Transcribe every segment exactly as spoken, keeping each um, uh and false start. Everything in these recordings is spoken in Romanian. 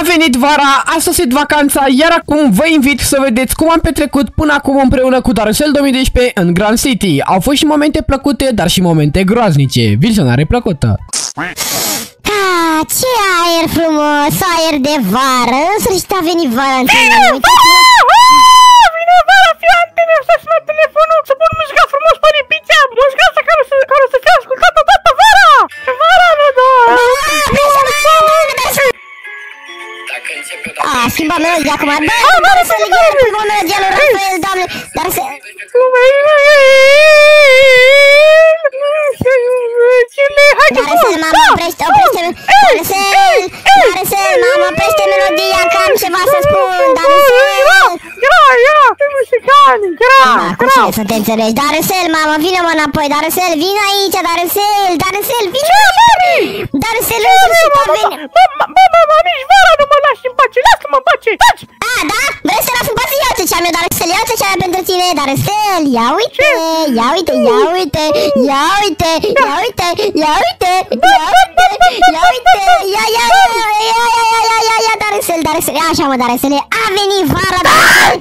A venit vara, a sosit vacanța, iar acum vă invit să vedeți cum am petrecut până acum împreună cu Darusel două mii doisprezece în Grand City. Au fost și momente plăcute, dar și momente groaznice. Vizionare plăcută! Ah, ce aer frumos, aer de vară, în sfârșit a venit vara în tine. Vine vara, fii antene, să-ți la telefonul, să pun muzica frumos pe repiția, muzica asta care o să, care o să fie ascultată toată vara! Vara, nu, doar! Ah, schimba melodia acum, bă, dar să le iau pe melodia lui Rafael, doamne, dar să... Darusel, mama, oprește, oprește, Darusel, Darusel, mama, oprește melodia, că am ceva să spun, Darusel. Gra, gra, muzicani, gra, Cu cine să te înțelegi? Darusel, mama, vină-mă înapoi, Darusel, vină aici, Darusel, Darusel, vină aici. Darusel, în sfârșit a venit. Bă, bă, mama, nici vara nu mă lași în pace, lasă-mă în pace, taci! A, da? Vrei să las în pace? Ia uite ce am eu, Darusel, ia uite ce am pentru tine, Darusel, ia uite, ia uite, ia uite, ia uite, ia uite, ia uite, ia uite, ia uite, ia, ia, ia, ia, ia, ia, ia, ia, Darusel, Darusel, așa mă, Darusel, a venit vara, Darusel.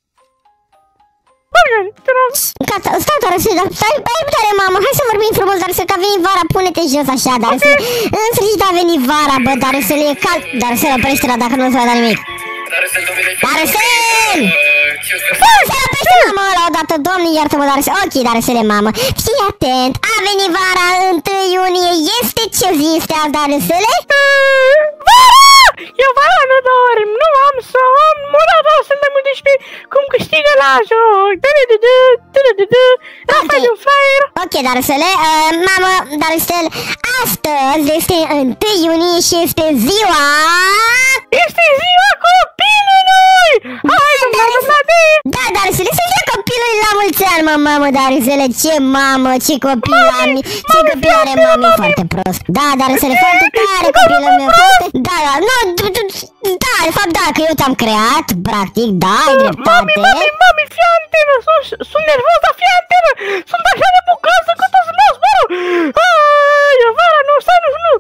Gata, stai, Darusel, stai, stai, tare, mama, hai să vorbim frumos, Darusel, că a venit vara, pune-te jos așa, Darusel, în sfârșit a venit vara, bă, Darusel, e cald, Darusel, oprește-la dacă nu-ți mai da nimic. Darusel! Darusel, oprește, mamă, ăla odată, doamne, iartă-mă, Darusel, ok, Darusel, mamă, fii atent, a venit vara, întâi iunie, este ce zi este azi, Darusel? Vara! Eu vara nu dorm, nu am somn, mura Darusel două mii doisprezece, cum câștigă la joc, du-du-du-du, du-du-du-du, Rafael un flyer. Ok, Darusel, uh, mamă, Darusel, astăzi este întâi iunie și este ziua... Este ziua copilului! Hai, Darusel! Da, Darusel, este ziua copilului la mulți ani, mă, mamă, Darusel, ce mamă, ce copil am, ce copil are mami, foarte prost. Da, Darusel, foarte tare copilul meu, foarte... Da, da, nu, da, de fapt, da, că eu te-am creat, practic, da, ai dreptate. Mami, mami, mami, fii antenă, sunt nervos, dar fii antenă, sunt așa de bucuros încât o să mă zboru. Aaa, e vara, nu, stai, nu, nu.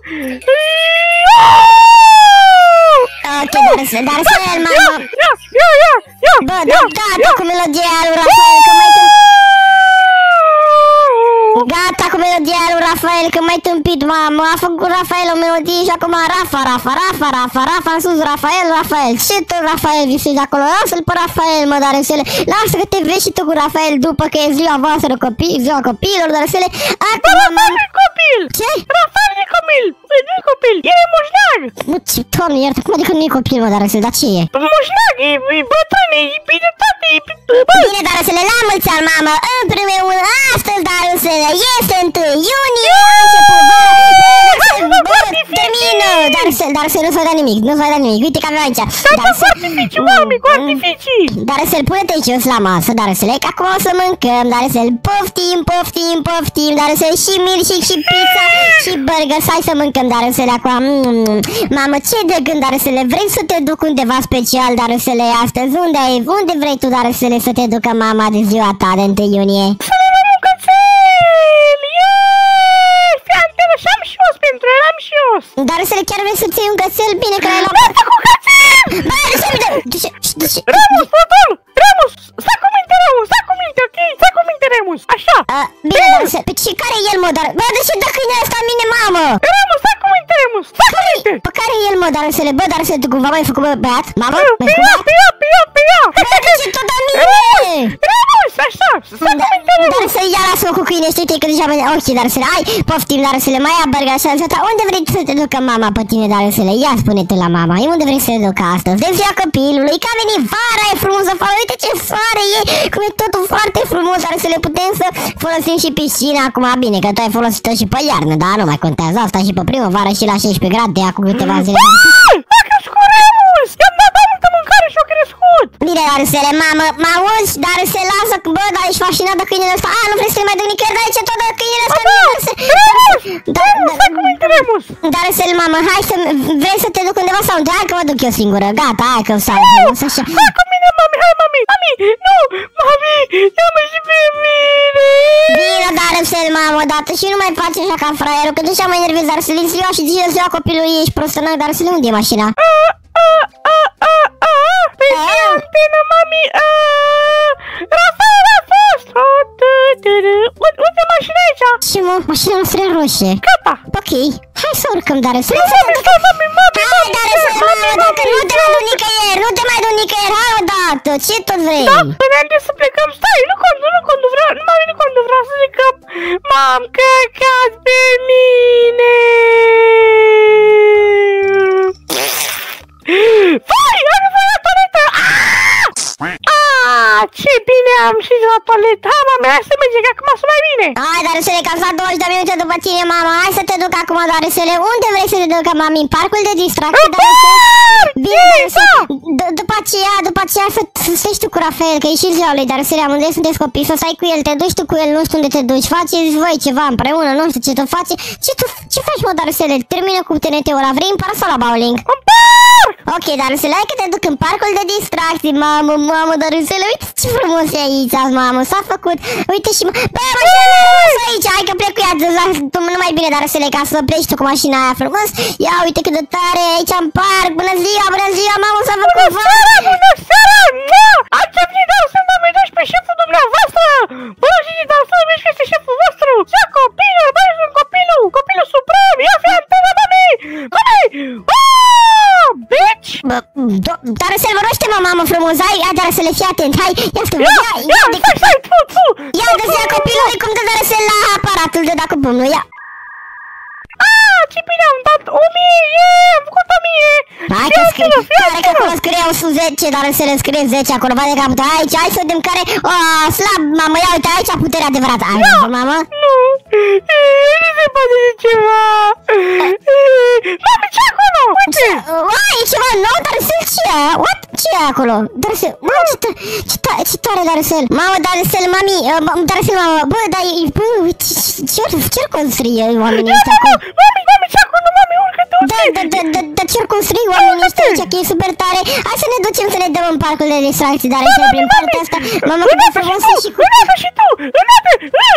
Ok, Darusel, Darusel, mamă. Ia, ia, ia, ia. Bă, da, gata cu melodia lui Rafael, că mai tâmpit. Gata cu melodia lui Rafael, că mai tâmpit, mamă. A făcut Rafael o melodie și acum Rafa, Rafa, Rafa, Rafa, Rafa, în sus, Rafael, Rafael. Și tot Rafael visezi acolo, lasă-l pe Rafael, mă, Darusel. Lasă că te vezi și tu cu Rafael după că e ziua voastră copii, ziua copiilor, Darusel. Acum, Rafael e copil. Ce? Rafael e copil, nu e copil, el e moșneag. Nu, ce, doamne, iartă, cum adică nu e copil, mă, Darusel, dar ce e? Moșneag, e bătrân, e bine toate, e... Bine, Darusel, la mulți ani, mamă, împreună, astăzi, Darusel, este întâi iunie, a început vara, termină, Darusel, Darusel, nu-ți vai da nimic, nu-ți vai da nimic, uite că avem aici. Tata cu artificii, mami, cu artificii. Darusel, pune-te jos la masă, Darusel, că acum o să mâncăm, Darusel, poftim, poftim, poftim, Darusel, și milkshake, și pizza, și burger, hai să mâncăm, Darusel, acum, mamă, ce de gând, Darusel, vrei să te duc undeva special, Darusel, astăzi, unde ai, unde vrei tu, Darusel, să te ducă mama de ziua ta de întâi iunie? Să le luăm un cățel, yeee, fii antenă și am și os pentru el, am și os. Darusel, chiar vrei să-ți iei un cățel? Bine că l-ai luat. Bă, cu cățel! Bă, de ce, de ce, de ce? Remus, fotol! Remus! Stai cu minte, Remus! Stai cu minte, ok? Stai cu minte, Remus! Așa! Uh, bine, Darusel, pe ce, care e el, mă, Dar... Bă, de ce dă câinele ăsta în mine, mamă? Remus, stai cu minte, Remus! Stai cu minte! Pe care e el, mă, Darusel? Bă, Darusel, tu cumva m-ai făcut băiat? Mamă? Pe ea, pe ea, pe ea, pe ea! Bă, de ce tot la mine? Remus, așa! Stai cu minte, Remus! Darusel, ia lasă-mă cu câine, știi că deja... Ok, Darusel, hai, poftim, Darusel, mai ia burger așa, așa, unde vrei să te ducă mama pe tine, Darusel? Ia spune tu la mama, unde vrei să te ducă astăzi? De ziua copilului, că a venit vara, e frumos afară, uite ce soare e, cum e totul foarte frumos, Darusel, putem să folosim și piscina acum, bine, că tu ai folosit-o și pe iarnă, dar nu mai contează asta și pe primăvară și la șaisprezece grade, acum câteva zile. A crescut Remus! I-am dat multă mâncare și a crescut! Bine, Darusel, mamă, mă auzi? Darusel, lasă, bă, dar ești fascinat de câinele ăsta, a, nu vrei să-i mai duc nicăieri, dar de ce tot de câinele ăsta? Remus! Remus, stai cu minte, Remus! Darusel, mamă, hai să, vrei să te duc undeva sau unde? Hai că mă duc eu singură, gata, hai că stau frumos, așa. Hai cu mine, mami, hai, mami, mami, nu, mami, ia-mă și pe mine! Bine, Darusel, mamă, odată și nu mai faci așa ca fraierul, că deja mă enervezi, Darusel, ziua și ziua, ziua copilului, ești prostă, n-ai, Darusel, unde e mașina? Mașina noastră e roșie. Gata. Ok, hai să urcăm, Darusele. Nu, mami, stai, mami, mami, Hai, Darusele, mamă, dacă nu te mai duc nicăieri, nu te mai duc nicăieri, hai odată, ce tot vrei? Da, înainte să plecăm, stai, nu condu, nu condu, vreau, nu mai nu condu, vreau să zic că m-am căcat pe mine. Vai, am nevoie la toaletă! Ah, ce bine am și la toaletă! Hai, mame, hai să mergem, că acum sunt mai bine! Hai, Darusele, că am stat douăzeci de minute după tine, mama, hai să te duc acum, Darusele, unde vrei să te duc, mami? În parcul de distracție, Darusele? Bine, Darusele, după aceea, după aceea să stai tu cu Rafael, că e și ziua lui Darusele, amândoi sunteți copii, să stai cu el, te duci tu cu el, nu știu unde te duci, faceți voi ceva împreună, nu știu ce tu faci. Ce tu, ce faci, mă, Darusele? Termină cu T N T-ul ăla, vrei în parc sau la bowling? În parc! Ok, Darusele, hai că te duc în parcul de distracții, mamă, mamă, Darusele, uite ce frumos e aici, mamă, s-a făcut, uite și mă, bă, mașina mea frumos aici, hai că plec cu ea, nu mai bine, Darusele, ca să pleci tu cu mașina aia frumos, ia uite cât de tare, aici în parc, bună ziua, bună ziua, mamă, s-a făcut, bună seara, bună seara, ați venit, dar să mă mergeți pe șeful dumneavoastră, bună ziua, dar să mergeți peste șeful vostru, ia copilul, băi, sunt copilul, copilul suprem, ia fi antena, mami, mami, aaa, bitch! Bă, Darusele, vă roște, mă, mamă, frumos, hai, ia, Darusele, fii atent, hai, ia stă, ia, ia, stai, stai, tu, tu, ia, dă-ți copilului, cum te Darusele la aparatul de da cu pumnul, ia. Ah, ce bine am dat o mie, yeah, am făcut o mie. Hai că scrie, care că acolo scrie o sută zece, dar să le scrie zece acolo, vai de capul tău, aici, hai să vedem care, oh, slab, mamă, ia uite, aici puterea adevărată, ai văzut, mamă? Nu, nu se poate de ceva. Mami, ce acolo? Uite. Ai, e ceva nou, Darusel, ce e? What? Ce e acolo? Darusel, mamă, ce tare, ce tare, ce tare, Darusel. Mamă, Darusel, mami, Darusel, mamă, bă, dar, bă, uite, ce-ar construi oamenii ăștia acolo? Mami, mami, ce acolo, mami, urcă-te, Da, da, da, da, da, ce-ar construi oamenii ăștia aici, că e super tare. Hai să ne ducem să ne dăm în parcul de distracții, dar este prin partea asta. Mamă, cât de frumos și cu... Înapă și tu, înapă!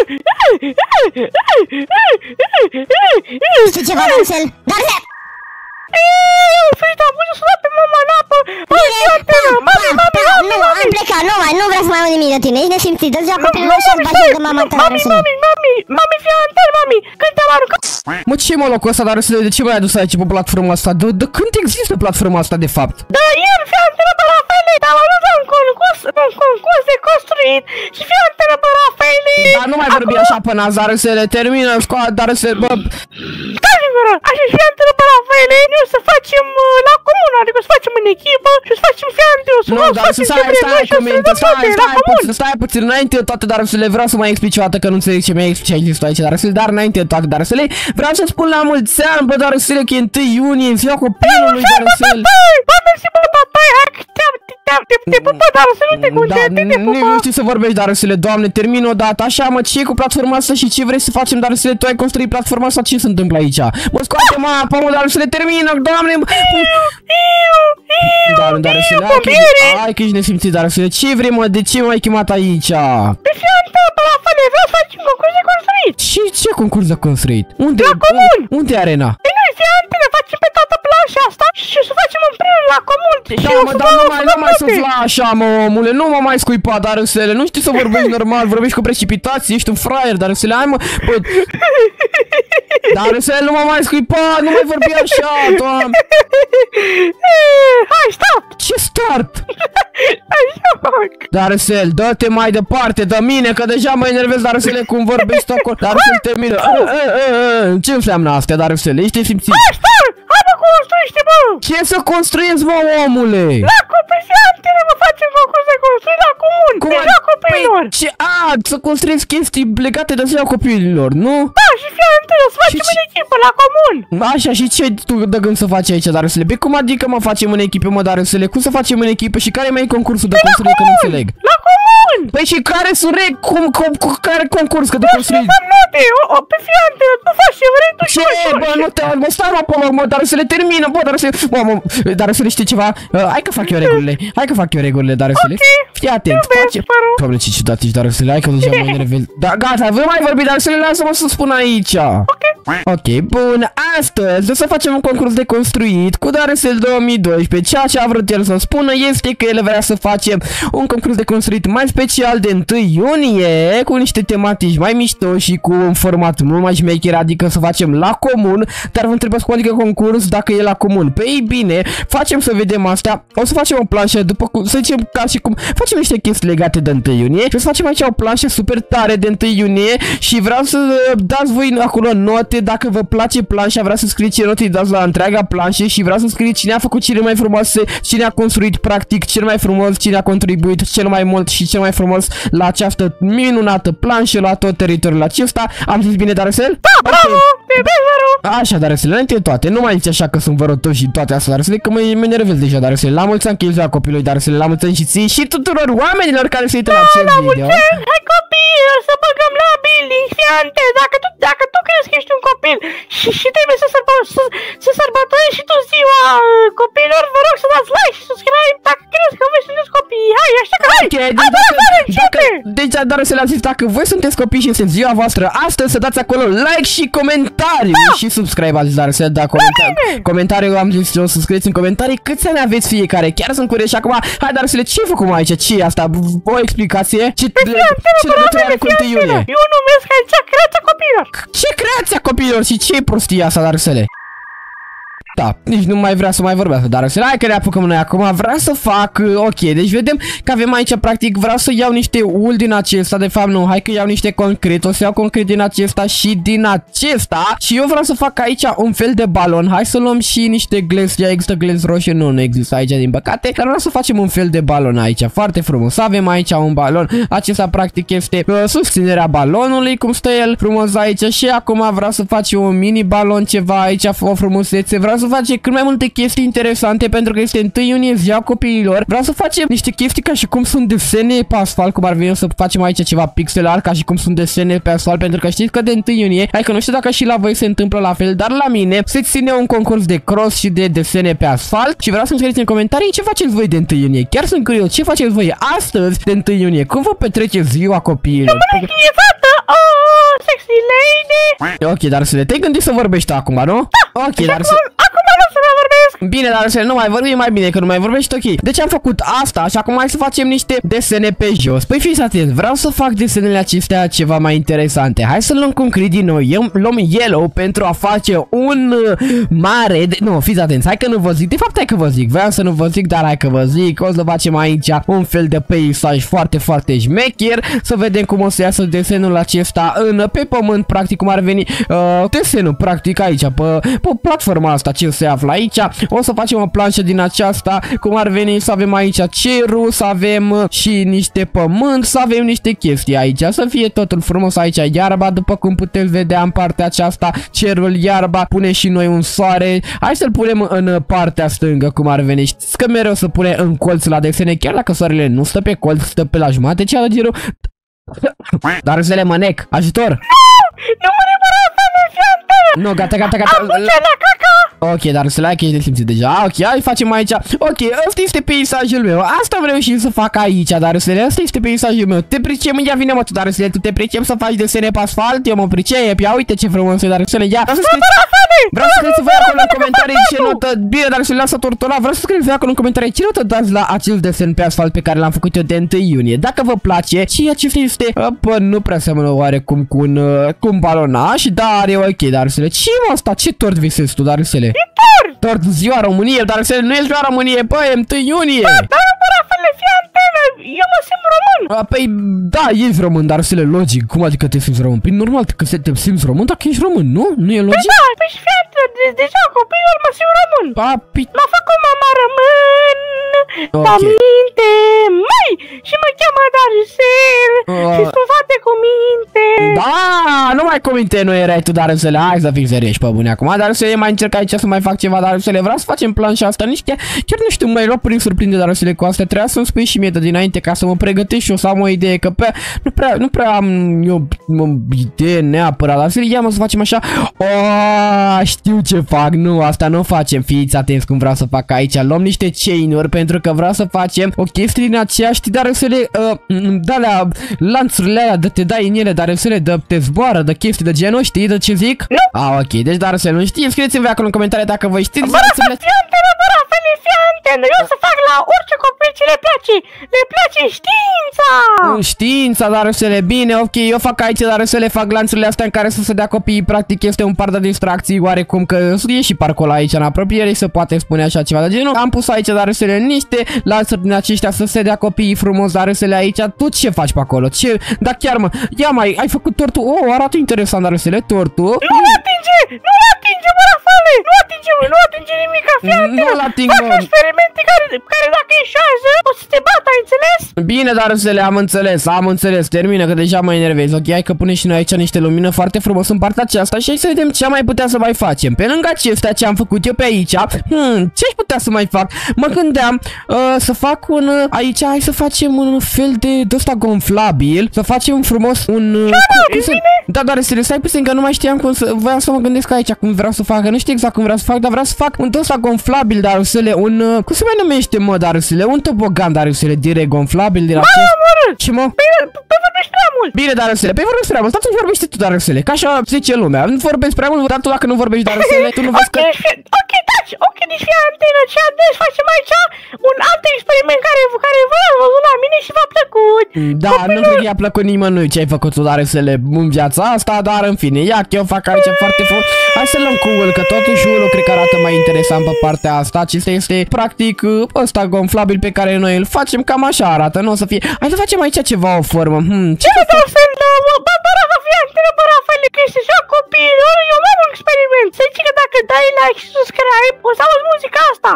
Știi ceva, Darusel? Darusel! Eee, frită, am pus să sunat pe mama în apă! Mami, mami, mami, mami, nu, am plecat, nu mai, nu vreau să mai aud nimic de tine, ești nesimțit, dă-ți ia copilul și-ți bagi de mama ta, Mami, mami, mami, mami, fii anten, mami, când te-am aruncat... Mă, ce mă locul ăsta, Darusele, de ce m-ai adus aici pe platforma asta? De, de când există platforma asta, de fapt? Da, ieri fii antenă pe Rafaele, am adus la un concurs, un concurs de construit și fii antenă pe Rafaele. Dar nu mai vorbi așa până azi, Darusele, termină, scoate, Darusele, bă... Stai singură, așa și fii antenă pe Rafaele, eu să facem uh, la comună, adică să facem în echipă și să facem fii antenă, să Nu, dar să stai, stai cu minte, stai, stai puțin, stai puțin, înainte de toate, Darusele, vreau să mai explici o dată că nu înțeleg ce mi-ai explicat aici, Darusele, dar înainte de toate, Darusele, vreau să spun la mulți ani, bă, Darusele, că e întâi iunie, în ziua copilului, Darusele. Bă, mersi, bă, papai, hai că te-am, te-am, te pupa, Darusele, nu te concede, te pupa. Nu știi să vorbești, Darusele, Doamne, termin o dată, așa, mă, ce e cu platforma asta și ce vrei să facem, Darusele, tu ai construit platforma asta, ce se întâmplă aici? Mă, scoate, mă, apă, mă, Darusele, termină, Doamne, mă. Doamne, Darusele, hai că ești nesimțit, Darusele, ce vrei, mă, de ce m-ai chemat aici? Pe fii antenă pe Rafaele, vreau să facem concurs de construit. Ce, ce concurs de construit? Unde? La comun. Unde e arena? Păi noi, fii antenă, facem pe toată planșa asta și să facem împreună la comun. Da, mă, dar nu mai, nu mai sufla așa, mă, omule, nu mă mai scuipa, Darusele, nu știi să vorbești normal, vorbești cu precipitații, ești un fraier, Darusele, hai, mă, bă... Darusele, nu mă mai scuipa, nu mai vorbi așa, Doamne. Hai, start! Ce start? Așa fac. Darusele, dă-te mai departe de mine, că deja mă enervez, Darusele, cum vorbești acolo. Darusele, termină. Ce înseamnă astea, Darusele? Ești simțit? Hai, start! Hai, mă, construiește, mă! Ce să construiesc, mă, omule? La copii, fii antenă, mă, facem concurs de construit la comun, Cum de ziua copiilor. Păi, ce? A, să construiesc chestii legate de ziua copiilor, nu? Da, și fii antenă, să facem Și în echipă, la comun. Așa, și ce tu de gând să faci aici, Darusele? Pe cum adică, mă, facem în echipă, mă, Darusele? Cum să facem în echipă și care mai e concursul de construire, că nu înțeleg? La comun! Păi și care sunt reg, cum, cum, cum, care concurs că de construit? Dăm note, o, o, pe fii antenă, tu faci ce vrei, tu și Ce, faci. bă, nu te, mă, stai, mă, acolo, mă, Darusele, termină, bă, Darusele, mă, mă, Darusele, știi ceva? Uh, hai că fac eu regulile, hai că fac eu regulile, Darusele. Ok, Fii atent, iubesc, face... părul. Doamne, ce ciudat ești, Darusele, hai că deja mă enervez. Da, gata, vă mai vorbi, Darusele, lasă-mă să spun aici. Ok. Ok, bun, astăzi o să facem un concurs de construit cu Darusel două mii doisprezece. Ceea ce a vrut el să spună este că el vrea să facem un concurs de construit mai special de întâi iunie cu niște tematici mai mișto și cu un format mult mai șmecher, adică să facem la comun, dar vă întrebați cum adică concurs dacă e la comun. Păi bine, facem să vedem asta. O să facem o planșă după cum, să zicem ca și cum facem niște chestii legate de întâi iunie și o să facem aici o planșă super tare de întâi iunie și vreau să dați voi acolo note dacă vă place planșa, vreau să scrieți ce note dați la întreaga planșă și vreau să scrieți cine a făcut cele mai frumoase, cine a construit practic cel mai frumos, cine a contribuit cel mai mult și cel mai frumos la această minunată planșă la tot teritoriul acesta. Am zis bine, Darcel? Da, bravo! Okay. Așa, Darcel, înainte de toate, nu mai zici așa că sunt vărătoși și toate astea, Darcel, că mă, mă nervez deja, Darcel. La mulți ani cheltuia copilului, Darcel, la mulți ani și ție și tuturor oamenilor care se uită la acest video. Hai copii, să băgăm la building, fiante, dacă tu, dacă tu crezi că ești un copil și, și trebuie să, sărbă, să, să sărbătorești și tu ziua copilor, vă rog să dați like și subscribe dacă crezi că voi sunteți copii. Hai, așa că hai! Okay, deci, dacă, dacă, deci, Darcel, a zis, dacă voi sunteți copii și este ziua voastră astăzi, să dați acolo like și comentariu da. Și subscribe, a zis Darcel, da, comenta comentariu, am zis eu să scrieți în comentarii câți ani aveți fiecare, chiar sunt curios și acum, hai, Darcel, ce ai făcut aici, ce e asta, o explicație? Ce, ce legătură are cu întâi iunie? Eu numesc aici creația copiilor. Ce creația copiilor și ce e prostia asta, Darcele? Da, nici nu mai vrea să mai vorbească, dar să hai că ne apucăm noi acum, vreau să fac, ok, deci vedem că avem aici, practic, vreau să iau niște ul din acesta, de fapt nu, hai că iau niște concret, o să iau concret din acesta și din acesta și eu vreau să fac aici un fel de balon, hai să luăm și niște glez, ia există glez roșie, nu, nu există aici din păcate, dar vreau să facem un fel de balon aici, foarte frumos, avem aici un balon, acesta practic este uh, susținerea balonului, cum stă el frumos aici și acum vreau să facem un mini balon, ceva aici, o frumusețe, vreau să face cât mai multe chestii interesante pentru că este întâi iunie, ziua copiilor. Vreau să facem niște chestii ca și cum sunt desene pe asfalt, cum ar veni să facem aici ceva pixel art ca și cum sunt desene pe asfalt, pentru că știți că de întâi iunie, hai că nu știu dacă și la voi se întâmplă la fel, dar la mine se ține un concurs de cross și de desene pe asfalt și vreau să-mi scrieți în comentarii ce faceți voi de întâi iunie. Chiar sunt curios, ce faceți voi astăzi de întâi iunie? Cum vă petreceți ziua copiilor? Oh, sexy lady! Ok, dar să te-ai gândit să vorbești acum, nu? Da, ok, dar să... Acum nu să mai vorbesc! Bine, dar să nu mai vorbi, mai bine că nu mai vorbești, ok. Deci am făcut asta și acum hai să facem niște desene pe jos. Păi fiți atenți, vreau să fac desenele acestea ceva mai interesante. Hai să luăm concret din nou, eu luăm yellow pentru a face un mare de... Nu, fiți atenți, hai că nu vă zic, de fapt hai că vă zic, vreau să nu vă zic, dar hai că vă zic. O să facem aici un fel de peisaj foarte, foarte șmecher. Să vedem cum o să iasă desenul acesta în, pe pământ, practic cum ar veni uh, desenul, practic aici, pe, pe platforma asta ce se află aici. O să facem o planșă din aceasta, cum ar veni să avem aici cerul, să avem și niște pământ, să avem niște chestii aici, să fie totul frumos aici, iarba, după cum puteți vedea în partea aceasta, cerul, iarba, pune și noi un soare, hai să-l punem în partea stângă, cum ar veni, știți că mereu să pune în colț la desene, chiar dacă soarele nu stă pe colț, stă pe la jumate, ce a girul. Dar să le mănec, ajutor! Nu mă repara să ne fie antenă! Nu, gata, gata, gata. Am la caca! Ok, dar să like ești simțit deja. Ok, hai facem aici. Ok, ăsta este peisajul meu. Asta vreau și să fac aici, dar să le, ăsta este peisajul meu. Te pricep, ia vine mă tu, dar să le, tu te pricep să faci desene pe asfalt, eu mă pricep. Ia uite ce frumos e, dar să le ia. Vreau să scrieți voi acolo în comentarii ce notă. Bine, dar să le lasă tortura. Vreau să scrieți voi acolo în comentarii ce notă dați la acel desen pe asfalt pe care l-am făcut eu de întâi iunie. Dacă vă place și acesta este, bă, nu prea seamănă oarecum cu un, cu un balonaș, dar e ok, dar să le. Ce mă asta? Ce tort visezi tu, dar să le? Tort ziua României, dar să nu e ziua României, băi, e întâi iunie. Da, dar nu părea să le fie antenă, eu mă simt român. A, păi, da, ești român, dar să le logic, cum adică te simți român? Păi normal că te simți român dacă ești român, nu? Nu e logic? Păi da, păi și fie antenă, de deja copilul mă simt român. A, pi... M-a făcut mama român, okay. La minte, măi, și mă cheamă Darcel, uh... și sunt foarte cu minte. Da, nu mai cu minte, nu erai tu, dar să le, hai să fii serioși pe bune acum, dar să le mai încerc aici să mai fac ceva, dar să le vreau să facem planșa asta, nici chiar, chiar nu știu, mai luat prin surprinde, dar să le cu astea, trebuia să-mi spui și mie de dinainte ca să mă pregătesc și eu să am o idee, că pe, nu prea, nu prea am eu o idee neapărat, dar să le ia mă să facem așa, o, știu ce fac, nu, asta nu facem, fiți atenți cum vreau să fac aici, luăm niște chain-uri pentru că vreau să facem o chestie din aceea, știi, dar să le, uh, da-lea, lanțurile alea, de te dai în ele, dar să le, de te zboară, de chestii de genul, știi de ce zic? Nu. Ah, ok, deci dar să nu știi, scrieți-mi acolo în comentarii dacă voi știți. Bă, să fie antenă, bă, Rafael, fie antenă, eu o să fac la orice copil ce le place. place, le place știința! Știința, dar să le bine, ok, eu fac aici, dar să le fac lanțurile astea în care să se dea copiii, practic este un par de distracții oarecum, că e și parcul aici în apropiere, se poate spune așa ceva de genul. Am pus aici, dar să le niște lanțuri din aceștia să se dea copiii frumos, dar să le aici. Tu ce faci pe acolo? Ce? Da chiar mă, ia mai, ai făcut tortul? Oh, arată interesant, dar să le tortul. Nu-l atinge! Nu-l atinge, mă, Rafale! Nu atinge, mă, nu atinge nimic, fii atent! Nu-l ating, fac experimente care, care dacă eșuează, o să te bat, ai înțeles? Bine, dar să le am înțeles, am înțeles, termină că deja mă enervezi, ok? Hai că pune și noi aici niște lumină foarte frumos în partea aceasta și hai să vedem ce am mai putea să mai facem. Pe lângă acestea ce am făcut eu pe aici, hmm, ce aș putea să mai fac? Mă gândeam uh, să fac un, uh, aici, hai să facem un fel de ăsta gonflabil, să facem frumos un... Uh, cum, să, da, dar să le stai puțin că nu mai știam cum să, voiam să mă gândesc aici cum vreau să fac, că nu știu exact cum vreau să fac, dar vreau să fac un ăsta gonflabil, dar să le, un, uh, cum se mai numește, mă, dar să le, un tobogan, dar să le direct gonflabil din acest... Ce mă? Păi vorbești prea mult! Bine, dar să le, păi vorbești prea mult, atunci vorbești tu, dar să le, ca așa zice lumea, nu vorbești prea mult, dar tu dacă nu vorbești, dar să le, tu nu vezi că... Ok, taci, ok, deci fii antenă, ce deci facem aici un alt experiment care, care vă l-ați văzut la mine și v-a plăcut. Da, nu cred că i-a plăcut nimănui ce ai făcut tu, dar să le, în viața asta, dar în fine, ia că eu fac aici foarte frumos. Hai să luăm cu ul, că totuși ulul cred că arată mai interesant pe partea asta. Acesta este practic ăsta gonflabil pe care noi îl facem, cam așa arată, nu o să fie. Hai să facem aici ceva o formă. Hmm, ce să fac? Bă, bă, Rafa, fii antenă, bă, Rafaele, că este joc copiilor, eu am un experiment. Să zici că dacă dai like și subscribe, o să auzi muzica asta.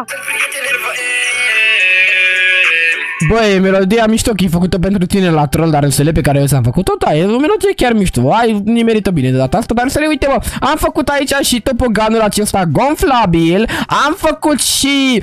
Băi, e melodia mișto, că e făcută pentru tine la troll, dar însele pe care eu ți-am făcut-o, da, e o melodie chiar mișto, ai, ne merită bine de data asta, dar să le uite, mă, am făcut aici și topoganul acesta gonflabil, am făcut și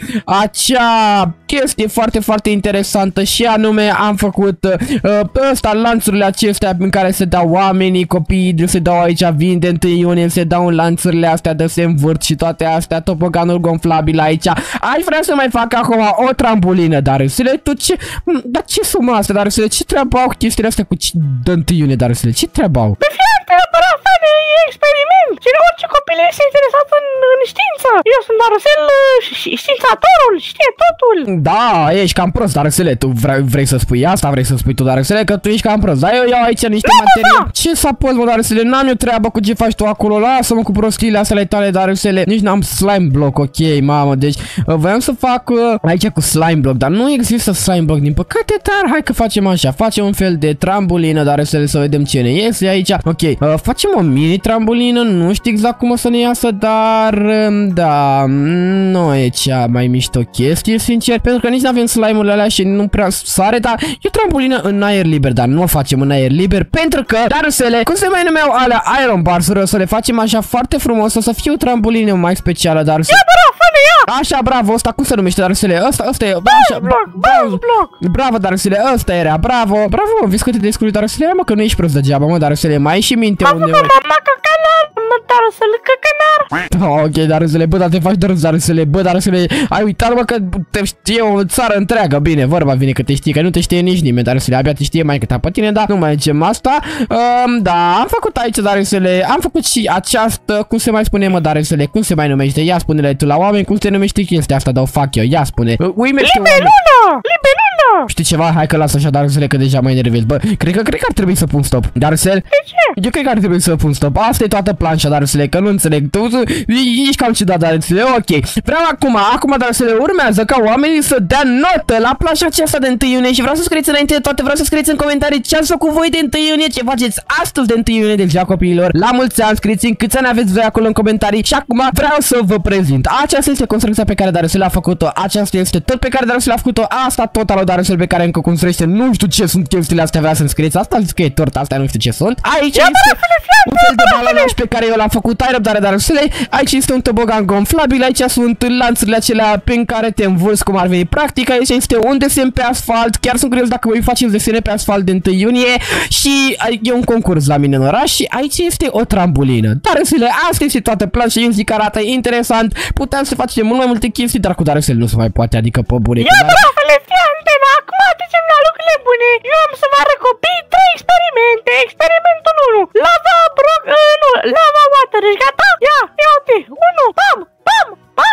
acea chestie foarte, foarte interesantă și anume am făcut uh, ăsta, lanțurile acestea în care se dau oamenii, copiii, se dau aici, vin de întâi iunie, se dau în lanțurile astea de se învârt și toate astea, topoganul gonflabil aici. Aș vrea să mai fac acum o trambulină, dar să le, tu ce, dar ce sumă asta, dar să le, ce treabă au chestiile astea cu de întâi iunie, dar să le, ce treabă au? Pe fiante, Rafaele, e experiment, și orice copil este interesat în, în știință. Eu sunt Darusel și științatorul, știe totul. Da, ești cam prost, Darusele, tu vrei, vrei să spui asta, vrei să spui tu, Darusele, că tu ești cam prost, dar eu iau aici niște da, materii. Da. Ce să poți, mă, Darusele, n-am eu treabă cu ce faci tu acolo, lasă-mă cu prostiile astea ale tale, Darusele, nici n-am slime block, ok, mamă, deci voiam să fac uh, aici cu slime block, dar nu există slime block, din păcate, dar hai că facem așa, facem un fel de trambulină, Darusele, să vedem ce ne iese aici, ok, uh, facem o mini trambulină, nu știu exact cum o să ne iasă, dar, uh, da, nu e cea mai mișto chestie, sincer, pentru că nici nu avem slime-urile alea și nu prea sare, dar e o trambulină în aer liber, dar nu o facem în aer liber, pentru că, Darusele, cum se mai numeau alea Iron Bars, o să le facem așa foarte frumos, o să fie o trambulină mai specială, dar ia, bă, ia! Așa, bravo, ăsta cum se numește, Darusele? Ăsta, ăsta e, așa, bloc, bravo, bravo, Darusele, ăsta era, bravo, bravo, mă, vezi că te descurci, Darusele, mă, că nu ești prost degeaba, mă, Darusele, mai ai și minte unde mă, mama, căcanar, mă, Darusele, căcanar. Ok, Darusele, bă, dar te faci de râs, Darusele, bă, Darusele, ai uitat, mă, că te știe o țară întreagă, bine, vorba vine că te știe, că nu te știe nici nimeni, Darusele, abia te știe mai cât pe tine, dar nu mai zicem asta, um, da, am făcut aici, Darusele, am făcut și această, cum se mai spune, mă, Darusele, cum se mai numește, ia spune-le tu la oameni, cum se numește chestia asta, dar o fac eu, ia spune, uimește oameni. Libeluna! Știi ceva? Hai că las așa, Darusele, că deja mă enervezi. Bă, cred că, cred că ar trebui să pun stop. Darusel? De ce? Eu cred că ar trebui să pun stop. Asta e toată planșa, Darusele, că nu înțeleg. Tu ești cam ciudat, Darusele. Ok. Vreau acum, acum, Darusele, urmează ca oamenii să dea notă la planșa aceasta de întâi iunie și vreau să scrieți înainte de toate, vreau să scrieți în comentarii ce ați făcut voi de întâi iunie, ce faceți astăzi de întâi iunie, deja copiilor. La mulți ani, scrieți în câți ani aveți voi acolo în comentarii și acum vreau să vă prezint. Aceasta este construcția pe care Darusele a făcut-o. Aceasta este tot pe care Darusele a făcut-o. Asta tot al lui Darusele pe care încă construiește. Nu știu ce sunt chestiile astea, vrea să-mi scrieți. Asta zic că e torta, asta nu știu ce sunt. Aici este un fel de balonaj pe care eu l-am făcut. Ai răbdare, Darusele. Aici este un tobogan gonflabil. Aici sunt lanțurile acelea pe care te învârți cum ar veni. Practic, aici este un desen pe asfalt. Chiar sunt curios dacă voi faceți desene pe asfalt de întâi iunie. Și e un concurs la mine în oraș. Și aici este o trambulină. Darusele, asta este toată planșa. Eu zic că arată interesant. Puteam să facem mult mai multe chestii, dar cu Darusele nu se mai poate, adică pe bune. Ia, Darusele, fii antena, acum trecem la lucrurile bune. Eu am să vă arăt copii trei experimente. Experimentul unu, lava broc, uh, nu, lava water, ești gata? Ia, ia uite, unu, bam, bam, bam,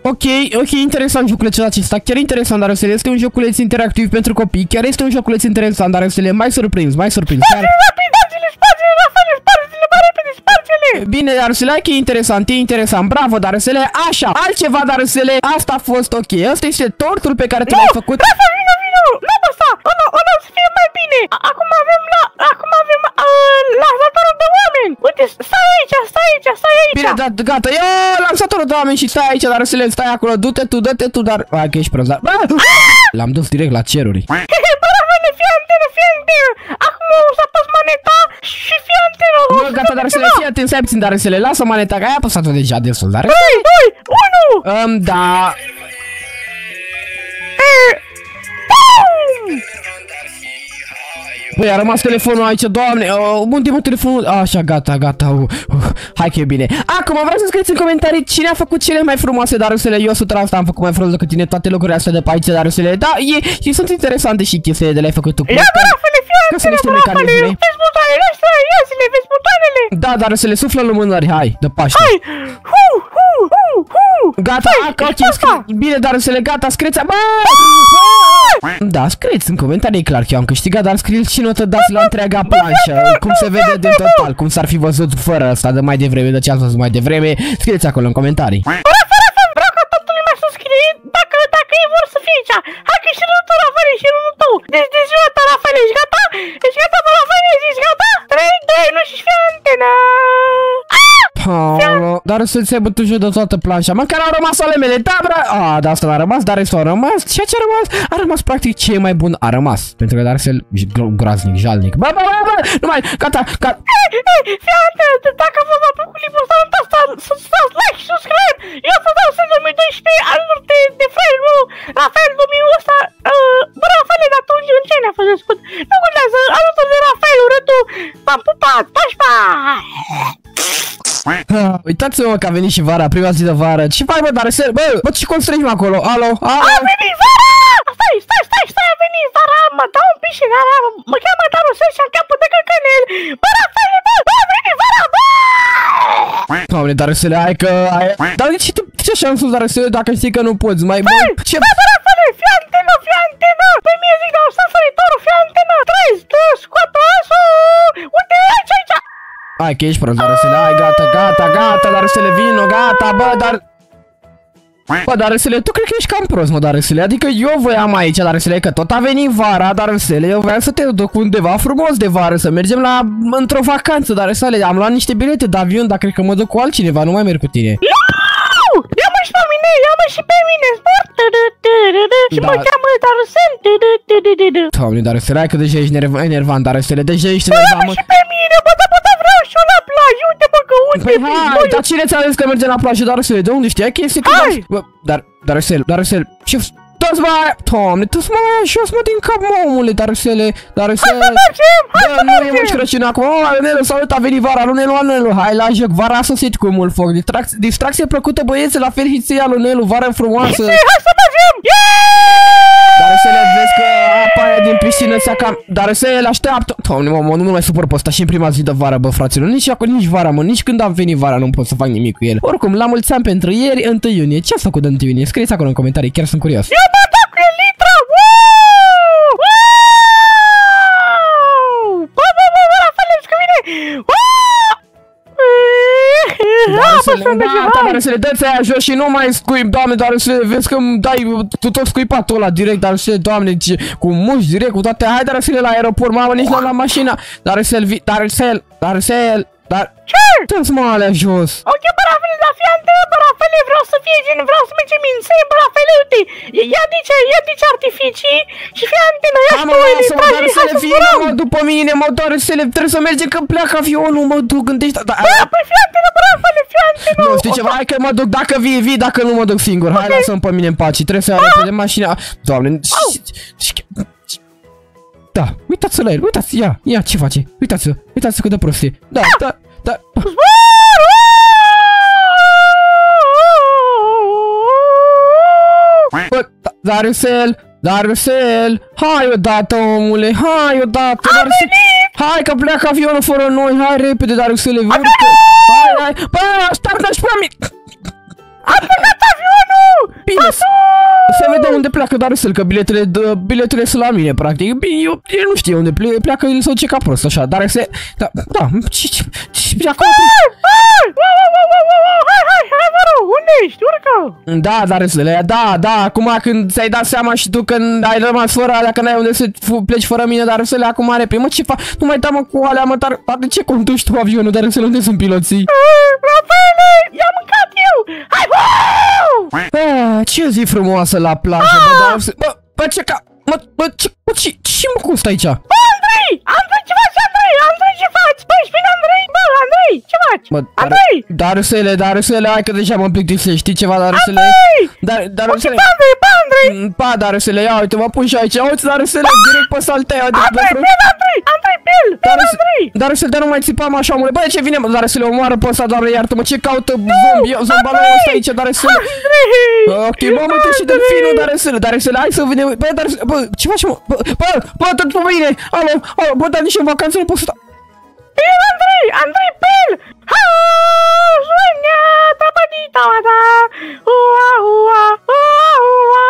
Ok, ok, interesant joculețul acesta, chiar interesant, dar să este un joculeț interactiv pentru copii, chiar este un joculeț interesant, dar să le mai surprins, mai surprins. Sparge-le, sparge-le, Rafael, sparge-le mai repede, sparge-le! Bine, dar să le e interesant, e interesant, bravo, dar să le așa, altceva, dar să le, asta a fost ok, asta este tortul pe care tu l-ai făcut. Rafa, vino, vino, luăm asta, ăla, ăla o să fie mai bine. Acum avem la, acum avem uh, lansatorul de oameni. Uite, stai aici, stai aici, stai aici. Bine, da, gata, ia lansatorul de oameni și stai aici, dar să le stai acolo, du-te tu, dă-te tu, dar, hai că ești prost, dar, l-am dus direct la ceruri. Bă, Rafael, fii antenă, fii antenă. Acum o să apăs maneta și fii antenă. Bă, gata, dar să le fii atent, stai puțin, dar să le lasă maneta, că ai apăsat-o deja destul, dar... doi, doi, unu. Um, da... Băi, a rămas telefonul aici, doamne, uh, unde mă telefonul? Așa, gata, gata, uh, uh, hai că e bine. Acum vreau să scrieți în comentarii cine a făcut cele mai frumoase darusele. Eu o sută la sută am făcut mai frumos decât tine toate lucrurile astea de pe aici darusele. Da, e, și sunt interesante și chestiile de le-ai făcut tu. Ia, bă, Rafael, fii antenă, bă, Rafael, vezi butoanele astea, ia să le vezi butoanele. Da, dar să le suflă lumânări, hai, de Paște. Hai, hu, hu, hu, hu. Gata, ok, bine, dar să le gata, scrieți, bă! Da, scrieți în comentarii, e clar că eu am câștigat, dar scrieți și notă dați la întreaga planșă, cum se vede din total, cum s-ar fi văzut fără asta de mai devreme, de ce ați văzut mai devreme, scrieți acolo în comentarii. Vreau ca toată lumea să scrie dacă, dacă ei vor să fie aici. Hai că și rândul tău, Rafael, și rândul tău. Deci de ziua ta, Rafael, ești gata? Ești gata, bă, Rafael, ești gata? trei, doi, unu și fii antena. Oh, dar să-ți ai bătut de toată planșa. Măcar au rămas ale mele, da, bra... Ah, da, asta a rămas, dar restul a rămas. Ceea ce a rămas, a rămas practic ce e mai bun a rămas. Pentru că dar să-l groaznic, jalnic. Bă, bă, bă, bă, nu mai, gata, gata. Ei, ei, fii antena, dacă v-a plăcut clipul ăsta, nu uitați să dați like și subscribe. Eu să dau în două mii doisprezece alături de, de fraierul meu, Rafael, domnul ăsta. Uh, bă, Rafael, dar tu în ce ne-a fost născut? Nu contează, alături de Rafael, urâtul. V-am pupat, pașpa! Uitați-mă că a venit și vara, prima zi de vară. Ce faci, bă, dar să... Bă, bă, ce constrângem acolo? Alo, alo? A venit vara! Stai, stai, stai, stai, a venit vara! Mă dau un pic și gara, mă cheamă Darusel și am capul de căcănel! Bă, Rafael, bă, bă, a venit vara, bă! Doamne, Darusele, hai că... Ai... Dar de ce te ce așa în sus, Darusele, dacă știi că nu poți, mai... Bă, ce... Bă, bă, Rafael, fii antenă, fii antenă! Păi mie zic, dar stă săritorul, fii antenă! trei, doi, scoate asul! Uite, aici, aici! Hai că ești prost, Darusele, hai, gata, gata, gata, Darusele, vino, gata, bă, dar... Bă, Darusele, tu cred că ești cam prost, mă, Darusele, adică eu voiam aici, Darusele, că tot a venit vara, Darusele, eu vreau să te duc undeva frumos de vară, să mergem la... într-o vacanță, Darusele, am luat niște bilete de avion, dar cred că mă duc cu altcineva, nu mai merg cu tine. Ia-mă și pe mine, ia-mă și pe mine, sport! Și mă cheamă Darusel! Doamne, Darusele, hai că deja ești enervant, Darusele, deja ești enervant, mă. Ia-mă și pe mine, bă, da, bă, da, vreau și eu la plajă, uite, bă, că uite, păi hai, dar cine ți-a zis că merge la plajă, Darusele, de unde știi? Chestia că... Hai! Bă, dar, Darusele, Darusele, ce... Toți mai... Doamne, toți mai aia jos, mă, din cap, mă, omule, Darusele, Darusele... Hai să mergem, hai bă, să nu e mergem! Moș Crăciun acum, o, Nelu, s-a uitat, a venit vara, nu Nelu, Nelu, hai la joc, vara a sosit cu mult foc, Distrac distracție plăcută, băieți, la fel și ție, lui Nelu, vară frumoasă. Hai să mergem! Darusele, vezi că apa aia din piscină ți-a cam... Darusele, așteaptă... Doamne, mă, mă, nu mă mai supăr pe ăsta și în prima zi de vară, bă, fraților, nici acolo, nici vara, mă, nici când am venit vara nu pot să fac nimic cu el. Oricum, la mulți ani pentru ieri, întâi iunie, ce ați făcut de întâi iunie? Scrieți acolo în comentarii, chiar sunt curios. Eu mă dau cu Elitra! Wow! Wow! Bă, bă, bă, bă, la fel, că vine! Wow! Darusele, gata, Darusele, dă-ți aia jos și nu mai scuip, Doamne, Darusele, vezi că îmi dai tu tot scuipatul ăla direct, Darusele, Doamne, cu muși direct, cu toate, hai, Darusele, la aeroport, mamă, nici n-am la mașina, Darusele, Darusele, Darusele, dar... Ce? Dă-ți mă alea jos. Ok, bă, Rafael, dar fii antenă, bă, Rafael, vreau să fie gen, vreau să mergem în serie, bă, Rafael, uite, ia dice, ia dice artificii și fii antenă, ia și tu, Elitra, și hai să zburăm. Mă, după mine, mă, Darusele, trebuie să mergem că pleacă avionul, mă duc, gândești... Bă, păi fii antenă, bă, Rafael, fii antenă. Nu, știi ceva, hai că mă duc, dacă vii, vii, dacă nu mă duc singur, hai, lasă-mi pe mine în pace, trebuie să iau repede mașina, Doamne... Da, uitați-l la el, uitați, ia, ia, ce face, uitați-l, uitați-l cât de prost e, da, da, da... Bă, Darusel, Darusel, hai odată, omule, hai odată, Darusel, hai că pleacă avionul fără noi, hai repede, Darusele, hai, hai, bă, stai, dă-și pe mine. A plecat avionul! Bine, să vedem unde pleacă Darusel, că biletele, biletele sunt la mine, practic. Bine, eu, eu nu știu unde pleacă, pleacă el sau ce ca prost, așa, dar se... Da, da, ce, ce, ce pleacă? Hai, hai, hai, mă rog, unde ești? Urcă! Da, Darusele, da, da, acum când ți-ai dat seama și tu când ai rămas fără alea, că n-ai unde să pleci fără mine, Darusele, acum are pe... Mă, ce fac? Nu mai da mă cu alea, mă, dar de ce conduci tu avionul, Darusele, unde sunt piloții? Rafaele, i-am mâncat eu! Hai, Ah, ce zi frumoasă la plajă, bă, Darusele, bă, bă, ce ca... Mă, bă, ce, bă, ce, ce mă costă aici? Bă, Andrei! Andrei, ce faci, Andrei? Andrei, ce faci? Bă, ești bine, Andrei? Bă, Andrei, ce faci? Bă, Andrei! Darusele, Darusele, hai că deja mă plictisești, știi ceva, Darusele? Andrei! Dar, Darusele... Bă, Andrei, bă, Andrei! Pa, Darusele, ia uite, mă pun și aici, uite, Darusele, direct pe saltea, uite, Andrei, bine, Andrei! Andrei, bine, Andrei! Darusele, dar nu mai țipa mă așa, omule, bă, de ce vine, mă, Darusele, omoară pe ăsta, doamne, iartă-mă, ce caută zombi, zombalul ăsta aici, Darusele? Ok, mă, uite și delfinul, Darusele, Darusele, hai să vedem, bă, Darusele, bă, ce faci, mă, bă, bă, bă, tot pe mine, alo, alo, bă, dar nici în vacanță nu pot să... Bine, Andrei, Andrei, Pel! Ha! Sueña, tapadita, da! Ua, ua, ua, ua!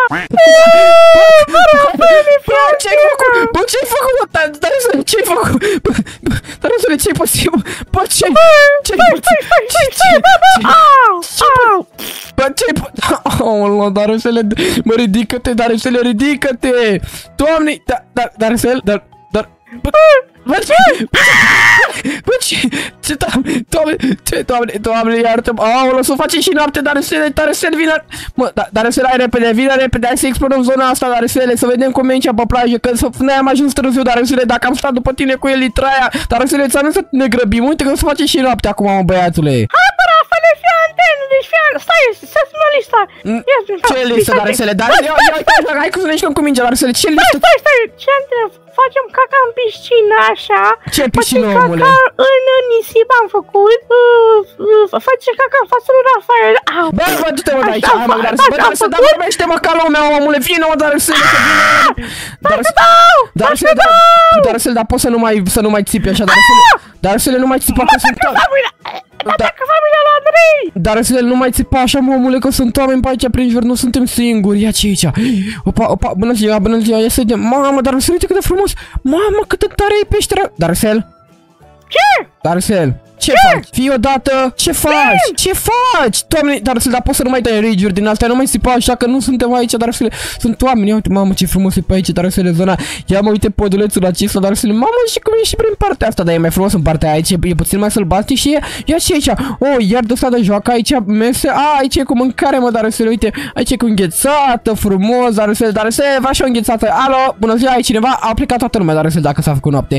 Ce-ai făcut? Bă, ce-ai făcut? Darusele, ce-ai făcut? Darusele, ce-i posibil? Bă, ce-ai... Ce-ai făcut? Stai, stai, stai, stai, bă, bă! Au, au! Bă, ce-ai făcut? Aoleu, Darusele, bă, ridică-te, Darusele, ridică-te! Doamne, Darusele, dar... dar... Bă, ce? Bă, ce? Ce, doamne, ce, doamne, doamne, iartă-mă, aoleu, să facem și noapte, Darusele, Darusele, vină, mă, Darusele, hai repede, vină repede, hai să explorăm zona asta, Darusele, să vedem cum e aici pe plajă, că noi am ajuns târziu, Darusele, dacă am stat după tine cu Elitraia, Darusele, ți-am să ne grăbim, uite că să facem și noapte acum, mă, băiatule. Hai, bă, Rafale, fii antenă, deci fii antenă, stai, să-ți mă lista. Ce listă, Darusele, Darusele, hai că să ne jucăm cu mingea, Darusele, ce listă? Stai, stai, ce antenă? Facem caca în piscină, așa. Ce piscină, omule? Facem caca în nisip am făcut. Face caca în fața lui Rafael. Bă, bă, du-te, mă, de aici. Hai, mă, Darusele, bă, Darusele, dar vorbește-mă ca lumea, omule. Vină, mă, Darusele, să vină. Darusele, Darusele, dar poți să nu mai, să nu mai țipi așa, Darusele. Darusele, nu mai țipa că sunt... Atacă familia lui Andrei! Darusele, nu mai țipa așa, mă, omule, că sunt oameni pe aici prin jur, nu suntem singuri. Ia ce aici? Opa, opa, bună ziua, bună ziua, ia să vedem. Mamă, Darusele, uite cât de frumos. Mamă, cât de tare e peștera. Darusele? Ce? Darusele, ce, ce faci? Fii odată, ce faci? Ce, ce faci? Doamne, Darusele, dar poți să nu mai dai rage-uri din astea, nu mai sipa așa că nu suntem aici, Darusele. Sunt oameni, ia uite, mamă, ce frumos e pe aici, Darusele, zona. Ia mă, uite podulețul acesta, Darusele. Mamă, și cum e și prin partea asta, dar e mai frumos în partea aici, e, e puțin mai sălbatic și e, ia și aici. Oh, iar de ăsta de joacă aici, mese. A, aici e cu mâncare, mă, Darusele, uite. Aici e cu înghețată, frumos, Darusele, Darusele, va și o înghețată. Alo, bună ziua, aici cineva? A plecat toată lumea, Darusele, dacă s-a făcut noapte.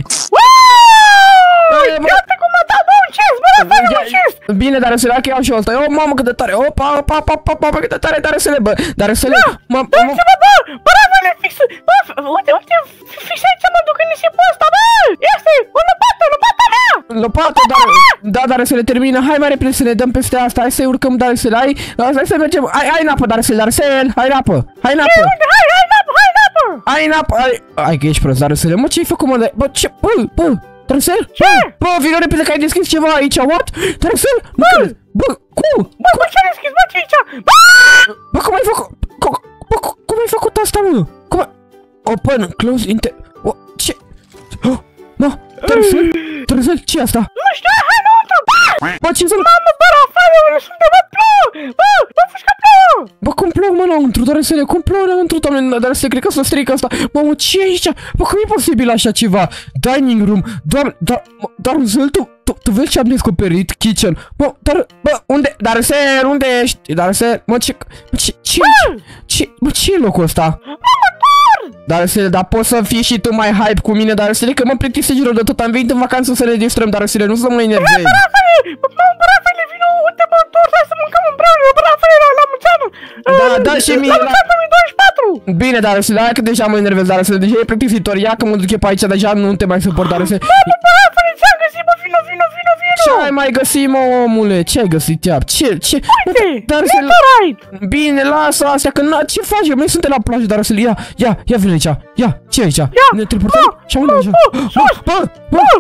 Iată cum m-a dat un chest, bă, Rafael, un chest! Bine, Darusele, hai că iau și ăsta. Oh, mamă, cât de tare. Opa, opa, opa, opa, opa, cât de tare, Darusele, bă. Darusele, mă, Bă, bă, bă, bă, Rafael, fix, bă, uite, uite, fix aici mă duc în nisipul ăsta, bă! Este, o lopată, lopata mea! Lopată, da, da, Darusele, termină. Hai mai repede să ne dăm peste asta. Hai să urcăm, Darusele, hai, hai să mergem. Hai, hai în apă, Darusele, Darusele, hai în apă. Hai în apă. Hai, hai în apă, hai în apă! Hai în apă, hai. Hai că ești prost, Darusele. Mă, ce-ai făcut, mă, de... Bă, ce, bă, bă. Darusele? Ce? Bă, vină repede că ai deschis ceva aici, what? Darusele? Bă, bă, cum? Bă, bă, ce-ai deschis, bă, ce aici? Bă! Bă, cum ai făcut? Bă, cum ai făcut asta, mă? Cum ai... Open, close, inter... Ce? Mă, Darusele? Darusele, ce-i asta? Nu știu, hai înăuntru, bă! Bă, ce să... Mamă, bă, Rafael, suntem, bă, plouă! Bă, bă, fușcă plouă! Bă, cum plouă, mă, înăuntru, Darusele, cum plouă înăuntru, doamne, Darusele, cred că s-o strică asta. Mamă, ce e aici? Bă, cum e posibil așa ceva? Dining room, doamne, dar, Darusele, tu, tu, tu vezi ce am descoperit? Kitchen. Bă, dar, bă, unde, Darusele, unde ești? Darusele, mă, ce, mă, ce, ce, ce, bă, ce e locul ăsta? Mamă, dor! Darusele, dar poți să fii și tu mai hype cu mine, Darusele, că mă plictisesc rău de tot, am venit în vacanță să ne distrăm, Darusele, nu să mă enervezi. Bă, Rafael, bă, Rafael, vină, uite, bă, dor, hai să mâncăm împreună, bă, Rafael, la mulți ani! Da, da, și mie, la mulți ani două mii douăzeci și patru! Bine, Darusele, hai că deja mă enervez, Darusele, deja e plictisitor, ia că mă duc eu pe aici, deja nu te mai suport, Darusele. Mamă, bă, Rafael, ți-am găsit, bă, vină, vină, vină, vină! Ce ai mai găsit, mă, omule? Ce ai găsit, iar? Ce, ce? Uite, Darusele, Nitorite! bine, lasă astea, că na, ce faci? Noi suntem la plajă, Darusele, ia, ia, ia, vine aici, ia, ce e aici? Ia, Ne teleportăm? Și unde bă, așa? bă, sus! Bă, bă,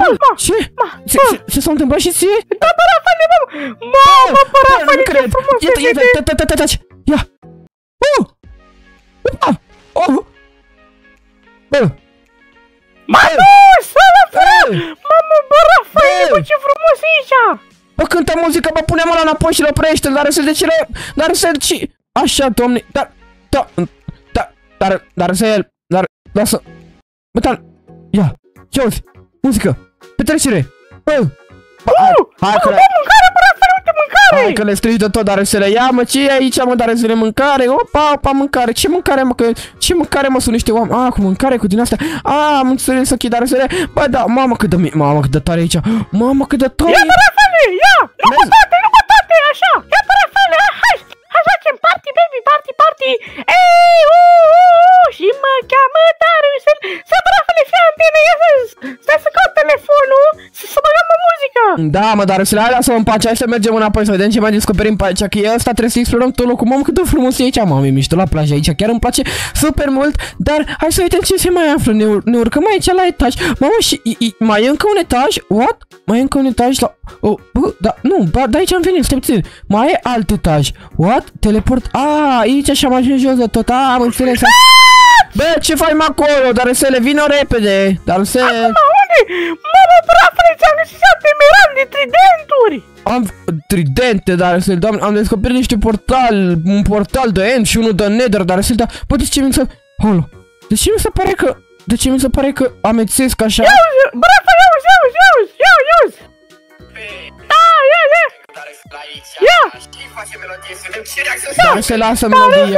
Ce? Ce s-a întâmplat și ție? Da, bă, Rafale, mamă! Mamă, bă, Rafale, ce frumos se vede! Iată, iată, iată, ia! Oh! Oh! Bă! Mă, nu! Să-l fără! Mamă, bă, Rafale, bă, ce frumos e aici! Bă, cântă muzică, bă, pune mâna înapoi și-l oprește-l, dar să de ce le... Dar să ce... Așa, domne, dar... Da, da, dar, dar să el... Dar, lasă... Bă, dar... Ia, ce auzi? Muzică! Petrecere! Bă! Bă, hai că... Mâncare, bă, Rafale, uite, mâncare! Hai că le strigi de tot, dar să le ia, mă, ce e aici, mă, dar să le mâncare? Opa, opa, mâncare, ce mâncare, mă, că... Ce mâncare, mă, sunt niște oameni? Ah, cu mâncare, cu din astea... Ah, am înțeles, ok, dar să le... Bă, da, mamă, cât de... Mamă, cât de tare aici! Mamă, cât de tare! Ia, bă, Rafale, ia! Nu cu toate, nu cu toate, așa! Ia, bă, Rafale, hai! Hai, facem party, baby, party, party! Ei, uuu, uuu, și mă cheamă Darusel! Să, bă, Rafale, fii antenă, ia să... Stai să caut telefonul, să băgăm o muzică! Da, mă, dar să le hai, lasă-mă în pace, hai să mergem înapoi să vedem ce mai descoperim pe aici, că e ăsta, trebuie să explorăm tot locul. Mamă, cât de frumos e aici, mamă, e mișto la plajă aici, chiar îmi place super mult, dar hai să vedem ce se mai află, ne, ur ne urcăm aici la etaj. Mamă, și i, i, mai e încă un etaj? What? Mai e încă un etaj la... Oh, bă, da, nu, ba, de aici am venit, stai puțin, mai e alt etaj. What? Teleport, a, aici așa am ajuns jos de tot, a, am înțeles. Bă, ce faci acolo? Dar să le vină repede, dar să... Acum, unde? Mamă, bă, Rafale, ți-am găsit șapte emeralde, tridenturi! Am tridente, dar să doamne, am descoperit niște portal, un portal de End și unul de Nether, dar să da, bă, de ce mi se... Holo, de ce mi se pare că... De ce mi se pare că amețesc așa? Ia uzi, bă, Rafale, ia uzi, ia uzi, ia uzi, ia uzi, ia uzi! Da, ia, ia! Ia! Dar să lasă melodia.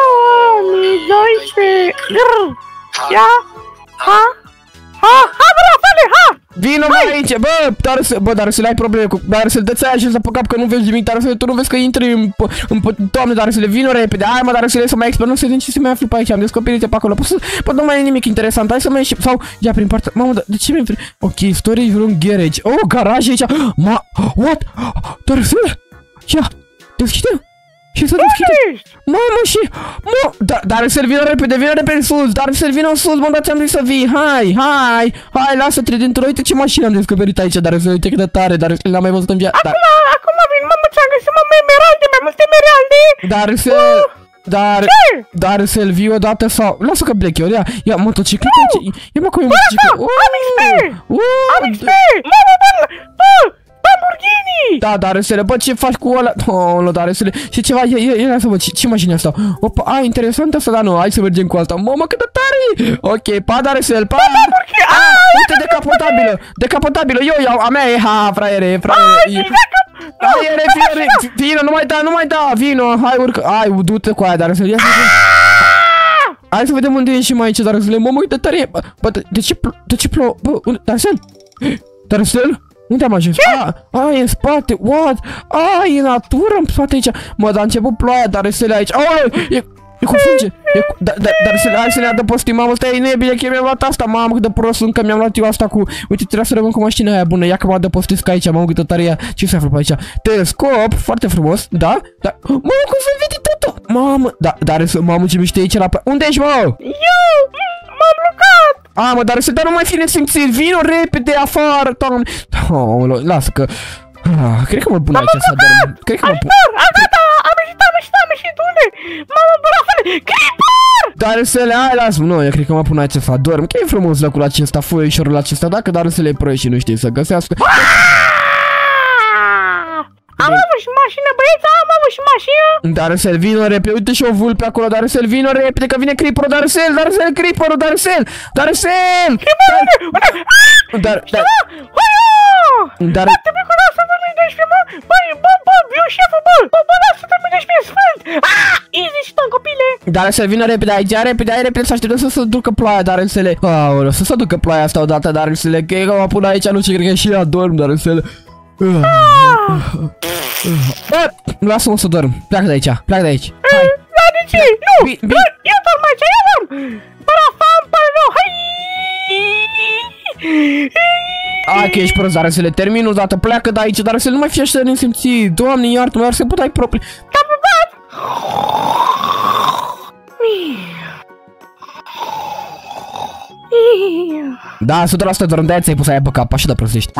Ia! Ha! Ha! Ha, bă, Rafale, ha! Vino mai aici, bă, dar să, bă, dar să le ai probleme cu, dar să-l dă-ți aia și să pe cap că nu vezi nimic, dar să tu nu vezi că intri în, în, Doamne, dar să le vină repede, hai mă, dar să le să mai explorăm, să vedem ce se mai află pe aici, am descoperit pe acolo, poți să, bă, nu mai e nimic interesant, hai să mai ieșim, sau, ia prin partea, mamă, de ce mi-e, ok, storage room garage, oh, garaj aici, ma, what, dar să le, ia, deschide, și să deschide, mamă, și, mă, dar, dar să-l vină repede, vină repede sus, dar să-l vină sus, mă, dar ți-am zis să vii, hai, hai, hai, lasă tridentul, uite ce mașină am descoperit aici, dar să uite cât de tare, dar l-am mai văzut în viață, acum, acum vin, mamă, ți-am găsit, mamă, emeralde, mai multe emeralde, dar să, dar, dar să-l vii odată sau, lasă că plec eu, ia, ia, motocicleta aici, ia mă, cum e motocicleta, am X P, am X P, mamă, bă, bă, Lamborghini! Da, dar să le, bă, ce faci cu ăla? Oh, dar să le, și ceva, ia, ia, ia, să văd, ce, ce mașini asta? Opa, a, interesant asta, dar nu, hai să mergem cu asta. Mamă, cât de tare! Ok, pa, dar să pa! Ah, uite, decapotabilă, decapotabilă, eu iau, a mea e, ha, fraiere, fraiere. Fraiere, fraiere, vino, nu mai da, nu mai da, vino, hai, urcă, hai, du-te cu aia, dar să le, ia să vedem. Hai să vedem unde e și mai aici, dar să le, mamă, cât de tare, bă, de ce, de ce plouă, bă, unde, dar să dar să unde am ajuns? A, a, e în spate, what? A, e natură în spate aici. Mă, dar a început ploaia, dar resele aici. Aoleu, e, e cu funge. E cu, da, da, dar resele, hai să ne adăpostim, mamă, stai, e nebine, că mi-am luat asta, mamă, cât de prost sunt, că mi-am luat eu asta cu... Uite, trebuia să rămân cu mașina aia bună, ia că mă adăpostesc aici, mamă, cât de tare ea. Ce se află pe aici? Telescop, foarte frumos, da? Da. Mamă, cum se vede totul? Mamă, da, dar, mamă, ce miște aici la... Unde ești, mă? Eu, m-am blocat. A, mă, dar să dar nu mai fi nesimțit, vino repede afară, doamne. Oh, lasă că... Ah, cred că mă pun aici să dorm. Cred că mă pun. Ajutor, a, gata, am ieșit, am ieșit, am ieșit, unde? Mamă, bă, Rafale, Creeper! Dar să le, hai, lasă-mă, nu, eu cred că mă pun aici să dorm. Că e frumos locul acesta, foișorul acesta, dacă dar să le proiești și nu știi să găsească. Am avut și mașină, băieți, am avut și mașină. Dar să-l vină repede, uite și o vulpe acolo, dar să-l vină repede, că vine Creeper-ul, dar să-l, dar să-l, Creeper-ul, dar să-l, dar să-l. Creeper, unde, unde? Dar, dar, dar, bă, trebuie cu lasă să mi doisprezece, bă, bă, bă, bă, eu șeful, bă, bă, bă, lasă să mi doisprezece, sfânt. Ah, easy și tot, copile. Dar să-l vină repede aici, repede, hai repede, să așteptăm să se ducă ploaia, dar să le, aoleu, să se ducă ploaia asta odată, dar să le, că mă pun aici, nu știu, cred că și ea dorm, dar să le. Bă, lasă-mă să dorm, pleacă de aici, pleacă de aici. Hai. Da, de ce? Nu, eu dorm aici, eu dorm. Parafam, parano, hai. Hai că ești prost, dar să le termin odată, pleacă de aici, dar să nu mai fie așa de nesimțit. Doamne, iartă-mă, dar să pot ai proprii. Te-am pupat. Da, o sută la sută doar de-aia ți-ai pus aia pe cap, așa de prostești.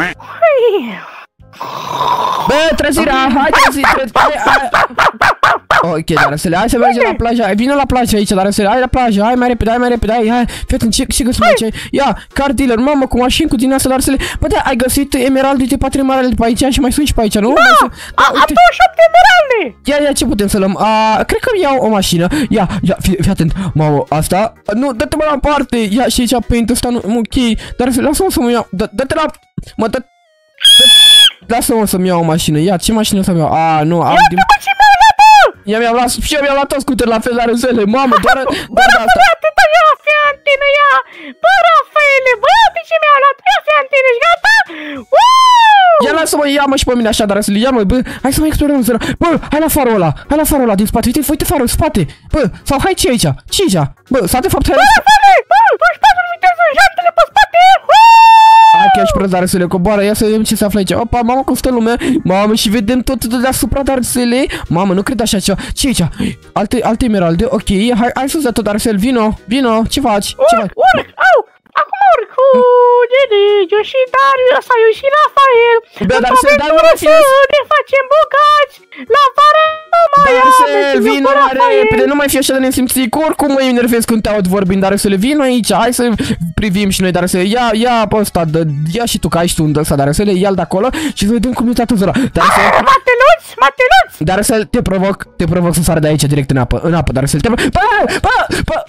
Bă, trezirea, hai trezi, trezi, ok, Darăsele, hai să mergem la plajă, hai, vină la plajă aici, Darăsele, hai la plajă, hai mai repede, hai mai repede, hai, hai, fii atent, ce, ce găsim aici, ia, car dealer, mamă, cu mașini, cu din asta, Darăsele, bă, da, ai găsit emeralde de patrimonale de pe aici și mai sunt și pe aici, nu? Da, am douăzeci și opt emeralde! Ia, ia, ce putem să luăm? A, cred că iau o mașină, ia, ia, fii, fii atent, mamă, asta, nu, dă-te mă la parte, ia, și aici, paint ăsta, nu, ok, Darăsele, lasă-mă să mă iau, dă-te la, mă, dă lasă-mă să-mi iau o mașină, ia, ce mașină să-mi iau? A, nu, am din... Ia mi-am luat, și eu mi-am luat tot scuter la fel, Darăsele, mamă, doar, doar de asta. Atâta, ia, fii antenă, ia! Bă, Rafaele, bă, uite ce mi-a luat, ia, fii antenă, și gata? Uuuu! Ia, lasă-mă, ia-mă și pe mine așa, Darăsele, ia-mă, bă, hai să mai explorăm, zăra. Bă, hai la farul ăla, hai la farul ăla din spate, uite, uite farul, spate, bă, sau hai ce aici, ce aici? Bă, sau de fapt, hai la... Bă, Rafaele, bă, doar și patru viteză, jantele pe spate, Hai chiar și prost, Darăsele, coboară, ia să vedem ce se află aici. Opa, mamă, cum stă lumea. Mamă, și vedem tot de deasupra, Darăsele. Mamă, nu cred așa ceva. Ce aici? Alte, alte emeralde, ok. Hai, hai sus de tot, Darăsele, vino, vino. Ce faci? Ce faci? Urc, au, acum urc cu Gene, eu și Dariu, ăsta eu și Rafael. Bă, Darăsele, dar nu mai fi... Ne facem bogați, la vară nu mai Darăsele, vino repede, nu mai fi așa de nesimțit. Oricum mă enervez când te aud vorbind, Darăsele, vino aici. Hai să privim și noi, Darăsele. Ia, ia pe ăsta, ia și tu, că ai și tu un ăsta, Darăsele, ia-l de acolo și să vedem cum e tatăl ăla. Darăsele, mateluț, mateluț. Darăsele, te provoc, te provoc să sară de aici direct în apă, în apă, Darăsele. Te provoc, bă, bă, bă.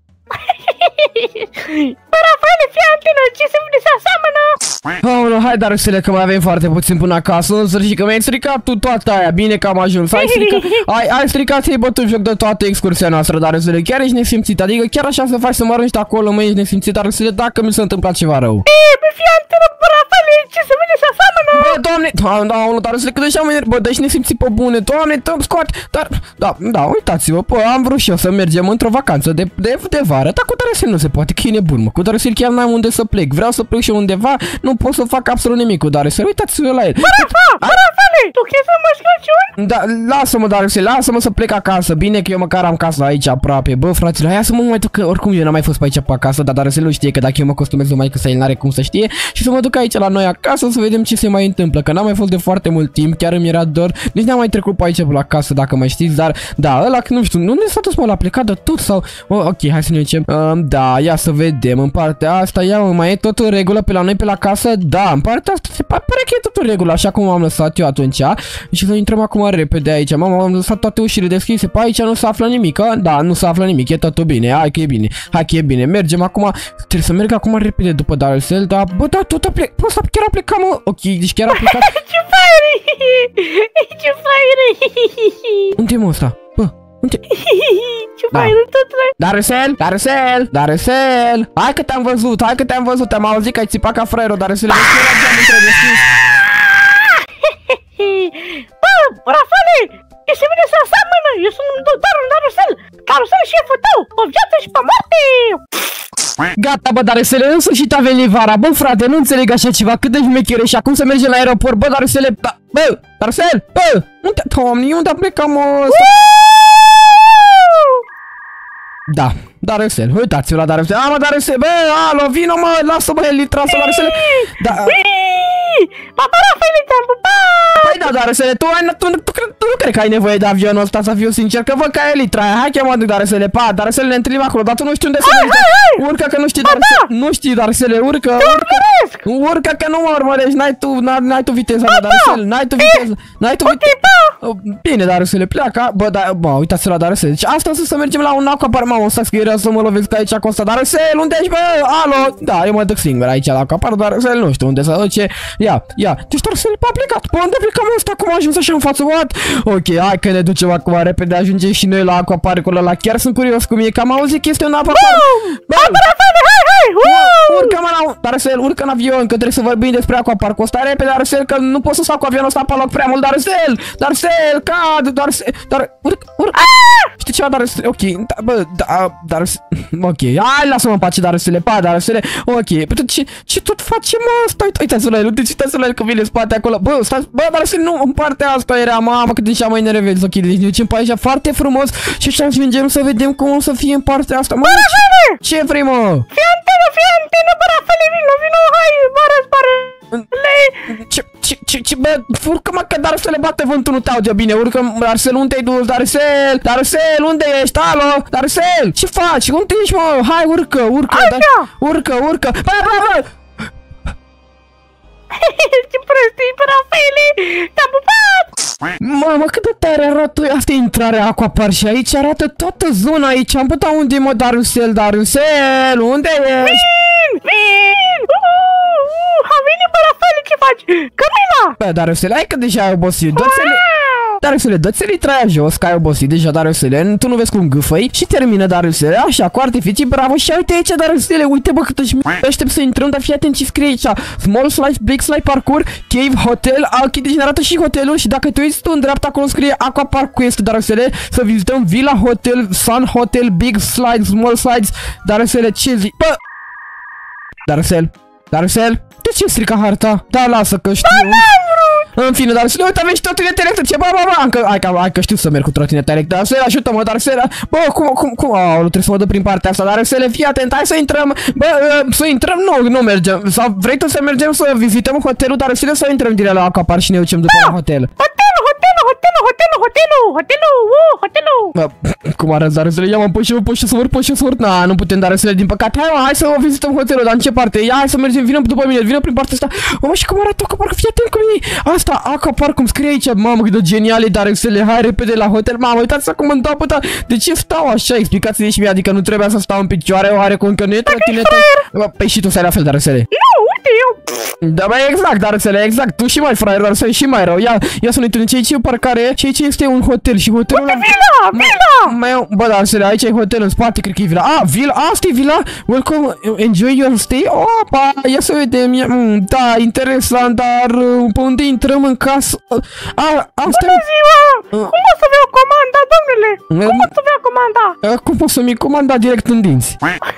Bă, Rafaele, fii antenă, ce se vede să aseamănă? Aoleu, hai, Darăsele, că mai avem foarte puțin până acasă, în sfârșit, că mi-ai stricat tu toată aia, bine că am ajuns, ai stricat, ai, ai stricat să-i bătut joc de toată excursia noastră, Darăsele, chiar ești nesimțit, adică chiar așa să faci să mă arunci de acolo, mă, ești nesimțit, Darăsele, dacă mi s-a întâmplat ceva rău. Ei, bă, fii antenă, bă, Rafaele, ce se vede să aseamănă? Bă, doamne, da, Darăsele, că deja mă enerv, bă, dă ești nesimțit pe bune, doamne, tămi scoate, dar, da, da, uitați-vă, bă, am vrut și eu să mergem într-o vacanță de, de, de vară, dar cu Darăsele nu se poate, că e nebun, mă, cu Darăsele chiar n-am unde să plec, vreau să plec și undeva, nu pot să fac absolut nimic cu Darăsele, uitați-vă la el. Bă, Rafa, bă, Rafaele, tu crezi să mă Crăciun? Da, lasă-mă, Darăsele, lasă-mă să plec acasă, bine că eu măcar am casa aici aproape, bă, fraților, hai să mă mai duc, că oricum eu n-am mai fost pe aici pe acasă, dar Darăsele nu știe că dacă eu mă costumez numai că el n-are cum să știe și să mă duc aici la noi acasă să vedem ce se mai întâmplă, că n-am mai fost de foarte mult timp, chiar îmi era dor, nici n-am mai trecut pe aici pe la casă, dacă mai știți, dar, da, ăla, nu știu, nu ne s-a dus, mă, la plecat de tot sau, oh, ok, hai să ne ducem, um, da, ia să vedem, în partea asta, ia, mă, mai e tot în regulă pe la noi pe la casă, da, în partea asta se pare că e tot în regulă, așa cum am lăsat eu atunci, și să intrăm acum repede aici, mama, am lăsat toate ușile deschise, pe aici nu se află nimic, a? Da, nu se află nimic, e totul bine, hai că e bine, hai că e bine, mergem acum, trebuie să merg acum repede după Darăsel, dar, bă, da, tot a plecat, bă, ăsta chiar a plecat, mă, ok, deci chiar a plecat. Ce faire, ce faire. Unde e, mă, ăsta? Bă, unde? Ce faire, tot răi. Darăsel, Darăsel, Darăsel, hai că te-am văzut, hai că te-am văzut, am auzit că ai țipat ca fraierul, Darăsel, vezi că era geamul între deschis. Bă, Rafaele, ce se vede să aseamănă, eu sunt doar un Darăsel, Darăsel șeful tău, pe viață și pe moarte. Gata, bă, Darăsele, în sfârșit a venit vara, bă, frate, nu înțeleg așa ceva, cât de șmechere și acum să mergem la aeroport, bă, Darăsele, da, bă, Darăsel, bă, unde, Doamne, unde a plecat, mă, ăsta? Da, Darăsel, uitați-vă la Darăsel, a, mă, Darăsel, bă, alo, vino, mă, lasă-mă, Elitra, să Darăsele, da. Papa, Rafaele, te-am pupat! Păi da, Darăsele, tu, ai, tu, tu, tu, tu nu cred că ai nevoie de avionul ăsta, să fiu sincer, că văd că ai Elitra aia, hai că mă duc, Darăsele, pa, Darăsele, ne întâlnim acolo, dar tu nu știi unde să mergi, urcă că nu știi, Darăsele, nu știi, Darăsele, urcă, urcă, urcă că nu mă urmărești, n-ai tu, n-ai tu viteza, Darăsele, n-ai tu viteza, n-ai tu viteza, bine, Darăsele, pleacă, bă, da, bă, uitați la Darăsele, deci asta o să mergem la un aquapar, mamă, o să scrierea să mă lovesc aici cu ăsta, Darăsele, unde ești, bă, alo, da, eu mă duc singur aici la aquapar, Darăsele, nu știu unde să duce, ia, ia, deci Darăsele a plecat, bă, unde plecăm ăsta, cum a ajuns așa în față, what? Ok, hai că ne ducem acum repede, ajungem și noi la aquaparicul ăla, chiar sunt curios cum e, că am auzit că este un aquapar. Bă, hai, hai, urcă, mă, la, Darăsel, urcă în avion, că trebuie să vorbim despre aquaparcul ăsta repede, Darăsel, că nu pot să stau cu avionul ăsta pe loc prea mult, Darăsel, Darăsel, cad, Darăsel, dar, urcă, urcă, știi ceva, Darăsel, ok, da, bă, da, Darăsel, ok, hai, lasă-mă în pace, Darăsele, pa, Darăsele, ok, ce, ce tot facem ăsta, uitați-vă la el, uitați-vă la el că vine spate. spate acolo. Bă, stați, bă, dar să nu, în partea asta era, mamă, cât deja mai nervez ochii. Deci ne ducem pe aici foarte frumos și așa ajungem să vedem cum o să fie în partea asta. Mă, ce, ce vrei, mă? Fii antenă, fii antenă, bă, Rafale, vino, vino, hai, bară, bară. Ce, ce, ce, ce, bă, urcă-mă că dar să le bate vântul, nu te aude bine, urcă, Darcel, unde te-ai dus, Darcel, Darcel, unde ești, alo, Darcel, ce faci, unde ești, mă, hai, urcă, urcă, da, urcă, urcă, bă, bă, bă. Ce prostii, bă, Rafale, te-am pupat. Mamă, cât de tare arată, asta e intrarea Aquapark și aici arată toată zona aici, am putea unde e, mă, Darcel, Darcel, unde ești? Vin, vin, uh, a venit, bă, Rafale, ce faci? Camila! Bă, Darcel, hai că deja ai obosit, dă-ți-le... Darcel, dă-ți-le traia jos, că ai obosit deja, Darcel, tu nu vezi cum gâfăi și termină, Darcel, așa, cu artificii, bravo, și uite aici, Darcel, uite, bă, câtă șmi... Aștept să intrăm, dar fii atent ce scrie aici, Small Slice, Big Slice, Parkour, Cave, Hotel, ok, deci ne arată și hotelul și dacă te uiți tu în dreapta, acolo scrie Aquapark Quest, Darcel, să vizităm Villa Hotel, Sun Hotel, Big Slide, Small Slides, Darcel, ce zici? Bă! Darcel, Darcel, de ce strica harta? Da, lasă că știu. În fine, Darcel, uite, aveți trotinete electrice, bă, bă, bă, încă, hai că, hai că știu să merg cu trotinete electrice, Darcel, ajută-mă, Darcel, bă, cum, cum, cum, aoleu, trebuie să mă duc prin partea asta, Darcel, fii atent, hai să intrăm, bă, să intrăm, nu, nu mergem, sau vrei tu să mergem să vizităm hotelul, Darcel, să intrăm direct la Aquapark și ne ducem după la hotel. Hotelul, hotelul, hotelul, hotelul, hotelul, hotelul, uh, hotelul. Bă, cum arăți, Darcel, ia mă, pui și mă, pui și să urc, pui și să urc, na, nu putem, Darcel, din păcate, hai, mă, hai să vizităm hotelul, dar în ce parte, ia, hai să mergem, vină după mine, vină prin partea asta, mă, și cum arată Aquapark, fii atent cu mine, asta, Aquapark, cum scrie aici, mamă, cât de genial e, Darcel, hai repede la hotel, mamă, uitați-vă cum îmi dau puta, de ce stau așa, explicați-ne și mie, adică nu trebuia să stau în picioare, oare cu încă nu e trotinete? Păi și tu stai la fel, Darcel. Nu, uite, eu. Da, bă, exact, Darcel, exact, tu și mai fraier, Darcel, și mai rău, ia, ia să ne uităm, ce aici e o parcare, și aici este un hotel și hotelul ăla... Vila, vila! Mai, bă, Darcel, aici e hotel, în spate, cred că e vila, ah, vila, asta e vila, welcome, enjoy your stay, opa, ia să vedem, ia, mm, da, interesant, dar pe unde intrăm în casă, ah, asta... Bună ziua! Cum o să vă comanda, domnule? Cum o să vă comanda? Cum poți să-mi comanda direct în dinți?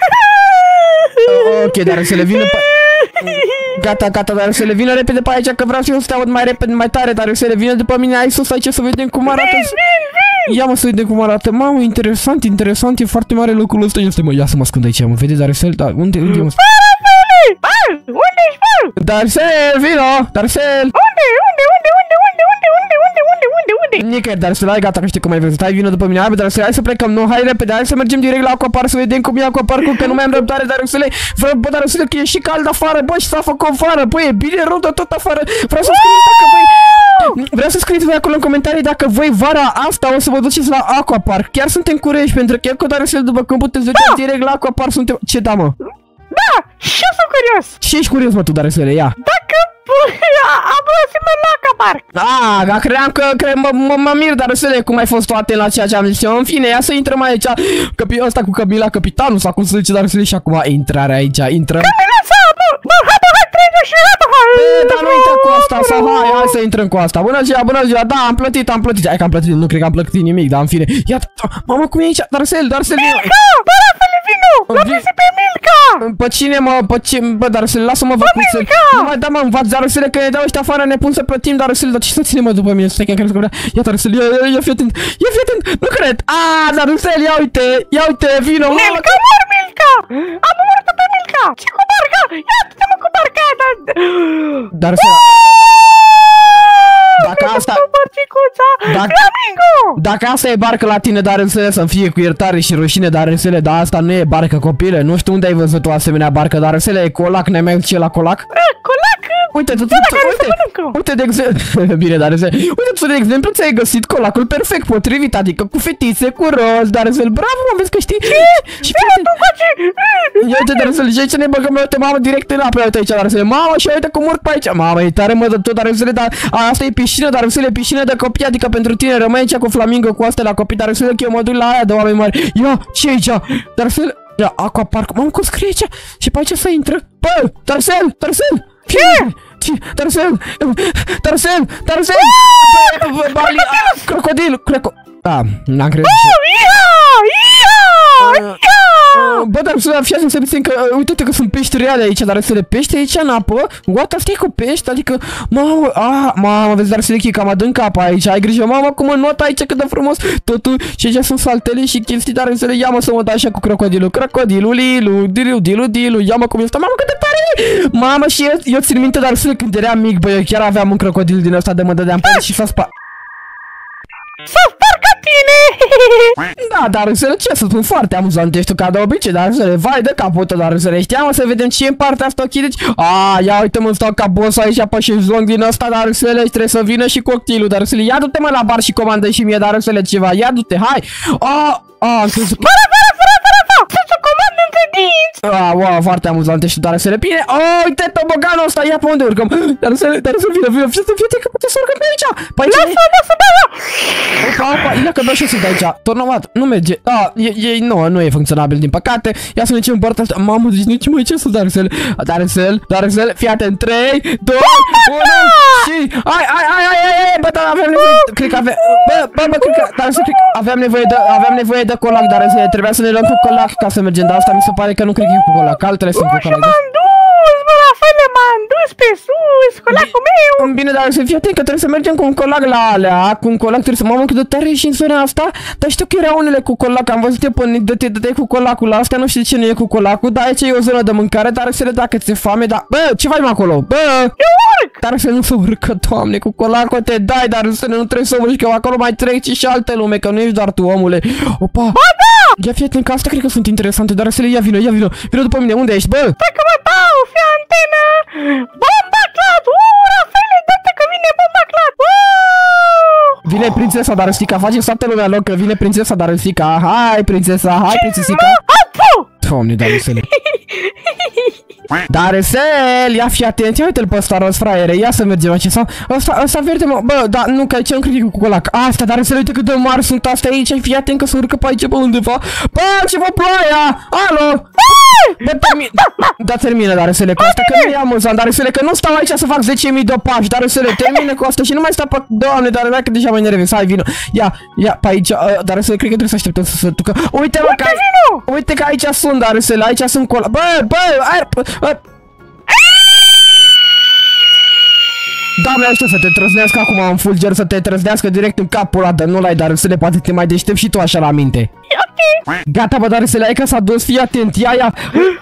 Ok, Darcel, vină pe... Gata, gata, Darcel, vină repede pe aici, că vreau să eu să te aud mai repede, mai tare, Darcel, vină după mine, hai sus aici să vedem cum arată. Vin, vin, vin! Ia mă să vedem cum arată, mamă, interesant, interesant, e foarte mare locul ăsta, este, mă, ia să mă ascund aici, mă, vedeți, Darcel, da, unde, unde mă? Bă, unde ești, bă? Darcel, vino, Darcel! Unde, unde, unde, unde, unde, unde, unde, unde, unde, unde, unde? Nicăieri, Darcel, hai, gata, că știu cum ai văzut, hai, vină după mine, hai, Darcel, hai să plecăm, nu, hai repede, hai să mergem direct la Aquapark să vedem cum e Aquapark-ul, că nu mai am răbdare, Darcel, vreau, bă, Darcel, că e și cald afară, bă, și s-a făcut afară, bă, e bine rău de tot afară, vreau să scrieți dacă voi... Vreau să scrieți voi acolo în comentarii dacă voi vara asta o să vă duceți la Aquapark, chiar suntem curioși, pentru că eu cu Darcel, după cum puteți vedea, direct la Aquapark suntem... Ce da, mă? Da, și eu sunt curios. Și ești curios, mă, tu, Darcel, ia. Dacă am să merg la Aquapark. Ah, credeam că cre mă, mă, mă mir, Darcel, cum ai fost tu atent la ceea ce am zis eu. În fine, ia să intrăm aici. Căpi ăsta cu Camila, capitanul, sau cum se zice, Darcel, și acum intrarea aici, intrăm. Camila, sau, bă, bă, hai, bă, hai, trece și hai, bă, hai. Bă, dar nu uita cu asta, sau hai, hai să intrăm cu asta. Bună ziua, bună ziua, da, am plătit, am plătit. Hai că am plătit, nu cred că am plătit nimic, dar în fine. Ia, mamă, cum e aici, Darcel, Darcel. Milka, bă, Rafale, vino, l-am prins pe Milka. Pe cine, mă, pe ce, bă, Darcel, lasă-mă vă cum să... Nu mai da, mă, învaț, Darcel, că ne dau ăștia afară, ne pun să plătim, Darcel, dar ce să ține, mă, după mine, stai că crezi că vrea. Ia, Darcel, ia, ia, ia, fii atent, ia, fii atent, nu cred. Ah, Darcel, ia uite, ia uite, vino. Milka, mor, Milka, am omorât pe Milka. Ce cu barca? Ia, te-mă cu barca, dar... Darcel... Dacă asta... Dacă... Dacă asta e barcă la tine, Darcel, să-mi fie cu iertare și rușine, Darcel, dar asta nu e barcă, copile. Nu știu unde ai văzut o asemenea barcă, Darcel, e colac, n-ai mai ce la colac? Colac? Uite, tu, tu, tu, uite, uite, de exemplu, bine, Darcel, uite, tu, de exemplu, ți-ai găsit colacul perfect potrivit, adică cu fetițe, cu roz, Darcel, bravo, mă, vezi că știi? Și uite, Darcel, și aici ne băgăm, uite, mamă, direct în apă, uite aici, Darcel, mamă, și uite cum urc pe aici, mamă, e tare, mă, de tot, Darcel, dar asta e piscină, Darcel, e piscină de copii, adică pentru tine, rămâi aici cu flamingo, cu astea la copii, Darcel, că eu mă duc la aia de oameni mari, ia, ce aici, Darcel, ia, Aquapark, mamă, cum scrie aici, și pe aici să intră, bă, Darcel, Darcel, ce? Ce? Darcel, Darcel, Darcel, crocodil, crocodil, croco... Da, n-am crezut. Ia, ia! Bă, dar să fii să se că, uite-te că sunt pești reale aici, dar să le pești aici în apă? What? Asta e cu pești? Adică, mamă, a, mamă, vezi, dar să le cam adânc apa aici, ai grijă, mamă, cum înot aici, cât de frumos, totul, și aici sunt saltele și chestii, dar să le ia, mă, să mă dau așa cu crocodilul, crocodilul, lilu, dilu, dilu, dilu, ia mă cum este, mamă, cât de tare, mamă, și eu, eu țin minte, dar să când eram mic, bă, eu chiar aveam un crocodil din ăsta de mă dădeam pe și s-a spa... S-a spargat tine! Da, dar Rusele, ce să spun, foarte amuzant ești tu ca de obicei, dar Rusele, vai de capul tău, dar Rusele, știam să vedem ce e în partea asta, ok, deci, a, ia uite mă, stau ca boss aici pe șezlong din ăsta, dar Rusele, trebuie să vină și cocktailul, dar Rusele, ia du-te mă la bar și comandă și mie, dar Rusele, ceva, ia du-te, hai, a, a, am crezut că... Fără, fără, fără, fără, fără, să-ți o comand între dinți! A, wow, foarte amuzant ești tu, dar Rusele, bine, o, uite toboganul ăsta, ia pe unde urcăm, dar Rusele, dar Rusele, vină, vină, vină, vină, că puteți să urcăm pe aici, pe aici, lasă, lasă, da, da! Opa, opa, ia că dau și eu să dai aici. Tornomat, nu merge. Da, e, e, nu, nu e funcționabil, din păcate. Ia să ne ce în partea asta. Mamă, deci nici mai ce să Darcel. Darcel, Darcel, fii atent. trei, doi, unu și... Ai, ai, ai, ai, ai, ai, bă, dar aveam nevoie... Cred că avea... Bă, bă, bă, cred că... Darcel, cred că aveam nevoie de... Aveam nevoie de colac, Darcel. Trebuia să ne luăm cu colac ca să mergem. Dar asta mi se pare că nu cred că e cu colac. Altele sunt cu colac. M-am dus, mă, la fel, m-am dus pe sus, colacul meu. Bine, dar să fii atent că trebuie să mergem cu un colac la alea. Cu un colac trebuie să... Mamă, cât de tare e și în zona asta. Dar știu că erau unele cu colac. Am văzut eu pe de te cu colacul la astea. Nu știu de ce nu e cu colacul. Dar aici e o zonă de mâncare. Dar să le dacă ți-e foame. Dar, bă, ce faci acolo? Bă! Eu urc! Dar să nu se urcă, Doamne, cu colacul te dai. Dar să nu trebuie să urci, că acolo mai trec și alte lume. Că nu ești doar tu, omule. Opa! Ba da! Ia fii atent că astea cred că sunt interesante. Dar să le ia vină, ia vină. Vină după mine. Unde ești, bă? Stai că mă dau, fii antenă! Bomba clat! Uuu, Rafele, dă-te că vine bomba clat! Uuu! Vine prințesa Darăsica, face toată lumea loc că vine prințesa Darăsica. Hai, prințesa, hai, prințesica. Doamne, Darăsele. Darăsel, ia fii atent, ia uite-l pe ăsta roz, fraiere, ia să mergem aici. Sau, ăsta, ăsta verde, mă, bă, da, nu, că aici nu cred că e cu colac. Asta, Darăsel, uite cât de mari sunt astea aici, fii atent că se urcă pe aici pe undeva. Bă, ce vă ploaia, alo. Bă, termin, da, termină, Darăsele, cu asta, că nu e amuzant, Darăsele, că nu stau aici să fac zece mii de pași, Darăsele, termină cu asta și nu mai stau pe, Doamne, Darăsele, că deja mă enervez, hai, vină, ia, ia, pe aici, Darăsele, cred că trebuie să așteptăm să se ducă. Uite, mă, că, uite că aici sunt, Darăsele, aici sunt colac, bă, bă, aer, bă, Doamne, așa să te trăznească acum în fulger, să te trăznească direct în capul ăla, dar nu l-ai, dar să le poate te mai deștept și tu așa la minte. Ok. Gata, bă, dar să le ai că s-a dus, fii atent, ia, ia.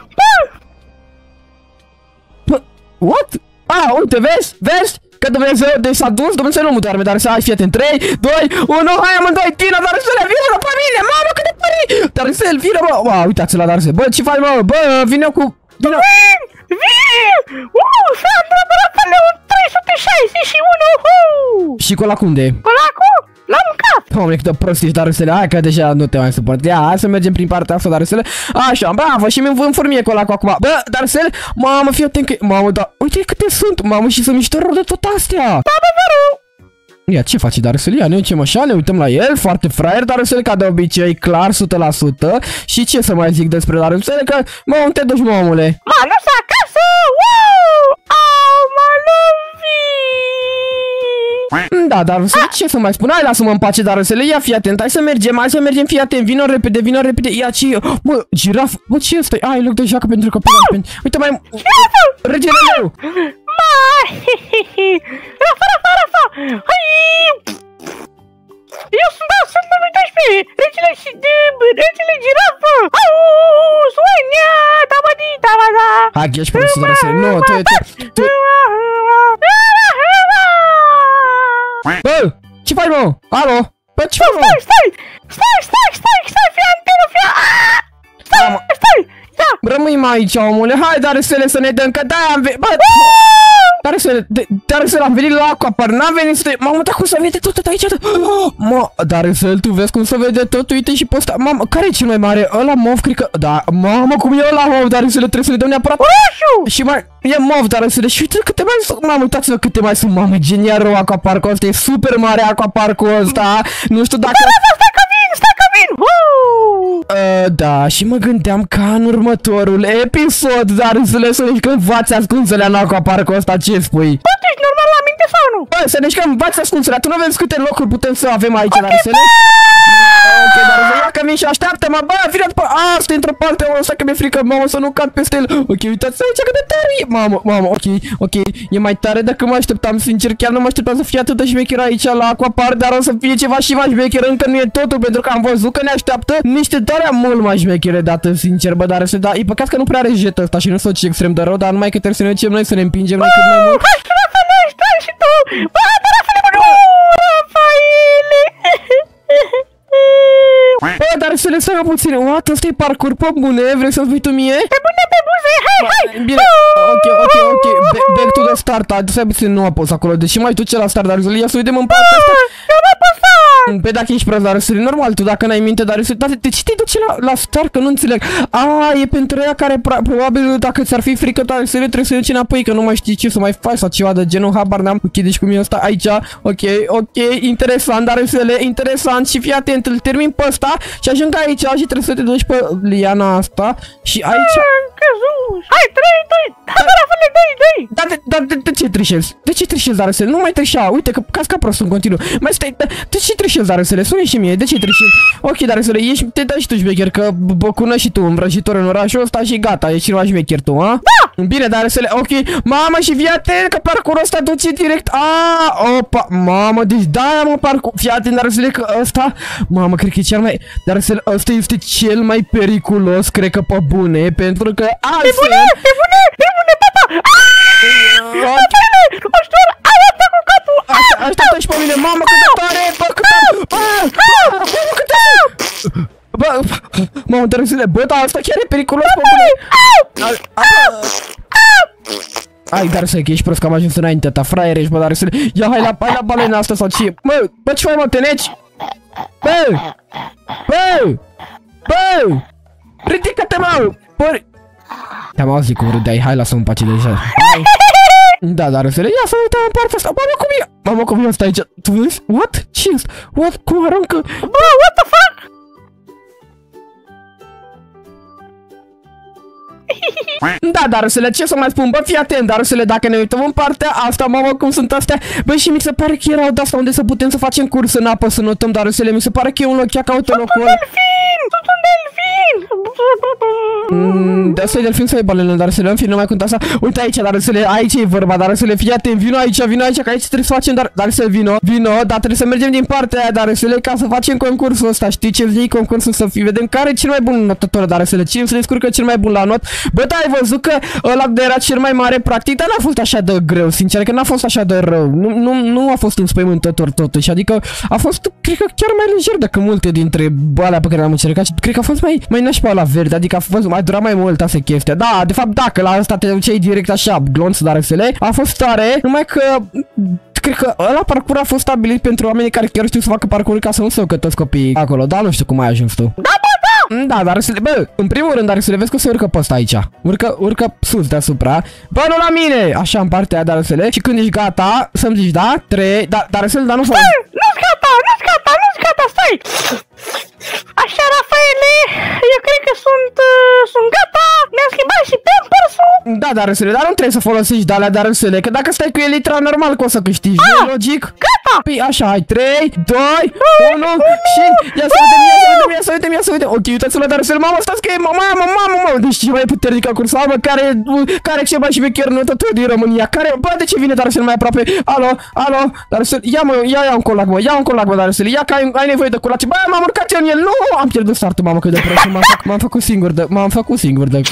Bă, what? Ah, uite, vezi, vezi? Că Dumnezeu, deci s-a dus, Dumnezeu nu mă doarme, dar să hai, fii atent, trei, doi, unu, hai amândoi, vină, dar să le vină după mine, mamă, cât de tare! Dar să vină, bă, wow, uitați-l la Darse, bă, ce faci, mă, bă, vine cu... Vino. Vin! Vin! Uuu, Sandra, băratele, un trei sute șaizeci și unu, uuu! Și colac unde e? Colacul? L-am mâncat! Doamne, cât de prost ești, Darusele, hai că deja nu te mai suport. Ia, hai să mergem prin partea asta, Darusele. Așa, bravo, și mi-mi înfurmie colacul acum. Bă, Darusele, mamă, fii atent că... Mamă, da, uite câte sunt, mamă, și să mișto rău de tot astea. Da, bă, vă rog! Ia, ce faci, Darusele? Ia, ne uităm așa, ne uităm la el, foarte fraier, Darusele, ca de obicei, clar, o sută la sută. Și ce să mai zic despre Darusele, că, mă, unde te duci, mă, omule? M-am dus acasă, uuu! Au, m-a lovit! Da, dar ce să mai spun? Hai, lasă-mă în pace, Darusele, ia, fii atent, hai să mergem, hai să mergem, fii atent, vină repede, vină repede, ia, ce, mă, giraf, bă, ce ăsta? Ai loc de joacă pentru copii, uite, mai, regele meu! Mai! Rafa, Rafa, Rafa! Hai! Eu sunt, da, sunt numai doisprezece! Regele și de... regele girafă! Au! Soania! Tabadi, tabada! Hai, ești prost, Darusele, nu, tu, tu, tu... Bă, ce faci, mă? Alo? Bă, ce faci, mă? Stai, stai! Stai, stai, stai, stai, fii antenă, fii... Stai, stai! Da! Rămâi mai aici, omule, hai, Darusele, să ne dăm, că de-aia am venit, bă! Darusele, Darusele, am venit la Aquapark, n-am venit să te... Mamă, dar cum se vede tot aici? Mă, Darusele, tu vezi cum se vede tot, uite și pe ăsta, mamă, care e cel mai mare? Ăla mov, cred că... Da, mamă, cum e ăla mov, Darusele, trebuie să ne dăm neapărat... Și mai... E mov, Darusele, și uite câte mai sunt, mamă, uitați-vă câte mai sunt, mamă, genial rău Aquapark-ul ăsta, e super mare Aquapark-ul ăsta, nu știu dacă... Stai că vin, stai că vin! Uh, da, și mă gândeam ca în următorul episod, Darusele, să zici că învați ascunzele în Aquapark-ul ăsta, ce spui? Bă, tu ești normal la minte uite sau nu? Bă, să ne mișcăm, învață ascunțurea, tu nu vezi câte locuri putem să avem aici, okay, Darusele? Ok, Darusele, ia că vin și așteaptă-mă, bă, vine după... A, stai într-o parte, o, ăsta că mi-e frică, mamă, să nu cad peste el. Ok, uitați aici cât de tare e. Mamă, mamă, ok, ok, e mai tare decât mă așteptam, sincer, chiar nu mă așteptam să fie atât de șmecher aici la Aquapark, dar o să fie ceva și mai șmecher, încă nu e totul, pentru că am văzut că ne așteaptă niște tare mult mai șmechere dată, sincer, bă, dar da, e păcat că nu prea are jetă ăsta și nu s-o extrem de rău, dar numai că trebuie să ne ducem noi, să ne împingem noi cât mai mult. Hai, Rafaele, stai și tu! Bă, dar Rafaele, bă, nu! Rafaele! Bă, dar să le stai puțin, what? Ăsta e parcurs pe bune, vrei să-mi spui tu mie? Pe bune, pe buze, hai, hai! Bine, ok, ok, ok, back to the start, să puțin nu apăs acolo, deși mai duce la start, dar ia să vedem în partea asta. Eu n-am apăsat! Pe dacă ești prost, dar sări normal, tu dacă n-ai minte, dar dar de ce te duce la, la start, că nu înțeleg? A, e pentru ea care probabil dacă ți-ar fi frică, dar sări trebuie să duci înapoi, că nu mai știi ce să mai faci sau ceva de genul, habar n-am. Ok, deci cum e ăsta aici, ok, ok, interesant, dar săle, interesant și fii atent, îl termin pe ăsta și ajung aici și trebuie să te duci pe liana asta și aici... Hai, trei, doi, hai, Rafaele, doi, doi! Dar de, dar de, de ce trișezi? De ce trișezi, Darusele? Nu mai trișa, uite că casca prost în continuu. Mai stai, de, de ce trișezi, Darusele? Spune și mie, de ce trișezi? Ok, Darusele, ești, te dai și tu șmecher, că băcună și tu învrăjitor în orașul ăsta și gata, ești ceva șmecher tu, a? Da! Bine, Darusele, ok, mamă și fii atent că parcurul ăsta duce direct, a, opa, mamă, deci da, mă, parcur, fii atent, Darusele, că ăsta, mamă, cred că e cel mai, Darusele, ăsta este cel mai periculos, cred că pe bune, pentru că altfel... Pe bune, pe bune, pe bune, tata! Rafaele, ajutor, ai asta cu capul! Așteaptă-și pe mine, mamă, cât de tare, bă, cât de... Mamă, cât de... Bă, mamă, Darusele, bă, dar asta chiar e periculos, pe bune! Ai, Darusele, că ești prost, că am ajuns înaintea ta, fraier ești, bă, Darusele. Ia, hai la, hai la balena asta sau ce? Bă, bă, ce faci, mă, te neci? Bă! Bă! Bă! Ridică-te, mă! Bă! Te-am auzit cum râdeai, hai, lasă-mă în pace deja. Hai. Da, Darusele, ia să uităm în partea asta. Mamă, cum e? Mamă, cum e asta aici? Tu vezi? What? Ce e asta? What? Cum aruncă? Bă, what the fuck? Da, Darusele, ce să mai spun? Bă, fii atent, Darusele, dacă ne uităm în partea asta, mamă, cum sunt astea. Bă, și mi se pare că erau de asta unde să putem să facem curs în apă, să notăm, Darusele. Mi se pare că e un loc, ia caută locul ăla. Sunt un delfin! Mm, de asta e delfin sau e balenă, Darusele, în fine, nu mai conta asta. Uite aici, Darusele, aici e vorba, Darusele, fii atent, vino aici, vino aici, că aici trebuie să facem, dar Darusele, vino, vino, dar trebuie să mergem din partea aia, Darusele, ca să facem concursul ăsta, știi ce zic, concursul să fie, vedem care e cel mai bun notător, Darusele, cine se descurcă cel mai bun la not. Bă, da, ai văzut că ăla de era cel mai mare practic, dar n-a fost așa de greu, sincer, că n-a fost așa de rău, nu, nu, nu a fost înspăimântător totuși, adică a fost, cred că chiar mai lejer decât multe dintre alea pe care le-am încercat și cred că a fost mai, mai nașpa la verde, adică a fost, mai dura mai mult asta chestia, da, de fapt dacă la asta te duceai direct așa, glonț, Darusele, a fost tare, numai că... Cred că ăla parcurs a fost stabilit pentru oamenii care chiar știu să facă parcurs ca să nu se toți copiii acolo, dar nu știu cum ai ajuns tu. Da, da, da! Da, dar să le... Bă, în primul rând, dar să le vezi că se urcă pe ăsta aici. Urcă, urcă sus deasupra. Bă, nu la mine! Așa, în partea aia, dar să le... Și când ești gata, să-mi zici, da? trei... Da, dar să le... Dar nu fac... Nu-ți gata, nu-ți gata, nu-ți gata, stai! Așa, Rafaele, eu cred că sunt... Uh, sunt gata! Mi-am schimbat și pampersul! Da, dar să le... Dar nu trebuie să folosești de alea, dar să le... Că dacă stai cu elitra, normal că o să câștigi. Ah, e logic? Gata! Păi așa, hai, trei, doi, unu și... Ia să vedem, ia să vedem, ia să vedem, ia să vedem. Ok, uitați-vă la Darusele, mamă, stați că e... Mamă, mamă, mamă, mamă! Deci cea mai puternică cursoară, care... Care cel mai șmecher notător din România. Care... Bă, de ce vine Darusele mai aproape? Alo, alo, Darusele, ia mă, ia, ia un colac, mă, ia un colac, mă, Darusele, ia că ai, ai nevoie de colac. Bă, m-am urcat eu în el, nu! Am pierdut startul, mamă, cât de prost, m-am făcut, m-am făcut singur de... M-am făcut singur de...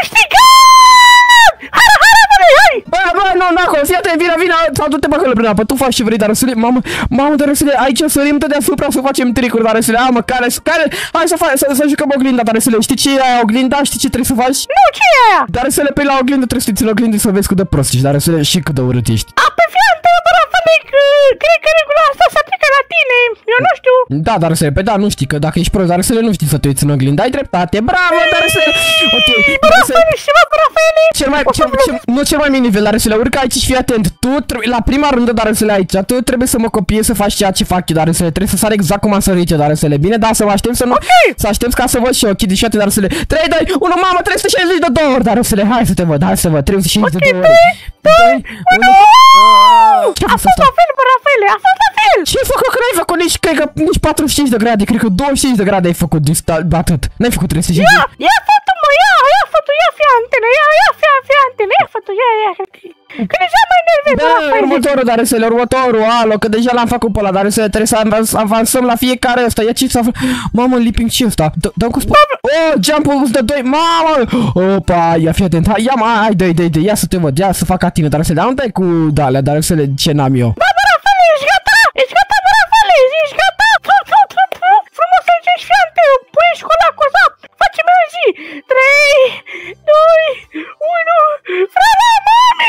Bă, bă, nu, nu, acolo, fii atent, vine, vine, sau du-te pe acolo prin apă, tu faci ce vrei, Darusele, mamă, mamă, Darusele, aici sărim tot deasupra să facem tricuri, Darusele, amă, care, care, hai să faci, să, să jucăm oglinda, Darusele, știi ce e aia, oglinda, știi ce trebuie să faci? Nu, ce e aia? Darusele, pe la oglindă trebuie să te ții la oglindă să vezi cât de prost ești, Darusele, și cât de urât ești. A, pe fii antenă, Rafaele, că cred că regula asta se aplică la tine. Eu nu știu. Da, dar să pe da, nu știi că dacă ești prost, dar să le nu știi să te uiți în oglindă. Ai dreptate. Bravo, dar să ok. Rafaele, și ceva cu Rafaele. Cel mai, cel, cel, nu cel mai mic nivel, dar să le urcă aici și fii atent. Tu trebuie, la prima rundă, dar să le aici, tu trebuie să mă copiezi să faci ceea ce fac eu, dar să le trebuie să sar exact cum am sărit eu, dar să le bine, da, să mă aștept să nu, okay. Să aștept ca să văd și eu, ok, deci dar să le trei, doi, unu, mamă, trei sute șaizeci de două ori, dar să le, hai să te văd, hai să văd, trei sute șaizeci de două ori. doi, unu, a fost la fel, bă, Rafaele, a fost la fel. Ce ai făcut, că n-ai făcut nici, cred că, nici patruzeci și cinci de grade, cred că douăzeci și cinci de grade ai făcut, atât, n-ai făcut trei sute șaizeci. Ia, ia fotul, mă, ia, ia fotul, ia fii antenă, ia, ia fii, fii antenă, ia fotul, ia, ia, că deja mai nervez, da, următorul, dar să le următorul, alo, că deja l-am făcut pe ăla, dar să trebuie să avansăm la fiecare ăsta, ia ce s-a făcut, mamă, leaping ce ăsta, dăm cu spate, oh, jump-ul îți dă doi, mamă, opa, ia fii atent, hai, ia, mai, hai, dă-i, dă-i, dă-i, ia să te văd, ia să fac ca tine, dar să le, nu dai cu dalea, dar să le, ce n-am eu. Da, bă, Rafaele, ești gata, ești gata, bă, Rafaele, ești gata, frumos să zici, fii antenă, pui școlacul ăsta, facem o zi, trei, doi, unu, frate, mami,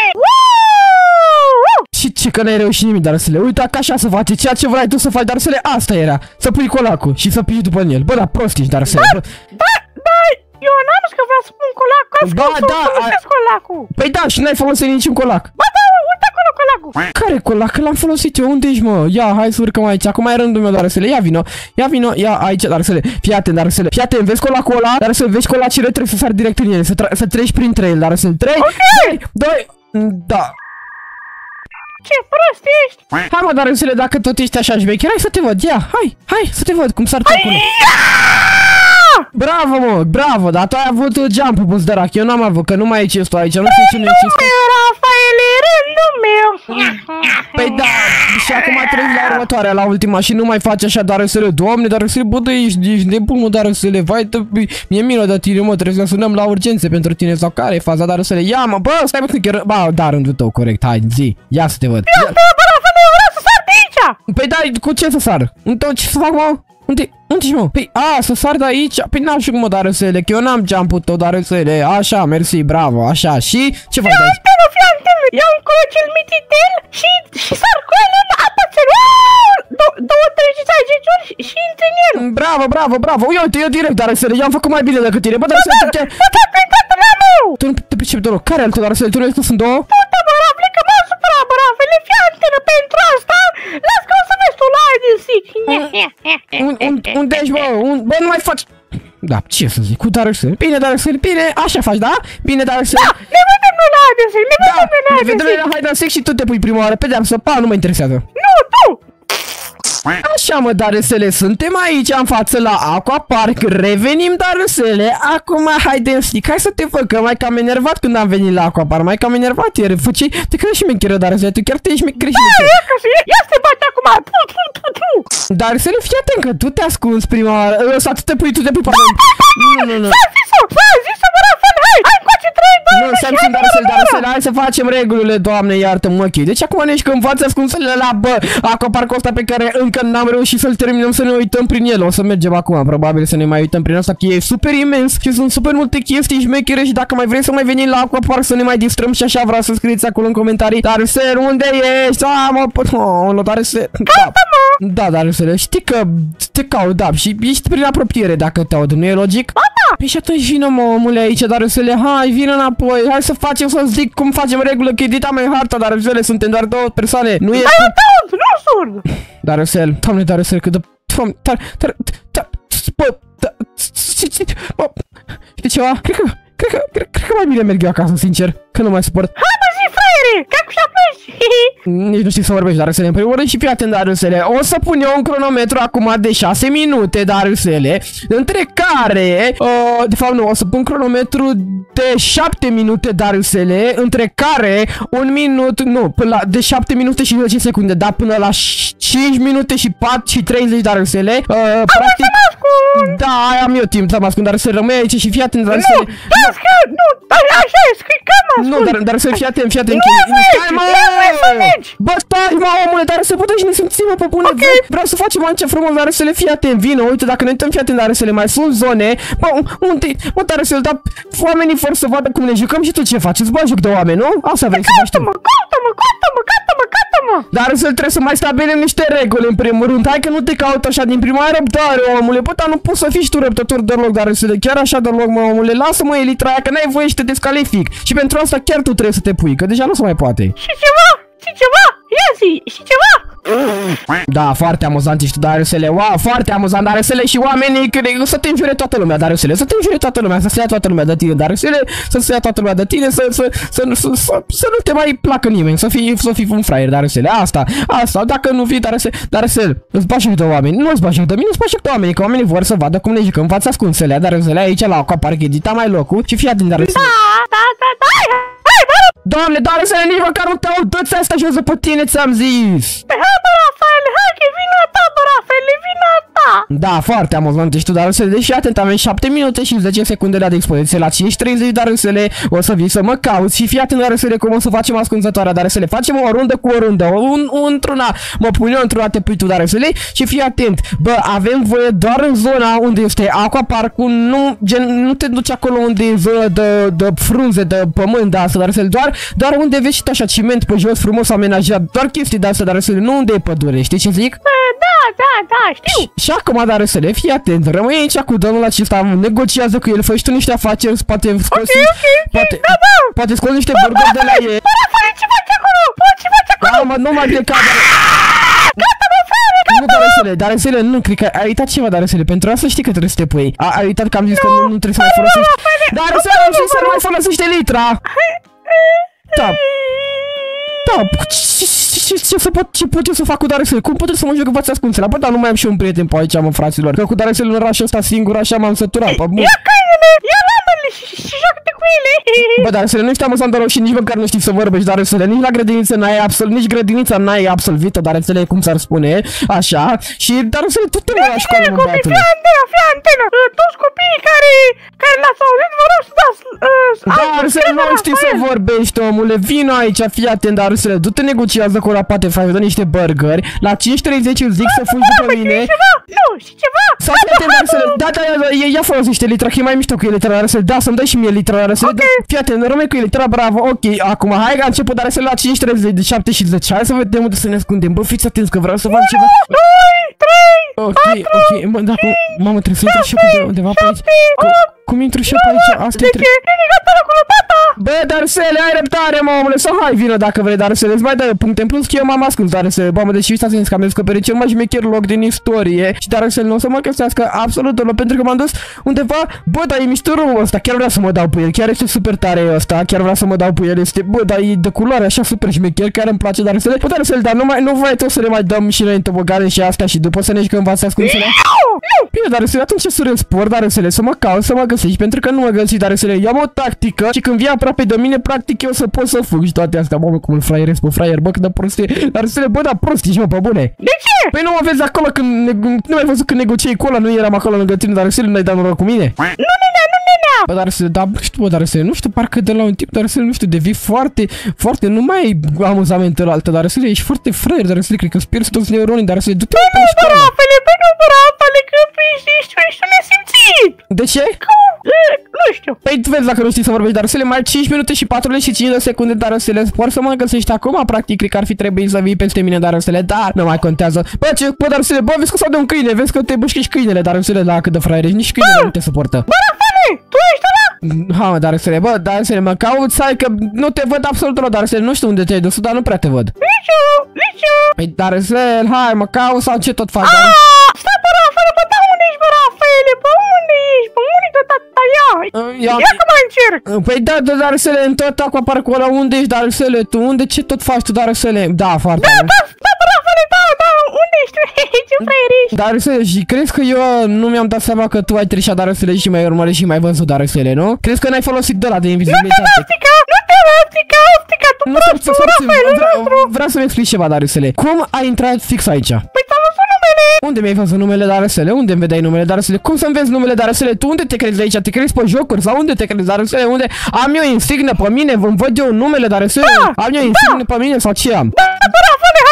Și ce că n-ai reușit nimic, dar să le uita că așa să face, ceea ce vrei tu să faci, dar să le, asta era, să pui colacul și să piși după el, bă, dar prost ești, dar să le, bă. Da, da, eu n-am zis că vreau să pun colacul, da, da, folosesc colacul. Păi da, și n-ai folosit niciun colac. Bă, da, uite acolo colacul. Care colac? Că l-am folosit eu, unde ești, mă? Ia, hai să urcăm aici, acum ai rândul meu, dar să le, ia vino, ia vino, ia aici, dar să le, fii atent, dar să le, fii atent, vezi colacul ăla, dar să vezi colacile, trebuie să sari direct în ele, să, să treci printre ele, dar să le, trei, doi, doi, da. Ce prost ești! Hai mă, dar înțeleg, dacă tot ești așa șmecher, hai să te văd, ia, hai, hai, să te văd cum sar acolo. Bravo, mă, bravo, dar tu ai avut jump-ul, buzdărac, eu n-am avut, că nu mai e ce stă aici, nu știu cine e ce stă. Rafaele, rândul meu! Păi da, și acum treci la următoarea, la ultima și nu mai faci așa, dar să le, doamne, dar să le, bă, ești, ești nebun, mă, dar să le, vai, mi-e milă de tine, mă, trebuie să sunăm la urgențe pentru tine sau care e faza, dar să le, ia, mă, bă, stai mă, chiar, bă, da, rândul tău, corect, hai, zi, ia să te văd. Ia, bă, Rafaele, eu vreau să sar de aici! Păi da, cu ce să sar? Ce să fac, mă? Unde? Unde ești, mă? Păi, a, să sar de aici? Păi n-am știu cum mă, darăsele, că eu n-am jump-ul tău, darăsele. Așa, mersi, bravo, așa, și ce faci de aici? Fii antenă, fii antenă, iau un cel mititel și, și sar cu el în apă țel. Două, treizeci, cincizeci ori și intri în el. Bravo, bravo, bravo, uite, eu direct, darăsele, eu am făcut mai bine decât tine, bă, darăsele, tu chiar... Bă, da, că-i tatăl meu! Tu nu te pricepi deloc, care altul, darăsele, tu nu ești că sunt două? Puta, bă, Rafle, că m-am supărat, bă, Rafle, fii antenă pentru asta. Las că o să vezi tu la aia din sic. Unde ești, bă, bă, nu mai faci... Da, ce să zic, cu darăsele, bine, darăsele, bine, așa faci, da? Bine, darăsele. Da, ne vedem noi la aia din sic, ne vedem noi la aia din sic. Ne vedem noi la aia din sic și tu te pui prima oară, pedeapsă, pa, nu mă interesează. Nu, tu! Așa mă, darăsele, suntem aici în față la Aquapark, revenim, darăsele, acum haide în stick, hai să te fac, că mai cam enervat când am venit la Aquapark, mai cam enervat ieri, făceai, te crezi șmecheră, darăsele, tu chiar te ești șmecheră. Da, ia că să ia să te bate acum, pu, pu, pu, pu. Darăsele, fii atent că tu te ascunzi prima oară, sau tu te pui, tu te pui, pardon. Nu, nu, nu. S-a zis-o, s-a zis-o, bă, Rafael, hai, hai, încoace trei, doi, nu, să-mi țin, darăsele, darăsele, hai să facem regulile, doamne, iartă-mă, ok. Deci acum ne ești când față ascunsele la, bă, Aquapark-ul ăsta pe care încă n-am reușit să-l terminăm, să ne uităm prin el. O să mergem acum, probabil să ne mai uităm prin asta, că e super imens și sunt super multe chestii șmechere și dacă mai vrei să mai venim la Aquapark să ne mai distrăm și așa, vreau să scrieți acolo în comentarii. Darusel, unde ești? Ah, mă, oh, Darusel. Da, da, Darusel, știi că te caut, da, și ești prin apropiere dacă te aud, nu e logic? Păi și atunci vină, mă, omule, aici, Darusele, hai, vină înapoi, hai să facem, să zic cum facem regulă, că e dita mai harta, Darusele, suntem doar două persoane, nu e... Nu surd! Darusel, doamne, Darusel, cât de... Doamne, dar... dar... dar... bă... bă... știi ceva? Cred că... cred că... cred că mai bine merg eu acasă, sincer, că nu mai suport. Hai, mă, zi, fraiere, că cu și-a nici nu știi să vorbești, Darusele, în primul rând și fii atent, Darusele, o să pun eu un cronometru acum de șase minute, Darusele, între care... Uh, de fapt, nu, o să pun cronometru de șapte minute, Darusele, între care un minut, nu, până la, de șapte minute și zece secunde, dar până la cinci minute și patru și treizeci, Darusele, uh, practic... Da, am eu timp să mă ascund, Darusele, rămâi aici și fii atent, Darusele. Nu, las că, nu, așa e, scrie că mă ascund. Nu, dar, Darusele, fii atent, fii atent. Stai, mă, bă, stai, mă, omule, Darusele, putem și ne simțim, mă, pe bune. Okay. Vreau să facem aici frumos, Darusele, fii atent, vină, uite, dacă ne uităm, fii atent, Darusele, mai sunt zone. Bă, unde, mă, Darusele, dar oamenii vor să vadă cum ne jucăm și tu ce faci, îți bagi joc de oameni, nu? Asta vrei să faci tu. Gata-mă, gata-mă, gata-mă, gata-mă, gata-mă. mă? Dar să trebuie să mai stabilim niște reguli în primul rând. Hai că nu te caut așa din prima răbdare, omule. Bă, dar nu poți să fii și tu răbdător deloc, dar să de chiar așa deloc, mă, omule. Lasă-mă elitra aia, că n-ai voie și te descalific. Și pentru asta chiar tu trebuie să te pui, că deja nu se mai poate. Și ceva? Și ceva? Ia zi, și ceva? Da, foarte amuzant ești tu, Darusele. Wow, foarte amuzant, Darusele, și oamenii cred, să te înjure toată lumea, Darusele. Să te înjure toată lumea, să se ia toată lumea de tine, Darusele. Să se ia toată lumea de tine, să, să, să, să, să, să nu te mai placă nimeni, să fii, să fii un fraier, Darusele. Asta, asta, dacă nu fii, Darusele, Darusele, îți bagi de oameni, nu îți bagi de mine, îți bagi de oameni, că oamenii vor să vadă cum ne jucăm în fața ascunsele, Darusele, aici la Aquapark, edita mai locul și fii atent, Darusele. Da, da, da, da, hai, hai, Doamne, Darusele, nici măcar nu te aud, dă-ți asta jos pe tine, ți-am zis. hai, bă, Rafael, hai, că e vina ta, bă, Rafael, e vina ta. Da, foarte amuzant ești tu, Darusele, deși atent, avem șapte minute și zece secunde la dispoziție, la cinci treizeci, Darusele, o să vii să mă cauți și fii atent, Darusele, cum o să facem ascunzătoarea, Darusele, facem o rundă cu o rundă, un, într-una, mă pun eu într-una, te pui tu, Darusele, și fii atent, bă, avem voie doar în zona unde este Aquapark-ul, nu, gen, nu te duci acolo unde e zona de, de frunze, de pământ, de asta, Darusele, doar, doar unde vezi și tu așa ciment pe jos, frumos amenajat, doar chestii de asta, Darusele, nu unde e pădure, știi ce zic? Da, da, da, știu. Și acum, Darusele, fii atent, rămâi aici cu domnul acesta, negociază cu el, fă și tu niște afaceri, poate scoți, okay, okay, poate, da, da. poate scoți niște burgeri de la ei. Bă, Rafael, ce faci acolo? Bă, ce faci acolo? Da, mă, nu mai pleca, dar... Gata, bă, frate, gata, Nu, Darusele, Darusele, nu, cred că ai uitat ceva, Darusele, pentru asta știi că trebuie să te pui. A, ai uitat că am zis că nu, nu trebuie să mai folosești. Darusele, nu știi să nu mai folosești elitra. Da. Da, ce, ce, ce, să pot, ce pot eu să fac cu Darusele? Cum pot eu să mă joc în fața ascunsele? Bă, dar nu mai am și un prieten pe aici, mă, fraților. Că cu Darusele în orașul ăsta singur, așa m-am săturat. Ia câinele, ia lamele și, și joacă-te cu ele. Bă, Darusele, nu știi amuzant deloc și nici măcar nu știi să vorbești, Darusele. Nici la grădiniță n-ai absolut, nici grădinița n-ai absolvit-o, Darusele, cum s-ar spune. Așa. Și Darusele, tu te mai la școală, mă, băiatule. Fii antenă, fii antenă. Toți copiii care, care l-ați auzit, vă rog să dați... Darusele, nu știi să vorbești, omule. Vino aici, fii atent, Darusele. Du-te, negociază cu rapate, faci, dă niște burgeri. La cinci treizeci îți zic să fugi după mine. Nu, și ceva. Să fii atent, Darusele. Da, da, da, ia folosește litra, că e mai mișto cu elitra, Darusele. Da, să-mi dai și mie litra, Darusele. Fii atent, rămâi cu elitra, bravo. Ok, acum, hai că a început, Darusele, la cinci treizeci, de șapte și zece. Hai să vedem unde să ne ascundem. Bă, fiți atenți că vreau să fac ceva. doi, trei, Ok, ok, mă, da, mamă, trebuie să intru și eu undeva pe aici. Cum intru și eu pe aici? Asta e trebuie. Bă, Darusele, ai răbdare, mă, omule, să hai, vină dacă vrei, Darusele, îți mai dai puncte în plus, că eu m-am ascuns, Darusele, bă, mă, deși uitați că am descoperit cel mai șmecher loc din istorie și Darusele nu o să mă găsească absolut deloc, pentru că m-am dus undeva, bă, dar e mișto ăsta, chiar vreau să mă dau pe el, chiar este super tare ăsta, chiar vreau să mă dau pe el, este, bă, dar e de culoare așa super șmecher, chiar îmi place, Darusele, bă, Darusele, dar nu mai, nu vrei tu să ne mai dăm și noi în tobogane și astea și după să ne jucăm în fața ascunsele? Bine, Darusele, atunci ce sură sport, Darusele, să mă cauți, să mă găsești, pentru că nu mă găsi, Darusele, eu am o tactică și când vii aproape de mine, practic eu să pot să fug și toate astea, mamă, cum îl fraieresc pe fraier, bă, cât de prost e, Darusele, bă, da, prost ești, mă, pe bune. De ce? Păi nu mă vezi acolo când, nu mai văzut când negociei cu ăla, nu eram acolo lângă tine, Darusele, nu ai dat noroc cu mine? Nu, nenea, nu, nenea. Bă, Darusele, da, nu știu, bă, Darusele, nu știu, parcă de la un tip, Darusele, nu știu, devii foarte, foarte, nu mai ai amuzamentul altă, Darusele, ești foarte fraier, Darusele, cred că îți pierzi toți neuronii, Darusele, du-te pe la școală. Rapele, bă, nu, bă, rapele, că ești, ești, ești un nesimțit. De ce? Nu știu. Păi tu vezi dacă nu știi să vorbești, Darusele, mai cinci minute și patruzeci și cinci de secunde, Darusele, poți să mă găsești acum, practic, cred că ar fi trebuit să vii peste mine, Darusele, dar nu mai contează. Bă, ce, bă, Darusele, bă, vezi că s-au de un câine, vezi că te bușchești câinele, Darusele, la cât de fraier ești, nici câinele nu te suportă. Bă, Rapele, tu ești ăla? Ha, mă, Darusele, bă, Darusele, mă cauți, hai că nu te văd absolut deloc, Darusele, nu știu unde te-ai dus, dar nu prea te văd. Nici eu, nici eu. Păi, Darusele, hai, mă cauți sau ce tot faci, Aaaa, Darusele? stai, bă, Rapele, bă, da, unde ești, bă, Rapele, bă, unde ești, bă, unde-i tot atâta, ia, ia că mai încerc. Păi da, da, Darusele, în tot Aquapark-ul ăla, unde ești, Darusele, tu, unde, ce tot faci tu, Darusele? Da, foarte. Da, da, da, bă, Rapele, da, da, unde ești, ce fraier ești? Darusele, și crezi că eu nu mi-am dat seama că tu ai trișat, Darusele, și mai urmărit și mai văzut, Darusele, nu? Crezi că n-ai folosit de la de invizibilitate? Nu te optica, nu te optica, optica, tu prostul, Rapele, nostru. Vreau să-mi explici ceva, Darusele. Cum ai intrat fix aici? Păi ți-am văzut numele. Unde mi-ai văzut numele, Darusele? Unde îmi vedeai numele, Darusele? Cum să-mi vezi numele, Darusele? Tu unde te crezi aici? Te crezi pe jocuri sau unde te crezi, Darusele? Unde am eu insigne pe mine? Îmi văd eu numele, Darusele? Da, am eu insigne pe mine sau ce am? Da, bă, Rapele, hai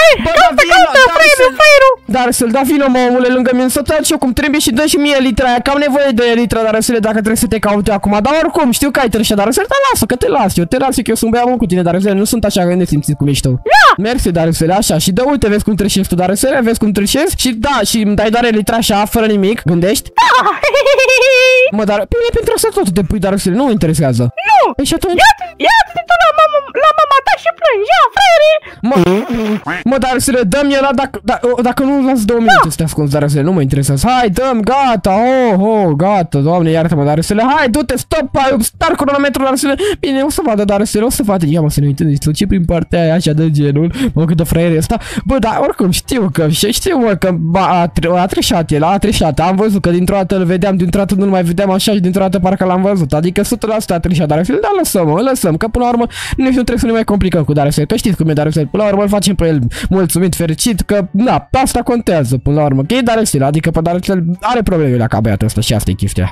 Bă, da, vino, dar să-l da vino, mă, omule, lângă mine, să taci eu cum trebuie și dă și mie litra aia, că am nevoie de litra, dar să le dacă trebuie să te caute acum, dar oricum, știu că ai trășat, dar să-l, dar lasă, că te las eu, te las eu, că eu sunt băiat bun cu tine, dar să nu sunt așa că ne simți cum ești tu. Mersi, dar să le așa, și dă uite, vezi cum trășezi tu, dar să le vezi cum trășezi și da, și îmi dai doar litra așa, fără nimic, gândești? Mă, dar pe mine pentru asta tot te pui, dar să le, nu mă interesează. Nu! Păi și atunci? Ia-te tu la mama, la mama ta și plângi, ia, fraiere! Mă, mă, dar să le dăm el dacă, da, dacă nu las două minute să te ascunzi, dar să le, nu mă interesează. Hai, dăm, gata, oh, oh, gata, doamne, iartă-mă, dar să le, hai, du-te, stop, hai, star cronometrul, dar să le, bine, o să vadă, dar să le, o să vadă, ia mă, să ne uităm, deci ce prin partea aia, așa de genul, mă, câtă fraiere e ăsta, bă, dar oricum știu că, știu, mă, că a, a treșat el, a treșat, am văzut că dintr-o dată îl vedeam, dintr-o dată nu-l mai vedeam așa și dintr-o dată parcă l-am văzut, adică o sută la sută a treșat, dar să le, da, lăsăm, mă, lăsăm, că până la urmă nu trebuie să ne mai complicăm cu Darusel, că știți cum e Darusel, până la urmă îl facem pe el mulțumit, fericit, că, na, asta contează, până la urmă, că e Darusel, adică pe Darusel are probleme la ca băiatul ăsta și asta e chestia.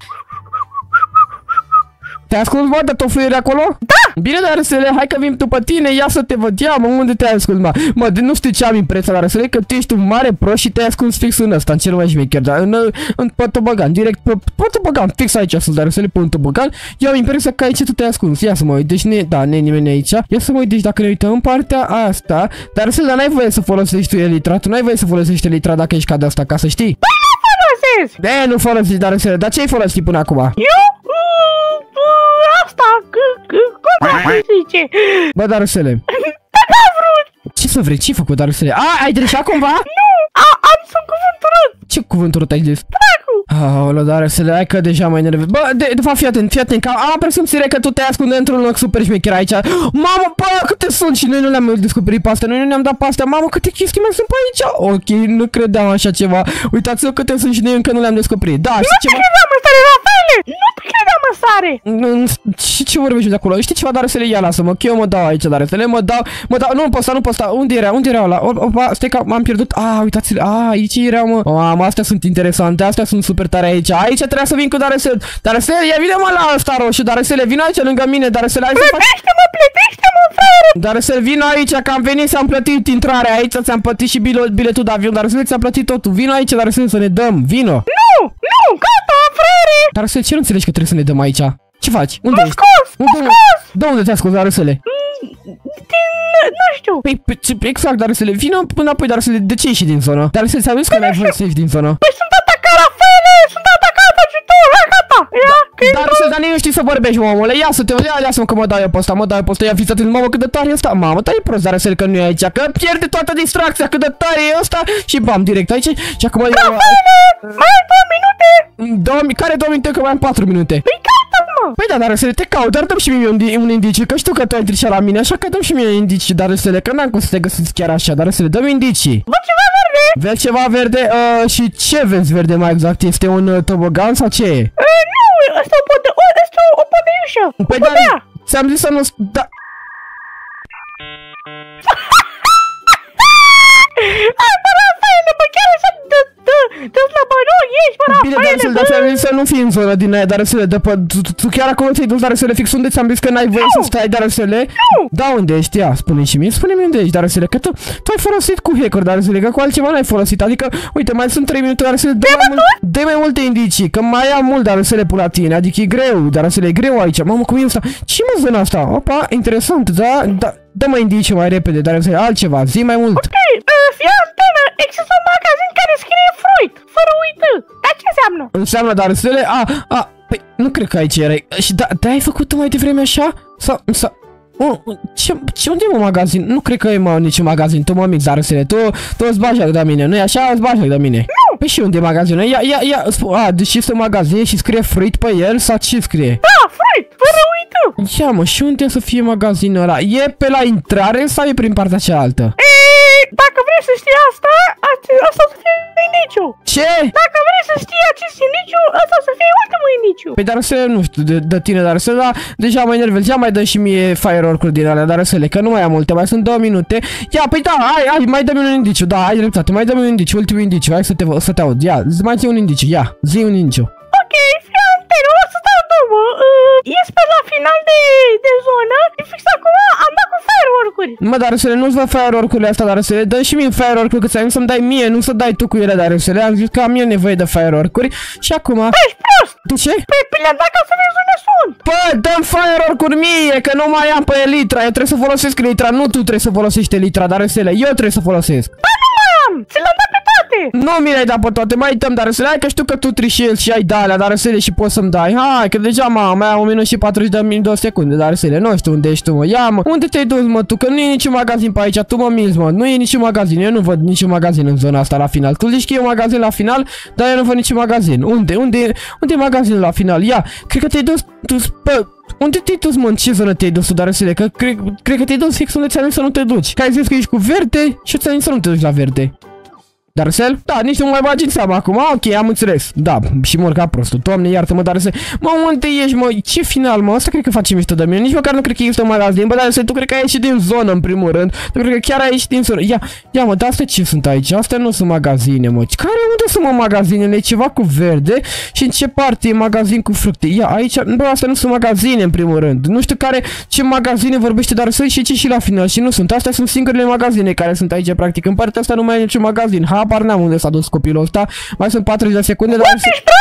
Te-ai ascult, mă, de tofluiere acolo? Da! Bine, Darusele, hai că vin după tine, ia să te văd, ia, mă, unde te-ai ascult, mă? Mă, nu știu ce am impresia, Darusele, că tu ești un mare prost și te-ai ascult fix în ăsta, în cel mai șmecher, dar în, în Pătăbăgan, direct pe Pătăbăgan, fix aici sunt, Darusele, pe Pătăbăgan, eu am impresia că aici tu te-ai ascuns, ia să mă uit, deci, ne, da, ne nimeni aici, ia să mă uit, deci dacă ne uităm în partea asta, Darusele, dar n-ai voie să folosești tu elitra, tu n-ai voie să folosești elitra dacă ești ca de asta, ca să știi. Băi, nu folosesc! De, nu folosești, Darusele, dar ce-ai folosit până acum? Eu? Asta, cum se zice? Bă, Darusele. N-am vrut! Ce să vrei? Ce-ai făcut, Darusele? A, ai greșat cumva? Nu! A, am sunt cuvântul urât! Ce cuvântul urât ai zis? Dracu! Aoleu, Darusele, hai că deja mai enervez. Bă, de, de fapt, fii atent, fii atent, că am presimțire că tu te ascunde într-un loc super șmecher aici. Mamă, bă, câte sunt și noi nu le-am descoperit pe astea, noi nu ne-am dat pe astea. Mamă, câte chestii mai sunt pe aici. Ok, nu credeam așa ceva. Uitați-vă câte sunt și noi încă nu le-am descoperit. Da, știi ceva? Nu te credeam în stare, Rafaele! Nu te credeam în stare! Și ce vorbești de acolo? Știi ceva, Darusele, ia lasă-mă, că eu mă dau aici, Darusele, mă dau, mă dau, nu pot sta, nu pot sta. Unde era? Unde era ăla? Opa, stai că m-am pierdut. Ah, uitați-le. Ah, aici era, mă. Mamă, astea sunt interesante, astea sunt super tare aici. Aici trebuia să vin cu Darusele. Darusele, ia vine mă la ăsta roșu, Darusele, vino aici lângă mine, Darusele, hai să faci. Plătește-mă, plătește-mă, fraiere! Darusele, vino aici, că am venit să am plătit intrarea aici, ți-am plătit și biletul de avion, Darusele, ți-am plătit totul. Vino aici, Darusele, să ne dăm, vino. Nu, nu, gata, fraiere! Darusele, ce nu înțelegi că trebuie să ne dăm aici? Ce faci? Unde ești? Unde? De unde te-ai scos, Darusele? Din, nu știu. Păi, exact, Darusele, vină înapoi, Darusele, de ce ieși din zonă? Darusele, ți-am zis că n-ai voie să ieși din zonă. Păi sunt atacat, Rafaele, sunt atacat, ajutor, hai, gata. Ia, că Darusele, dar nu știi să vorbești, mă, omule, ia să te, ia, lasă-mă că mă dau eu pe ăsta, mă dau eu pe ăsta, ia fiți atent, mamă, cât de tare e ăsta, mamă, tare e prost, Darusele, că nu e aici, că pierde toată distracția, cât de tare e ăsta și bam, direct aici și acum eu... Rafaele, mai ai două minute? Două, care două minute, că mai am patru minute. Păi gata, mă. Păi da, Darusele, te caut, dar dăm și mie un, un indiciu, că știu că tu ai trișat la mine, așa că dăm și mie indicii, Darusele, că n-am cum să te găsiți chiar așa, Darusele, dăm indicii. Văd ceva verde? Vezi ceva verde? Uh, și ce vezi verde mai exact? Este un uh, tobogan sau ce e? Uh, nu, ăsta o podă, ăsta o podeiușă. Păi da, ți-am zis să nu... Da... Hai, bă, Rafaele, bă, chiar așa de, de, de slăbănoc ești, bă, Bine, Rafaele, Darusele, dar ți-am zis să nu fii în zona din aia, Darusele, de pe... Tu, tu chiar acolo ți-ai dus, Darusele, fix unde ți-am zis că n-ai voie să stai, Darusele? Nu! Da, unde ești? Ia, spune-mi și mie, spune-mi unde ești, Darusele, că tu, tu ai folosit cu hacker, Darusele, că cu altceva n-ai folosit, adică, uite, mai sunt trei minute, Darusele, dă mai, mult, dă mai multe indicii, că mai am mult, Darusele, până la tine, adică e greu, Darusele, e greu aici, mamă, cum e ăsta? Ce mă zona asta? Opa, interesant, da, da. Dă-mă indicii mai repede, dar să altceva, zi mai mult. Ok, uh, fii antenă, există un magazin care scrie fruit, fără uită. Dar ce înseamnă? Înseamnă, dar să le... A, a, păi, nu cred că aici erai. Și da, da, ai făcut-o mai devreme așa? Sau, sau... Oh, ce, ce, unde e un magazin? Nu cred că e mă, niciun magazin, tu mă mic, Darusele, tu, tu îți bagi de mine, nu-i așa? Îți bagi de mine. Nu! Păi și unde e magazinul? Ia, ia, ia, a, deci este un magazin și scrie fruit pe el sau ce scrie? Da, fruit, fără uită. Ia mă, și unde să fie magazinul ăla? E pe la intrare sau e prin partea cealaltă? E, dacă vrei să știi asta, asta o să fie indiciu. Ce? Dacă vrei să știi acest indiciu, asta o să fie ultimul indiciu. Păi dar să nu știu, de, de tine, dar să da, deja mai nervez, ia mai dă și mie firework-uri din alea, dar să le, că nu mai am multe, mai sunt două minute. Ia, păi da, hai, hai, mai dă-mi un indiciu, da, ai dreptate, mai dă-mi un indiciu, ultimul indiciu, hai să te, să te aud, ia, mai zi un indiciu, ia, zi un indiciu. Ok, fii antenă, o să dau două, uh, ești pe la final de, de zonă, și fix acum am dat cu firework-uri. firework-uri. Mă, dar să le nu-ți văd firework-urile astea, dar să le dă și mie firework-uri, că ți-am zis să-mi dai mie, nu să dai tu cu ele, dar să le am zis că am eu nevoie de firework-uri și acum... Păi, ești prost! De ce? Păi, păi le-am dat ca să vezi unde sunt. Bă, dăm firework-uri mie, că nu mai am pe Elytra, eu trebuie să folosesc Elytra, nu tu trebuie să folosești Elytra, dar să le, eu trebuie să folosesc. Bă, nu mai am! Ți le-am dat pe toate! Nu mi le-ai dat pe toate, mai dăm, dar să le ai, că știu că tu trișezi și ai de alea, dar să le și poți să-mi dai. Hai, că deja mă, mai am un minut și patruzeci de secunde, dar să le, nu știu unde ești tu, mă. Ia, mă, unde te-ai dus, mă, tu, că nu e niciun magazin pe aici, tu mă minți, mă, nu e niciun magazin, eu nu văd niciun magazin în zona asta la final. Tu zici că e un magazin la final, dar eu nu văd niciun magazin. Unde, unde, unde e magazinul la final? Ia, cred că te-ai dus, dus, bă, unde te-ai dus, mă, în ce zonă te-ai dus, dar să le, că cred, cred că te-ai dus fix unde ți-am zis să nu te duci. Că ai zis că ești cu verde și ți-am zis să nu te duci la verde. Darcel? Da, nici nu mai bagi în seama acum, ok, am înțeles. Da, și mor ca prostul, Doamne iartă-mă, Darcel. Mă, unde ești, mă? Ce final, mă? Asta cred că face mișto de mine, nici măcar nu cred că există un magazin. Bă, Darcel, tu cred că ai ieșit din zonă, în primul rând. Tu cred că chiar ai ieșit din zonă. Ia, ia, mă, dar astea ce sunt aici? Astea nu sunt magazine, mă. Care, unde sunt, mă, magazinele? E ceva cu verde și în ce parte e magazin cu fructe? Ia, aici, bă, astea nu sunt magazine, în primul rând. Nu știu care, ce magazine vorbește Darcel și ce și la final și nu sunt. Astea sunt singurele magazine care sunt aici, practic. În partea asta nu mai e niciun magazin. Habar n-am unde s-a dus copilul ăsta. Mai sunt patruzeci de secunde, dar...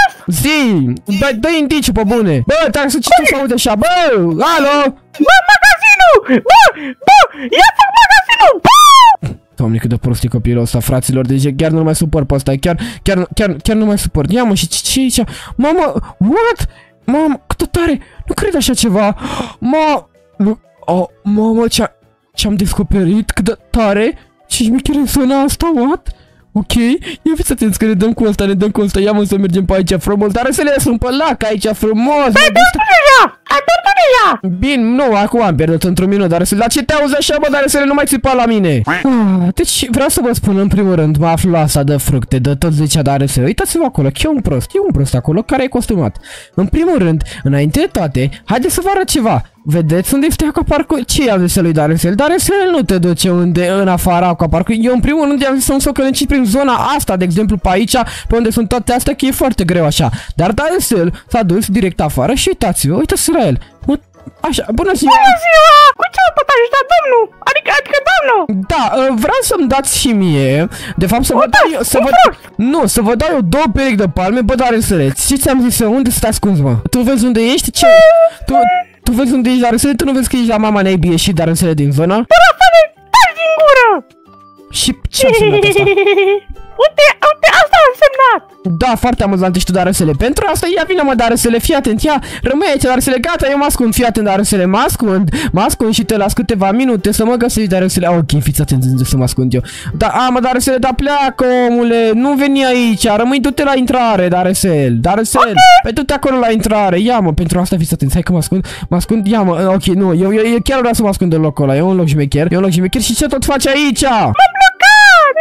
Zi! Dă indiciu pe bune! Bă, dar să ce să aude așa? Bă! Alo! Bă, magazinul! Bă! Bă! Ia fac magazinul! Bă! Doamne, cât de prost e copilul ăsta, fraților, deci chiar nu mai supăr pe ăsta, chiar, chiar, chiar, chiar nu mai supăr. Ia mă, și ce e aici? Mamă, what? Mamă, cât de tare! Nu cred așa ceva! Mă, nu, oh, mamă, ce-am descoperit, cât de tare! Ce șmecher în zona asta, what? Ok, ia fiți atenți că ne dăm cu ăsta, ne dăm cu ăsta, ia mă să mergem pe aici frumos, dar să le sunt pe lac aici frumos. Ai pierdut deja! Ai pierdut deja! Bine, nu, acum am pierdut într-un minut, dar să la ce te auzi așa, bă, dar să le nu mai țipa la mine. Ah, deci vreau să vă spun în primul rând, mă aflu la asta de fructe, de tot zicea, dar să uitați-vă acolo, că e un prost, e un prost acolo care e costumat. În primul rând, înainte de toate, haideți să vă arăt ceva. Vedeți unde este aquaparcul? Ce i-am zis lui Darcel? Darcel nu te duce unde, în afara aquaparcului. Eu în primul rând i-am zis să nu s-o călănci prin zona asta, de exemplu pe aici, pe unde sunt toate astea, că e foarte greu așa. Dar Darcel s-a dus direct afară și uitați-vă, uitați la el. Așa, bună ziua! Bună ziua! Cu ce pot ajuta, domnul? Adică, adică, domnul? Da, vreau să-mi dați și mie, de fapt să vă dau eu, să vă, nu, să vă dau eu două perechi de palme, bă, Darcel, ce ți-am zis eu, unde să te ascunzi, mă? Tu vezi unde ești? Ce? Tu... Tu vezi unde ești, Darcel? Tu nu vezi că ești la mama neibii ieșit, Darcel, din zonă? Bă, Rafale, taci din gură! Și ce a însemnat asta? Uite, uite, asta a însemnat! Da, foarte amuzant ești tu, Darcel. Pentru asta, ia vină, mă, Darcel, fii atent, ia, rămâi aici, Darcel, gata, eu mă ascund, fii atent, Darcel, mă ascund, mă ascund și te las câteva minute să mă găsești, Darcel. Ok, fiți atent unde să mă ascund eu. Da, a, mă, Darcel, da, pleacă, omule, nu veni aici, rămâi, du-te la intrare, Darcel, Darcel, okay. Pe du-te acolo la intrare, ia, mă, pentru asta fiți atent, hai că mă ascund, mă ascund, ia, mă, ok, nu, eu, eu, eu chiar vreau să mă ascund în locul ăla, e un loc șmecher, e un loc șmecher și ce tot faci aici? M-am blocat!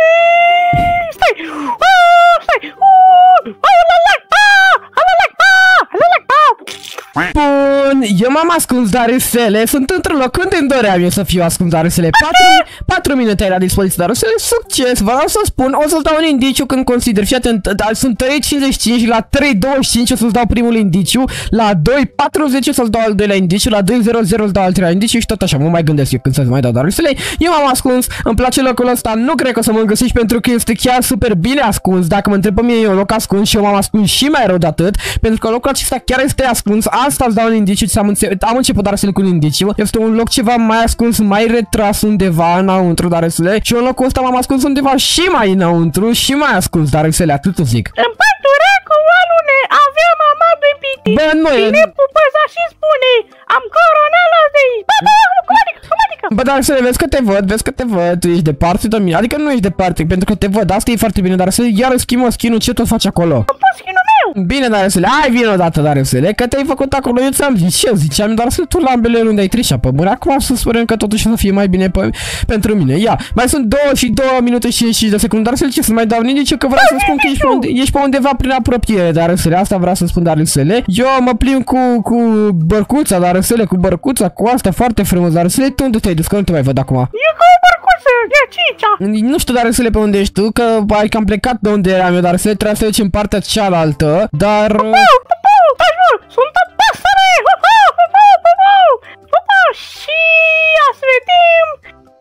Stai! Stai! Alalac! Alalac! Alalac! Bun, eu m-am ascuns, Darcel, sunt într-un loc unde îmi doream eu să fiu ascuns, Darcel. patru minute ai la dispoziție, Darcel, succes, vreau să spun, o să-ți dau un indiciu când consider, fii atent, dar sunt trei cincizeci și cinci, la trei douăzeci și cinci o să-ți dau primul indiciu, la doi patruzeci o să-ți dau al doilea indiciu, la doi zero zero îți dau al treilea indiciu și tot așa, mă mai gândesc eu când să-ți mai dau, Darcel. Eu m-am ascuns, îmi place locul ăsta, nu cred că o să mă găsești pentru că este chiar super bine ascuns, dacă mă întreb pe mine e un loc ascuns și eu m-am ascuns și mai rău de atât, pentru că locul acesta chiar este ascuns, asta îți dau un indiciu, am, înțe am început, Darcel, cu un indiciu, este un loc ceva mai ascuns, mai retras undeva înăuntru, Darcel, și în locul ăsta m-am ascuns undeva și mai înăuntru și mai ascuns, Darcel, atât îți zic. În pădurea cu alune avea mama doi piti. Bă, nu e... Vine pupăza și spune, am coronala de aici. Bă, bă, cum adică, cum adică? Bă, Darcel, vezi că te văd, vezi că te văd, tu ești departe de mine, adică nu ești departe, pentru că te văd, asta e foarte bine, Darcel, iar schimbă skinul, ce tot faci acolo? Am pus skinul meu. Bine, Darcel, hai vine odată, Darcel, că te-ai făcut acolo, eu ți-am zis, ce ziceam, Darcel, tu la ambele unde ai trișat pe mâna, acum să sperăm că totuși să fie mai bine pe, pentru mine, ia, mai sunt două și două minute și cincizeci de secunde, Darcel, ce să mai dau nici că vreau să spun că ești pe, unde, ești pe undeva prin apropiere, Darcel, asta vreau să spun, Darcel, eu mă plimb cu, cu bărcuța, Darcel, cu bărcuța, cu asta foarte frumos, Darcel, tu unde te-ai dus, că nu te mai văd acum. E ca o bărcuță, e aici. Nu știu, Darcel, pe unde ești tu, că ai cam plecat de unde eram eu, Darcel, trebuie să duci în partea cealaltă, dar... Sunt o pasăre! Și ia să vedem!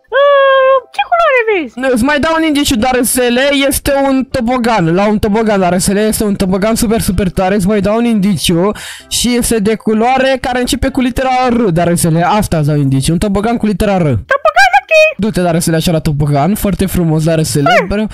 îți mai dau un indiciu, Darusele, este un tobogan. La un tobogan, Darusele, este un tobogan super, super tare. Îți mai dau un indiciu și este de culoare care începe cu litera R, Darusele. Asta îți dau indiciu, un tobogan cu litera R. Tobogan, ok. Du-te, Darusele, așa la tobogan, foarte frumos, Darusele.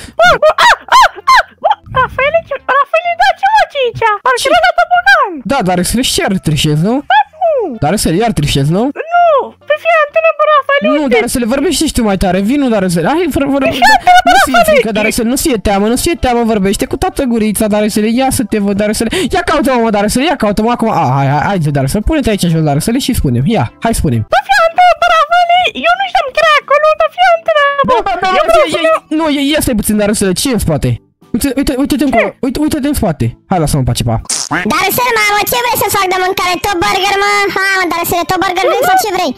Rafaele, Rafaele, da, ce faci aici? Parcă la tobogan. Da, Darusele, și iar trișezi, nu? Darusele, iar trișezi, nu? Nu, pe fie antenă, bă, Rafaele. Nu, Darusele, vorbește și tu mai tare, vino, Darusele. Hai, vorbește. Nu ți-e frică, Darusele, nu ți-e teamă, nu ți-e teamă, vorbește cu toată gurița, Darusele. Ia să te văd, Darusele. Ia caută-mă, mă, Darusele, ia caută-mă acum. Ah, hai, hai, hai, Darusele, pune-te aici jos, Darusele, și spune-mi. Ia, hai, spune-mi. Pe fie antenă, bă, Rafaele, eu nu știam că era acolo, pe fie antenă, bă. Nu, ia stai puțin, Darusele, ce e în spate? Uite, uite, uite-te încolo, uite, uite-te în spate. Hai, lasă-mă în pace, pa. Darusele, mamă, ce vrei să fac de mâncare? Tot burger, mă? Hai, mă, Darusele, tot burger vrei sau ce vrei?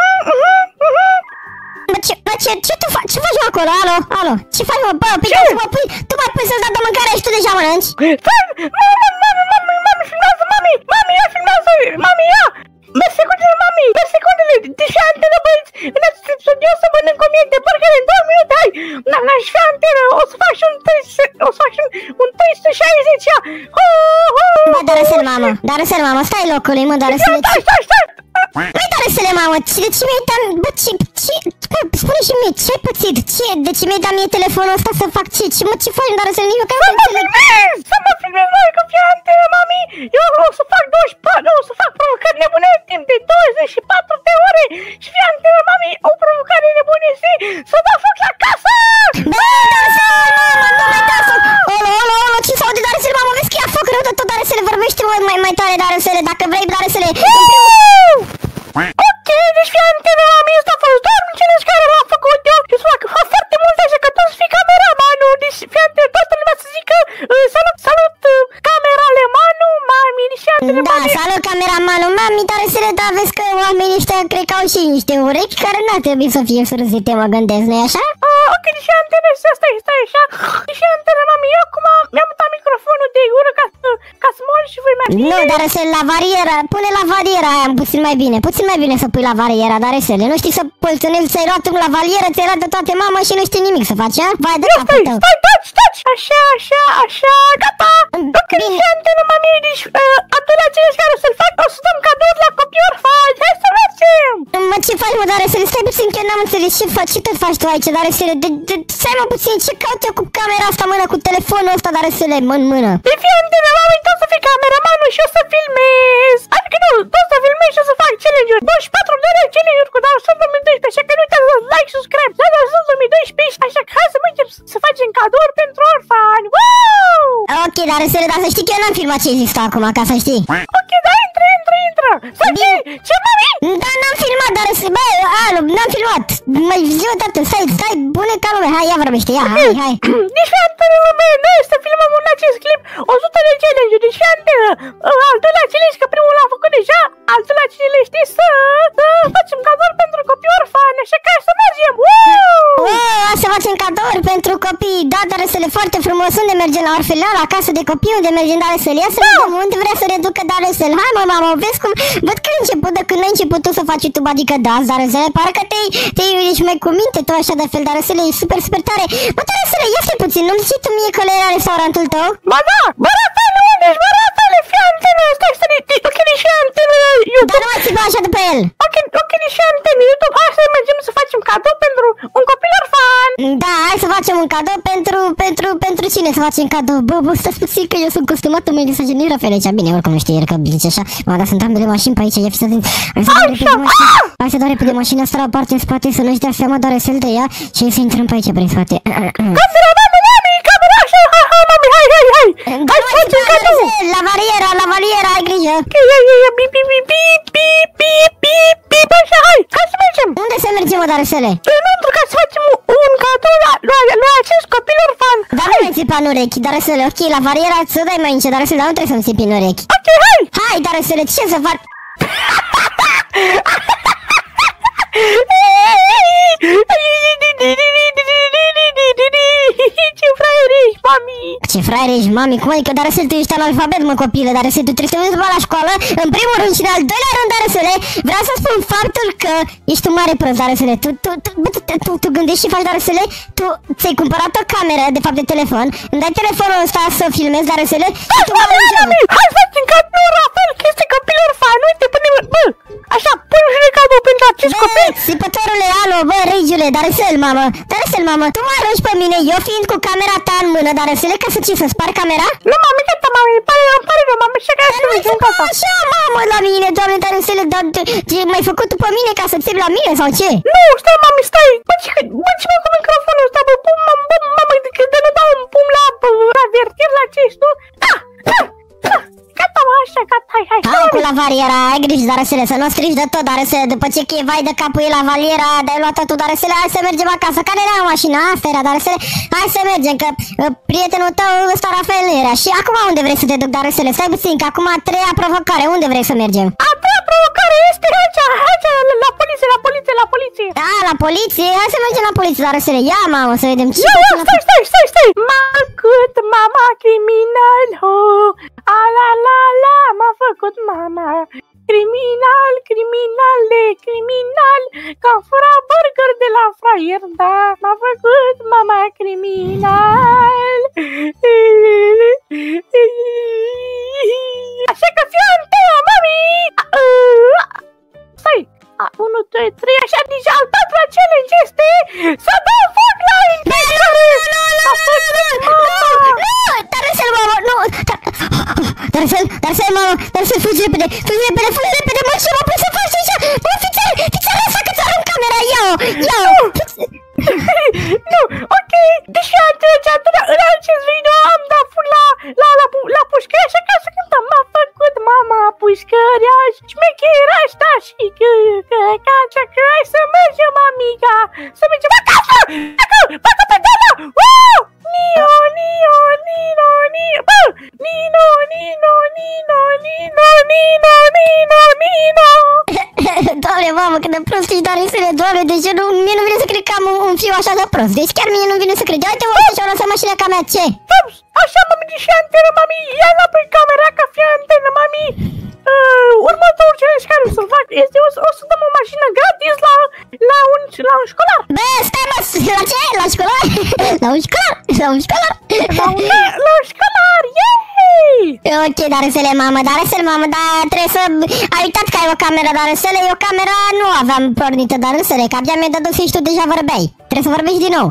Bă, ce, bă, ce, ce tu faci? Ce faci, mă, acolo? Alo, alo, ce faci, mă, bă, pe ce mă pui? Tu mai pui să-ți dau de mâncare și tu deja mănânci? Mami, mami, mami, mami, filmează, mami, mami, ia filmează, mami, ia. Mergi secundele, mami, mergi secundele, deși antenă, băieți, în acest studio să mănânc o mie de burger în două minute, hai, n-aș fi antenă, o să faci un o să faci un trei sute șaizeci, ia, bă, Darusele, mamă, Darusele, mamă, stai locului, mă, Darusele, stai, stai, stai, Băi, Darusele, mamă, de ce mi-ai dat, bă, ce, ce, bă, spune și mie, ce ai pățit, ce, de ce mi-ai dat mie telefonul ăsta să fac ce, ce, mă, ce faci, Darusele, nici măcar nu înțeleg. Să mă filmez, să mă filmez, mami, că fie antenă, mami, eu o să fac douăzeci și patru, o să fac provocări nebune timp de douăzeci și patru de ore și fie antenă, mami, o provocare nebune zi, să dau foc la casă! Bă, Darusele, mamă, nu mai da foc, olo, olo, olo, ce s-aude, Darusele, mamă, vezi că ia foc rău de tot, Darusele, vorbește mai, mai tare, Darusele, dacă vrei, Darusele. Ok, deci fie antenă, mami, ăsta a fost doar un challenge care l-am făcut eu și să fac foarte mult, așa că tu să fii cameramanul, deci fie antenă, toată lumea să zică uh, salut, salut, uh, cameralemanul, mami, deci fie antenă, Da, mami. salut, cameramanul, mami, Darusele, da, vezi că oamenii ăștia cred că au și niște urechi care n-ar trebui să fie surzite, mă gândesc, nu-i așa? Ah, ok, deci fie antenă, stai, stai așa, deci fie antenă, mami, eu acum mi-am mutat microfonul de gură ca să, ca să mor și voi mai bine. Nu, Darusele, la variera, pune la variera aia puțin mai bine, puțin mai bine să pui la variera, Darusele, nu știi să pălțănești, ți-ai luat la valieră, ți-ai luat de toate mama și nu știi nimic să faci, a? Vai de capul Stai, tău. stai, taci, taci, așa, așa, așa, gata. Ok, Bine. fie antenă, mami, deci uh, atunci aceleși care o să-l fac, o să dăm cadouri la copii orfani, hai să mergem. Mă, ce faci, mă, Darusele, stai puțin că eu n-am înțeles ce faci, ce tot faci tu aici, Darusele, de, de, stai mă puțin, ce caut eu cu camera asta, mână, cu telefonul ăsta, Darusele, mă, în mână. Deci fie antenă, mami, tu o să fii cameramanul și o să filmez. Adică nu, tu o să filmezi și o să fac challenge-uri, douăzeci și patru de ore challenge-uri cu Darusele două mii doisprezece, așa că nu uitați să like, subscribe, la Darusele două mii doisprezece, așa că hai să mergem să facem cadouri pentru orfani, wow! Ok, Darusele, dar să știi că eu n-am filmat ce ai zis tu acum, ca să știi. Ok, da, intră, intră, intră. Să ce, ce, mami? Da, n-am filmat, Darusele, bă, alu, n-am filmat. Mai zi o dată, stai, stai, bune ca lume, hai, ia vorbește, ia, hai, hai. Deci fie antenă, lume, noi să filmăm în acest clip o sută de challenge-uri, deci fie antenă. Al doilea challenge, că primul l-am făcut deja, al doilea challenge, știi, să, să facem cadouri pentru copii orfani, așa că hai să mergem, wow! Wow, să facem cadouri pentru copii, da, Darusele, foarte frumos, unde mergem la orfelinat, la casă de copii, unde mergem, Darusele, ia să vedem, unde vrea să reducă Darusele, hai, mă, mamă, vezi cum, văd că ai început, de când ai început tu să faci YouTube, adică da, Darusele, parcă te-ai, te-ai, ești mai cu minte, tu așa de fel, Darusele, e super, super tare, bă, Darusele, ia stai puțin, nu-mi zici tu mie că le era restaurantul tău? Ba da, bă, Rafaele, unde ești, bă, Rafaele, fie antenă, stai să ne, ok, deci fie antenă, YouTube. Dar nu mai țipa așa după el. Ok, ok, deci fie antenă, YouTube, hai să mergem să facem cadou pentru un copil orfan. Da, hai să facem un cadou pentru, pentru, pentru cine să facem cadou? Bă, bă, stați puțin că eu sunt costumat în mâine să genera Rafaele aici. Bine, oricum nu știe el că zice așa. Mă, dar sunt ambele mașini pe aici, ia fi să zic. Hai să dau repede mașina. Hai să dau repede mașina asta la parte în spate, să nu-și dea seama, doar să-l de ea și să intrăm pe aici prin spate. Camera, mami, mami, camera, așa, hai, hai, mami, hai, hai, hai. Hai să facem cadou. La variera, la variera, ai grijă. Ok, ia, ia, ia, bip, bip, bip, bip, bip, bip, bip, așa, hai, hai să mergem. Unde să mergem, mă, Darusele? Înăuntru ca să facem un cadou la, la, la acest copil orfan. Dar nu mai țipa în urechi, Darusele, ok, la variera să dai mai niște, Darusele, dar nu trebuie să-mi țipi în urechi. Ok, hai. Hai, Darusele, ce să fac? Ce fraier ești, mami. Ce fraier ești, mami, cum adică, dar tu ești analfabet, mă, copilă, dar tu trebuie să mergi la școală, în primul rând și în al doilea rând, dar vreau să spun faptul că ești un mare prost, dar tu, tu, tu, tu, tu, tu gândești și faci, dar tu ți-ai cumpărat o cameră, de fapt de telefon, îmi dai telefonul ăsta să filmezi, dar și tu mă arămi. Hai să facem ca nu, Rafael, că este copil orfan, uite, până, bă, așa, până și cadou pentru acest copil. Sipătorule, alo, bă, regiule, dar să-l, mamă, dar să-l, mamă, tu mă arăși pe mine, eu fiind cu camera ta în mână, dar să-le ca să ce, să spar camera? Nu, mami, gata, mami, îmi pare, îmi pare rău, mami, așa că să mergem în casa. Așa, mamă, la mine, doamne, dar să-le, dar ce m-ai făcut tu pe mine ca să ți la mine sau ce? Nu, stai, mami, stai, bă, ce, bă, ce mă cu microfonul ăsta, bă, bă, mamă, bă, mamă, de nu dau un pum la, bă, avertir la ce ești tu? Da, da, da. Gata, mă, așa, gata, hai, hai. Hai cu la variera, ai grijă, Darăsele, să nu strici de tot, Darăsele, după ce che vai de capul ei la valiera, de-ai luat tot, Darăsele, hai să mergem acasă, care era mașina, asta era, Darăsele, hai să mergem, că uh, prietenul tău ăsta Rafael nu era. Și acum unde vrei să te duc, Darăsele? Stai puțin, că acum a treia provocare, unde vrei să mergem? A treia provocare este aici, aici, la, la poliție, la poliție, la poliție. Da, la poliție, hai să mergem la poliție, Darăsele, ia, mamă, să vedem ce... Ia, ia, stai, stai, stai, stai, m-a făcut mama criminal, ho, a la la la, m-a făcut mama criminal, criminal de criminal, că am furat burger de la fraier, da, m-a făcut mama criminal. Așa că fii antenă, mami! Stai! unu, doi, trei, așa, deja al patrulea challenge este să dau foc la intrare! Darăsel, mamă, nu! Darăsel, Darăsel, mamă, Darăsel, fugi repede, fugi repede, fugi repede, mă, ce mă pui să faci aici? Mă, fițel, fițel, ăsta că ți-arăt camera, ia-o, ia-o! Nu, ok, deși antreceatura în acest video am dat foc la, la, la, la pușcăria, așa ca să cântăm, m-a făcut mama pușcăriaș, șmecheraș, da, și că, că, că, că, că, hai să mergem, amiga, să mergem acasă, acasă, bată pe doamna, uuuu, Nino, Nino, Nino, Nino, bă, Nino, Nino, Nino, Nino, Nino, Nino, Nino. Doamne, mamă, cât de prost ești, Darăsele, Doamne, deci nu, mie nu vine să cred că am un, un fiu așa de prost, deci chiar mie nu vine să cred, uite, mă, și-au lăsat mașina ca mea, ce? Așa, mami, și antenă, mami, ia la pe camera ca fie antenă, mami. Uh, următorul challenge care o să fac este o, o să dăm o mașină gratis la, la, un, la un școlar. Bă, stai, mă, la ce? La școlar? La un școlar? La un școlar? La un, la un școlar, yay! Ok, Darăsele, mamă, Darăsele, mamă, dar trebuie să... Ai uitat că ai o cameră, Darăsele, eu camera nu aveam pornită, Darăsele, că abia mi-ai dat și tu deja vorbeai. Trebuie să vorbești din nou.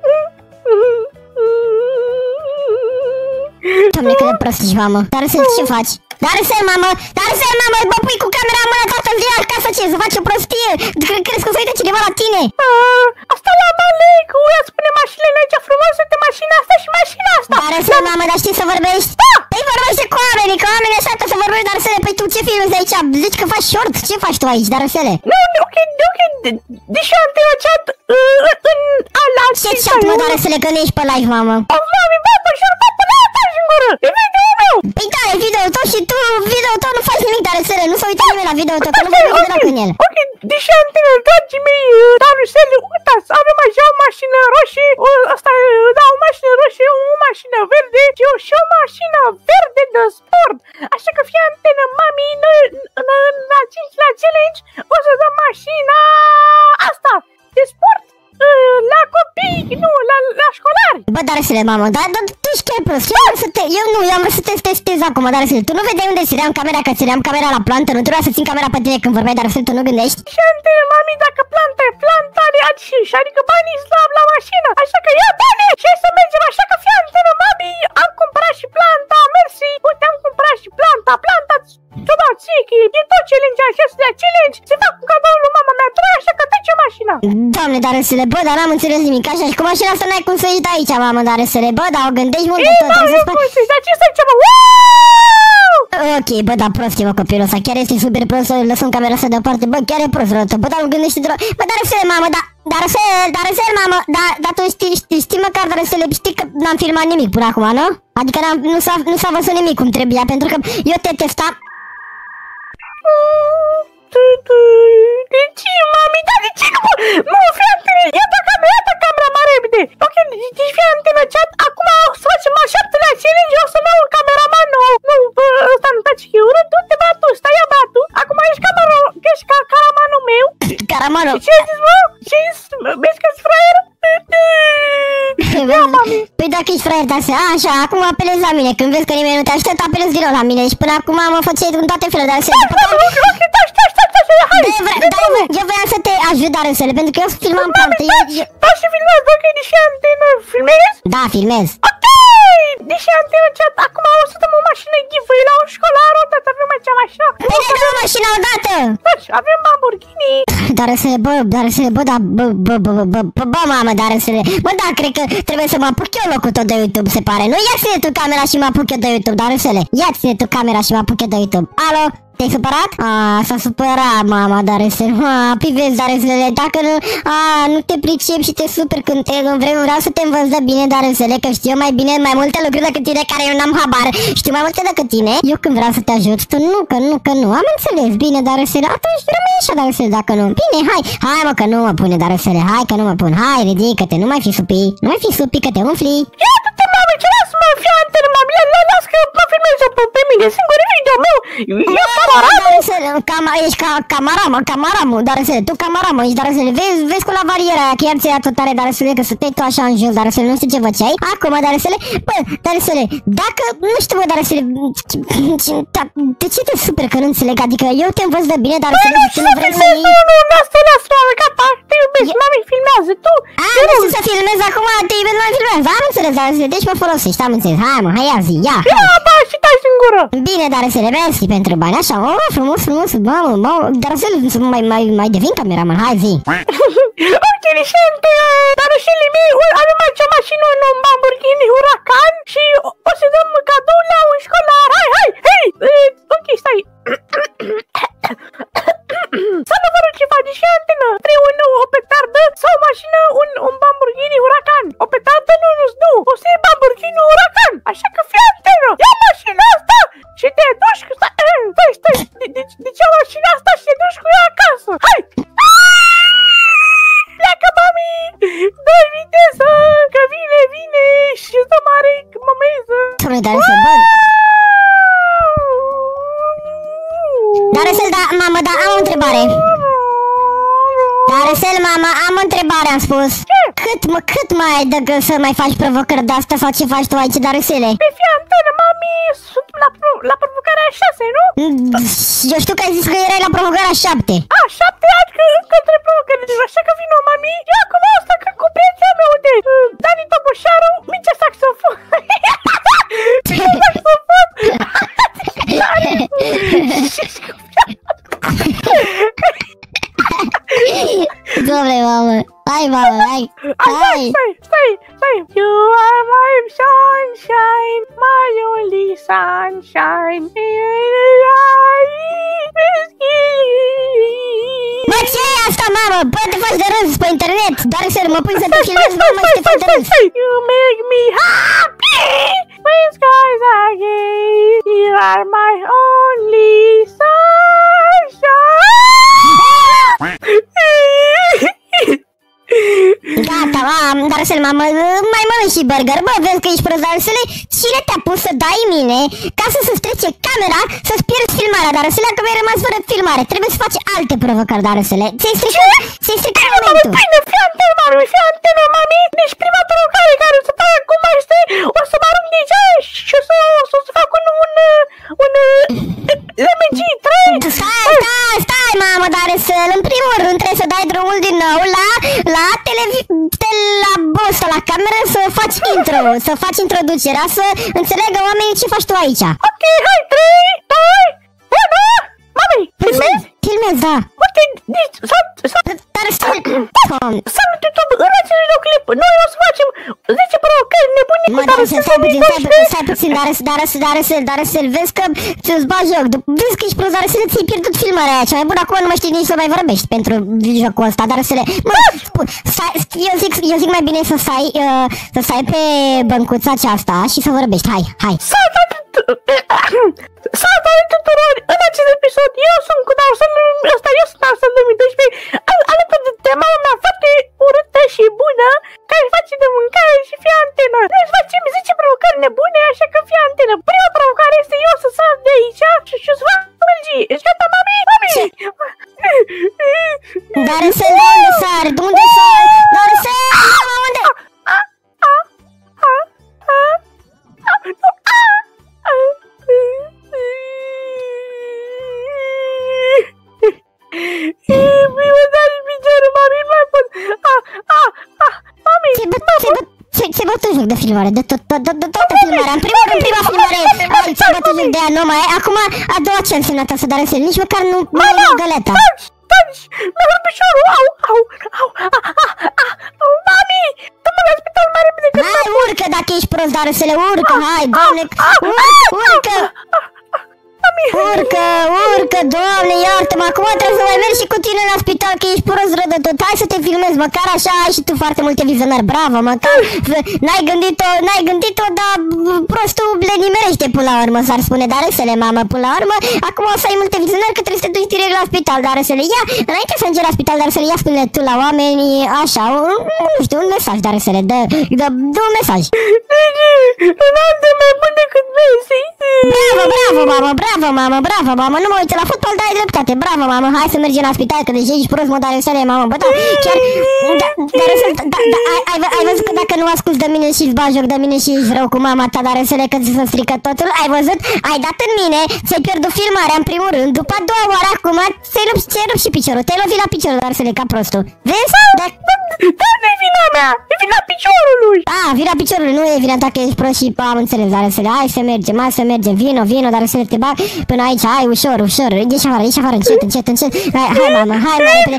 Doamne, cât de prost ești, mamă. Darăsele, ce faci? Darăsele, mamă, Darăsele, mamă, bă, pui cu camera în mână toată ziua acasă, ce? Să faci o prostie? Crezi că o să uite cineva la tine? Uh, asta la Malec, ea spune mașinile aici frumos, uite mașina asta și mașina asta. Darăsele, mamă, dar știi să vorbești? Da! Păi vorbește cu oamenii, că oamenii așa să vorbești, Darăsele, păi tu ce filmezi aici? Zici că faci short, ce faci tu aici, Darăsele? Nu, ok, ok, deși am te chat în ala... Ce chat, mă, Darăsele, că nu ești pe live, mamă? Oh, mami, bă, bă, și-ar bă, până la faci în gură, e video-ul meu! Păi da, e video-ul tău și tu, video-ul tău nu faci nimic, Darăsele, nu se uită nimeni la video-ul tău, că nu vorbești deloc în el. Ok, deși antene, dragii mei, Darusele, uitați, avem așa o mașină roșie, o, asta, da, o mașină roșie, o mașină verde și o, și o mașină verde de sport. Așa că fie antenă, mami, noi, în, în, la cincilea challenge, o să dăm mașina asta, de sport, la copii, nu, la, la școlari. Bă, Darăsele, mamă, dar da, tu ești chiar prost, eu am să te, eu nu, eu am vrut să te testez acum, Darăsele, tu nu vedeai unde țineam camera, că țineam camera la plantă, nu trebuia să țin camera pe tine când vorbeai, Darăsele, tu nu gândești? Și antene, mami, dacă planta e planta are aceeași, adică banii slab la mașină, așa că ia banii și hai să mergem, așa că fie antenă, mami, am cumpărat și planta, mersi, uite, am cumpărat și planta, planta, ți-o dau ție, că e tot challenge, acestea challenge, se fac cu cadoul lui mama mea, trei, așa că trece mașina. Doamne, Darăsele, bă, dar n-am înțeles nimic, așa, și cu mașina asta n-ai cum să ieși de aici, mamă, Darăsele, bă, dar o gândești mult de tot, trebuie să spui... Dar ce stai ceva, uuuu! Ok, bă, da, prost e, mă, copilul ăsta, chiar este super prost să lăsăm camera asta deoparte, bă, chiar e prost rău, bă, dar nu gândește de rău, bă, Darăsele, mamă, da, Darăsele, Darăsele, mamă, da, dar tu știi, știi, știi măcar, Darăsele, știi că n-am filmat nimic până acum, nu? Adică n-am, nu s-a, nu s-a văzut nimic cum trebuia, pentru că eu te testam... De ce, mami? Dar de ce nu? Nu, fii antenă, ia ta camera, ia ta camera mai repede. Ok, deci fii antenă, chat, acum o să facem al șaptelea Caramanul. Ce ai zis, bă? Ce ai zis? Vezi că-s fraier? Păi dacă ești fraier, dar să... Așa, acum apelezi la mine. Când vezi că nimeni nu te aștept, apelezi din nou la mine. Și până acum mă făceai în toate felurile, dar să... Eu vreau să te ajut, dar să pentru că eu filmam parte. Da, și filmez, dacă e deși antenă, filmezi? Da, filmez. Ok! Deși antenă, ce acum o să dăm o mașină giveaway la un școlar, odată avem aici așa. Păi ne dăm o mașină odată! Deci, avem Lamborghini. Dar să le, bă, dar să le, bă, da, bă, bă, bă, bă, bă, bă, bă, mamă, dar să le... Bă, da, cred că trebuie să mă apuc eu locul tot de YouTube, se pare. Nu, ia ține tu camera și mă apuc eu de YouTube, dar să le... Ia ține tu camera și mă apuc eu de YouTube. Alo? Te-ai supărat? A, s-a supărat mama, dar să... A, pivezi, dar să le... Dacă nu... A, nu te pricep și te super când te... Nu vreau, vreau să te învăț de bine, dar să le... Că știu mai bine mai multe lucruri decât tine care eu n-am habar. Știu mai multe decât tine. Eu când vreau să te ajut, tu nu, că nu, că nu. Am înțeles, bine, dar să le... Atunci rămâi așa, dar să le... Dacă nu... Bine, hai, hai mă, că nu mă pune, dar să le... Hai, că nu mă pun. Hai, ridică-te, nu mai fi supi. Nu mai fi supi, că te umfli. Iată-te, mame, ce las, mă, fii antenă, mame, las că mă filmezi pe mine, singurul video meu. Eu camarad. Cama, ești ca camaramă, camaramă, dar să tu camaramă, ești, dar să le vezi, vezi cu la bariera aia, chiar ți-a tot tare, dar să le, că să te tu așa în jos, dar să nu știu ce făceai. Acum, dar să le, bă, dar să le, dacă, nu știu, bă, dar să le, de ce te super că nu înțeleg, adică eu te învăț de bine, dar să le, tu nu vrei să iei. Nu, nu, nu, asta, lasă, mame, gata, te iubesc, mame, filmează, tu. A, nu știu să filmezi acum, te iubesc, nu mai filmează, am înțeles, dar să le, deci mă folosești, am înțeles, hai mă, hai ia zi, ia, hai. Ia, bă, și tai singură. Bine, dar să le mersi pentru bani, așa, oh, frumos, frumos, mamă, mamă, dar să mai, mai, mai devin cameraman, hai zi. Ok, Lișente, dar și mei, avem aici o mașină, un Lamborghini Huracan și o, o să dăm cadou la un școlar, hai, hai, hei, ok, stai. Să nu vă rog ceva, deși antenă, trebuie un, o petardă sau o mașină, un, un Lamborghini Huracan. O petardă nu, nu, nu, o să iei Lamborghini Huracan, așa că fii antenă, ia mașina asta și te duci cu... Stai, stai, deci, deci ia mașina asta și te duci cu ea acasă, hai! Pleacă, mami! Dă-i viteză, că vine, vine și îți dă mare momeză. Doamne, dar să bă... Dar să-l da, mamă, da, am o întrebare. Dar să-l, mama, am o întrebare, am spus. Ce? Cât, mă, cât mai ai de gând să mai faci provocări de asta sau ce faci tu aici, Darusele? Pe fii antenă, mami, sunt la, la provocarea șase, nu? Eu știu că ai zis că erai la provocarea șapte. A, șapte ani că încă între provocări, așa că vino, mami. Ia acum asta că cu prietena mea, uite, Dani Toboșaru, Mice Saxofon. Mice Saxofon. Doamne, mamă, hai, mamă, hai, hai. Stai, stai, stai. You are my sunshine, my only sunshine. Bă, ce e asta, mamă? Bă, te faci de râs pe internet. Dar să mă pui să te filmezi, mamă, și te faci de râs. You make me happy. When skies are gay, you are my only sunshine. Gata, am, dar să-l mamă, mai mănânc și burger. Bă, vezi că ești prost, dar să le... Cine te-a pus să dai mine ca să se strece camera, să-ți pierzi filmarea, dar să le că mi-ai rămas fără filmare. Trebuie să faci alte provocări, dar să le... Ți-ai stricat, ți-ai stricat momentul. Bine, fii antenă, mami, fii antenă, mami. Deci prima provocare care o să fac acum este, o să mă arunc de aici și o să, o să, o să fac un, un, un, L M G trei. Stai, stai, stai, mamă, dar să în primul rând trebuie să dai drumul din nou la, la televi... la boss, la cameră, să faci intro, să faci introducerea, să înțeleagă oamenii ce faci tu aici. Ok, hai, trei, doi, unu, mami, filmezi? Filmez, da. Uite, deci, s-a... Dar stai... Salut, YouTube, în acest videoclip, noi o să facem zece provocări nebune cu Mă, dar să stai puțin, stai puțin, stai puțin, dar să, dar să, dar să, dar să, vezi că ți-ți bagi joc, vezi că ești prost, dar să ți-ai pierdut filmarea aia, cea mai bună acum nu mai știi nici să mai vorbești pentru jocul ăsta, dar să le... Mă, stai, eu zic, eu zic mai bine să stai, uh, să stai pe băncuța aceasta și să vorbești, hai, hai. Salutare tuturor! În acest episod eu sunt cu Darson, ăsta eu sunt Darson două mii doisprezece, alături de tema mea foarte urâtă și bună, care face de mâncare și fie antenă. Noi îți facem zece provocări nebune, așa că fie antenă. Prima provocare este eu să sar de aici și o să fac mălgii. Ești gata, mami? Mami! Darusel, de unde sari? De unde sari? Darusel, mama, unde? Mi-a dat piciorul, mami, nu mai pot. Ah, ah, ah, mami, Ți-ai bătut, ți-ai bătut, ți-ai bătut joc de filmare, de tot, tot, tot, toată filmarea. În primul rând, prima filmare, ai, ți-ai bătut joc de ea, nu mai ai. Acum, a doua ce a însemnat asta, Darusel? Nici măcar nu mai e găleta. taci, mi-a dat piciorul, au, au, au, ah, ah, ah, au, mami, dă-mă la spital mai repede că... Hai, urcă dacă ești prost, Darusele, urcă, hai, doamne, urcă, urcă, urcă, doamne, iartă-mă, acum trebuie să mai mergi și cu tine la spital, că ești prost rău de tot, hai să te filmezi, măcar așa ai și tu foarte multe vizionări, bravo, măcar, n-ai gândit-o, n-ai gândit-o, dar prostul le nimerește până la urmă, s-ar spune, Darusele, mamă, până la urmă, acum o să ai multe vizionări, că trebuie să te duci direct la spital, Darusele, ia, înainte să ajungi la spital, Darusele, ia spune tu la oameni, așa, un, nu știu, un mesaj, Darusele, dă, dă, dă un mesaj. Înaltă-mă până decât Messi. Bravo, bravo, mamă, bravo, mamă, bravo, mamă, nu mă uit la fotbal, dar ai dreptate, bravo, mamă, hai să mergem la spital, că deja ești prost, mă, Darusele, mamă, bă, da, chiar, da, Darusele, da, da, ai, ai, ai văzut că dacă nu asculti de mine și îți bagi joc de mine și ești rău cu mama ta, Darusele, că ți se strică totul, ai văzut, ai dat în mine, ți-ai pierdut filmarea în primul rând, după a doua oară acum, ți-ai rupt, ți-ai rupt și piciorul, te-ai lovit la piciorul, Darusele, ca prostul, vezi? Da, Da, nu-i vina mea, e vina piciorului. a, vina piciorului, nu e vina ta că ești prost și am înțeles, Darusele, hai să mergem, hai să mergem, vino, vino, Darusele, te bag până aici, hai, ușor, ușor, ieși afară, ieși afară, încet, încet, încet, hai, hai, mamă, hai, mai repede.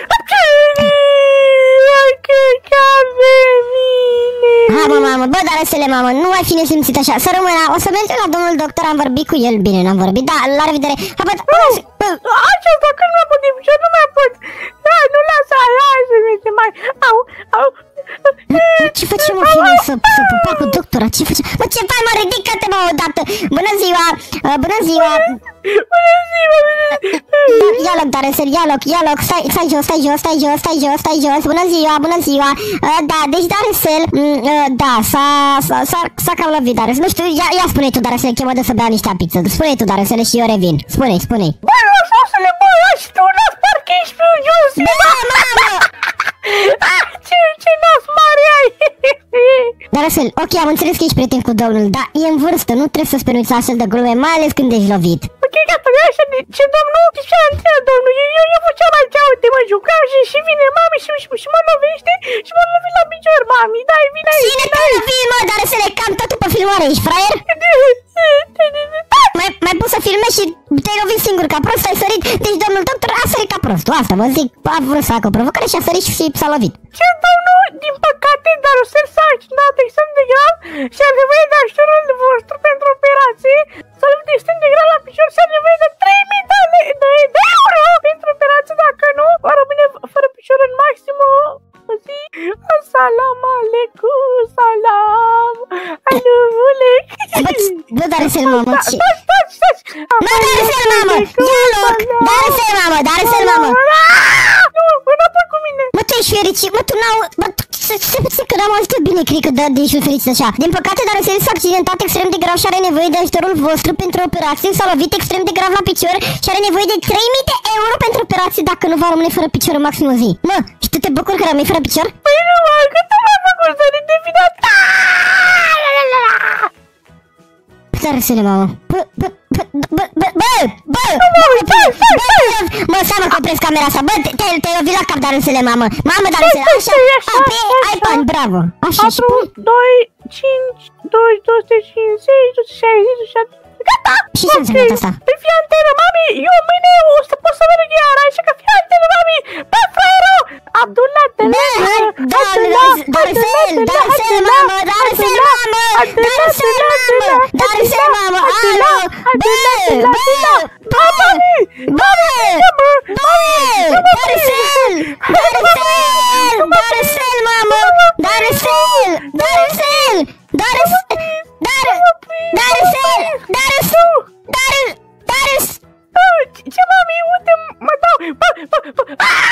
Hai, mă, mamă, bă, Darusele, mamă, nu mai fi nesimțit așa, să rămână, o să mergem la domnul doctor, am vorbit cu el, bine, n-am vorbit, da, la revedere, hai, bă, bă, Aceasta când m-am putut picior, nu mai pot. Da, nu lasă, hai să mergem mai, au, au. ce facem, mă, fine, să, să pupa cu doctora, ce facem? Mă, ce faci, mă, ridică-te, mă, odată, bună ziua, uh, bună ziua. Bună ziua. Ia loc, Darusel, ia loc, ia loc, stai, stai jos, stai jos, stai jos, stai jos, stai jos, bună ziua, bună ziua. Uh, da, deci Darusel, uh, da, s-a, s-a, s-a cam lovit, Darusel, nu știu, ia, ia spune tu, Darusel, că mă dă să bea niște pizza, spune tu, Darusel, și eu revin, spune-i, spune-i. Bă, lăsosule, bă, lași tu, las, parcă ești pe jos. Da, mamă! Ce, ce nas mare ai. Darusel, ok, am înțeles că ești prieten cu domnul, dar e în vârstă, nu trebuie să-ți permiți astfel de glume, mai ales când ești lovit. Ok, gata, așa, de ce domnul? Ce antrenă, domnul? Eu, eu, eu făceam aici, uite, mă jucam și, și vine mami și, și, și mă lovește și mă lovit la picior, mami, dai, vine aici. Cine te-a lovit, mă, Darusele, cam totul pe filmare, ești fraier? Mai, mai pus să filmezi și te-ai lovit singur ca prost, ai sărit, deci domnul doctor a sărit ca prostul, asta vă zic, a vrut să facă o provocare și a sărit și s-a lovit. Ce, domnul? Din păcate, Darusel s-a accidentat extrem de grav și are nevoie de ajutorul vostru pentru operație. S-a lovit extrem de grav la picior și are nevoie de trei mii de, de, de euro pentru operație, dacă nu, va rămâne fără picior în maxim o zi. Salam aleikum, salam, alule. Bă, bă, Darusel, mamă, ce... Stați, stați, stați. Mă, Darusel, mamă, ia loc, Darusel, mamă, Darusel, mamă. Nu, înapoi cu mine. Mă, tu ești fericit, mă, tu n-au... Mă, se pare că n-am auzit bine, cred că de, de ești fericit așa. Din păcate, Darusel s-a accidentat extrem de grav și are nevoie de ajutorul vostru pentru operație. S-a lovit extrem de grav la picior și are nevoie de trei mii de euro pentru operație dacă nu va rămâne fără picior în maxim o zi. Mă, și tu te bucuri că rămâi fără picior? Păi nu, mă, că tu m-ai făcut să râd de vinat. Darusele, mamă. Bă, bă, bă, bă, bă, bă, bă, mă, seama că opresc camera asta. Bă, te-ai lovit la cap, Darusele, mamă. Mamă, Darusele, așa, ai bani, bravo. Așa, și patru, doi, cinci, doi, două sute cincizeci, două sute șaizeci, două sute gata! Și ce înseamnă asta? Păi fii antenă, mami, eu mâine o să pot să merg iar, așa că fii antenă, mami! Bă, fraierul! Abdullah, te Darusel, Darusel, mamă, Darusel, mamă, Darusel, mamă, Darusel, mamă, alo, bă, bă, bă, bă, bă, Darusel, Darusel, Darusel, mamă, Darusel, Darusel, Darusel, Darusel, Darusel, Darusel, Darusel. Ce, mami, unde mă dau? Bă, bă, bă,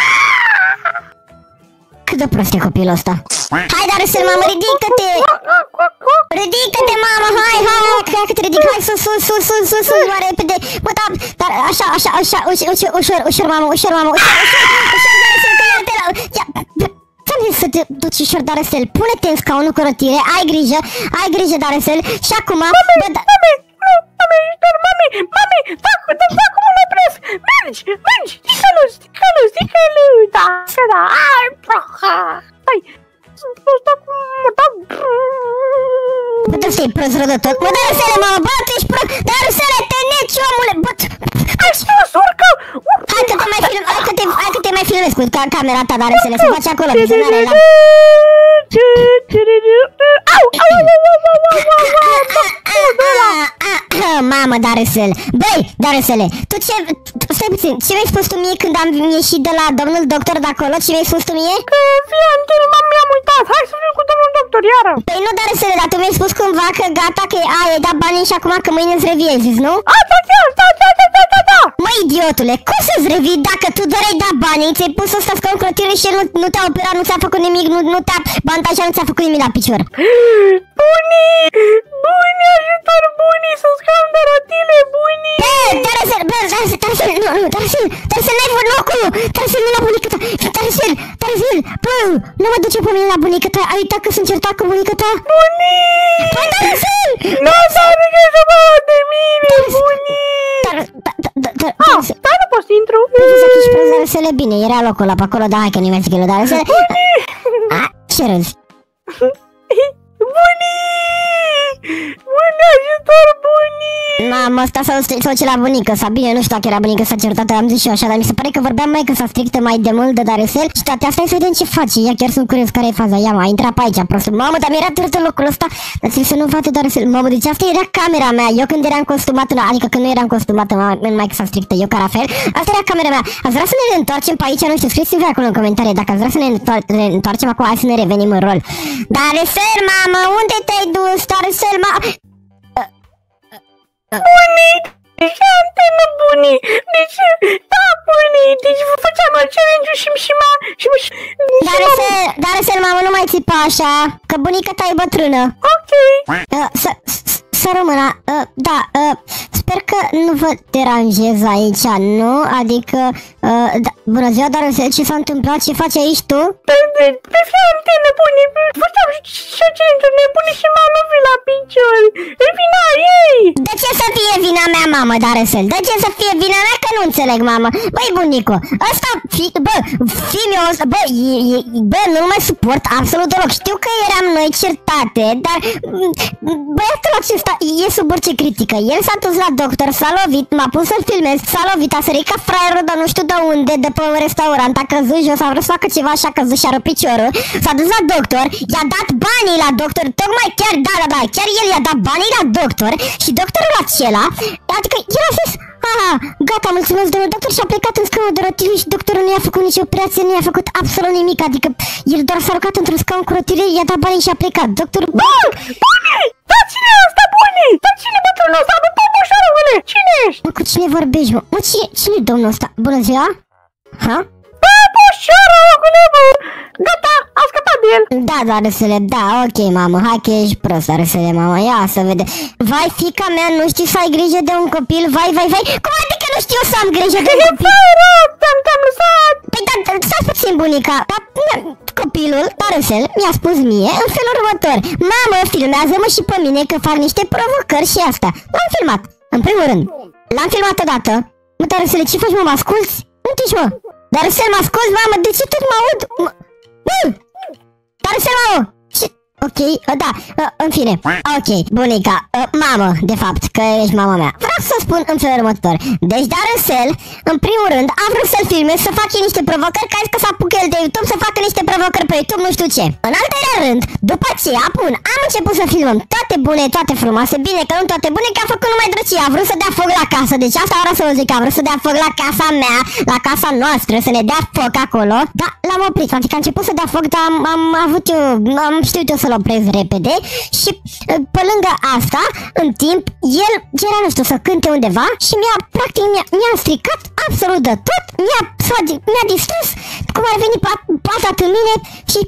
cât de prost e copilul ăsta. Hai, Darusel, mamă, ridică-te! Ridică-te, mamă, hai, hai, hai, că te ridic, hai, sus, sus, sus, sus, sus, sus, mai repede. Mă, da, dar așa, așa, așa, ușor, ușor, ușor, mamă, ușor, mamă, ușor, ușor, ușor, liniștișor, Darusel, pune-te în scaunul cu rotire, ai grijă, ai grijă, Darusel, și acum... Mami, bă, da... mami, nu, mami, ajutor, mami, mami, fac, da, fac cum mă opresc, mergi, mergi, sticălu, sticălu, sticălu, da, că da, ai, proha, stai, ăsta cum, da, Bă, dar să-i prost rădător, mă, Darusele, mamă, bă, tu ești prost, Darusele, te neci, omule, bă, ai sus, urcă, urcă, hai că te mai film, hai că te, hai că te mai filmezi cu ca camera ta, Darusele, să faci acolo, vizionare la... Au, au, au, au, au, au, au, Mamă, Darusel, băi, Darusele, tu ce, stai puțin, ce mi-ai spus tu mie când am ieșit de la domnul doctor de acolo, ce mi-ai spus tu mie? Că fie antel, mami, am uitat, hai să vin cu domnul doctor, iară. Păi nu, Darusele, dar tu mi-ai spus cumva că gata, că ai dat banii și acum că mâine îți revii, ai zis, nu? A, da, da, da, da, da, da, da, da. Mă, idiotule, cum să-ți revii dacă tu doar ai dat banii, ți-ai pus ăsta scaun crotire și el nu, nu te-a operat, nu ți-a făcut nimic, nu, nu te-a bantajat, nu ți-a făcut nimic la picior? Bunii, bunii, ajutor, bunii, sunt scaun de rotile, bunii. Bă, Darusel, bă, Darusel, Darusel, nu, nu, Darusel, Darusel, n-ai vrut locul, Darusel, nu la bunica ta, Darusel, Darusel, bă, nu mă duce pe mine la bunica ta, ai uitat că sunt certat cu bunica ta? Bunii! Bă, Darusel! Nu s-a ridicat să mă de mine, bunii! Dar, da, da, da, da, Ah, Darusel, da, nu poți să intru. să chiși pe Darusel, bine, era locul ăla pe acolo, dar hai că nu-i mai zic el, Darusel. A, ce râzi? Bunii! Bunii, ajutor, bunii! Mamă, asta s-a ce la bunica sa, bine, nu știu dacă era bunica sa certată, am zis și eu așa, dar mi se pare că vorbeam mai că s-a strictă mai de mult de Darusel și toate astea, să vedem ce face, ia chiar sunt curios care e faza, ia mă, a intrat pe aici, prostul, mamă, dar mi-era târtă locul ăsta, dar ți să nu vadă Darusel, mamă, deci asta era camera mea, eu când eram costumată, adică când nu eram costumată, numai că s-a strictă, eu ca Rafael, asta era camera mea, ați vrea să ne întoarcem pe aici, nu știu, scrieți-mi voi acolo în comentarii, dacă ați vrea să ne întoarcem acum, hai să ne revenim în rol. Darusel, mamă, unde te-ai dus, Darusel, mamă? Bunii! De ce antenă, bunii? De ce? Da, bunii! Deci vă făceam challenge-ul și și ma... și și... Darusel, Darusel, mamă, nu mai țipa așa, că bunica ta e bătrână. Ok. Uh, să, să rămână, uh, da, uh, sper că nu vă deranjez aici, nu? Adică, uh, da, bună ziua, Darusel, ce s-a întâmplat? Ce faci aici tu? Pe, pe, pe fie antenă, bunii! Făceam și challenge-ul nebunii și m-a lovit la picior! E vina ei! De ce să fie vina mea, mamă, Darusel? De ce să fie vina mea? Că nu înțeleg, mamă. Băi, bunico, ăsta, fi, bă, fi-mi ăsta, bă, e, e, bă, nu-l mai suport absolut deloc. Știu că eram noi certate, dar băiatul acesta e sub orice critică. El s-a dus la doctor, s-a lovit, m-a pus să-l filmez, s-a lovit, a sărit ca fraierul, dar nu știu de unde, de pe un restaurant, a căzut jos, a vrut să facă ceva și a căzut și a rupt piciorul. S-a dus la doctor, i-a dat banii la doctor, tocmai chiar, da, da, da, chiar el i-a dat banii la doctor și doctorul acela, adică el a zis, aha, gata, mulțumesc, domnul doctor, și a plecat în scaunul de rotile și doctorul nu i-a făcut nicio operație, nu i-a făcut absolut nimic, adică el doar s-a rugat într-un scaun cu rotile, i-a dat banii și a plecat. Doctorul... Bun! Bunii! Da, cine e ăsta, bunii? Da, cine bătrânul ăsta? Nu pot bușorule! Cine ești? Mă, cu cine vorbești, mă? Mă, cine, cine e domnul ăsta? Bună ziua? Ha? Da, bușorule, bă! Gata, am scăpat de el! Da, Darusele, da, ok, mamă, hai că ești prost, Darusele, mamă, ia să vede. Vai, fica mea, nu știi să ai grijă de un copil? Vai, vai, vai, cum adică nu știu să am grijă de un copil? Vai, rog, te-am te-am lăsat! Păi, da, da, stai puțin, bunica, dar copilul, Darusel, mi-a spus mie în felul următor. Mamă, filmează-mă și pe mine că fac niște provocări și asta. L-am filmat, în primul rând. L-am filmat odată. Mă, Darusele, ce faci, mă, mă asculți? Uite-și, mă. Darusel, mă asculți, mamă, de ce tot mă aud? Mă... Bă! Darusel, mamă! Ce... Ok, da, în fine. Ok, bunica, mamă, de fapt, că ești mama mea. Vreau să spun în felul următor. Deci Darusel, în primul rând, a vrut să-l filmez, să facă niște provocări, ca că s-a apucă el de YouTube, să facă niște provocări pe YouTube, nu știu ce. În al doilea rând, după aceea, bun, am început să filmăm toate bune, toate frumoase, bine că nu toate bune, că a făcut numai drăcie, a vrut să dea foc la casă, deci asta vreau să vă zic, a vrut să dea foc la casa mea, la casa noastră, să ne dea foc acolo, dar l-am oprit, adică a început să dea foc, dar am, am avut eu, am știut eu să-l opresc repede și pe lângă asta, în timp, el era, nu știu, să cânte undeva și mi-a, practic, mi-a, mi-a stricat absolut de tot, mi-a, mi-a distrus cum ar veni patat în mine și, și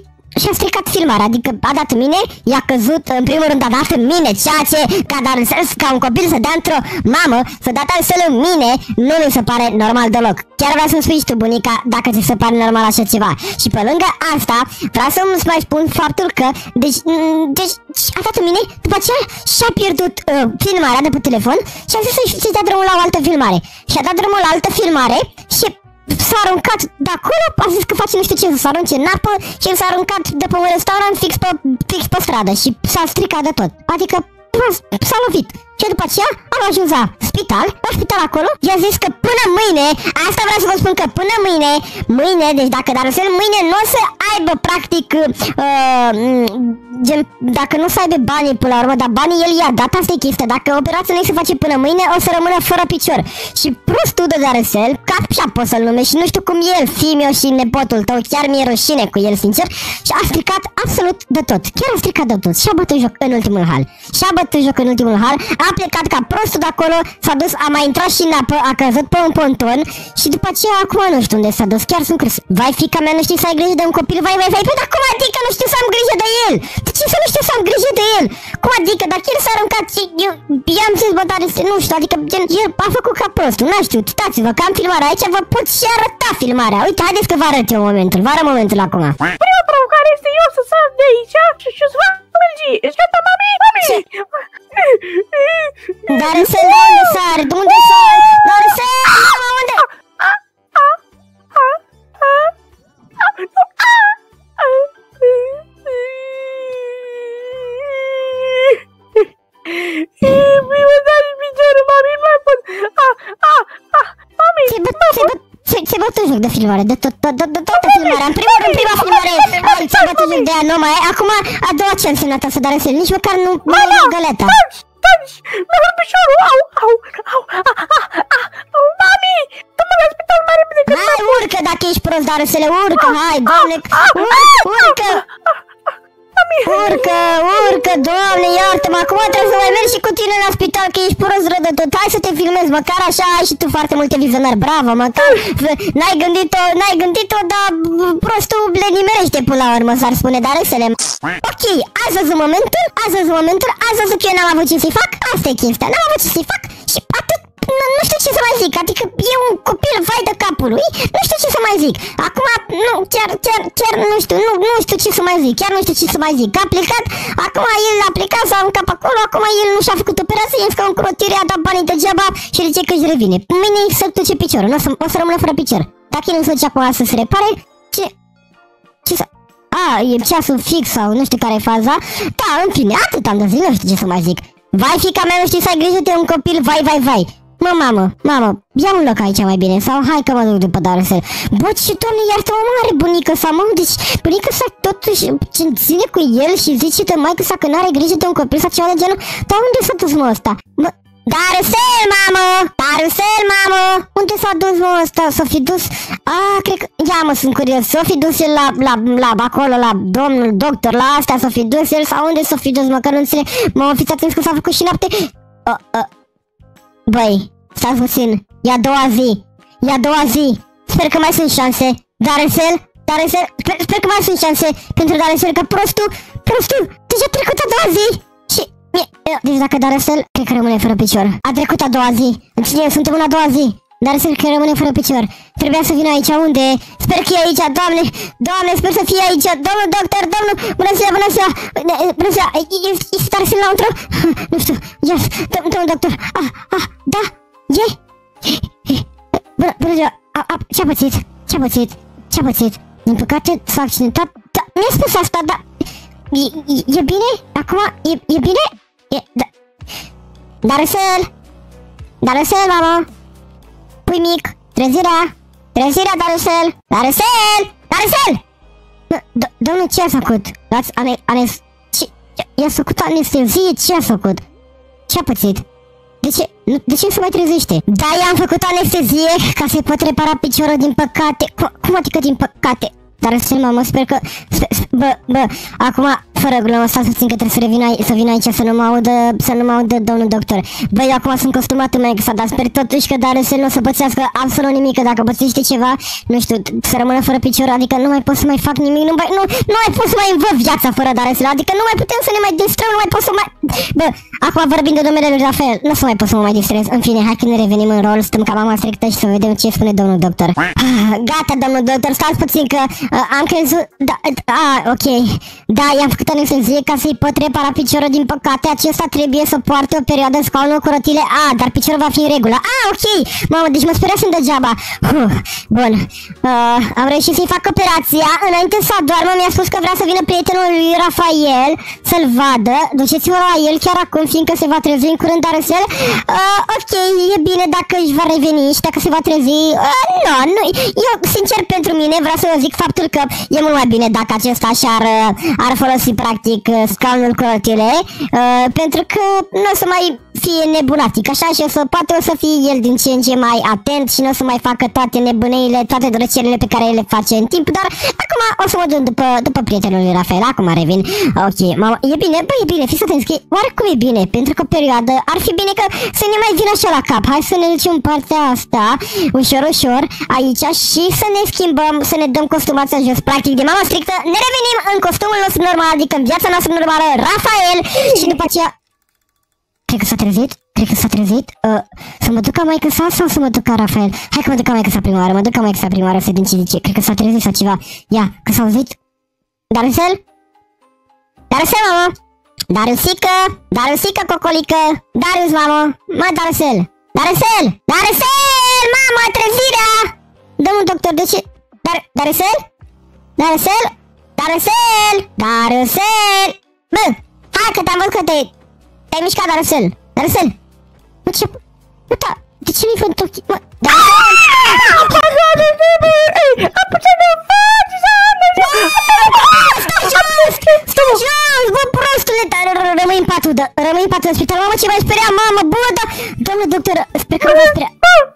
și a stricat filmarea, adică a dat în mine, i-a căzut, în primul rând a dat în mine, ceea ce, ca, Darcel, ca un copil să dea într-o mamă, să dea Darcel în mine, nu mi se pare normal deloc. Chiar vreau să-mi spui și tu, bunica, dacă ți se pare normal așa ceva. Și pe lângă asta, vreau să-mi mai spun faptul că, deci, deci a dat în mine, după aceea și-a pierdut uh, filmarea de pe telefon și a zis să-și dea drumul la o altă filmare. Și-a dat drumul la altă filmare și s-a aruncat de acolo, a zis că face nu știu ce, să s-a arunce în apă și s-a aruncat de pe un restaurant fix pe, fix pe stradă și s-a stricat de tot. Adică s-a lovit. Și după aceea am ajuns la spital, la spital acolo, i-a zis că până mâine, asta vreau să vă spun că până mâine, mâine, deci dacă Darcel mâine nu o să aibă practic, uh, gen, dacă nu o să aibă banii până la urmă, dar banii el i-a dat, asta e chestia, dacă operația nu se face până mâine, o să rămână fără picior. Și prostul de Darcel, ca așa pot să-l numești și nu știu cum el, fimiu și nepotul tău, chiar mi-e rușine cu el, sincer, și a stricat absolut de tot, chiar a stricat de tot și a bătut joc în ultimul hal. Și-a bătut joc în ultimul hal, a plecat ca prostul de acolo, s-a dus, a mai intrat și în apă, a căzut pe un ponton și după aceea acum nu știu unde s-a dus, chiar sunt curs. Vai, fiica mea, nu știi să ai grijă de un copil, vai, vai, vai, păi dar cum adică nu știu să am grijă de el? De ce să nu știu să am grijă de el? Cum adică, dacă el s-a aruncat și eu i-am zis, bă, dar nu știu, adică gen, el a făcut ca prostul, nu știu, uitați-vă că am filmarea aici, vă pot și arăta filmarea. Uite, haideți că vă arăt eu momentul, vă arăt momentul acum. Prima provocare este eu să sar de aici și să fac mergi. Ești gata, mami? Mami! Darcel, unde sari? Unde sari? Darcel, mama, unde? Mi-a dat piciorul, mami, nu mai pot. Mami, ți-ai bătut joc de filmare, de tot, de, de, de toată filmarea. În primul rând, prima filmare, ți-ai bătut joc de ea, nu mai. Acum, a doua ce a însemnat asta, Darcel, nici măcar nu mai e găleta. Taci, taci, mi-a dat piciorul, au, au, au, au, mami, du-mă la spital mai repede că... Hai, urcă dacă ești prost, Darcel, urcă, hai, doamne, urcă, urcă. Urcă, urcă, doamne, iartă-mă, acum trebuie să mai mergi și cu tine la spital, că ești prost rău de tot. Hai să te filmezi, măcar așa ai și tu foarte multe vizionări, bravo, măcar n-ai gândit-o, n-ai gândit-o, dar prostul le nimerește până la urmă, s-ar spune, dar râsele. Ok, azi văzut momentul, azi văzut momentul, azi văzut că eu n-am avut ce să-i fac, asta e chestia, n-am avut ce să-i fac și atât. Nu, nu știu ce să mai zic, adică e un copil, vai de capul lui, nu știu ce să mai zic. Acum, nu, chiar, chiar, chiar nu știu, nu, nu știu ce să mai zic, chiar nu știu ce să mai zic. A plecat, acum el a plecat, s-a aruncat pe acolo, acum el nu și-a făcut operație, i-a făcut un crotire, a dat banii degeaba și zice că își revine. Mâine să duce piciorul, nu o să, o să rămână fără picior. Dacă el nu se duce acum să se repare, ce... Ce să... A, e ceasul fix sau nu știu care e faza. Da, în fine, atât am de zi, nu știu ce să mai zic. Vai, fiica mea, nu știi să ai grijă de un copil, vai, vai, vai. Mă, mamă, mamă, ia un loc aici mai bine, sau hai că mă duc după Darcel. Bă, ce doamne, iartă-mă, mare bunică sa, mă, deci bunica sa totuși ține cu el și zice de maică sa că n-are grijă de un copil sau ceva de genul. Dar unde s-a dus mă ăsta? Mă, Darcel, mamă, Darcel, mamă, unde s-a dus mă ăsta? S-a fi dus, a, cred că, ia mă, sunt curios, s-a fi dus el la, la, la, acolo, la domnul doctor, la astea, s-a fi dus el sau unde s-a fi dus, mă, că nu înțeleg, mă, fiți atenți că s-a făcut și noapte. Uh, uh. Băi, stați puțin, e a doua zi, e a doua zi, sper că mai sunt șanse, Darcel, Darcel, sper, sper că mai sunt șanse pentru Darcel, că prostul, prostul, deja a trecut a doua zi și... Deci dacă Darcel, cred că rămâne fără picior, a trecut a doua zi, deci suntem în a doua zi, Darcel că rămâne fără picior, trebuia să vină aici, unde? Sper că e aici, doamne, doamne, sper să fie aici, domnul doctor, domnul, bună ziua, bună ziua, bună ziua, este Darcel înăuntru? Nu știu, yes, domnul doctor, ah, ah, da, e? Bună, bună ziua, ce-a pățit? Ce-a pățit? Ce-a pățit? Din păcate s-a accidentat, da, mi-a spus asta, dar, e, e bine? Acum, e, e bine? E, da, Darcel, Darcel, mamă, pui mic, trezirea, trezirea, Darcel, Darcel, Darcel! Domnul, ce a făcut? L-ați ales... I-a făcut anestezie? Ce a făcut? Ce-a pățit? De ce? De ce se mai trezește? Da, i-am făcut anestezie ca să-i pot repara piciorul, din păcate. Cum, cum adică din păcate? Darcel, mamă, sper că... Sper, bă, bă, acum fără glumă, stau să țin că trebuie să revin aici, să vin aici, să nu mă audă, să nu mă audă domnul doctor. Băi, eu acum sunt costumat în Mexa, dar sper totuși că Darusel nu o să pățească absolut nimic, că dacă pățește ceva, nu știu, să rămână fără picior, adică nu mai pot să mai fac nimic, nu mai, nu, nu mai pot să mai învăț viața fără Darusel, adică nu mai putem să ne mai distrăm, nu mai pot să mai... Bă, acum vorbim de numele lui Rafael, nu o să mai pot să mă mai distrez. În fine, hai că ne revenim în rol, stăm ca mama strictă și să vedem ce spune domnul doctor. Ah, gata, domnul doctor, stați puțin că uh, am crezut... Da, ah, ok. Da, i-am făcut anestezie ca să-i pot repara piciorul, din păcate acesta trebuie să poarte o perioadă în scaunul cu rotile. Ah, dar piciorul va fi în regulă. Ah, ok. Mamă, deci mă speriasem degeaba. Uh, bun. Uh, am reușit să-i fac operația. Înainte să adoarmă mi-a spus că vrea să vină prietenul lui Rafael să-l vadă. Duceți-vă la el chiar acum, fiindcă se va trezi în curând Darusel. Uh, ok, e bine dacă își va reveni și dacă se va trezi. Uh, nu, nu, eu, sincer, pentru mine vreau să vă zic faptul că e mult mai bine dacă acesta și-ar ar folosi practic scaunul cu rotile, uh, pentru că nu o să mai fie nebunatic, așa, și o să, poate o să fie el din ce în ce mai atent și nu o să mai facă toate nebuneile, toate drăcerile pe care le face în timp, dar acum o să mă duc după, după prietenul lui Rafael, acum revin. Ok, mama, e bine, bă, e bine, fiți atenți că oricum e bine, pentru că o perioadă ar fi bine că să ne mai vină așa la cap. Hai să ne ducem partea asta, ușor, ușor, aici și să ne schimbăm, să ne dăm costumația jos, practic de mama strictă, ne revenim în costumul nostru normal, adică în viața noastră normală, Rafael, și după aceea... Cred că s-a trezit, cred că s-a trezit, uh, să mă duc ca maică sa sau să mă duc ca Rafael? Hai că mă duc ca maică sa prima oară, mă duc ca maică sa prima oară să din ce zice, cred că s-a trezit sau ceva. Ia, că s-a auzit? Darusel? Darusel, mamă! Darusică, Darusică, cocolică, Darius, mamă, mă, Darusel, Darusel, Darusel, mama, trezirea! Domnul doctor, de ce? Dar, Darusel? Darusel? Darusel! Darusel! Bă, hai că te-am văzut că te... Te-ai mișcat, Darusel! Darusel! Bă, ce... Bă, da, de ce nu-i vânt ochii? Mă, Darusel! Apagă-ne, bebe! Ei, apucă-ne în față, să-mi... Stai jos! Stai jos, bă, prostule! Rămâi în patul, rămâi în patul în spital. Mamă, ce m-ai speriat, mamă, bă, da... Domnul doctor, sper că nu m-ai speriat.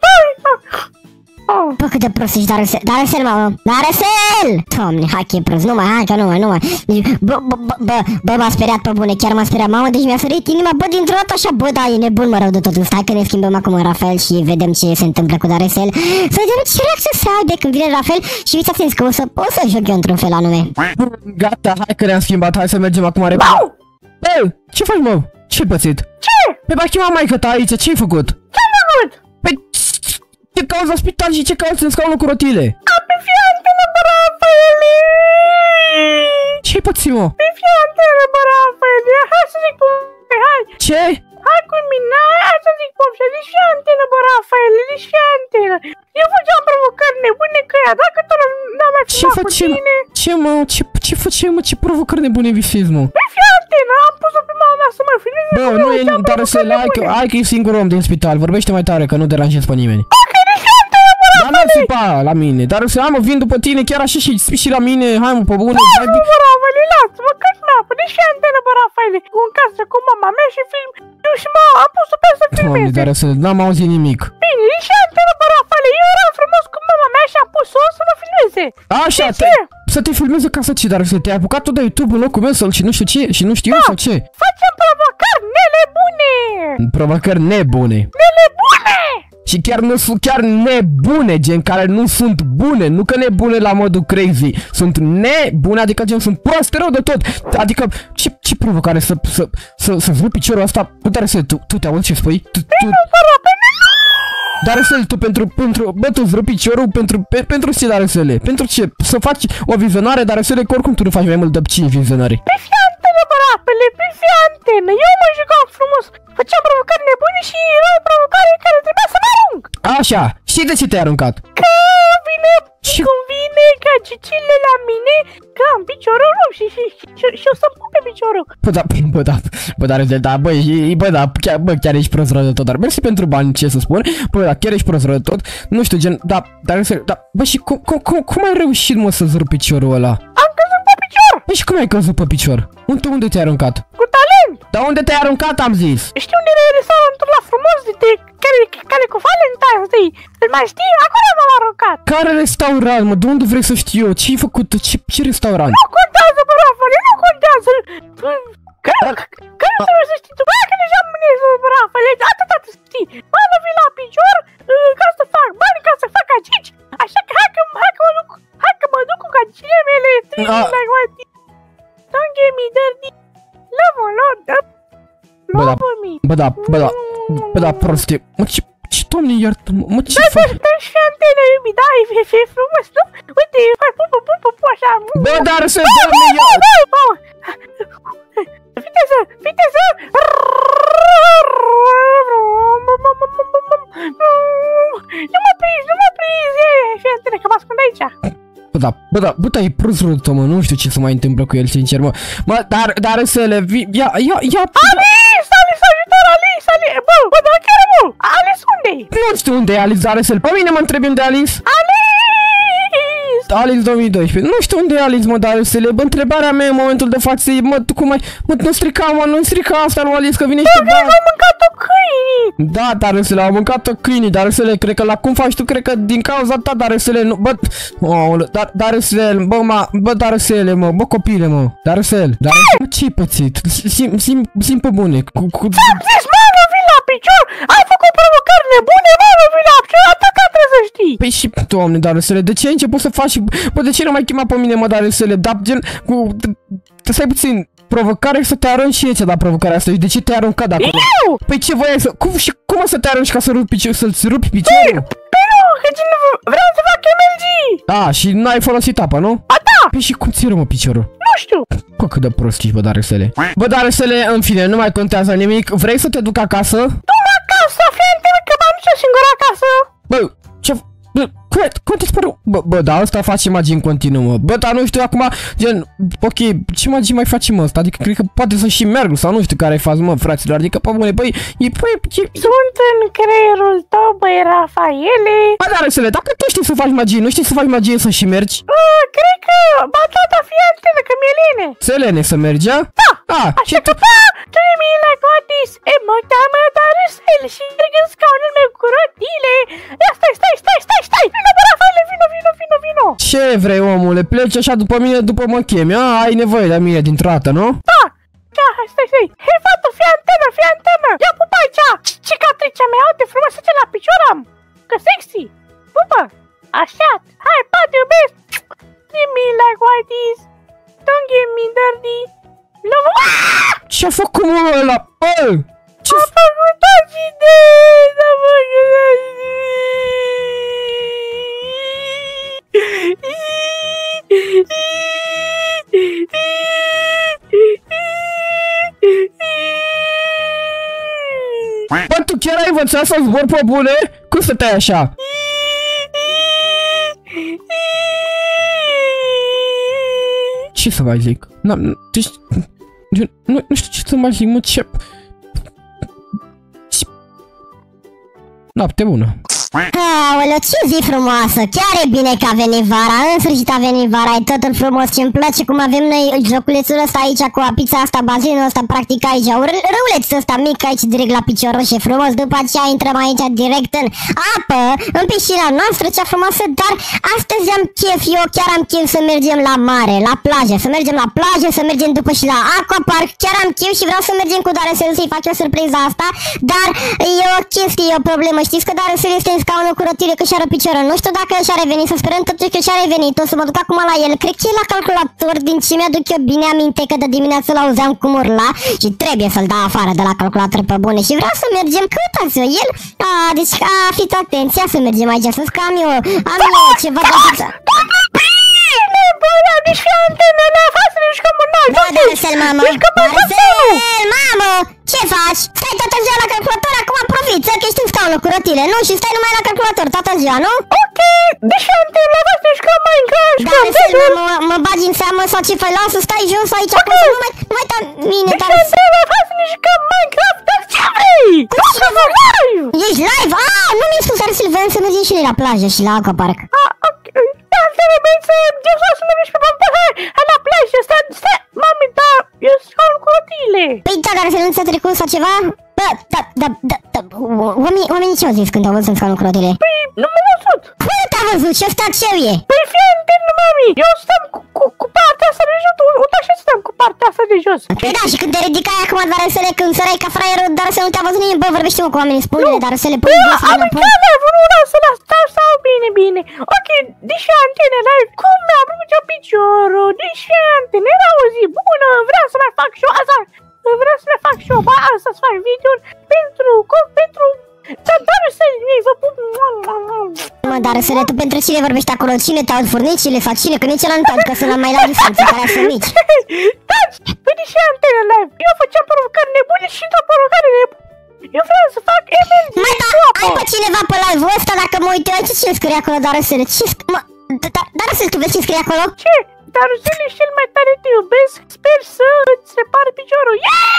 Bă, cât de prost ești, Darusel, Darusel, mamă, Darusel! Doamne, hai că e prost, nu mai, hai că nu mai, nu mai. Bă, bă, bă, bă, bă, m-a speriat pe bune, chiar m-a speriat, mamă, deci mi-a sărit inima, bă, dintr-o dată așa, bă, da, e nebun, mă rău de tot. Stai că ne schimbăm acum în Rafael și vedem ce se întâmplă cu Darusel. Să vedem ce reacție să aibă când vine Rafael și fiți atenți că o să, o să joc eu într-un fel anume. Gata, hai că ne-am schimbat, hai să mergem acum repede. Bă, ce faci, mă? Ce-ai pățit? Ce? Pe ba chema maică ta aici, ce-ai făcut? Ce-am făcut? Păi, ce cauți la spital și ce cauți în scaunul cu rotile? Am pe fiantele, bă, Rafaele! Ce-ai pățit, mă? Pe fiantele, bă, Rafaele! Hai să zic cum... Hai! Ce? Hai cu mine, hai să zic cum și zici fiantele, bă, Rafaele, zici fiantele! Eu făceam provocări nebune că ea, dacă tot n-am mai filmat cu tine... Ce, mă? Ce, ce facem, mă? Ce provocări nebune visezi, mă? Pe fiantele, am pus-o pe mama mea să mă filmeze. Bă, nu e... Dar să hai că, hai că e singur om din spital, vorbește mai tare, că nu deranjezi pe nimeni. Dar nu țipa la mine, dar să am vin după tine chiar așa și spiși la mine, hai mă, pe bune. Lasă-mă, bă, Rafaele, lasă-mă, că-ți n-apă, nici și antenă, bă, Rafaele, în casă cu mama mea și film, eu și mama am pus-o pe să filmeze. Doamne, dar să n-am auzit nimic. Bine, nici și antenă, bă, Rafaele, eu eram frumos cu mama mea și am pus-o să mă filmeze. Așa, te, să te filmeze ca să ce, dar să te-ai apucat tot de YouTube în locul meu să-l și nu știu ce, și nu știu eu sau ce. Facem provocări nebune. Provocări nebune. Nebune! Și chiar nu sunt chiar nebune, gen care nu sunt bune, nu că nebune la modul crazy, sunt nebune, adică gen sunt proaste rău de tot, adică ce, ce provocare să, să, să, să-ți rupi piciorul ăsta, tu, dar să, tu, tu te auzi ce spui? Tu, tu... Dar să tu pentru, pentru, bă, tu îți rupi piciorul pentru, pe, pentru ce, dar să le, pentru ce, să faci o vizionare, dar să le, că oricum tu nu faci mai mult de cinci vizionări. Pe fi antenă, bă, rapele, pe fi antenă, eu mă jucam frumos, făceam provocări nebune și era o provocare care trebuia să mă arunc. Așa, și de ce te-ai aruncat? Că vine, cum vine ca cicile la mine, că am piciorul rup și, și, și, și, și o să-mi pupe piciorul. Bă, da, bă, da, bă, dar, da, bă, bă, da, chiar, bă, chiar ești prost rău de tot, dar mersi pentru bani, ce să spun, bă, da, chiar ești prost rău de tot, nu știu, gen, da, dar, da, bă, și cum, cum, cum, cum ai reușit, mă, să-ți rupi piciorul ăla? Am căzut pe picior! Bă, și cum ai căzut pe picior? Unde, unde te-ai aruncat? Cu talent! Dar unde te-ai aruncat, am zis? Știi unde e restaurantul ăla frumos de, de care, care cu Valentine's Day? Îl mai știi? Acolo m-am aruncat! Care restaurant, mă? De unde vrei să știu eu? Ce-ai făcut? Ce, ce restaurant? Nu contează, bă, Rafaele, nu contează! să... Care nu trebuie să știi tu? Bă, că deja mâine să rafele, atâta să știi. Bă, nu vii la picior ca să fac bani, ca să fac agici. Așa că hai că, hai că mă duc, hai că mă duc cu gagile mele. Like what? Don't give me dirty. Love or not. Love for me. Bă, da, bă, da, bă, da, prostie. Mă, ce, ce, doamne, iartă-mă, mă, ce fac? Da, și antena, iubit, da, e frumos, nu? Uite, hai, pupu, pupu, pupu, așa. Bă, dar să, doamne, iartă. Viteză, viteză. Nu mă prinzi, nu mă prinzi. Și antena, că mă ascund aici. Bă, da, bă, da, bă, da, e prost răută, mă, nu știu ce se mai întâmplă cu el, sincer, mă. Mă, dar, dar să le vii, ia, ia, ia... Alice, Alice, ajutor, Alice, Alice, bă, bă, dar chiar, bă, Alice unde-i? Nu știu unde e Alice, dar să-l, pe mine mă întrebi unde e Alice. Alice! Alice două mii doisprezece, nu știu unde e Alice, mă, dar să le, bă, întrebarea mea în momentul de față e, mă, tu cum ai, mă, nu strica, mă, nu strica asta lui Alice, că vine și te bă, că au mâncat-o câinii. Da, dar să le au mâncat-o câinii, dar să le, cred că la cum faci tu, cred că din cauza ta, dar să le, nu, bă, oh, dar, dar să le, bă, mă, bă, dar să le, mă, bă, copile, mă, dar să le, dar mă, ce-i pățit, sim, sim, sim pe bune, cu, cu... Ți-am zis, mă, nu vii la picior, ai făcut provocări nebune, mă, nu vii la picior, atâta trebuie să știi. Păi și, doamne, dar să le, de ce ai început să faci, bă, de ce nu mai chema pe mine, mă, dar să le, da, gen, cu, stai puțin, provocare să te arunci și ce da provocarea asta, de ce te-ai aruncat de acolo? Eu? Păi ce voiai să, cum și cum o să te arunci ca să rupi picior, să-ți rupi piciorul? Păi nu, că nu vreau să fac M L G. A, și n-ai folosit apa, nu? Ba da. Păi și cum ți-i rămă piciorul? Nu știu. Bă, cât de prost ești, bă, Daresele. Bă, Daresele, în fine, nu mai contează nimic. Vrei să te duc acasă? Du-mă acasă, fii antenă, că m-am dus eu singur acasă. Bă, ce... Bă, cum te spără? Bă, bă, da, ăsta face magii în continuu, mă. Bă, dar nu știu acum, gen, ok, ce magii mai facem ăsta? Adică cred că poate să și merg sau nu știu care ai faci, mă, fraților. Adică, pe bune, băi, e, băi, e... Sunt în creierul tău, băi, Rafaele. Bă, Daresele, dacă tu știi să faci magie, nu știi să faci magie să și mergi? A, cred că, ba, tata, fii antenă, că mi-e lene. Selene să mergi, a? Da. A, Așa că, pa, treat me like what this, e mă teamă Daresele și merg în scaunul meu cu rotile. Ia, stai, stai, stai, stai, stai, vină, bă, Rafaele, vină, vină, vină, vină. Ce vrei, omule? Pleci așa după mine, după mă chemi, a? Ai nevoie de mine dintr-o dată, nu? Da, da, hai, stai, stai. Hei, fată, fii antenă, fii antenă. Ia pupa aici. Cicatricea mea, uite, frumoasă ce la picior am. Că sexy. Pupă. Așa. Hai, pa, te iubesc. Treat me like what is. Don't give me dirty. Love. Ce-a făcut, mă, ăla? Bă! Ce a făcut accident. A făcut Bă, tu chiar ai învățat să zbori pe bune? Cum să tai așa? Ce să mai zic? Deci... Nu, nu știu ce să mai zic, mă, ce... Noapte bună! Aoleu, ce zi frumoasă! Chiar e bine că a venit vara, în sfârșit a venit vara, e totul frumos și îmi place cum avem noi joculețul ăsta aici cu apița asta, bazinul ăsta, practic aici, râulețul ăsta mic aici direct la picioruș, e frumos, după aceea intrăm aici direct în apă, în piscina noastră, cea frumoasă, dar astăzi am chef, eu chiar am chef să mergem la mare, la plajă, să mergem la plajă, să mergem după și la aquapark, chiar am chef și vreau să mergem cu Daresel să-i fac o surpriză asta, dar e o chestie, e o problemă, știți că Daresel este în scaunul cu rotile că și-a piciorul. Nu știu dacă și-a revenit, să sperăm totuși că și-a revenit. O să mă duc acum la el. Cred că e la calculator, din ce mi-aduc eu bine aminte că de dimineață l-auzeam cum urla și trebuie să-l dau afară de la calculator pe bune. Și vreau să mergem, căutați-o el. A, deci a, fiți atenți, ia să mergem aici, să-ți că am eu, am eu ceva de atâta. Bine, bă, nici fi antenele, față, nici că mă n-ai. Da, Daresel, mamă. Daresel, mamă. Ce faci? Stai toată ziua la calculator, acum profiți, că ești în scaunul cu rotile, nu? Și stai numai la calculator toată ziua, nu? Ok, deși antena voastră și că Minecraft, și că Daresel, mă, mă bagi în seamă sau ce fai? Lasă, stai jos aici, acum să nu mai, nu mai ta mine, Daresel. Deși antena voastră și că Minecraft, dar ce vrei? Cum să vă live? Ești live? Ah, nu mi-ai spus, Daresel, vreau să mergem și noi la plajă și la aquapark. Ah, ok, da, antena, băi, să, eu vreau să mergem și pe bă, hai, hai la plajă, stai, stai, mami, da, eu scaun cu rotile. Păi da, Daresel, nu ți-a trecut sau ceva? Bă, da, da, da, da, oamenii, oamenii ce au zis când au văzut în scaunul cu rotile? Păi, nu m-am văzut. Cum nu te-a văzut? Și ăsta ce e? Păi fii antenă, mami, eu stăm cu, cu, cu partea asta de jos, uite așa stăm cu partea asta de Păi da, și când te ridicai acum, Darusele, când sărai ca fraierul, Darusele, nu te-a văzut nimeni, bă, vorbește-mă cu oamenii, spune-le, Darusele, pune glasul am înapoi. uitat live-ul, nu lasă, lasă, stau, stau, bine, bine. Ok, deși antene live, cum mi-a plăcut piciorul, deși antene, era o zi bună, vreau să mai fac și eu asta, vreau să mai fac și eu, ba, asta să fac video-uri pentru, pentru, dar Darusele, ei, vă pup, Mă, Darusele, tu pentru cine vorbești acolo? Cine te aud, furnicile sau cine? Că nici ăla nu te aud, că sunt la mai la distanță, care sunt mici. Taci, păi deși antene live, eu făceam provocări nebune și într-o provocare nebune. Eu vreau să fac M L G. Mai da, ai pe cineva pe live-ul ăsta, dacă mă uit eu aici, ce scrie acolo, Darusele? Ce scrie? Mă, Darusele, tu vezi ce scrie acolo? Ce? Darusele ești cel mai tare, te iubesc, sper să îți repar piciorul.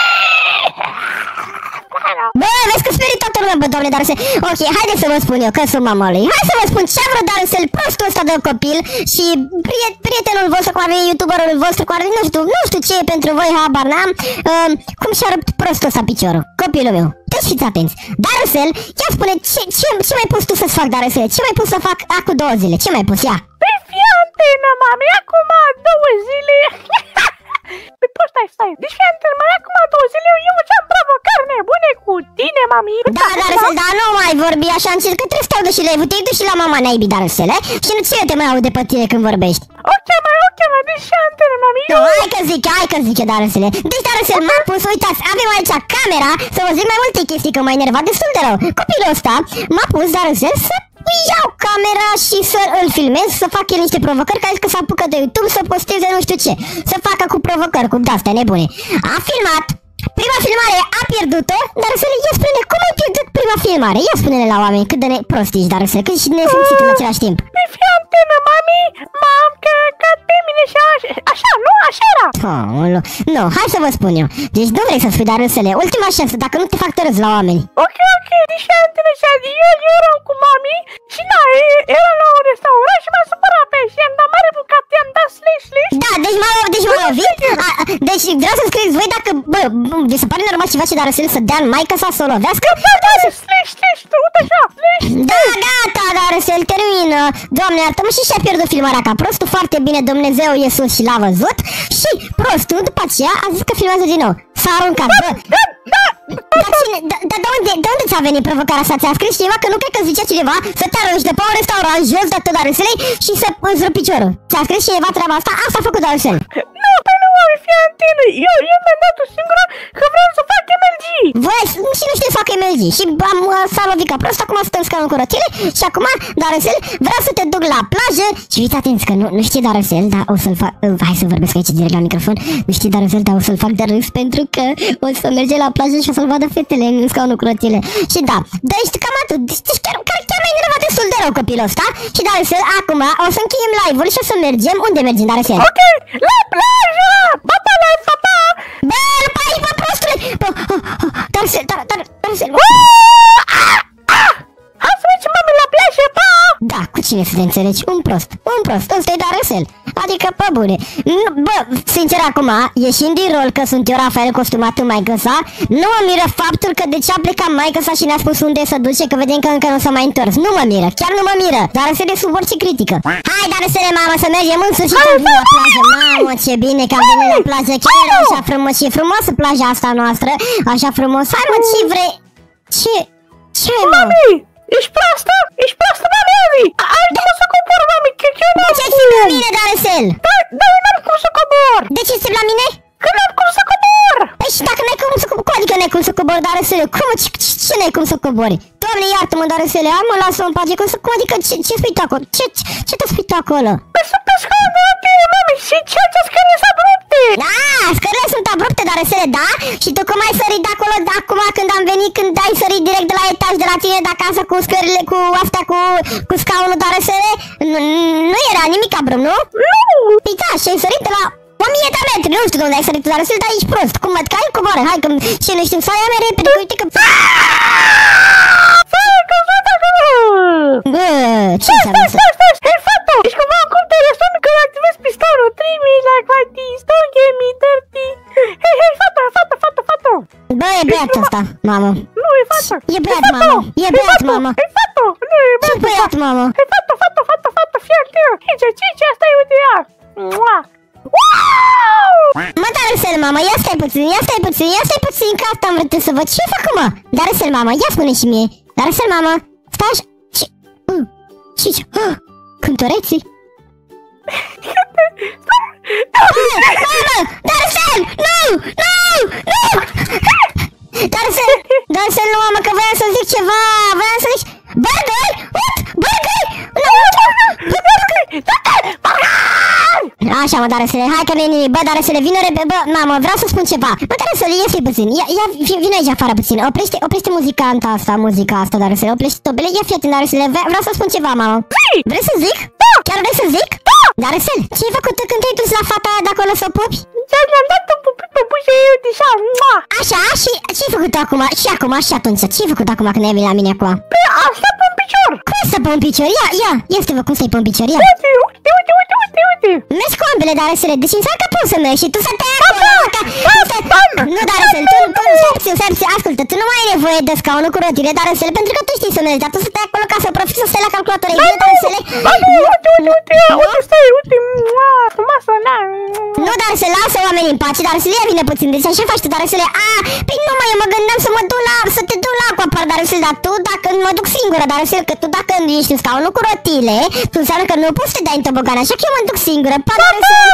Bă, vezi că sperii toată lumea, bă, doamne, Darusele. Ok, haide să vă spun eu, că sunt mama lui. Hai să vă spun ce-a vrut Darusele, prostul ăsta de copil și prietenul vostru, cu are youtuberul vostru, cu are, nu știu, nu știu ce e pentru voi, habar n-am, uh, cum și-a rupt prostul ăsta piciorul, copilul meu. Deci fiți atenți. Darusel, ia spune, ce, ce, ce mai pus tu să-ți fac, Darusel? Ce mai pus să fac acum două zile? Ce mai pus, ia? Păi fii antenă, mami, acum două zile. Păi poți stai, stai. Deci fii antenă, mami, acum două zile eu făceam provocări nebune cu tine, mami. Da, Darusel, dar nu mai vorbi așa încet, că trebuie să te audă și live-ul. Te-ai dus și la mama naibii, Darusel, eh? Și nu ce te mai aude pe tine când vorbești? Ok, mai ok, mai deci fii antenă, mami. Nu, hai că zice, hai că zice, Darusele. Deci, Darusel, m-a pus, uitați, avem aici camera, să vă zic mai multe chestii, că m-a enervat destul de rău. Copilul ăsta m-a pus, Darusel, să iau camera și să îl filmez, să fac el niște provocări, că a zis că s-a apucat de YouTube să posteze nu știu ce, să facă cu provocări, cu de-astea nebune. A filmat, prima filmare a pierdut-o, Darusele, ia spune-ne, cum ai pierdut prima filmare? Ia spune-ne la oameni cât de ne prost ești, Darusele, cât și nesimțit în același timp. Păi fii antenă, mami, m-am căcat pe mine și așa, așa, nu? Așa era. Oh, nu, hai să vă spun eu. Deci nu vrei să spui, Darusele, ultima șansă, dacă nu te fac tărâți la oameni. Ok, ok, deci antene și eu, eu eram cu mami și da, era la un restaurant și m-a supărat pe ea și i-am dat mare bucată, i-am dat slash slash. Da, deci m-a deci m-a lovit. A, deci vreau să scrieți voi dacă, bă, vi se pare normal ceva ce Darusele să dea în maică sa să o lovească? Da, da, slash slash, tu, uite așa, slash. Da, gata, Darusele, termină. Doamne, iartă-mă, și și-a pierdut filmarea ca prostul, foarte bine, Dumnezeu e sus și l-a văzut. Și prostul, după aceea, a zis că filmează din nou. S-a aruncat, bă. Da, da. Dar cine, da, da, de unde, de unde ți-a venit provocarea asta? Ți-a scris cineva? Că nu cred că zicea cineva să te arunci de pe un restaurant jos de tot Darusele și să îți rupi piciorul. Ți-a scris cineva treaba asta? Asta a făcut Darusele. Nu, pe nu, mami, fii antenă. Eu, eu mi-am dat o singură că vreau să fac M L G. Voi și nu știu să fac M L G. Și am, s-a lovit ca prost, acum stăm scaunul cu rotile și acum, Darusele, vreau să te duc la plajă și fiți atenți că nu, nu știi, Darusele, dar o să-l fac, hai să vorbesc aici direct la microfon, nu știi, Darusele, dar o să-l fac de râs pentru că o să merge la plajă și o să-l vadă fetele în scaunul cu rotile. Și da, da, ești cam atât, deci chiar, chiar, chiar m-a enervat destul de rău copilul ăsta și Darusele, acum o să încheiem live-ul și o să mergem, unde mergem, Darusele? Ok, la plajă! Pa, pa, la, pa, pa! Bă, pa, aici, bă, prostule! Bă, Darusele, dar, dar, Darusele, hai să mergem, mami, la plajă, pa! da, cu cine să te înțelegi? Un prost, un prost, ăsta e Darusel. Adică, pe bune. Nu, bă, sincer acum, ieșind din rol că sunt eu Rafael costumat în maică sa, nu mă miră faptul că de ce a plecat maică sa și ne-a spus unde se duce, că vedem că încă nu s-a mai întors. Nu mă miră, chiar nu mă miră. Darusel e sub orice critică. Hai, Darusele, mamă, să mergem în sfârșit la plajă. Mamă, ce bine că am venit la plajă. Chiar era așa frumos și frumoasă plaja asta noastră. Așa frumos. Hai, mă, ce vrei? Ce? Ce, mă? Mami, ești proastă? Ești proastă, mami, Azi? Ai de cum să cobor, mami, că eu n-am De ce ți la mine, Darusel? Da, dar eu n-am cum să cobor. De ce ți la mine? Că n-am cum să cobor. Păi și dacă n-ai cum să cobori, adică n-ai cum să cobori, Darusele? Cum, ce, ce n-ai cum să cobori? Doamne, iartă-mă, Darusele, hai mă, lasă-mă în pace, cum, să, cum adică, ce, ce spui tu acolo? Ce, ce, ce te spui tu acolo? Păi sunt pe scaun de la tine, mami, și ce ce scările sunt abrupte. Da, scările sunt abrupte, Darusele, da? Și tu cum ai sărit de acolo, de acum când am venit, când ai sărit direct de la etaj de la tine de acasă cu scările, cu astea, cu, cu scaunul, Darusele? Nu, nu era nimic abrupt, nu? Nu. Păi da, și ai sărit de la o mie de metri, nu știu de unde ai sărit, Darusele, dar ești prost. Cum mă cai, coboară, hai că și nu știu, să ia mai repede, uite că... Bă, ce Stai, stai, stai, hei, fata! Ești cumva acum te răsună când activezi pistolul. Treat me like my teeth, don't get me dirty. Hei, hei, fata, fata, fata, fata. Bă, e băiatul ăsta, mamă. Nu, e fata. E băiat, mamă. E băiat, mamă. E fata. Nu, e Ce băiat, mamă? Hei, fata, fata, fata, fata, fii antenă. Aici, ce, ce, asta e uite ea. Mua. Wow! Mă, Darusel, mamă, ia stai puțin, ia stai puțin, ia stai puțin, că asta am vrut să văd. Ce fac, mă? Darusel, mamă, ia spune și mie. Darusel, mamă, stai așa. Ce? Uh, ce? Ce? Uh, cântăreții? Mamă, Darusel, nu, nu, nu! Darusel, Darusel, nu, mamă, că voiam să zic ceva, voiam să zic... Burger? What? Burger? Nu, așa, mă, Darusele, hai că nu e nimic. Bă, Darusele, vină repede, bă, mamă, vreau să spun ceva. Bă, Darusele, ia stai puțin, ia, ia, vină aici afară puțin. Oprește, oprește muzicanta asta, muzica asta, Darusele, oprește tobele. Ia fii atent, Darusele, vreau să spun ceva, mamă. Vrei să zic? Da! Chiar vrei să zic? Da! Darusel, ce-ai făcut când te-ai dus la fata aia de acolo să o pupi? Mi-am dat un pupit pe buze, eu deja, mua! Așa, și ce-ai făcut acum? Și acum, și atunci, ce-ai făcut acum când ai venit la mine acum? Pe asta pe un picior! Cum să pe un picior? Ia, ia, ia să te văd cum stai pe un picior, ia. Uite, uite, uite, uite, uite, uite! Mergi cu ambele, Darusele, deci înseamnă că poți să mergi și tu să te acolo, ca... Nu, Darusele, tu, tu, stai, stai, stai, ascultă, tu nu mai ai nevoie de scaunul cu rotile, Darusele, pentru că tu știi să mergi, dar tu să te acolo ca să profiți să stai la calculator, e bine, Darusele? Ba nu, uite, uite, uite, uite, stai, uite, mua, frumoasă, na! Nu, Darusele, lasă oamenii în pace, Darusele, ia vine puțin, deci așa faci tu, Darusele, a, păi nu, mă, eu mă gândeam să mă duc la, să te duc la Aquapark, Darusele, dar tu, dacă mă duc singură, Darusele, că tu dacă ești în scaunul cu rotile, tu înseamnă că nu poți să te dai în tobogan, așa că eu mă duc singură, pa, Darusele.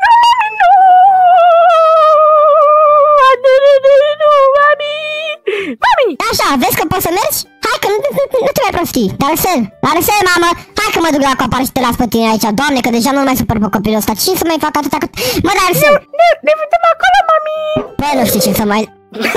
Mami! Așa, vezi că poți să mergi? Hai că nu, nu, nu te mai prosti. Darusel, Darusel, mamă, hai că mă duc la Aquapark și te las pe tine aici. Doamne, că deja nu mai supăr pe copilul ăsta. Ce să mai fac atâta cât... Mă, Darusel! Ne, ne vedem acolo, mami! Băi, nu știu ce să mai...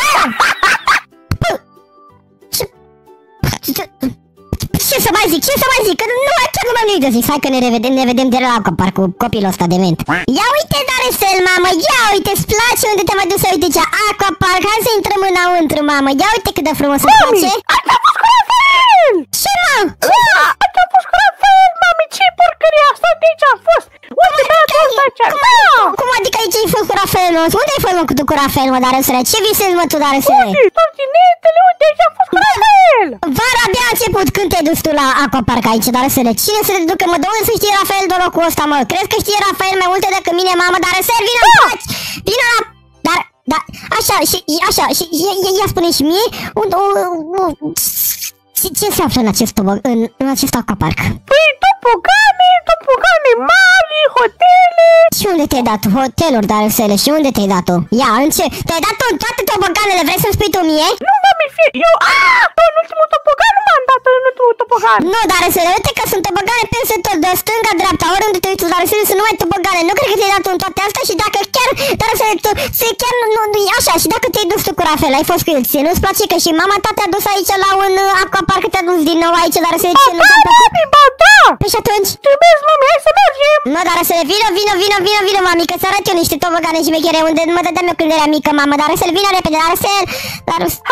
Ce să mai zic, ce să mai zic, că nu mai chiar nu mai nimic de zis. Hai că ne revedem, ne vedem de la Aquapark cu copilul ăsta dement. Ia uite, Darusel, mamă, ia uite, îți place unde te-am adus, uite ce Aquapark, hai să intrăm înăuntru, mamă, ia uite cât de frumos îți place. Asta a fost cu Rafael! Ce, mă? Asta a fost cu Rafael, mami, ce porcărie asta de aici a fost? Unde băiatul ăsta aici? Cum adică aici ai fost cu Rafael, mă? Unde ai fost, mă, cu tu cu Rafael, mă, Darusele? Ce visezi, mă, tu, Darusele? Uite, tortinetele, uite, aici a fost cu Rafael! Vara abia a început, când te-ai dus tu la Aquapark aici, Darusele? Cine să te ducă, mă, de unde să știe Rafael de locul ăsta, mă? Crezi că știe Rafael mai multe decât mine, mamă? Darusel, vină în pace! Vină la... Dar, da, așa, și, așa, și, ia, ia spune și mie, un, un, un, ce, ce se află în acest, în, în acest Aquapark? Păi, tobogane, tobogane mari, hotele... Și unde te-ai dat? Hoteluri, Darusele, și unde te-ai dat-o? Ia, în ce? Te-ai dat în toate toboganele, vrei să-mi spui tu mie? Nu, mami, fie, eu, aaa, în ultimul tobogan nu m-am dat în ultimul tobogan. Nu, Darusele, uite că sunt tobogane peste tot, de stânga, dreapta, oriunde te uiți, Darusele, sunt numai tobogane. Nu cred că te-ai dat în toate astea și dacă chiar, Darusele, tu, se chiar nu, nu, așa, și dacă te-ai dus tu cu Rafael, ai fost cu el, ție nu-ți place că și mama ta te-a dus aici la un uh, Aquapark, te-a dus din nou aici, Darusele, ce nu te-a plăcut? Ba da! Păi și atunci? Trebuie, mami, hai să mergem! Mă, Darusele, vină, vină, vină, vină, vină, mami, că ți-arăt eu niște tobogane și mechere unde mă dădeam eu când eram mică, mamă, Darusele, vină repede, Darusele, Darusele.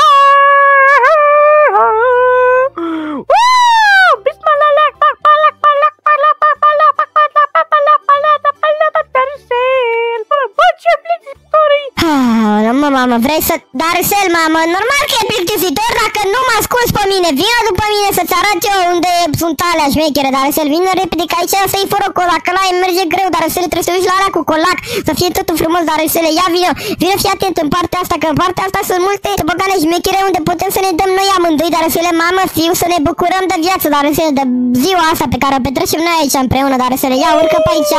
Mă, mamă, vrei să... Darusel, mamă, normal că e plictisitor dacă nu mă asculți pe mine. Vină după mine să-ți arăt eu unde sunt alea șmechere, Darusel. Vină repede că aici să-i fără colac, că la e merge greu, Darusel, trebuie să uiți la alea cu colac, să fie totul frumos, Darusel. Ia vină, vină, fii atent în partea asta, că în partea asta sunt multe tobogane șmechere unde putem să ne dăm noi amândoi, Darusel, mamă, fiu, să ne bucurăm de viață, Darusel, de ziua asta pe care o petrecem noi aici împreună, Darusel. Ia, urcă pe aici.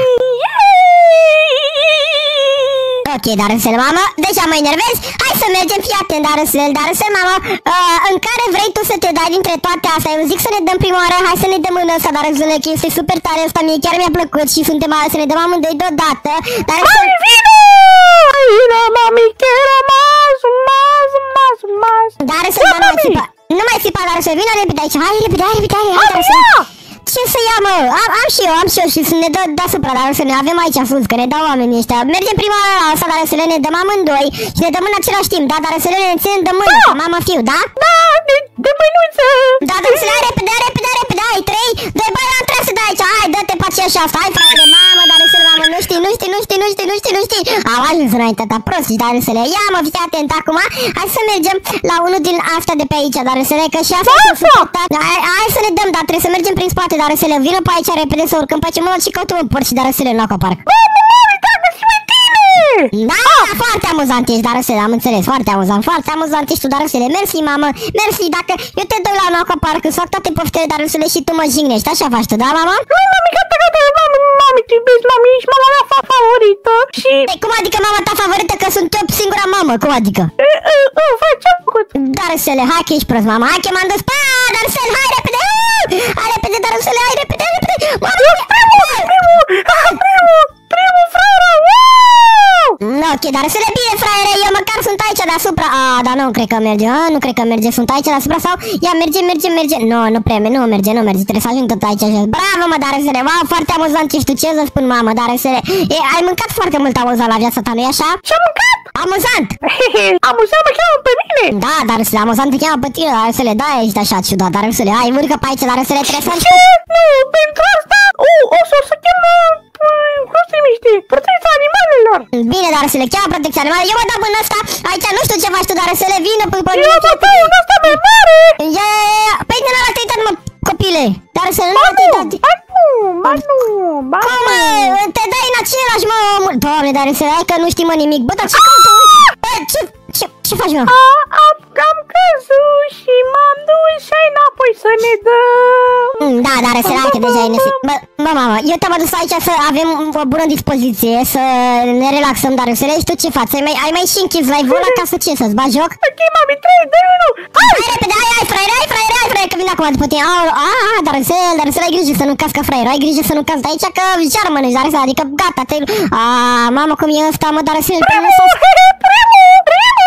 Ok, Darusel, mamă, deja mă enervezi? Hai să mergem, fii atent, Darusel, Darusel, mamă, uh, în care vrei tu să te dai dintre toate astea? Eu zic să ne dăm prima oară, hai să ne dăm în ăsta, Darusel, că este super tare ăsta, mie chiar mi-a plăcut și suntem să ne dăm amândoi deodată. Darusel... Mami, vină! Vină, mami, chiar mas, mas, mas, mas. Darusel, nu mai țipa, nu mai țipa, Darusel, vină repede aici, hai repede, hai repede, hai, hai, Darusel. Ce să ia, mă? Am, am și eu, am și eu și să ne dă deasupra, dar să ne avem aici sus, că ne dau oamenii ăștia. Mergem prima oară la asta, dar să le ne dăm amândoi și ne dăm în același timp, da? Dar să le ne ținem de mână, da. Mamă, fiu, da? Da, de, de mânuță! Da, dar să le ai repede, repede, repede, ai trei, doi, băi, n-am trebuie să dai aici, hai, dă-te pe aceea și asta, hai, frate, mamă, dar să le mamă, nu știi, nu știi, nu știi, nu știi, nu știi, nu știi. Au ajuns înainte, ta prost, dar să le ia, mă, fii atent acum, hai să mergem la unul din astea de pe aici, dar să le, că și asta e suportat. Hai, hai să ne dăm, dar trebuie să mergem prin spate, dar să le vină pe aici repede să urcăm pe ce mă și că tu mă porți, dar să le în Aquapark. Mami, mami, dacă și pe tine! Da, ah. foarte amuzant ești, Darusele, am înțeles, foarte amuzant, foarte amuzant ești tu, Darusele, mersi, mamă, mersi, dacă eu te dau la un aquapark, îți fac toate poftele, Darusele, și tu mă jignești, așa faci tu, da, mama? Măi, mami, gata, gata, mami, mami, te iubesc, mami, ești mama mea favorită și... Ei, cum adică mama ta favorită, că sunt eu singura mamă, cum adică? E, e, e, vai, ce-am făcut? Darusele, hai că ești prost, mama, hai că m-am dus, pa, Darusele, hai repede, hai repede, Darusele, hai repede, repede, mamă, primul, primul, primul, primul, frate, wow! Ok, Darusele, bine, fraiere, eu măcar sunt aici deasupra. A, dar nu cred că merge, a, nu cred că merge, sunt aici deasupra sau... Ia, merge, merge, merge. Nu, nu preme, nu merge, nu merge, trebuie să ajung tot aici. Bravo, mă, Darusele, wow, foarte amuzant ești tu, ce să spun, mamă, Darusele. E, ai mâncat foarte mult amuzant la viața ta, nu-i așa? Ce-am mâncat? Amuzant! Amuzant mă cheamă pe mine! Da, Darusele, amuzant te cheamă pe tine, Darusele, da, ești așa ciudat, Darusele, hai, urcă pe aici, Darusele, trebuie să... Ce? Nu, pentru asta... O, o să o să chemă... Cum se numește? Protecția animalelor! Bine, Darusele, cheamă protecția animalelor, eu mă dau în ăsta, aici nu știu ce faci tu, Darusele, vină pe mine. Eu mă dau în ăsta mai mare! Ia, ia, ia, păi de n-a uitat, mă, copile, Darusele, nu l-a uitat. Ba nu, ba nu, ba nu. Cum, mă, te dai în același, mă, omul. Doamne, Darusele, hai că nu știi, mă, nimic. Bă, dar ce Bă, ce, ce, ce faci, mă? A, am, am căzut și m-am dus și înapoi să ne dăm. Da, Darusele, hai că deja e nesit. Bă, bă, mamă, eu te-am adus aici să avem o bună dispoziție, să ne relaxăm, Darusele, și tu ce faci? Ai mai, ai mai și închis live-ul ăla ca să ce, să-ți bagi joc? Ok, mami, trei, doi, unu. Hai, hai repede, hai, hai, fraiere, hai, fraiere, hai, fraiere, că vin acum după tine. Aolo, a, a, Darusele, Darusele, ai grijă să nu cască fraierul, ai grijă să nu cască aici, că jar mănânci, Darusele, adică gata, te... A, mamă, cum e ăsta, mă, Darusele, pe mine să... Primul, primul!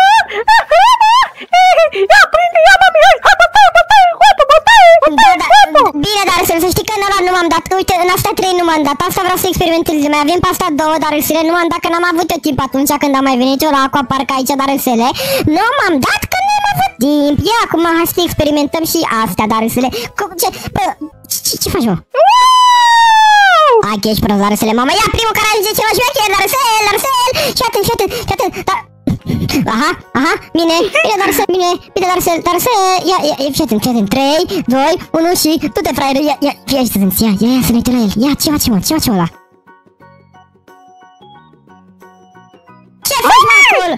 Ia, prinde, ia, mami, hai, hai, bătaie, bătaie, coapă, bătaie, Da, bătaie, da, coapă! bine, Darusele, să știi că în ăla nu m-am dat. Uite, în astea trei nu m-am dat. Asta vreau să experimentez. Mai avem pe astea două, Darusele. Nu m-am dat că n-am avut eu timp atunci când am mai venit eu la aquapark aici, Darusele. Nu m-am dat că n-am avut timp. Ia, acum hai să experimentăm și astea, Darusele. Cum, ce, bă, ce, ce faci, mă? Hai că ești prost, Darusele, mama. Ia, primul care ajunge ceva șmecher, Darusele, Darusele. Și atent, și atent, și atent, dar... Aha, aha, bine, bine, Darusele, bine, bine, Darusele, Darusele, ia, ia, ia, fii atent, fii atent, trei, doi, unu și tu te fraiere, ia, ia, fii atent, ia, ia, ia, să ne uităm la el, ia, ce face, mă, ce face, mă, ăla? Ce faci, mă, acolo?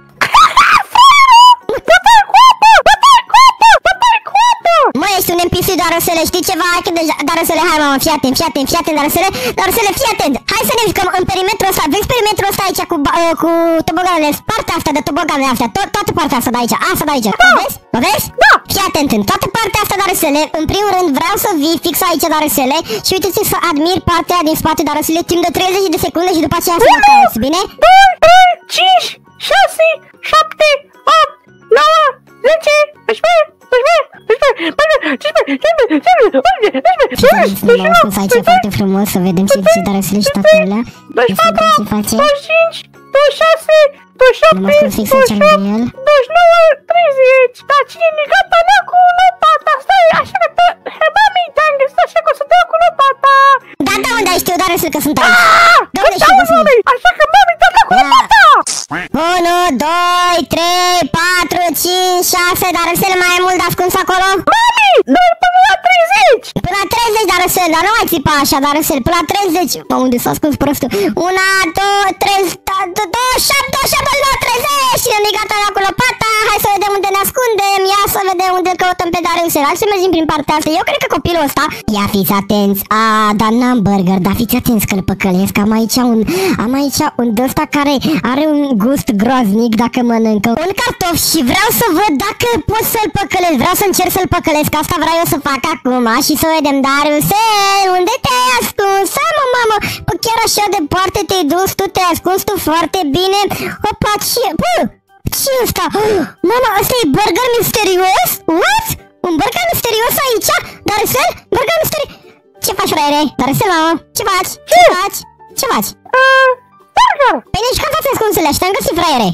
Bătaie, coapă, bătaie, coapă, bătaie, coapă! Mă, ești un N P C, Darusele, știi ceva? Hai că deja, Darusele, hai, mamă, fii atent, fii atent, fii atent, Darusele, Darusele, fii atent, hai să ne jucăm în perimetrul ăsta, vezi perimetrul ăsta aici cu, uh, cu toboganele, partea asta de toboganele astea, to toată partea asta de aici, asta de aici, o vezi? O vezi? Da! Fii atent, în toată partea asta, Darusele, în primul rând vreau să vii fix aici, Darusele, și uite-ți să admiri partea din spate, Darusele, timp de treizeci de secunde și după aceea să mă cauți, bine? doi, trei, cinci, șase, șapte, opt, nouă, zece, unsprezece, doisprezece, treisprezece, paisprezece, Să face foarte frumos, să vedem ce zice Darusele și toate alea. douăzeci și patru, ce face. douăzeci și cinci, douăzeci și șase, douăzeci și șapte, Numai cum fix aici lângă el. douăzeci și nouă, treizeci. Dar cine e gata la cu lopata? Stai, așa că... Mami, te-am găsit așa că o să dau cu lopata. Da, da, unde ai știut, Darusele, că sunt aici? De unde Da, știi că sunt mami, așa că mami, te-am dat cu lopata. unu, doi, trei, patru, cinci, șase, Darusele, mai e mult ascuns acolo? Mami, noi până la treizeci. Până la treizeci, Darusele, dar nu mai țipa așa, Darusele, până la treizeci. Bă, unde s-a ascuns prostul? Una, două, trei, douăzeci și șapte, douăzeci și șapte, douăzeci și nouă, treizeci. Și ne gata la cu lopata, hai să vedem unde ne ascundem, ia să vedem unde îl căutăm pe Darusele. Hai să mergem prin partea asta, eu cred că copilul ăsta... Ia fiți atenți, a, dar n-am burger, dar fiți atenți că îl păcălesc, am aici un... Am aici un d-ăsta care are un gust groaznic dacă mănâncă un cartof și vreau să văd dacă pot să-l păcălesc, vreau să încerc să-l păcălesc, asta vreau eu să fac acum și să vedem. Darusele, unde te-ai ascuns? Hai, mă, mamă, bă, chiar așa departe te-ai dus, tu te-ai ascuns tu foarte bine. Opa, ce? Bă, ce e ăsta? Mama, ăsta e burger misterios? What? Un burger misterios aici? Darusele? Burger misterios? Ce faci, fraiere? Darusele, mamă, ce faci? Ce faci? Ce faci? Uh, burger. Păi nici că faci ascunsele și te-am găsit, fraiere.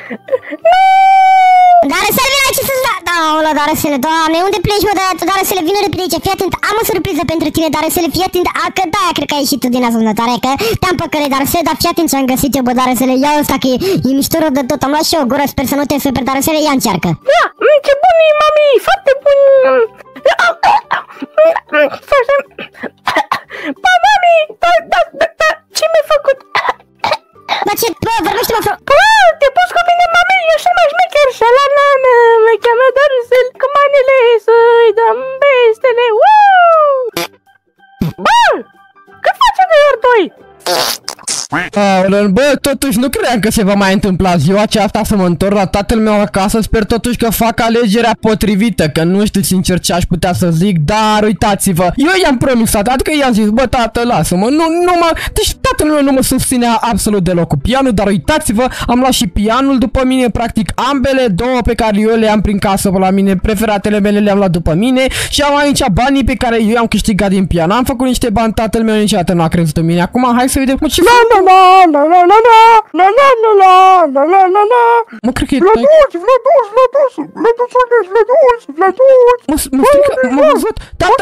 Darusele, vine aici să-ți da... Aolă, Darusele, doamne, unde pleci, mă, Darusele, vină repede aici, fii atent, am o surpriză pentru tine, Darusele, fii atent, a, că da, cred că ai ieșit tu din asumnătoare, că te-am păcălit, Darusele, dar fii atent ce-am găsit eu, bă, Darusele, ia ăsta că e, e mișto rău de tot, am luat și eu o gură, sper să nu te super, Darusele, ia încearcă. Ia, mm, ce bun e, mami, foarte bun. Bă, mami, da, da, da, da, ce mi-ai făcut? Bă, ce, bă, vorbește Aoleu, bă, totuși nu credeam că se va mai întâmpla ziua aceasta să mă întorc la tatăl meu acasă. Sper totuși că fac alegerea potrivită, că nu știu sincer ce aș putea să zic, dar uitați-vă, eu i-am promis tata, adică i-am zis, bă tată, lasă-mă, nu, nu mă, deci tatăl meu nu mă susținea absolut deloc cu pianul, dar uitați-vă, am luat și pianul după mine, practic ambele două pe care eu le am prin casă la mine, preferatele mele le-am luat după mine și am aici banii pe care eu am câștigat din pian. Am făcut niște bani, tatăl meu niciodată nu a crezut în mine. Acum hai să vedem cum ce La la la la la la la la la la la la la la. Mă, cred că e... Vladuț, Vladuț, Vladuț, Vladuț, Vladuț, Vladuț, Vladuț. Mă, mă strică, m-a văzut. Tata,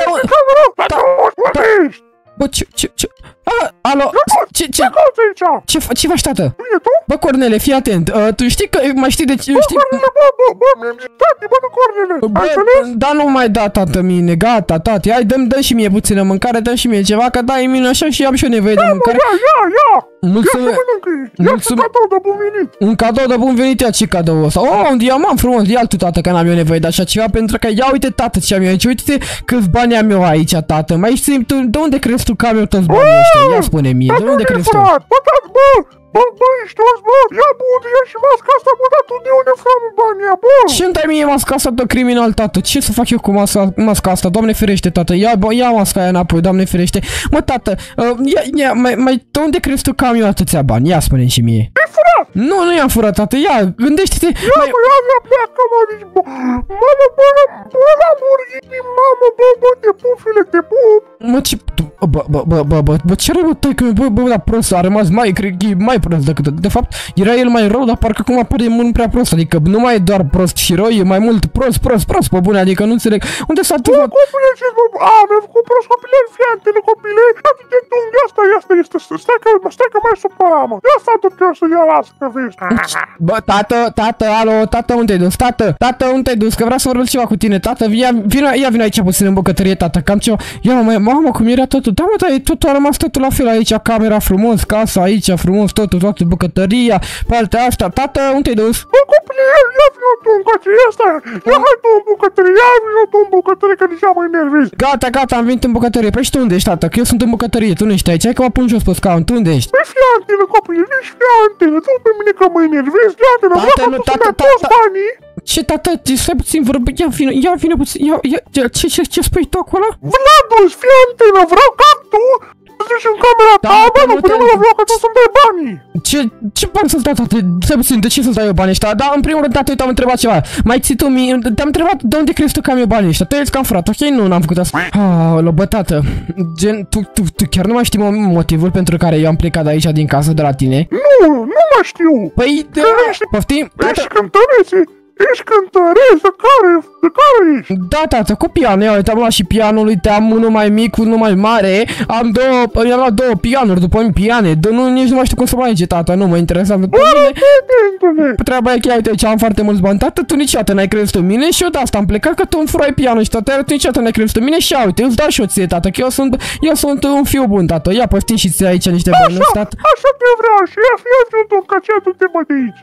Vladuț, bă, ce, ce, ce... A, alo, ce, ce... Ce, ce faci, tată? Bine, tu? Bă, Cornele, fii atent. Uh, tu știi că mai știi de ce... Bă, Știi... Cornele, bă, bă, bă, mi-am zis, tati, bă, nu, Cornele. Ai înțeles? Da, nu mai da, tată, mine, gata, tati. Hai, dă-mi, dă și mie puțină mâncare, dă și mie ceva, că dai mine așa și am și eu nevoie de mâncare. Ia, ia, ia. Mulțumesc. Ia să mănâncă. Ia să cadou de bun venit. Un cadou de bun venit, ia ce cadou ăsta? Oh, un diamant frumos, ia tu, tată, că n-am eu nevoie de așa ceva, pentru că ia uite, tată, ce am eu aici, uite câți bani am eu aici, tată. Mai știi tu, de unde crezi tu că am eu toți banii ăștia? Ia spune mie, de unde crezi tu? Bă, tati, bă, bă, bă, ești toți, bă, ia, bă, ia și masca asta, bă, dar tu de unde frame banii ăia, bă? Ce-mi dai mie masca asta de criminal, tată? Ce să fac eu cu masca, masca asta? Doamne ferește, tată, ia, bă, ia masca aia înapoi, Doamne ferește. Mă, tată, uh, ia, ia, mai, mai, de unde crezi tu că am eu atâția bani? Ia spune-mi și mie. Ai furat? Nu, nu i-am furat, tată, ia, gândește-te. Ia, Mai... bă, ia, ia, pleacă, mă, deci, bă, mamă, bă, bă, la murghini, mamă, bă, bă, te pup, file, te pup. Mă, ce... Bă, bă, bă, bă, bă, bă, ce are, bă, tăi, că, bă, bă, da, prost, a rămas mai, cred că e mai prost decât... De fapt, era el mai rău, dar parcă acum apare mult prea prost, adică nu mai e doar prost și rău, e mai mult prost, prost, prost, pe bune, adică nu înțeleg. Unde s-a dus, Bă, copile, ce, bă, a, mi-a făcut prost, copile, fii antene, copile, ia-te de unghi, asta, asta este, stai că, stai că mai supăra, mă, ia să aduc eu să ia las, că vezi. Bă, tată, tată, alo, tată, unde te-ai dus, tată, tată, unde te-ai dus, că vreau să vorbesc ceva cu tine, tată, ia, vino, ia, vino aici puțin în bucătărie, tată, cam ceva, ia, mă, mamă, cum era totul, da, mă, da, totul a rămas totul la fel aici, camera frumos, casa aici, frumos, totul, toată bucătăria, partea asta, tată, unde te-ai dus? Bă, copile, ia, ia vino tu în bucătărie asta, ia hai tu în bucătărie, ia vino tu în bucătărie, că deja mă enervezi. Gata, gata, am venit în bucătărie, păi și tu unde ești, tată, că eu sunt în bucătărie, tu nu ești aici, hai că mă pun jos pe scaun, tu unde ești? Păi fii antene, copile, nici fii antene, tu pe mine că mă enervezi, ia antene, vreau ca tu să-mi ia toți banii. Ce, tată, stai puțin, vorbă, ia vină, ia vină puțin, ia, ia, ce, ce, ce spui tu acolo? Vladus, fii antenă, vreau ca tu să zici în camera ta, bă, nu, primul vreau ca tu să-mi dai banii. Ce, ce bani să-ți dai, tată? Stai puțin, de ce să-ți dai eu banii ăștia? Dar, în primul rând, tată, eu te-am întrebat ceva. Mai ții tu mie, te-am întrebat de unde crezi tu că am eu banii ăștia? Tu ești cam frat, ok? Nu, n-am făcut asta. Aoleu, bă, tată, gen, tu, tu, tu chiar nu mai știi motivul pentru care eu am plecat de aici din casă de la tine? Nu, nu mai știu. Păi, de... poftim? Ești cântărețe, ești cântăreț, de care, de care ești? Da, tată, cu pian, ia uite, am luat și pianul, uite, am unul mai mic, unul mai mare, am două, i-am luat două pianuri după mine, piane, de nu, nici nu mai știu cum să mai zice, tată, nu mă interesează pe mine. Treaba e că, uite, aici am foarte mulți bani, tată, tu niciodată n-ai crezut în mine și eu de asta am plecat, că tu îmi furai pianul și tată, tu niciodată n-ai crezut în mine și ia, uite, îți dau și eu ție, tată, că eu sunt, eu sunt un fiu bun, tată, ia, păstim și ție aici niște bani, tată. Așa te vreau și ia, ia, tu, că aceea tu te bă de aici.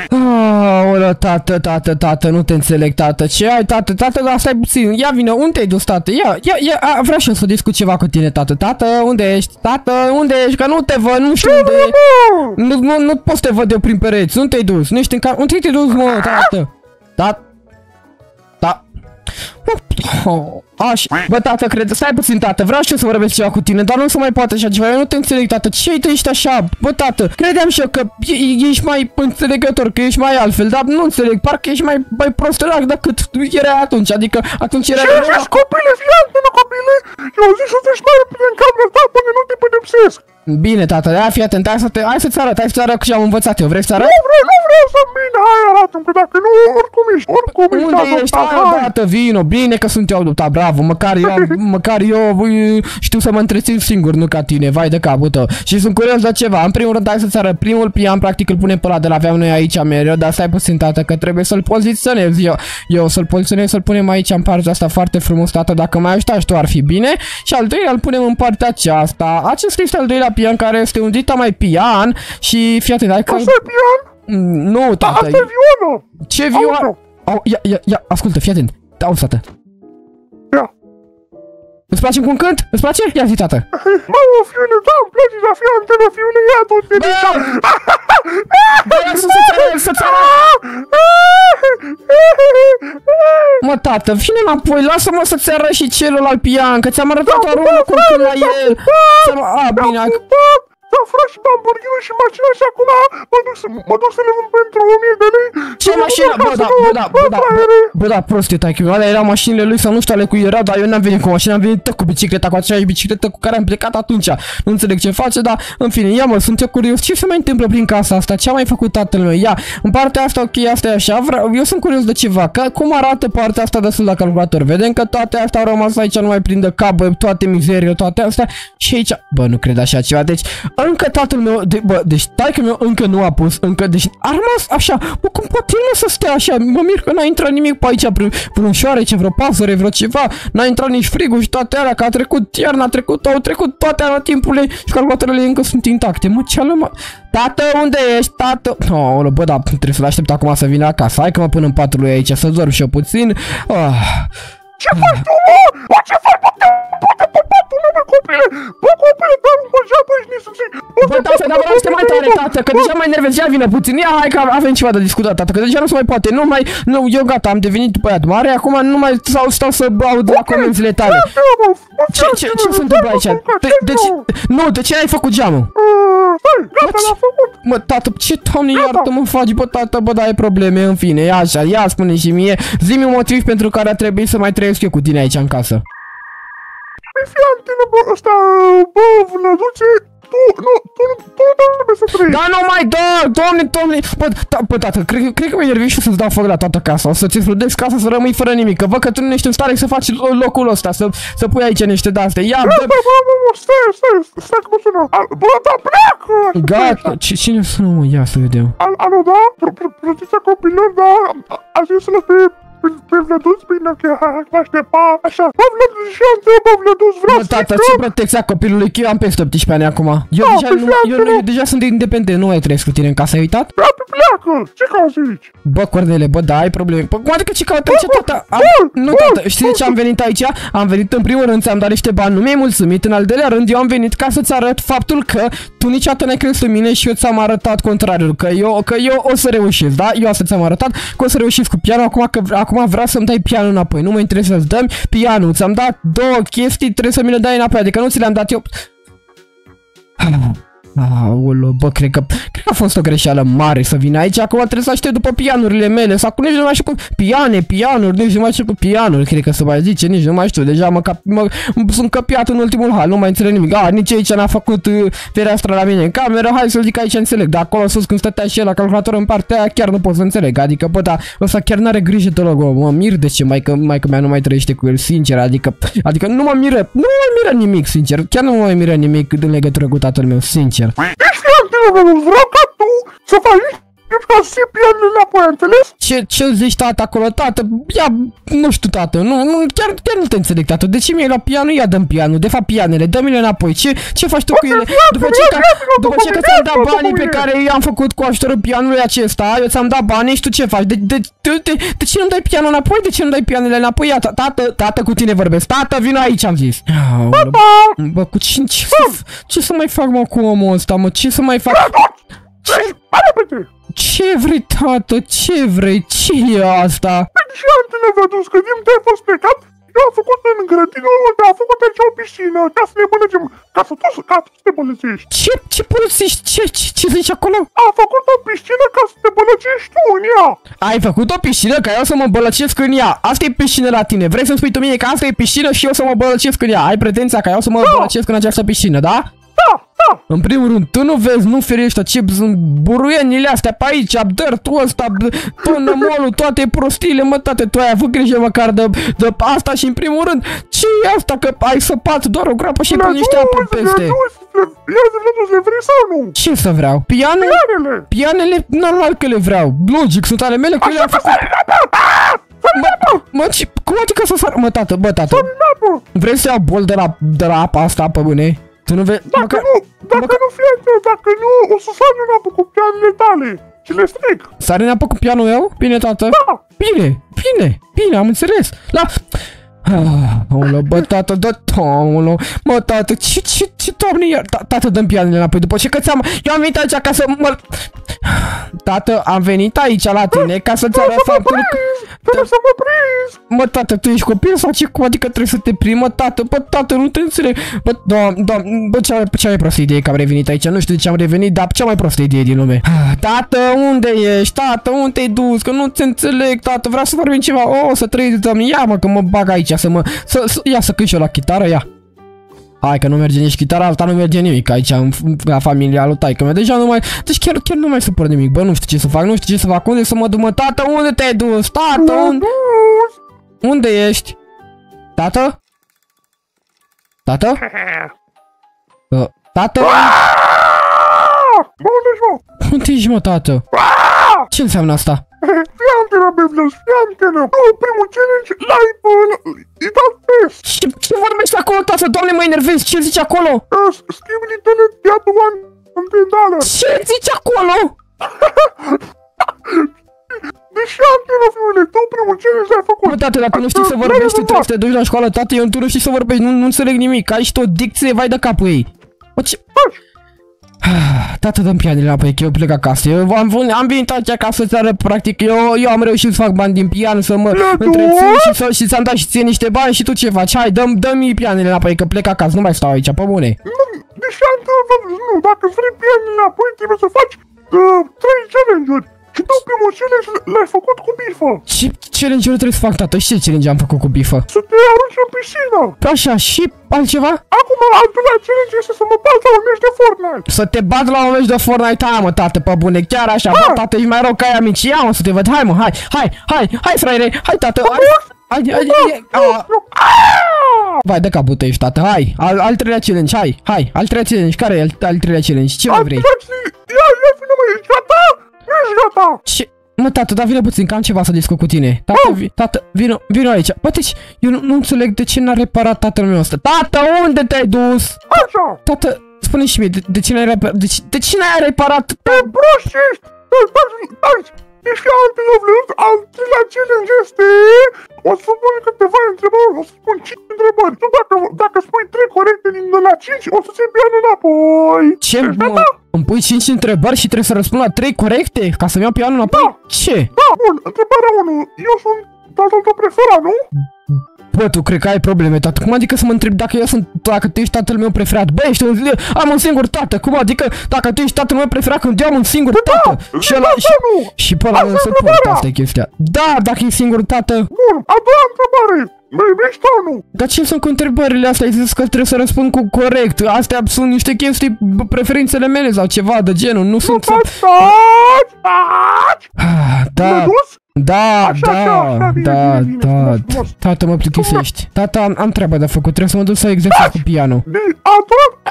Aoleu, tată, tată, tată, nu te înțeleg, tată, ce ai, tată, tată, dar stai puțin, ia vină, unde te-ai dus, tată, ia, ia, ia, a, vreau și eu să discut ceva cu tine, tată, tată, unde ești, tată, unde ești, că nu te văd, nu știu unde, nu, nu, nu poți să te văd eu prin pereți, unde te-ai dus, nu ești în car, unde te-ai dus, mă, tată, tată, tată, așa, bă, tată, cred, stai puțin, tată, vreau și eu să vorbesc ceva cu tine, dar nu se mai poate așa ceva, eu nu te înțeleg, tată, ce ai tu ești așa, bă, tată, credeam și eu că ești mai înțelegător, că ești mai altfel, dar nu înțeleg, parcă ești mai, mai prostărac decât erai atunci, adică atunci erai... Ce zici, copile, fii antene, copile, eu zic să treci mai repede în camera ta până nu te pedepsesc. Bine, tată, ia, fii atent, hai să te, hai să-ți arăt, hai să-ți arăt ce am învățat eu, vrei să arăt? Nu vreau, nu vreau să bine, hai arată-mi, că dacă nu, oricum ești, oricum ești Unde ești? Hai, tată, vino, bine că sunt eu adoptat, bravo, măcar eu, măcar eu ui, știu să mă întrețin singur, nu ca tine, vai de capul tău. Și sunt curios de ceva, în primul rând, hai să-ți arăt, primul pian, practic, îl punem pe ăla de la aveam noi aici mereu, dar stai puțin, tată, că trebuie să-l poziționez eu, eu să-l poziționez, să-l punem aici în partea asta foarte frumos, tată, dacă mai ajutai tu ar fi bine. Și al doilea îl punem în partea aceasta, acesta este al doilea pian care este un dita mai pian și fii atent, hai că... Asta e pian? Nu, tată. Asta e vioară. Ce vioară? Au, ia, ia, ia, ascultă, fii atent. Auzi, tată. Ia. Îți place cum cânt? Îți place? Ia zi, tată. Mamă, fiule, da, îmi place la fie antenă, fiule, ia du-te de cap. Bă, să-ți arăt, să-ți arăt. Mă, tată, vine înapoi, lasă-mă să-ți arăt și celălalt pian, că ți-am arătat doar unul cum cânt la el. A, bine, da, frate, și hamburgerul și mașina și acum mă duc să, mă duc să le vând pentru o mie de lei. Ce mașină? Bă, da, bă, da, bă, da, bă, da, proste, taică, alea erau mașinile lui sau nu știu ale cui erau, dar eu n-am venit cu mașina, am venit tot cu bicicleta, cu aceeași bicicletă cu care am plecat atunci. Nu înțeleg ce face, dar, în fine, ia mă, sunt eu curios, ce se mai întâmplă prin casa asta, ce a mai făcut tatăl meu, ia, în partea asta, ok, asta e așa, vreau, eu sunt curios de ceva, că cum arată partea asta destul la calculator, vedem că toate astea au rămas aici, nu mai prinde cap, bă, toate mizerile, toate astea, și aici, bă, nu cred așa ceva, deci, încă tatăl meu, de, bă, deci taică meu încă nu a pus, încă, deci a rămas așa, bă, cum poate el să stea așa, mă mir că n-a intrat nimic pe aici, vreun șoarece, vreo pasăre, vreo ceva, n-a intrat nici frigul și toate alea, că a trecut iarna, a trecut, au trecut toate alea timpurile și calculatoarele încă sunt intacte, mă, ce ală, tată, unde ești, tată? Oh, bă, da, trebuie să-l aștept acum să vină acasă, hai că mă pun în patul lui aici, să dorm și eu puțin, ah. Ce faci tu, mă? Bă, ce faci, bă, te pe patul meu, bă, copile? Bă, copile, dar nu mă jabă, ești nisăsit. Bă, tată, dar vreau să te mai tare, tată, că deja mai nervez, ia vine puțin, ia, hai că avem ceva de discutat, tată, că deja nu se mai poate, nu mai, nu, eu gata, am devenit băiat mare, acum nu mai stau, stau să aud la comenzile tale. Ce, ce, ce se întâmplă aici? De ce, nu, de ce ai făcut geamul? Stai, gata, l-am făcut. Mă, tată, ce, Doamne, iartă-mă, faci, bă, tată, bă, da, ai probleme, în fine, ia așa, ia spune și mie, zi-mi un motiv pentru care a trebuit să mai trăiesc eu cu tine aici în casă. Păi fii antenă, bă, ăsta, bă, Vlăduțe, tu, nu, tu, tu nu trebuie să trăiești. Da, nu mai, da, doamne, doamne, bă, ta, bă, tată, cred, cred că mă enervezi și să-ți dau foc la toată casa, o să-ți explodezi casa să rămâi fără nimic, că văd că tu nu ești în stare să faci locul ăsta, să, să pui aici niște de-astea, ia, bă, bă, bă, bă, bă, stai, stai, stai că mă sună, bă, da, pleacă! Gata, cine sună, mă, ia să vedem. Alo, da, protecția copilor, da, a zis să lăs pe... Pe Vlăduț, bine, că mă aștepta, așa. Bă, Vlăduț, și eu bă, Vlăduț, vreau să... Bă, tată, ce protecția copilului, că eu am peste optsprezece ani acum. Eu, da, deja, nu, eu, eu deja sunt independent, nu mai trăiesc cu tine în casă, ai uitat? Da, pe pleacă, ce cauți aici? Bă, Cornele, bă, da, ai probleme. Bă, cum adică ce caută aici, tata? Am, nu, tată, știi de ce am venit aici? Am venit în primul rând, ți-am dat niște bani, nu mi-ai mulțumit. În al doilea rând, eu am venit ca să-ți arăt faptul că tu niciodată n-ai crezut în mine și eu ți-am arătat contrariul, că eu, că eu o să reușesc, da? Eu asta ți-am arătat, că o să reușesc cu pianul, acum, că, acum vreau să-mi dai pianul înapoi, nu mă interesează, dă-mi pianul, ți-am dat două chestii, trebuie să mi le dai înapoi, adică nu ți le-am dat eu. Aoleu, bă, cred că, cred că a fost o greșeală mare să vin aici, acum trebuie să aștept după pianurile mele, sau cu nici nu mai știu cu piane, pianuri, nici nu mai știu cu pianuri, cred că se mai zice, nici nu mai știu, deja mă, cap, mă sunt căpiat în ultimul hal, nu mai înțeleg nimic, a, nici aici n-a făcut uh, fereastra la mine în cameră, hai să zic aici înțeleg, dar acolo sus când stătea și el la calculator în partea aia, chiar nu pot să înțeleg, adică, bă, da, ăsta chiar n-are grijă deloc, bă, mă mir de ce maică, maică mea nu mai trăiește cu el, sincer, adică, adică nu mă miră, nu mă mai miră nimic, sincer, chiar nu mă mai miră nimic în legătură cu tatăl meu, sincer. Vreau ca tu să faci ca să iei pianele înapoi, înțeles? Ce, ce zici, tată, acolo, tată? Ia, nu știu, tată, nu, nu, chiar, chiar nu te înțeleg, tată. De ce mi-ai luat pianul? Ia dă-mi pianul, de fapt pianele, dă-mi-le înapoi. Ce, ce faci tu cu ele? După ce, ca, după ce că ți-am dat banii pe care i-am făcut cu ajutorul pianului acesta, eu ți-am dat banii și tu ce faci? De, de, de, de, de ce nu dai pianul înapoi? De ce nu dai pianele înapoi? Ia, tată, tată, cu tine vorbesc. Tată, vino aici, am zis. Bă, cu cine, ce, ce să mai fac, mă, cu omul ăsta, mă? Ce să mai fac? Ce vrei, tată? Ce vrei? Ce e asta? Și antene v-a dus că din te-ai fost plecat, eu am făcut în grădină, am făcut aici o piscină, ca să ne bălăcim, ca să tu, ca să te bălăcești. Ce, ce bălăcești? Ce, ce, ce zici acolo? Am făcut o piscină ca să te bălăcești tu în ea. Ai făcut o piscină ca eu să mă bălăcesc în ea. Asta e piscină la tine. Vrei să-mi spui tu mie că asta e piscină și eu să mă bălăcesc în ea? Ai pretenția ca eu să mă da. bălăcesc în această piscină, da? Da, da. În primul rând, tu nu vezi, nu ferește ce sunt buruienile astea pe aici, dărtul ăsta, tonămolul, toate prostiile, mă, tate, tu ai avut grijă măcar de, de asta și în primul rând, ce e asta că ai săpat doar o groapă și pui niște apă peste? Ia zi, Vlăduț, le vrei sau nu? Ce să vreau? Pianele? Pianele! Pianele, normal că le vreau, logic, sunt ale mele, că eu le-am făcut. Mă, mă, ce, cum adică să sar? Mă, tată, bă, tată, vrei să iau bol de la, de la apa asta pe bune? Tu nu vezi? Dacă măcar, nu, dacă măcar... nu fie atât, dacă nu, o să sari în apă cu pianele tale și le stric. Sari în apă cu pianul meu? Bine, tată? Da. Bine, bine, bine, am înțeles. La... Aoleu, bă, tată, dă-te, aoleu. Mă, tată, ce, ce, ce, doamne, iar, tată, dă-mi pianele înapoi, după ce că ți-am, eu am venit aici ca să mă... Tată, am venit aici la tine ca să-ți arăt faptul că... Trebuie să mă prins! Mă, tată, tu ești copil sau ce? Cum adică trebuie să te prind, mă, tată? Bă, tată, nu te înțeleg. Bă, doamne, doamne, bă, cea mai, cea mai prostă idee că am revenit aici. Nu știu de ce am revenit, dar cea mai prostă idee din lume. Tată, unde ești? Tată, unde te-ai dus? Că nu te înțeleg, tată, vreau să vorbim ceva. O, să trăiți, doamne, ia mă, că mă bag aici să mă... Să, să, ia să cânt și eu la chitară, ia. Hai că nu merge nici chitara, alta nu merge nimic aici în, la familia lui taică mea. Deja nu mai... Deci chiar, chiar nu mai supăr nimic, bă, nu știu ce să fac, nu știu ce să fac. Unde să mă duc, mă, tată, unde te-ai dus? Tată, unde... Unde ești? Tată? Tată? Uh, tată? Bă, unde ești, mă? Unde ești, mă, tată? Ce înseamnă asta? Fii antena, Beblos, fii antena. Tu, primul challenge, l-ai, i dat best. Ce, ce vorbești acolo, tată? Doamne, mă enervezi, ce zici acolo? Schimbi tele, ia tu one hundred dollars. Ce zici acolo? Deși antena, fiule, tu, primul challenge, l-ai făcut. Bă, tată, dacă nu știi să vorbești, trebuie să te duci la școală, tată, eu tu nu știi să vorbești, nu, nu înțeleg nimic, ai și tu o dicție, vai de capul ei. Bă, ce... Tată, dă-mi pianele înapoi, că eu plec acasă. Eu am, am venit aici ca să-ți arăt, practic, eu, eu am reușit să fac bani din pian, să mă întrețin și, să, și să-mi dai și ție niște bani și tu ce faci? Hai, dă-mi dă pianele înapoi, că plec acasă, nu mai stau aici, pe bune. Nu, deși antena, nu, dacă vrei pianele înapoi, trebuie să faci uh, trei challenge-uri. Și tu primul challenge l-ai făcut cu bifă. Ce challenge-uri trebuie să fac, tată? Și ce challenge am făcut cu bifă? Să te arunci în piscină. Așa, și altceva? Acum, al doilea challenge este să mă bați la un meci de Fortnite. Să te bat la un meci de Fortnite, hai mă, tată, pe bune, chiar așa, bă, tată, ești mai rău ca aia mici, ia mă să te văd, hai mă, hai, hai, hai, hai, fraiere, hai, tată, hai, hai, hai, hai, vai de capul tău ești, tată, hai, al, al treilea challenge, hai, hai, al treilea challenge, care e al, al treilea challenge, ce mai vrei? Ia, ia, vină mă, ești gata? Nu ești gata. Ce? Mă, tată, dar vină puțin, că am ceva să discut cu tine. Tată, vi, tată, vină, vină aici. Bă, deci, eu nu, nu înțeleg de ce n-a reparat tatăl meu ăsta. Tată, unde te-ai dus? Așa. Tată, spune și mie, de, de ce n-ai reparat, de, de ce n-ai reparat? Te proști ești. Ești anti-lovlăt, al treilea challenge este... O să spun câteva întrebări, o să spun cinci întrebări. Tu dacă, dacă spui trei corecte din de la cinci, o să ți-i pianul înapoi. Ce, mă? Îmi pui cinci întrebări și trebuie să răspund la trei corecte? Ca să-mi iau pianul înapoi? Da. Ce? Da, bun, întrebarea unu. Eu sunt tatăl tău preferat, nu? Bă, tu cred că ai probleme, tată. Cum adică să mă întreb dacă eu sunt, dacă tu ești tatăl meu preferat? Bă, ești un, am un singur tată. Cum adică dacă tu ești tatăl meu preferat când eu am un singur Bă, tată? Da, și ăla, și, și pe ăla nu se poate, asta e chestia. Da, dacă e singur tată. Bun, a doua întrebare. Mă iubești sau nu? Dar ce sunt cu întrebările astea? Ai zis că trebuie să răspund cu corect. Astea sunt niște chestii, preferințele mele sau ceva de genul. Nu sunt... Taci, taci, taci. Da. Da, așa, da, așa, așa, bine, da, bine, bine, da, frumos, frumos. Tată, mă plictisești. Tată, am, am treabă de făcut, trebuie să mă duc să exersez cu pianul. De a doua...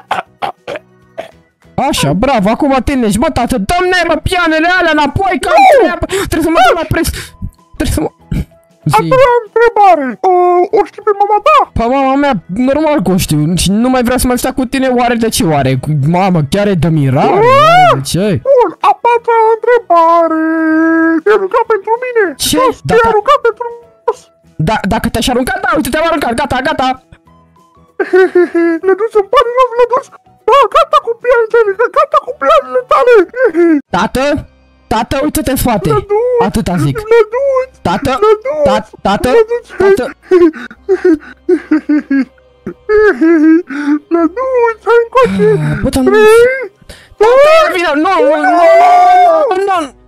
Așa, bravo, acum atindești, bă, tată, dă-mi mă pianele alea înapoi, că am treabă, trebuie să mă duc la pres... Trebuie să mă... A doua întrebare. Uh, o știi pe mama ta? Pa mama mea, normal că o știu, și nu mai vrea să mai stea cu tine, oare de ce, oare? Mamă, chiar e de mirare, oare de ce? Bun, a patra întrebare. Te-ai rugat pentru mine? Ce? Te-ai Dacă- rugat pentru... Da, dacă te-aș arunca, da, uite, te-am aruncat, gata, gata. Lăduț, îmi pare rău, Lăduț. Da, gata cu pianele, gata cu pianele tale. Tată, tată, uite-te în spate. Lăduț, Atâta zic. Lăduț, Tată, Lăduț, tată, tată, Lăduț. tată. Lăduț, hai încoace. Bă, dar nu... Trei, Tată, vină, nu, nu, nu, nu, nu.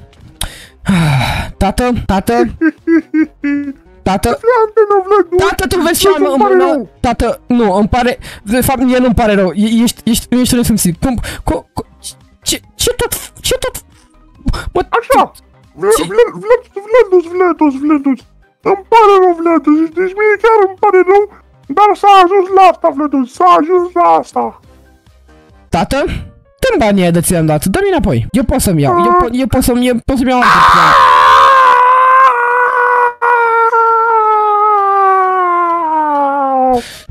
Tată, tată, tată, antena, Lăduț. tată, tu vezi ce am Lăduț, în îmi pare mână? rău. Tată, nu, îmi pare, de fapt, mie nu-mi pare rău, E- ești, ești, ești un nesimțit. Cum, cu, cu, ce, ce tot, ce tot, mă, Așa. Ce? Vleduț, Vleduț, Vleduț. Îmi pare rău, Vleduț. Deci mie chiar îmi pare rău. Dar s-a ajuns la asta, Vleduț. S-a ajuns la asta. Tată, dă-mi banii aia de ți-am dat, dă-mi înapoi. Eu pot să-mi iau, eu, po eu pot să-mi iau, pot să-mi iau altă pian.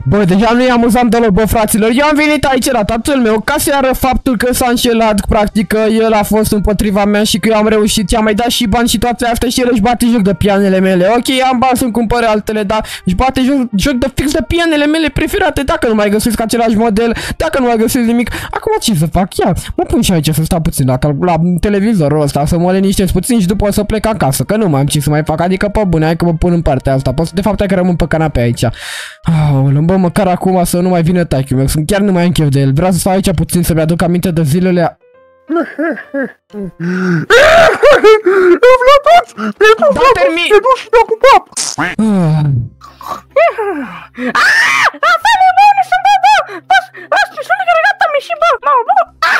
Bă, deja nu e amuzant deloc, bă, fraților. Eu am venit aici la tatăl meu ca să arăt faptul că s-a înșelat, practic, că el a fost împotriva mea și că eu am reușit. I-am mai dat și bani și toate astea și el își bate joc de pianele mele. Ok, am bani să-mi cumpăr altele, dar își bate joc, joc de fix de pianele mele preferate. Dacă nu mai găsesc același model, dacă nu mai găsesc nimic, acum ce să fac? Ia, mă pun și aici să stau puțin la, la televizorul ăsta, să mă liniștesc puțin și după o să plec acasă, că nu mai am ce să mai fac. Adică, pe bune, hai că mă pun în partea asta. De fapt, hai că rămân pe canapea aici. Aoleu, bă, măcar acum să nu mai vină taichiul meu, chiar nu mai am chef de el. Vreau să stau aici puțin să-mi aduc aminte de zilele. Da, termin! Te duci și te ocupat! Rafale, bă, unde sunt, bă, bă? Bă, ăsta sunt care gata mi și, bă, mamă, bă!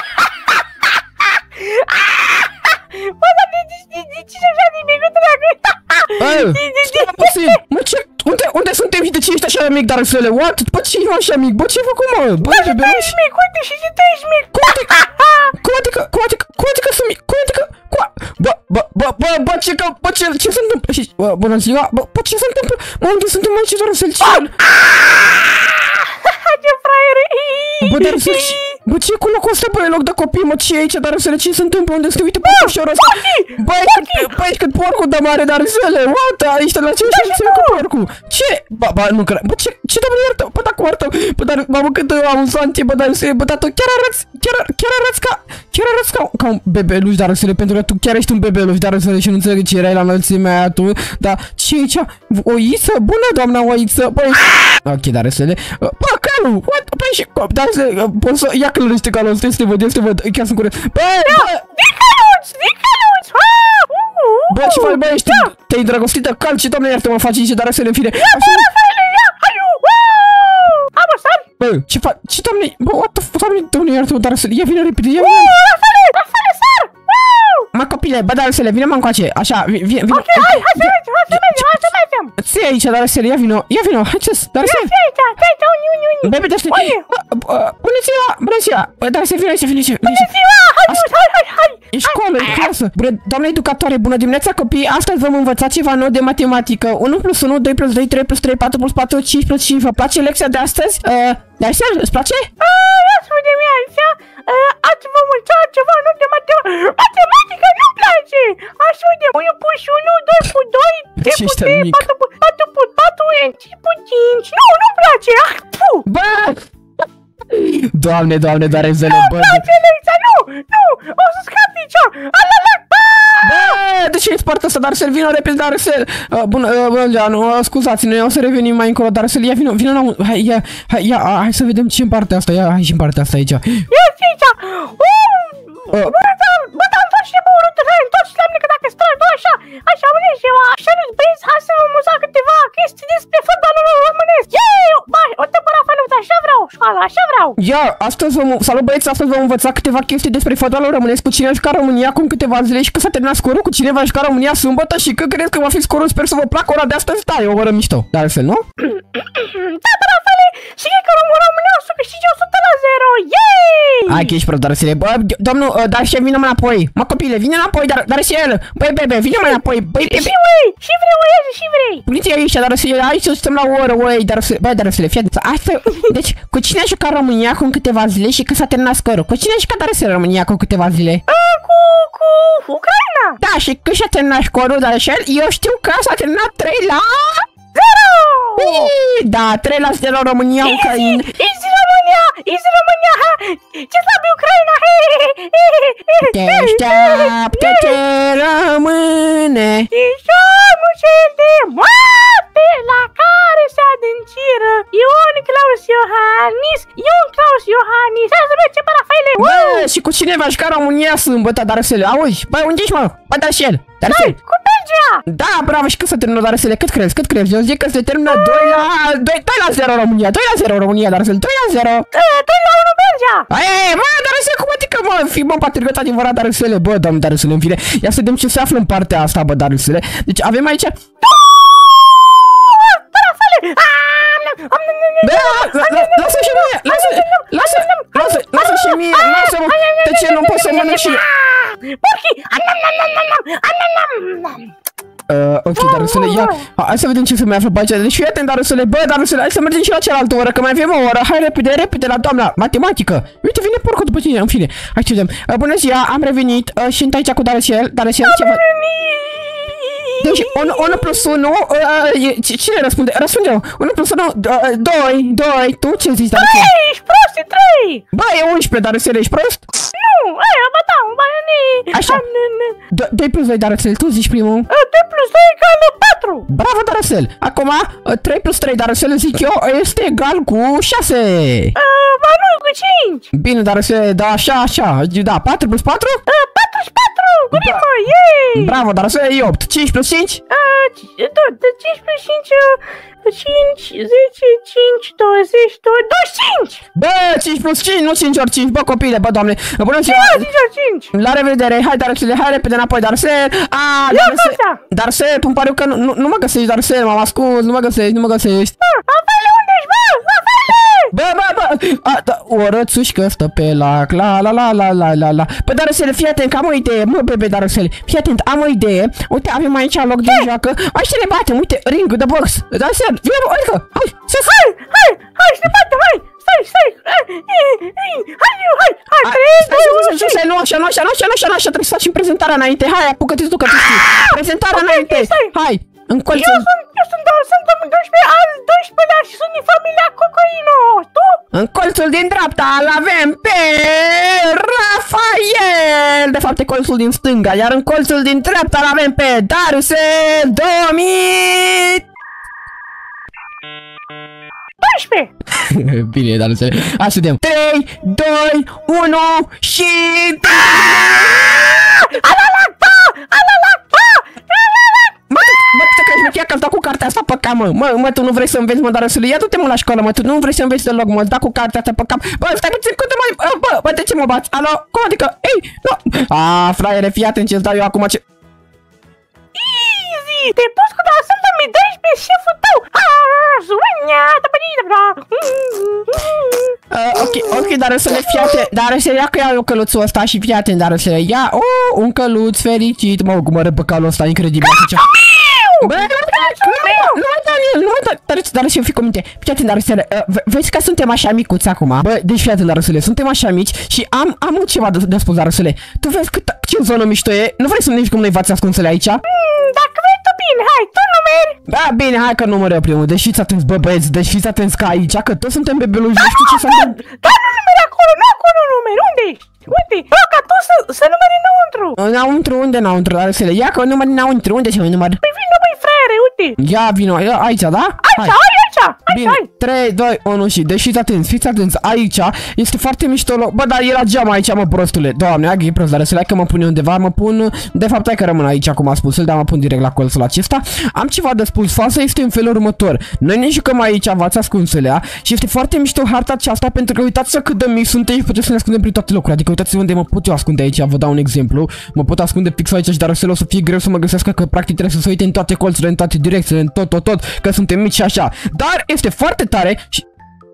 Bă, dar de ce așa nimic, uite dacă... Stai puțin! Mă, ce? Unde, unde suntem și de ce ești așa mic, dar să le what? Bă, ce ești așa mic? Bă, ce-ai făcut, mă? Bă, de bă, ești mic, uite și de te ești mic! Cum adică? Cum adică? Cum adică? Cum adică sunt mic? Cum adică? Bă, bă, bă, bă, bă, ce că, bă, ce, ce se întâmplă? Bă, bună ziua, bă, bă, ce se întâmplă? Mă, unde suntem aici, doar să-l cer? Ce fraiere! Bă, dar să bă, ce e cu locul ăsta, bă, e loc de copii, mă, ce e aici, dar să le ce se întâmplă? Unde se uite pe ușorul ăsta? Bă, e cât porcul de mare, dar zele, what? Ești la ce se cu porcul? Ce? Bă, bă, nu cred, bă, ce, ce, doamne, iartă? Bă, dacă iartă, bă, dar, mamă, cât amuzant e, bă, dar să bă, dar tu chiar arăți, chiar, chiar arăți ca, chiar arăți ca, ca un bebeluș, dar să le, pentru că tu chiar ești un bebeluș, dar să le și nu înțeleg ce erai la înălțimea aia tu, dar ce e aici? Oiță? Bună, doamna Oiță, băi, ok, dar să le, bă, calul, what? Băi, și, dar să, pot să, ia călărește calul ăsta, este văd, este văd, chiar sunt curent, bă, bă, Dicaluț, Dicaluț, bă, ce faci, bă, ești, te-ai îndrăgostit de cal, ce, doamne, iartă, mă faci niște, dar să le, în fine, ia, bă, Rafaele, ia, haiu, am sar, bă, ce faci, ce, doamne, bă, what the fuck, doamne, iartă, mă, dar să le, ia, vine repede, ia, vine, Rafaele, Rafaele, sar, mă, copile, bă, dar să le, vine, mă, încoace, așa, vine, vine, ok, hai, hai să mergem, hai să mergem, hai să mergem, ții aici, dar să le, ia, vino, ia, vino, hai, ce-s, dar să le, ia, aici, aici, uni, uni, uni, bă, bă, bună ziua, bună ziua, bă, dar să vină aici, vine aici, bună ziua, hai, hai, hai, hai, e școală, e clasă, bună, doamna educatoare, bună dimineața, copii, astăzi vom învăța ceva nou de matematică, unu plus unu, doi plus doi, trei plus trei, patru plus patru, cinci plus cinci, vă place lecția de astăzi? Uh, de asta, îți place? ia spune-mi aici, ați vă învăța ceva nou de matematică, matematică nu-mi place, așa de unu plus unu, doi cu doi, trei cu trei, patru cu patru, cinci cu cinci, nu, nu-mi place, ah, puh! Bă! Doamne, doamne, dar rezele, bă! Nu-mi place lecția, nu, nu, o să scap aici, alala, bă, de ce ești partea asta, dar să-l vină repede, dar să-l... Uh, bună, uh, bună, Leanu, uh, scuzați-ne, o să revenim mai încolo, dar să-l ia, vină, vină la un... Hai, ia, hai, ia, uh, hai să vedem ce în partea asta, ia, hai și în partea asta aici. Ia aici, uh, bă, da, bă, da, întorci și bă, urâtă, hai, întorci la mine, că dacă stai tu așa, așa, unești ceva, așa nu-ți băieți, hai să vă muza câteva chestii despre fotbalul românesc. Yay, bă, o te băra fanuț, așa vreau, școala, așa vreau. Ia, astăzi vom, salut băieți, astăzi vom învăța câteva chestii despre fotbalul românesc, cu cine a jucat România acum câteva zile și că s-a terminat scorul, cu cine va juca România sâmbătă și că cred că va fi scorul, sper să vă placă ora de astăzi, da, e o oră mișto, dar altfel, nu? Da, bă, Rafale, și că România o să câștige o sută la zero, yay! Hai că ești praf, dar să le, bă, domnul, dar și vină mai înapoi, mă copile, vine înapoi, dar, dar și el, băi, bebe, vine mai înapoi, băi, bebe. Și vrei, și vrei, oieze, și vrei. Puneți aici, dar să aici stăm la o oră, oi, dar să, băi, dar să le fie, asta, deci, cu cine a jucat România acum câteva zile și că s-a terminat scorul, cu cine a jucat dar să România acum câteva zile? Cu, cu, Ucraina. Da, și când și-a terminat scorul, dar și eu știu că s-a terminat trei la... zero! Da, trei la zero România, Ucraina. Easy România, easy România, ha! Ce slabă Ucraina, he! Te așteaptă-te, rămâne! Deșomul cel de moarte la care se adânciră Ion Claus Iohannis, Ion Claus Iohannis, hai să mergem pe Rafaele! Bă, și cu cine va juca România sâmbătă, dar să le auzi? Băi, unde ești, mă? Bă, dar și el, dar și el. Cu Belgia! Da, bravo, și când se termină dar să le, cât crezi, cât crezi? Eu zic că se termină doi la... doi la zero România, doi la zero România, dar să le doi la zero. doi la unu Belgia! Aie, bă, dar să cum adică, mă, fii, mă, patriot adevărat, dar să le, bă, doamne, dar să le, în fine. Ia să vedem ce se află în partea asta, bă, dar să le. Deci avem aici... Bă, lasă și mie, lasă, lasă, lasă, lasă și mie, lasă-mă, de ce nu pot să mănânc și... Porchi! Uh, ok, Darusele, ia, hai să vedem ce se mai află pe aici. Deci fii atent, Darusele, bă, Darusele, hai să mergem și la cealaltă oră, că mai avem o oră. Hai repede, repede la doamna matematică. Uite, vine porcul după tine, în fine. Hai să vedem. Uh, bună ziua, am revenit uh, și sunt aici cu Darusel. Darusel, ce vă... Deci, unu plus unu, uh, cine răspunde? Răspunde eu. unu plus unu, doi, doi, tu ce zici, Darusel? trei, ești prost, e trei. Bă, e unsprezece, Darusel, ești prost? Nu, aia, bă, da, bă, ne... Așa. doi plus doi, Darusel, tu zici primul. doi plus doi egal patru. Bravo, Darusel! Acum, trei plus trei, Darusel, zic eu, este egal cu șase. Ba nu, cu cinci. Bine, Darusel, da, așa, așa. Da, patru plus patru? patru plus patru, cu rimă, yay! Bravo, Darusel, e opt. cinci plus cinci? cinci plus cinci, cinci, zece, cinci, douăzeci, douăzeci și cinci. Bă, cinci plus cinci, nu cinci ori cinci, bă, copile, bă, doamne. Bună ziua! cinci ori cinci. La revedere, hai, Darusel, hai repede înapoi, Darusel. A, Darusel, Darusel, îmi pare că nu, nu, nu mă găsești, Darusel, m-am ascuns, nu mă găsești, nu mă găsești. Rafaele, unde ești, bă? Rafaele! Bă, bă, bă, a, da, o rățușcă stă pe lac, la, la, la, la, la, la, la. Bă, Darusel, fii atent, că am o idee, mă, bebe, Darusel, fii atent, am o idee. Uite, avem aici loc de joacă. Hai să ne batem, uite, ring the box. Darusel, vine, bă, adică, hai, să Hai, hai, hai, să ne batem, hai! Stai, stai! Hai, hai, hai, hai, trei, doi, unu, și... Nu, așa, nu, așa, nu, așa, nu, așa, nu, așa, trebuie să facem prezentarea înainte. Hai, apucă-te tu, că tu știi. Prezentarea înainte. Hai, în colțul... Eu sunt, eu sunt, sunt doisprezece, al doisprezecelea și sunt din familia Cocoino. Tu? În colțul din dreapta îl avem pe Rafael. De fapt, e colțul din stânga, iar în colțul din dreapta îl avem pe Darusel două mii. doisprezece! Bine, Darusel. Hai să vedem. trei, doi, unu și... Alalac, pa! Alalac, pa! Mă, mă, tu te crezi, mă, chiar că îți dau cu cartea asta pe cap, mă. Mă, mă, tu nu vrei să înveți, mă, Darusel. Ia du-te, mă, la școală, mă, tu nu vrei să înveți deloc, mă, îți dau cu cartea asta pe cap. Bă, stai puțin, cum te mai... Bă, bă, de ce mă bați? Alo, cum adică? Ei, nu. A, fraiere, fii atent ce-ți dau eu acum ce... Easy! Te-ai pus cu Darusel două mii doisprezece, șeful tău! Aaaa, zuania, tăpănii, Uh, ok, ok, Darusel, fii atent, Darusel, ia că iau eu căluțul ăsta și fii atent, Darusel, ia, oh, un căluț fericit, mă, cum arăt pe calul ăsta, incredibil, așa. Bă, nu mai da el, nu mai da, Darusel, fii cu minte, fii atent, Darusel, vezi că suntem așa micuți acum, bă, deci fii atent, Darusel, suntem așa mici și am, am ceva de, de spus, Darusel, tu vezi cât, ce zonă mișto e, nu vrei să ne zici cum ne învați ascunsele aici? Dacă vrei tu bine, hai, tu numeri! Da, bine, hai că număr eu primul, deci fiți atenți, bă, băieți, deci fiți atenți că aici, că toți suntem bebeluși, nu știu ce să întâmplă. Dar nu numeri acolo, nu acolo numeri, unde ești? Uite, bă, ca tu să, să numeri înăuntru! Înăuntru, unde înăuntru, Darusel? Ia că număr înăuntru, unde se număr? Păi vină, băi, fraiere, uite! Ia, vino, ia, aici, da? Aici, hai, aici, aici, Bine, hai! trei, doi, unu și, deci fiți atenți, fiți atenți, aici este foarte mișto loc. Bă, dar e la geam aici, mă, prostule. Doamne, hai că e prost, dar să că mă pun eu undeva, mă pun, de fapt, hai că rămân aici, cum a spus el, dar mă pun direct la colțul acesta. Am ceva de spus, fața este în felul următor. Noi ne jucăm aici, v-ați ascunselea și este foarte mișto harta aceasta, pentru că uitați-vă cât de mici suntem și putem să ne ascundem prin toate locurile. Adică uitați-vă unde mă pot eu ascunde aici, vă dau un exemplu. Mă pot ascunde fix aici și Darusel o să fie greu să mă găsească, că practic trebuie să se uite în toate colțurile, în toate direcțiile, în tot, tot, tot, că suntem mici și așa. Dar este foarte tare și...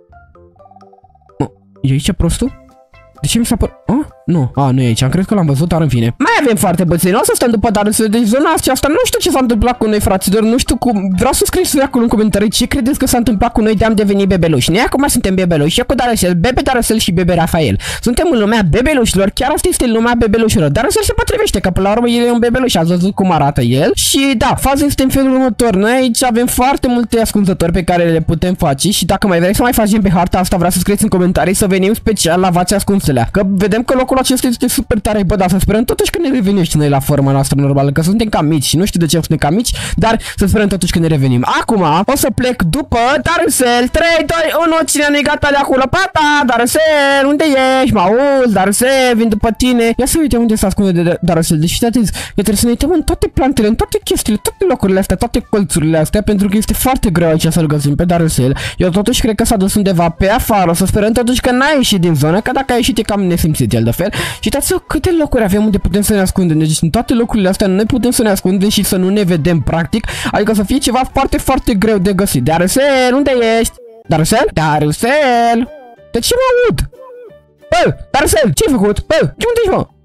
Mă, e aici prostul? De ce mi s-a părut? Ah? Nu, a, nu e aici, am crezut că l-am văzut, dar în fine. Mai avem foarte bățâni, o să stăm după Darusel, deci zona aceasta, nu știu ce s-a întâmplat cu noi, fraților, nu știu cum, vreau să scrieți acolo în comentarii ce credeți că s-a întâmplat cu noi de am devenit bebeluși. Noi acum suntem bebeluși, eu cu Darusel, bebe Darusel și bebe Rafael. Suntem în lumea bebelușilor, chiar asta este lumea bebelușilor. Darusel se potrivește, că până la urmă el e un bebeluș, ați văzut cum arată el. Și da, faza este în felul următor, noi aici avem foarte multe ascunzători pe care le putem face și dacă mai vreți să mai facem pe harta asta, vreau să scrieți în comentarii să venim special la V-ați ascunselea, că vedem că locul acesta este super tare, bă, dar să sperăm totuși că ne revenim și noi la forma noastră normală, că suntem cam mici și nu știu de ce suntem cam mici, dar să sperăm totuși că ne revenim. Acum o să plec după Darusel, trei, doi, unu, cine nu-i gata de acolo, pata, Darusel, unde ești, mă auzi, Darusel, vin după tine. Ia să uite unde se ascunde de Darusel, deci fiți atenți, că trebuie să ne uităm în toate plantele, în toate chestiile, toate locurile astea, toate colțurile astea, pentru că este foarte greu aici să-l găsim pe Darusel. Eu totuși cred că s-a dus undeva pe afară, o să sperăm totuși că n-a ieșit din zonă, că dacă a ieșit e cam nesimțit el de fel. Și uitați-vă câte locuri avem unde putem să ne ascundem. Deci în toate locurile astea noi putem să ne ascundem și să nu ne vedem practic. Adică să fie ceva foarte, foarte greu de găsit. Darusel, unde ești? Darusel? Darusel? De ce mă aud? Bă, Darusel, ce-ai făcut? Bă, de unde ești, mă?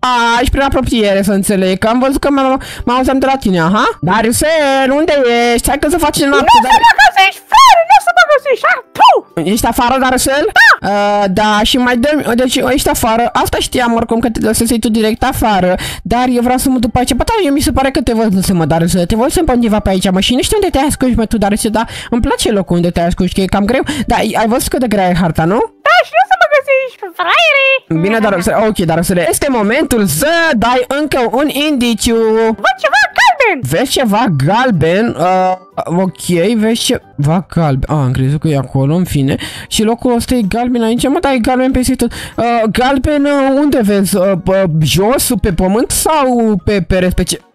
A, ești prin apropiere, să înțeleg, că am văzut că m-am auzeam de la tine, aha? Dariusel, unde ești? Hai că să facem noapte. Nu să mă găsești, frere, nu să mă găsești, ha? Puh! Ești afară, Dariusel? Da! Uh, da, și mai dă deci ești afară. Asta știam oricum că te lăsai tu direct afară. Dar eu vreau să mă duc pe aici. Bă, da, eu mi se pare că te văd, mă, Dariusel. Te văd pe undeva pe aici, mă, și nu știu unde te-ai ascunși, mă, tu, Dariusel, da? Îmi place locul unde te-ai ascunși, că e cam greu. Da, ai văzut cât de grea e harta, nu? Da, și nu să mă găsești, fraiere! Bine, Dariusel, ok, Dariusel, este momentul să dai încă un indiciu. Văd ceva galben! Vezi ceva galben? Uh, ok, vezi ceva galben. Ah, am crezut că e acolo, în fine. Și locul ăsta e galben aici, mă, dar e galben peste tot. Uh, galben, uh, unde vezi? Uh, uh, jos, pe pământ sau pe pereți? Pe ce?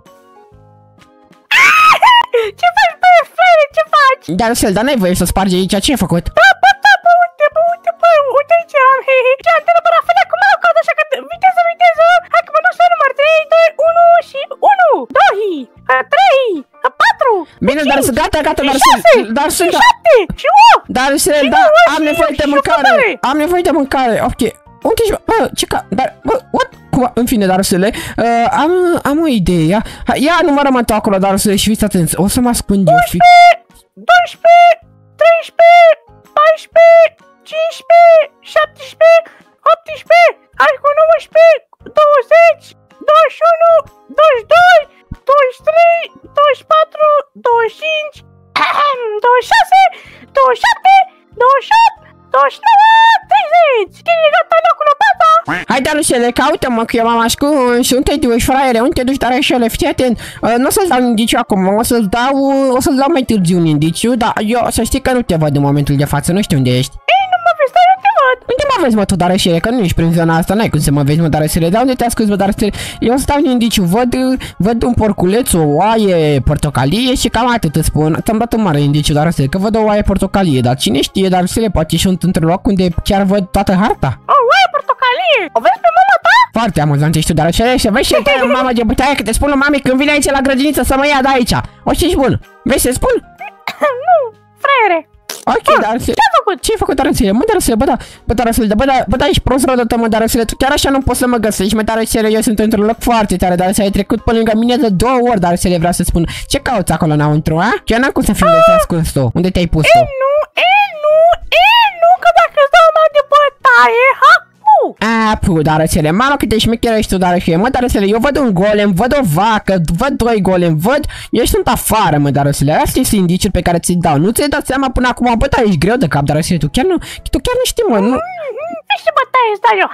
Ce faci, bă, frere, ce faci? Dariusel, dar n-ai voie să spargi aici, ce ai făcut? Bă, bă, da, bă, uite, bă, uite, bă, uite aici am, he, he, ce antenă, bă, la fel, acum au caz, așa că, viteză, viteză, hai că mă duc la număr, trei, doi, unu și unu, doi, trei, patru, Bine, dar să gata, gata, dar șase, dar și șapte, și opt, dar să da, am nevoie de mâncare. Am nevoie de mâncare. Ok. Unde ești? Bă, ce ca? Dar bă, what? Cum? În fine, dar să le uh, am am o idee. Ia, ia numără-mă tu acolo, dar să le și fiți atenți. O să mă ascund eu. doisprezece, treisprezece, paisprezece, cincisprezece, șaptesprezece, optsprezece, hai cu nouăsprezece, douăzeci, douăzeci și unu, douăzeci și doi, douăzeci și trei, douăzeci și patru, douăzeci și cinci, douăzeci și șase, douăzeci și șapte, douăzeci și opt, douăzeci și nouă, treizeci. Cine gata locul pata? Hai, Dariusele, caută-mă că eu m-am ascuns. Unde te duci, fraiere? Unde te duci, Dariusele? Fii atent. Uh, nu o să-ți dau un indiciu acum, o să-ți dau, o să-ți dau mai târziu un indiciu, dar eu să știi că nu te văd în momentul de față, nu știu unde ești. Ei, nu mă vezi, dar eu te văd. Unde mă vezi, mă, tu, Dariusele? Că nu ești prin zona asta, n-ai cum să mă vezi, mă, Dariusele. Dar unde te ascunzi, mă, Dariusele? Eu o să dau un indiciu, văd, văd un porculeț, o oaie portocalie și cam atât îți spun. Ți-am dat un mare indiciu, Dariusele, că văd o oaie portocalie, dar cine știe, Dariusele, poate și într-un loc unde chiar văd toată harta. O oaie portocalie, o vezi pe mama ta? Foarte amuzant ești tu, Dariusele, să vezi și te mama de bătaie, că te spun lui mami când vine aici la grădiniță să mă ia de aici. O știi bun. Vezi să spun? Nu, fraiere. Ok, Dariusele. Ce-ai făcut? Ce-ai făcut, Dariusele? Mă, Dariusele, bă, da, bă, Dariusele, bă, da, bă, da, ești prost rău de mă, Dariusele, tu chiar așa nu poți să mă găsești, mă, Dariusele, eu sunt într-un loc foarte tare, Dariusele, ai trecut pe lângă mine de două ori, Dariusele, vreau să spun. Ce cauți acolo înăuntru, a? Chiar n-am cum să fiu unde te-ai ascuns tu. Unde te-ai pus tu? E, nu, e, nu, e, nu, că dacă îți dau mai de bătaie, ha? A, pu, Dariusele, mamă cât de șmecher ești tu, Dariusele, mă, Dariusele, eu văd un golem, văd o vacă, văd doi golem, văd, eu sunt afară, mă, Dariusele, astea sunt indiciuri pe care ți-i dau, nu ți-ai dat seama până acum, bă, dar ești greu de cap, Dariusele, tu chiar nu, tu chiar nu știi, mă, nu... Vezi ce bătaie îți dau eu,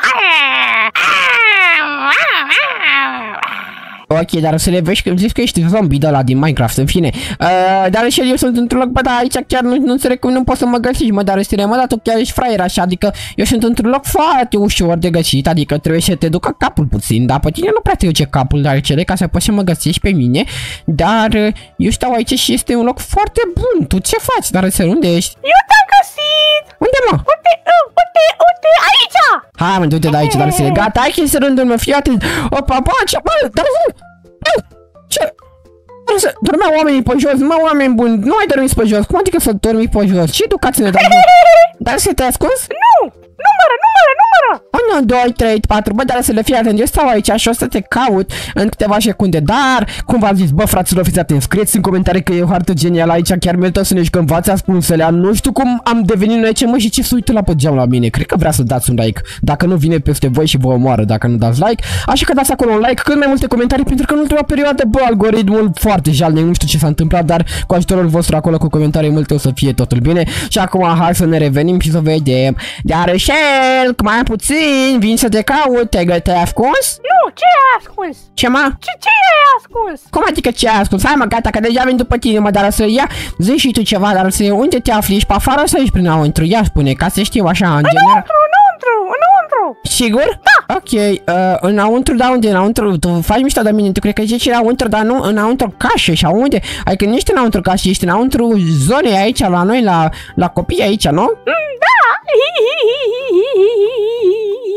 Ok, dar să le vezi că zici că ești zombie de ăla din Minecraft, în fine. Uh, dar și eu sunt într-un loc, bă, dar aici chiar nu, nu înțeleg cum nu poți să mă găsești, mă, dar este mă, dar tu chiar ești fraier așa, adică eu sunt într-un loc foarte ușor de găsit, adică trebuie să te ducă capul puțin, dar pe tine nu prea te duce capul, dar cele ca să poți să mă găsești pe mine, dar eu stau aici și este un loc foarte bun, tu ce faci, dar să unde ești? Eu te-am găsit! Unde, mă? Uite, uite, uite, aici! Hai, mă, du-te de aici, dar să gata, hai că este rândul meu, fii atent. Opa, bă, ce, bă, dar ce? Dormeau oamenii pe jos, mă, oameni buni, nu ai dormit pe jos, cum adică să dormi pe jos? Ce educație ne dai jos? Dar să te-ai ascuns? Nu! Numără, numără, numără! unu, doi, trei, patru, bă, dar să le fie atent, eu stau aici și o să te caut în câteva secunde, dar, cum v-am zis, bă, fraților, fiți atenți, scrieți în comentarii că e o hartă genială aici, chiar merită să ne jucăm, v-ați ascunsele, nu știu cum am devenit noi aici, mă, și ce se uită la pe geam la mine, cred că vrea să dați un like, dacă nu vine peste voi și vă omoară dacă nu dați like, așa că dați acolo un like, cât mai multe comentarii, pentru că în ultima perioadă, bă, algoritmul foarte jalnic, nu știu ce s-a întâmplat, dar cu ajutorul vostru acolo cu comentarii multe o să fie totul bine, și acum hai să ne revenim și să vedem, dar Shell, mai puțin, vin să te caut, te-ai te ascuns? Nu, ce ai ascuns? Ce, mă? Ce, ce ai ascuns? Cum adică ce ai ascuns? Hai, mă, gata, că deja vin după tine, mă, dar să ia, zici și tu ceva, dar să unde te afli, ești pe afară sau ești prinăuntru? Ia spune, ca să știu așa, în general. Înăuntru, înăuntru, înăuntru. Sigur? Da. Ok, uh, înăuntru, da, unde înăuntru? Tu faci mișto de mine, tu cred că zici înăuntru, dar nu înăuntru cașe, și unde? Adică nu ești înăuntru cașe, ești înăuntru zonei aici, la noi, la, la copii aici, nu? Mm, da.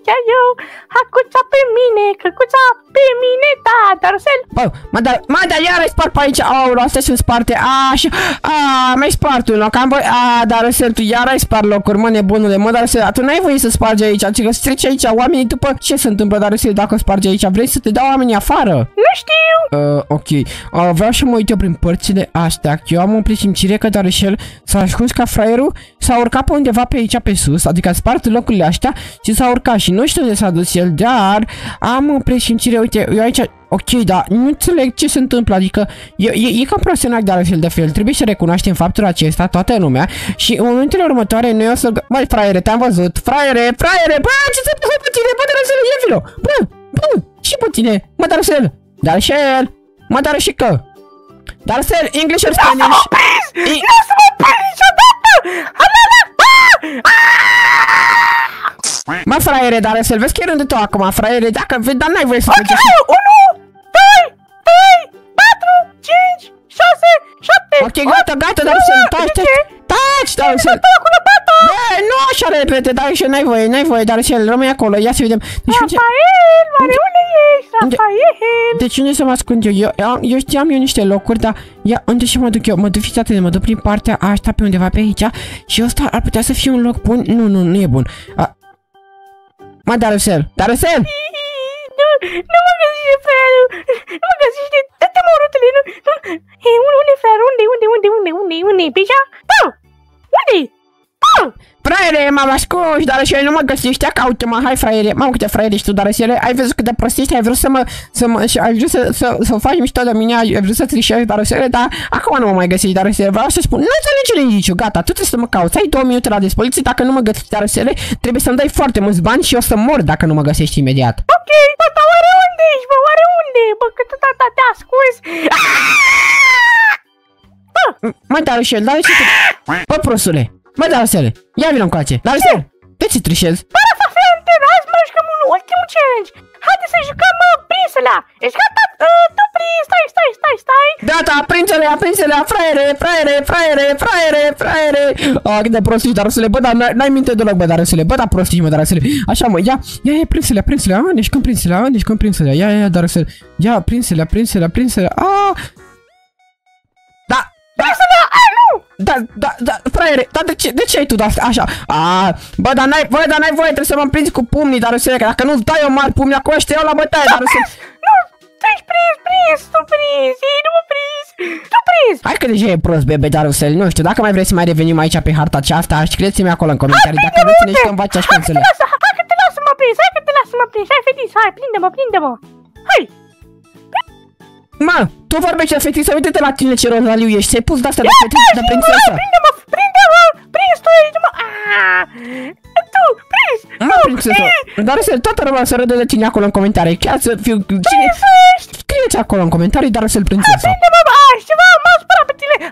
aici eu, hacuța pe mine, căcuța pe mine, da, Darcel. Bă, mă, dar, mă, dar iar ai spart pe aici, aolo, astea sunt sparte, așa, a, mi-ai spart un loc, am bă, a, Darcel, tu iar ai spart locuri, mă, nebunule, mă, Darcel, tu n-ai voie să spargi aici, ci că strici aici oamenii după, ce se întâmplă, Darcel, dacă spargi aici, vrei să te dau oamenii afară? Nu știu. Uh, ok, uh, vreau să mă uit eu prin părțile astea, eu am o presimțire că Darcel s-a ascuns ca fraierul, s-a urcat pe undeva pe aici pe sus, adică a spart locurile astea și s-a urcat și nu știu unde s-a dus el, dar am o presimțire, uite, eu aici, ok, dar nu înțeleg ce se întâmplă, adică e, e, e cam profesional de altfel de fel, trebuie să recunoaștem faptul acesta, toată lumea, și în momentele următoare noi o să... Băi, fraiere, te-am văzut, fraiere, fraiere, bă, ce se întâmplă pe tine, bă, Darcel, e vino, bă, bă, și pe tine, mă, Darcel, Darcel, mă, Darcică, Darcel, English or Spanish? Nu să mă oprezi! Nu să mă oprezi niciodată! Alala! Mă, fraiere, Darcel, vezi că e rândul tău acum, fraiere, dacă vezi, dar n-ai voie să faci așa. unu, doi, trei, patru, cinci, șase, șapte. Ok, gata, gata, Darcel, taci, taci, taci, Darcel. Bă, nu așa repede, Darcel, n-ai voie, n-ai voie, Darcel, rămâi acolo, ia să vedem. Rafael, oare unde ești, Rafael? Deci unde să mă ascund eu? Eu, eu știam eu niște locuri, dar ia, unde și mă duc eu? Mă duc, fiți atent, mă duc prin partea asta pe undeva pe aici și ăsta ar putea să fie un loc bun. Nu, nu, nu e bun. A... Mă, Darcel, Darcel! Nu, nu mă găsește, fraiul, nu mă găsește, dă-te mă rutele, nu, nu, hei, unde, fraiul, unde, unde, unde, unde, unde, unde, pe aici? Bă, unde? Bă! Fraiere, m-am ascuns, Darcel, nu mă găsești, caută-mă, hai, fraiere, mă, câte fraiere ești tu, Darcel, ai văzut cât de prostești, ai vrut să mă, să mă, ai vrut să, să, să faci mișto de mine, ai vrut să trișezi, Darcel, dar acum nu mă mai găsești, Darcel, vreau să spun, nu înțelege niciun, gata, tu trebuie să mă cauți, ai două minute la dispoziție, dacă nu mă găsești, Darcel, trebuie să-mi dai foarte mulți bani și o să mor dacă nu mă găsești imediat. Ok, bă, dar oare unde ești, bă, oare unde, bă, că tot atâta te-a ascuns? Bă! Mă, Darcel, Darcel, bă, prostule. Bă, Darcel, ia vină încoace. Darcel, de ce trișezi? Bă, Rafael, te azi mă jucăm un ultimul challenge. Haide să jucăm uh, prinsele. Ești gata? Uh, tu prins, stai, stai, stai, stai. Gata, prinsele, prinsele, fraiere, fraiere, fraiere, fraiere, fraiere. Ah, cât de prost ești, Darcel, bă, dar n-ai minte deloc, bă, Darcel, bă, dar prost ești, mă, Darcel. Așa, mă, ia, ia, ia, prinsele, prinsele, ah, deci când prinsele, ah, deci când prinsele, ia, ia, ia, Darcel, ia, prinsele, prinsele, prinsele, ah. Da, prinsele, ah, nu. Da, da, da, fraiere, dar de ce, de ce ai tu asta, așa? A, bă, dar n-ai, bă, dar n-ai voie, trebuie să mă prinzi cu pumnii, Darcel, că dacă nu-ți dai eu mari pumni, acolo te iau la bătaie, Darcel. Nu, tu ești prins, prins, tu prins, ei, nu mă prins, tu prins. Hai că deja e prost, bebe, Darcel, nu știu, dacă mai vrei să mai revenim aici pe harta aceasta, scrieți-mi acolo în comentarii, dacă vreți să ne jucăm vaci așcanțele. Hai că te las să mă prins, hai că te las să mă prins, hai, fetiță, hai, prinde-mă, prinde-mă, hai. Mă, tu vorbești de fetiță, uite-te la tine ce rozaliu ești, ți-ai pus de-astea de fetiță, de prințesă. Prinde-mă, prinde-mă, prins tu ești, mă, aaa, tu, prins, mă, prințesă, Darcel, toată lumea să râde de tine acolo în comentarii, chiar să fiu, cine, scrieți acolo în comentarii, Darcel, prințesă. Prinde-mă, bă, ceva, m-am spărat pe tine,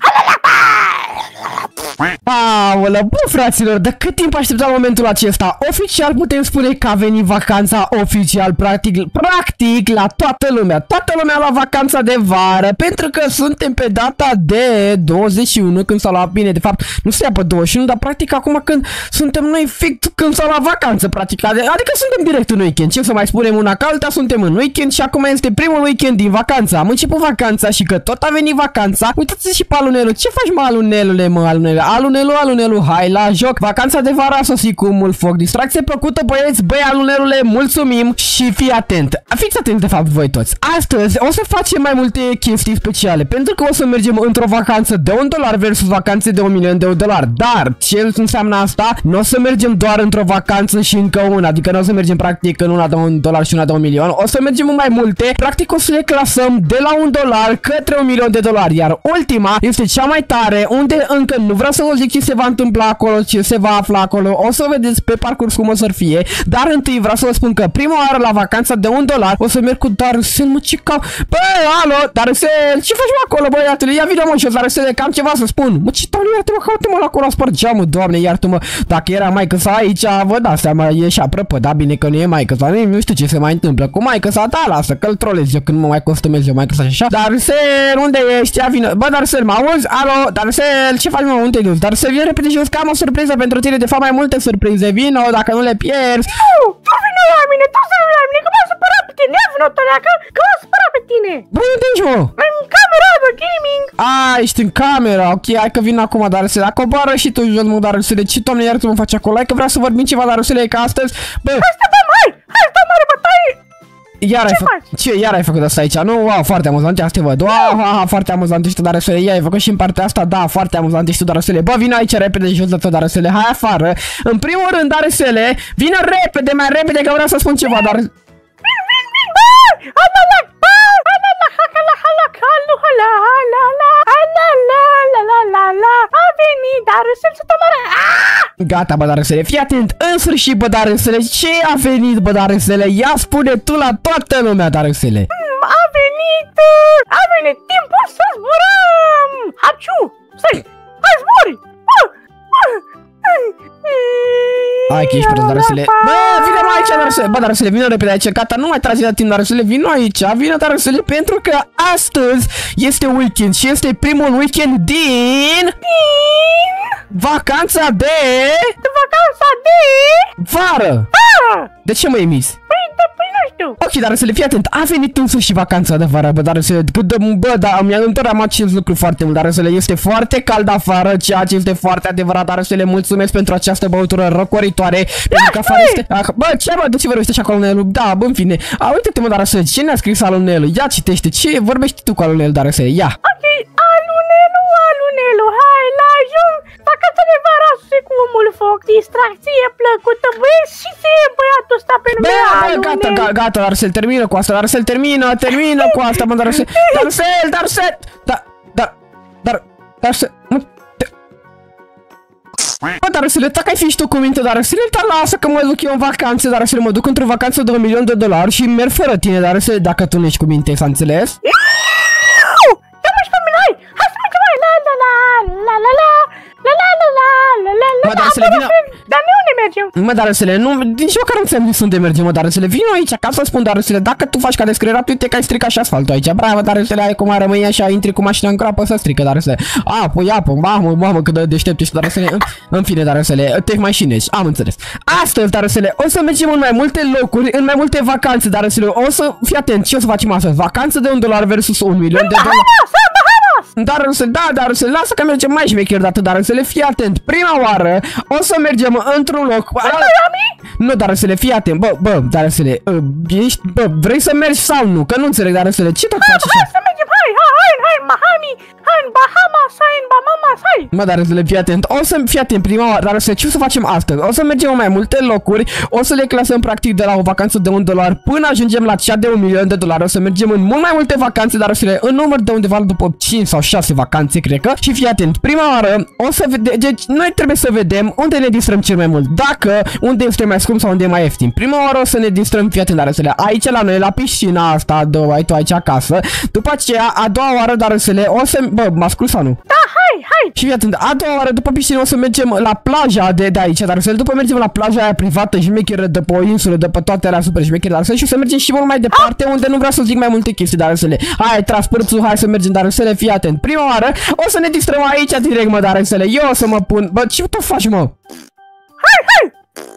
Aolă, bă, fraților, de cât timp așteptam momentul acesta? Oficial putem spune că a venit vacanța oficial, practic, practic, la toată lumea. Toată lumea la vacanța de vară, pentru că suntem pe data de douăzeci și unu, când s-a luat, bine, de fapt, nu se ia pe douăzeci și unu, dar practic acum când suntem noi fix când s-a luat vacanță, practic, adică suntem direct în weekend, ce să mai spunem una ca alta, suntem în weekend și acum este primul weekend din vacanță. Am început vacanța și că tot a venit vacanța. Uitați-vă și pe alunelul, ce faci, mă, alunelule, mă, alunele? Alunelu, alunelu, hai la joc. Vacanța de vară a sosit cu mult foc. Distracție plăcută, băieți, băi, alunelule, mulțumim și fii atent. Fiți atent, de fapt, voi toți. Astăzi o să facem mai multe chestii speciale, pentru că o să mergem într-o vacanță de un dolar versus vacanțe de un milion de dolari. Dar ce înseamnă asta? Nu o să mergem doar într-o vacanță și încă una, adică nu o să mergem practic în una de un dolar și una de un milion. O să mergem în mai multe. Practic o să le clasăm de la un dolar către un milion de dolari. Iar ultima este cea mai tare, unde încă nu vreau să vă zic ce se va întâmpla acolo, ce se va afla acolo. O să vedeți pe parcurs cum o să fie. Dar întâi vreau să vă spun că prima oară la vacanța de un dolar o să merg cu Darcel, mă, ce cau... Băi, alo, Darcel, ce faci, mă, acolo, băiatule? Ia vină, mă, și Darcel, că am ceva să spun. Mă, ce tau, iartă-mă, caută-mă la acolo, spart geamul, doamne, iartă-mă. Dacă era maică-sa aici, vă dați seama, e și aprăpă, da, bine că nu e maică-sa, nu știu ce se mai întâmplă cu maică-sa ta, lasă, că-l trolez eu când mă mai costumez eu maică-sa și așa. Darcel, unde ești? Ia vină. Bă, Darcel, mă auzi? Alo, Darcel, ce faci, mă, unde dus, dar să vin repede jos, că am o surpriză pentru tine, de fapt mai multe surprize, vino, dacă nu le pierzi. Nu, tu vino la mine, tu să vino la mine, că m-a supărat pe tine, ia vino tăleacă, că m-a supărat pe tine. Băi, unde ești, mă? În camera de gaming. A, ești în camera, ok, hai că vin acum, Darusele, dacă coboară și tu jos, mă, Darusele, ce doamne iartă mă faci acolo, hai că vreau să vorbim ceva, Darusele, că astăzi, bă. Hai să dăm, hai, hai să dăm mare bătaie. Iar ai făcut, ce, iar ai făcut asta aici, nu? Wow, foarte amuzant, asta văd, wow, ha, ha, foarte amuzant ești tu, Darusele, ia, ai făcut și în partea asta, da, foarte amuzant ești tu, Darusele, bă, vino aici repede jos de tot, Darusele, hai afară, în primul rând, Darusele, vină repede, mai repede, că vreau să spun ceva, dar... Vin, vin, vin, bă, alala, bă, alala, hakala, hala, halu, hala, hala, hala, la, la, la, la, a venit Darusele să tomare, aaaa! Gata, bă, Darusele, fii atent, în sfârșit, bă, Darusele, ce a venit, bă, Darusele, ia spune tu la toată lumea, Darusele. A venit, a venit timpul să zburăm! Haciu! Stai! Hai zbori! Hai că ești prost, Darusele. Bă, vină mai aici, Darusele. Bă, Darusele, vină repede aici. Gata, nu mai trage la timp, Darusele. Vină aici, vină, Darusele, pentru că astăzi este weekend și este primul weekend din... Din... vacanța de... De vacanța de... vară. Ah! De ce m-ai emis? Păi, da, păi nu știu. Ok, Darusele, fii atent, a venit însă și vacanța de vară, bă, Darusele, bă, da, mi-am întotdeauna acest lucru foarte mult, Darusele, este foarte cald afară, ceea ce este foarte adevărat, Darusele, mulțumesc pentru această băutură răcoritoare, pentru că afară este... Bă, ce, bă, de ce vorbește și acolo Nelu? Da, bă, în fine, a, uite-te, mă, Darusele, ce ne-a scris Alunelu? Ia citește, ce vorbești tu cu Alunelu, Darusele, ia. Ok, Alunelu, Alunelu, hai la ajung, vacanța de vară cu omul foc, distracție plăcută, băieți și ție băiatul ăsta pe nume Alunelu. Gata, gata, gata, Darusele, termină cu asta, Darusele, termină, termină cu asta, mă, Darusele, Darusele, Darusele, da, da, dar, Darusele, nu, te... Bă, Darusele, dacă ai fi și tu cu minte, Darusele, dar lasă că mă duc eu în vacanțe, Darusele, mă duc într-o vacanță de un milion de dolari și merg fără tine, Darusele, dacă tu nu ești cu minte, s-a înțeles? Ia mă și pe mine, hai, hai să mergem, hai, la, la, la, la, la, la, la, la, la, la, la, la, la, Mă, Darusele, vină... Dar noi unde mergem? Mă, Darusele, nu, nici măcar nu ți-am zis unde mergem, mă, Darusele, vino aici, ca să spun, Darusele, dacă tu faci ca descrerat, uite că ai stricat și asfaltul aici, bravo, Darusele, ai cum ar rămâi așa, intri cu mașina în groapă să strică, Darusele, apă, apă, mamă, mamă, cât de deștept ești, Darusele, în, în fine, Darusele, te mai șinești, am înțeles. Astăzi, Darusele, o să mergem în mai multe locuri, în mai multe vacanțe, Darusele, o să, fii atent, ce o să facem astăzi, vacanță de un dolar versus un milion de dolari. Darusele, da, Darusele, lasă că mergem mai șmecher de atât, Darusele, fii atent, prima oară o să mergem într-un loc. Nu, Darusele, fii atent, bă, bă, Darusele, ești, bă, vrei să mergi sau nu? Că nu înțeleg, Darusele, ce tot faci așa? Hai să mergem, hai, hai, hai, hai, în Miami, hai, în Bahamas, hai, în Bahamas, hai. Mă, Darusele, fii atent, o să, fii atent, prima oară, Darusele, ce o să facem astăzi? O să mergem în mai multe locuri, o să le clasăm practic de la o vacanță de un dolar până ajungem la cea de un milion de dolari, o să mergem în mult mai multe vacanțe, Darusele, în număr de undeva după cinci sau șase vacanțe, cred că. Și fii atent, prima oară o să vedem, deci noi trebuie să vedem unde ne distrăm cel mai mult. Dacă unde este mai scump sau unde e mai ieftin. Prima oară o să ne distrăm, fii atent, Darusele, aici la noi, la piscina asta, două, ai tu aici acasă. După aceea, a doua oară, Darusele, o să, bă, m-a scurs sau nu? Da, hai, hai. Și fii atent, a doua oară după piscină o să mergem la plaja de, de aici, Darusele, după mergem la plaja aia privată, șmecheră, de pe o insulă, de pe toate alea super șmechere, Darusele, și o să mergem și mult mai departe, unde nu vreau să zic mai multe chestii, Darusele. Hai, tras părțul, hai să mergem, Darusele, fii atent. Prima oară o să ne distrăm aici direct, mă, Darusele, eu o să mă pun, bă, ce tu faci, mă? Hai, hai.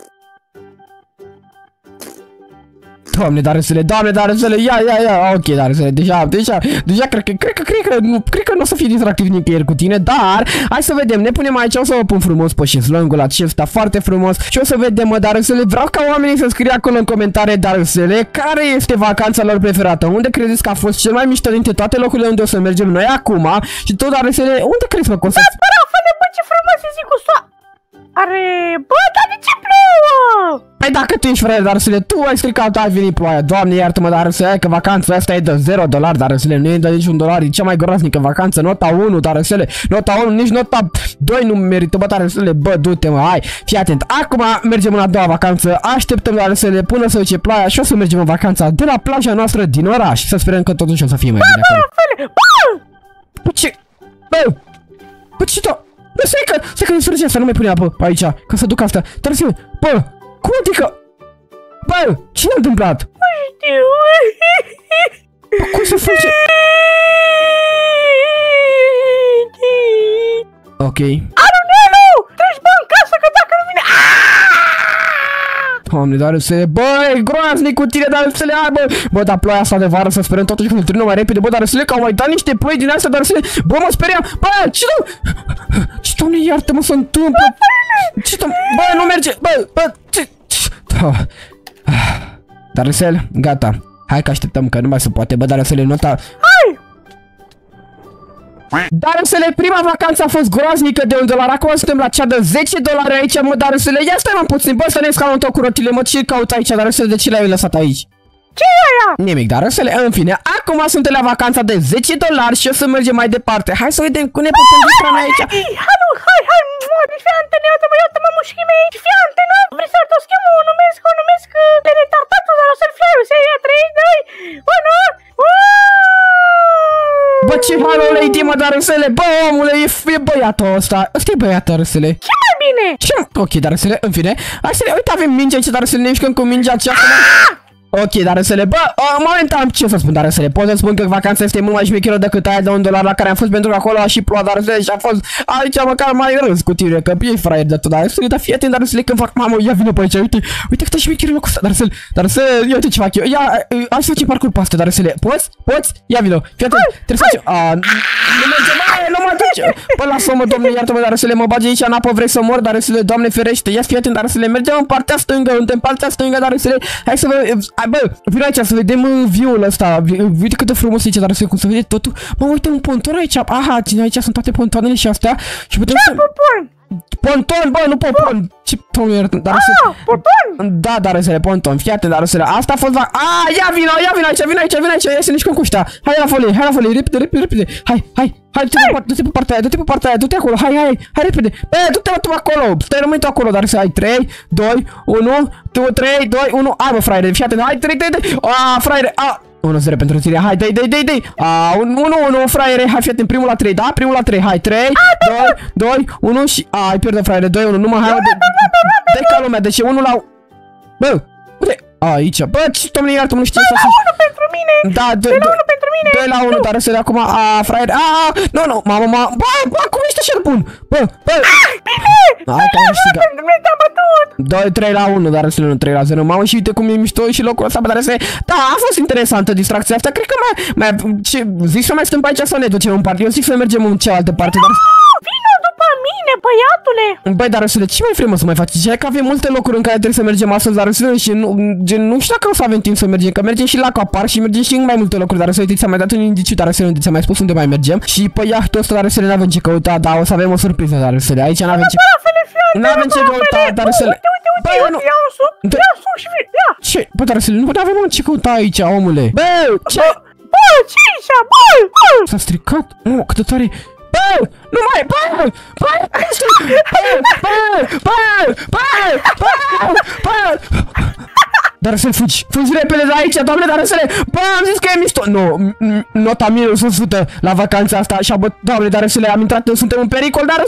Doamne, Darusele, Doamne, Darusele, ia, ia, ia, ok, Darusele, deja, deja, deja, cred că, cred că, cred că, nu, cred că nu o să fie distractiv nicăieri cu tine, dar, hai să vedem, ne punem aici, o să mă pun frumos pe șezlongul acesta, foarte frumos, și o să vedem, mă, Darusele, vreau ca oamenii să scrie acolo în comentarii, Darusele, care este vacanța lor preferată, unde credeți că a fost cel mai mișto dintre toate locurile unde o să mergem noi acum, și tu, Darusele, unde crezi, mă, că o să... Da, bărafăle, bă, ce frumos e zi cu soa... Are... Bă, dar de ce plouă? Păi dacă tu ești, frate, Darusele, tu ai stricat, ai venit ploaia, Doamne, iartă-mă, Darusele, că vacanța asta e de zero dolari, Darusele, nu e de niciun dolar, e cea mai groaznică vacanță, nota unu, Darusele, nota unu, nici nota doi nu merită, bă, Darusele, bă, du-te, mă, hai, fii atent, acum mergem în a doua vacanță, așteptăm, Darusele, până să duce ploaia și o să mergem în vacanța de la plaja noastră din oraș, să sperăm că totuși o să fie mai bine acolo. Bă! Bă, ce? Bă! Bă, ce to? Bă, stai că, stai că insurgența să nu mai pune apă aici, ca să duc asta, Darusele, bă, cum adică? Bă, ce s-a întâmplat? Nu știu. Bă, cum se face? Ok. Arunelu! Doamne, Darusele, bă, e groaznic cu tine, Darusele, hai, bă. Bă, dar ploaia asta de vară, să sperăm totuși că termină mai repede, bă, Darusele, că au mai dat niște ploi din astea, Darusele. Bă, mă speriam, bă, ce nu? Ce, Doamne, iartă-mă, se întâmplă? Ce, bă, nu merge, bă, bă, ce? Darusele, gata. Hai că așteptăm, că nu mai se poate, bă, Darusele, nota... Hai! Darusele, prima vacanță a fost groaznică de un dolar, acum suntem la cea de zece dolari aici, mă, Darusele, ia stai mă puțin, bă, să ne scalăm tot cu rotile, mă, ce caut aici, Darusele, de ce le-ai lăsat aici? Ce e aia? Nimic, Darusele, în fine, acum suntem la vacanța de zece dolari și o să mergem mai departe, hai să vedem cum ne putem distra noi aici. Hai, nu, hai, hai, deci fii antene, iată-mă, iată-mă, mușchii mei, fii antene, vrei să o schimb, o numesc, o numesc, le retardatul, dar o să-l flau, să ia trei, doi, unu, Bă, ce halul e, mă, Darusele, bă, omule, e, e băiatul ăsta, ăsta e băiatul, Darusele. Ce mai bine? Ce? Ok, Darusele, în fine, hai să ne, uite, avem minge aici, Darusele, ne mișcăm cu mingea aceasta. Ok, Darusele, bă, momentan, ce să spun, Darusele, pot să spun că vacanța este mult mai șmecheră decât aia de un dolar la care am fost, pentru că acolo a și plouat, Darusele, și a fost aici măcar mai râs cu tine, că e fraier de tot, Darusele, dar fii atent, Darusele, când fac, mamă, ia vină pe aici, uite, uite câtă șmecheră locul ăsta, Darusele, Darusele, ia uite ce fac eu, ia, hai să facem parcurs pe astea, Darusele, poți? Poți? Ia vină, fii atent, trebuie să facem, a, nu merge, mai, nu mă duce, bă, lasă-mă, domne, iartă-mă, Darusele, mă bagi aici în apă, vrei să mor, Darusele, Doamne ferește, ia fii atent, Darusele, mergem în partea stângă, în partea stângă, Darusele, hai să vă, bă, vină aici să vedem view-ul ăsta. Uite cât de frumos e aici, dar să cum să vede totul. Mă, uite un ponton aici. Aha, aici sunt toate pontoanele și astea. Și putem Ce să... ponton? Ponton, bă, nu ponton. Ce Doamne, dar să... Ah, ponton? Da, dar să le ponton. Fii atent, dar să le... Asta a fost la... Ah, ia vino, ia vino aici, vino aici, vino aici. Ia să ne jucăm cu ăștia. Hai la folie, hai la folie, repede, repede, repede. Hai, hai. Hai, du-te pe partea aia, du-te pe partea aia, du-te acolo, hai, hai, hai, repede. Bă, du-te tu acolo, stai rămâi tu acolo, dar să ai trei, doi, unu, trei, doi, unu, hai bă, fraiere, fii atent, hai, trei, trei, trei, aaa, fraiere, aaa, unu zero pentru tine, hai, dai, dai, dai, dai, aaa, unu, unu, fraiere, hai, fii atent, primul la trei, da, primul la trei, hai, trei, doi, doi, unu și, aaa, ai pierdut, fraiere, doi, unu, numai, hai, dai ca lumea, deci unu la, bă, uite, aici, bă, ce, domnule, iartă-mă, nu știu ce să unu pentru mine, da, doi la unu pentru mine, doi la unu, dar să de acum, a, fraier, a, nu, nu, mamă, mamă, bă, bă, cum ești așa bun, bă, bă, bine, hai că am câștigat, pentru mine te-am bătut, doi, trei la unu, dar să nu, trei la zero, mamă, și uite cum e mișto și locul ăsta, dar să, da, a fost interesantă distracția asta, cred că mai, mai, ce, zic să mai stăm pe aici să ne ducem în parte, eu zic să mergem în cealaltă parte, dar... Vino după mine, băiatule! Băi, dar Răsule, ce mai vrem să mai faci? Ziceai că avem multe locuri în care trebuie să mergem astăzi, dar Răsule, și nu, gen, nu știu dacă o să avem timp să mergem, că mergem și la Capar și mergem și în mai multe locuri, dar Răsule, ți-am mai dat un indiciu, dar Răsule, ți-am mai spus unde mai mergem și pe iahtul ăsta, dar Răsule, n-avem ce căuta, dar o să avem o surpriză, dar Răsule, aici n-avem ce... N-avem ce căuta, dar Răsule... Băi, nu... Ia un suc, ia un suc și vii, ia! Ce? Bă, dar Răsule, nu avem ce căuta aici, omule! Bă, ce? Bă, ce aici, bă, bă! S-a stricat? Nu, cât de tare... Bă! Nu mai! Bă! Bă! Bă! Bă! Bă! Bă! Bă! Dar să fugi! Fugi repede de aici, doamne, dar să le... Bă, am zis că e mișto! Nu, nota minus o sută la vacanța asta, așa, bă, doamne, dar să le... Am intrat, suntem în pericol, dar...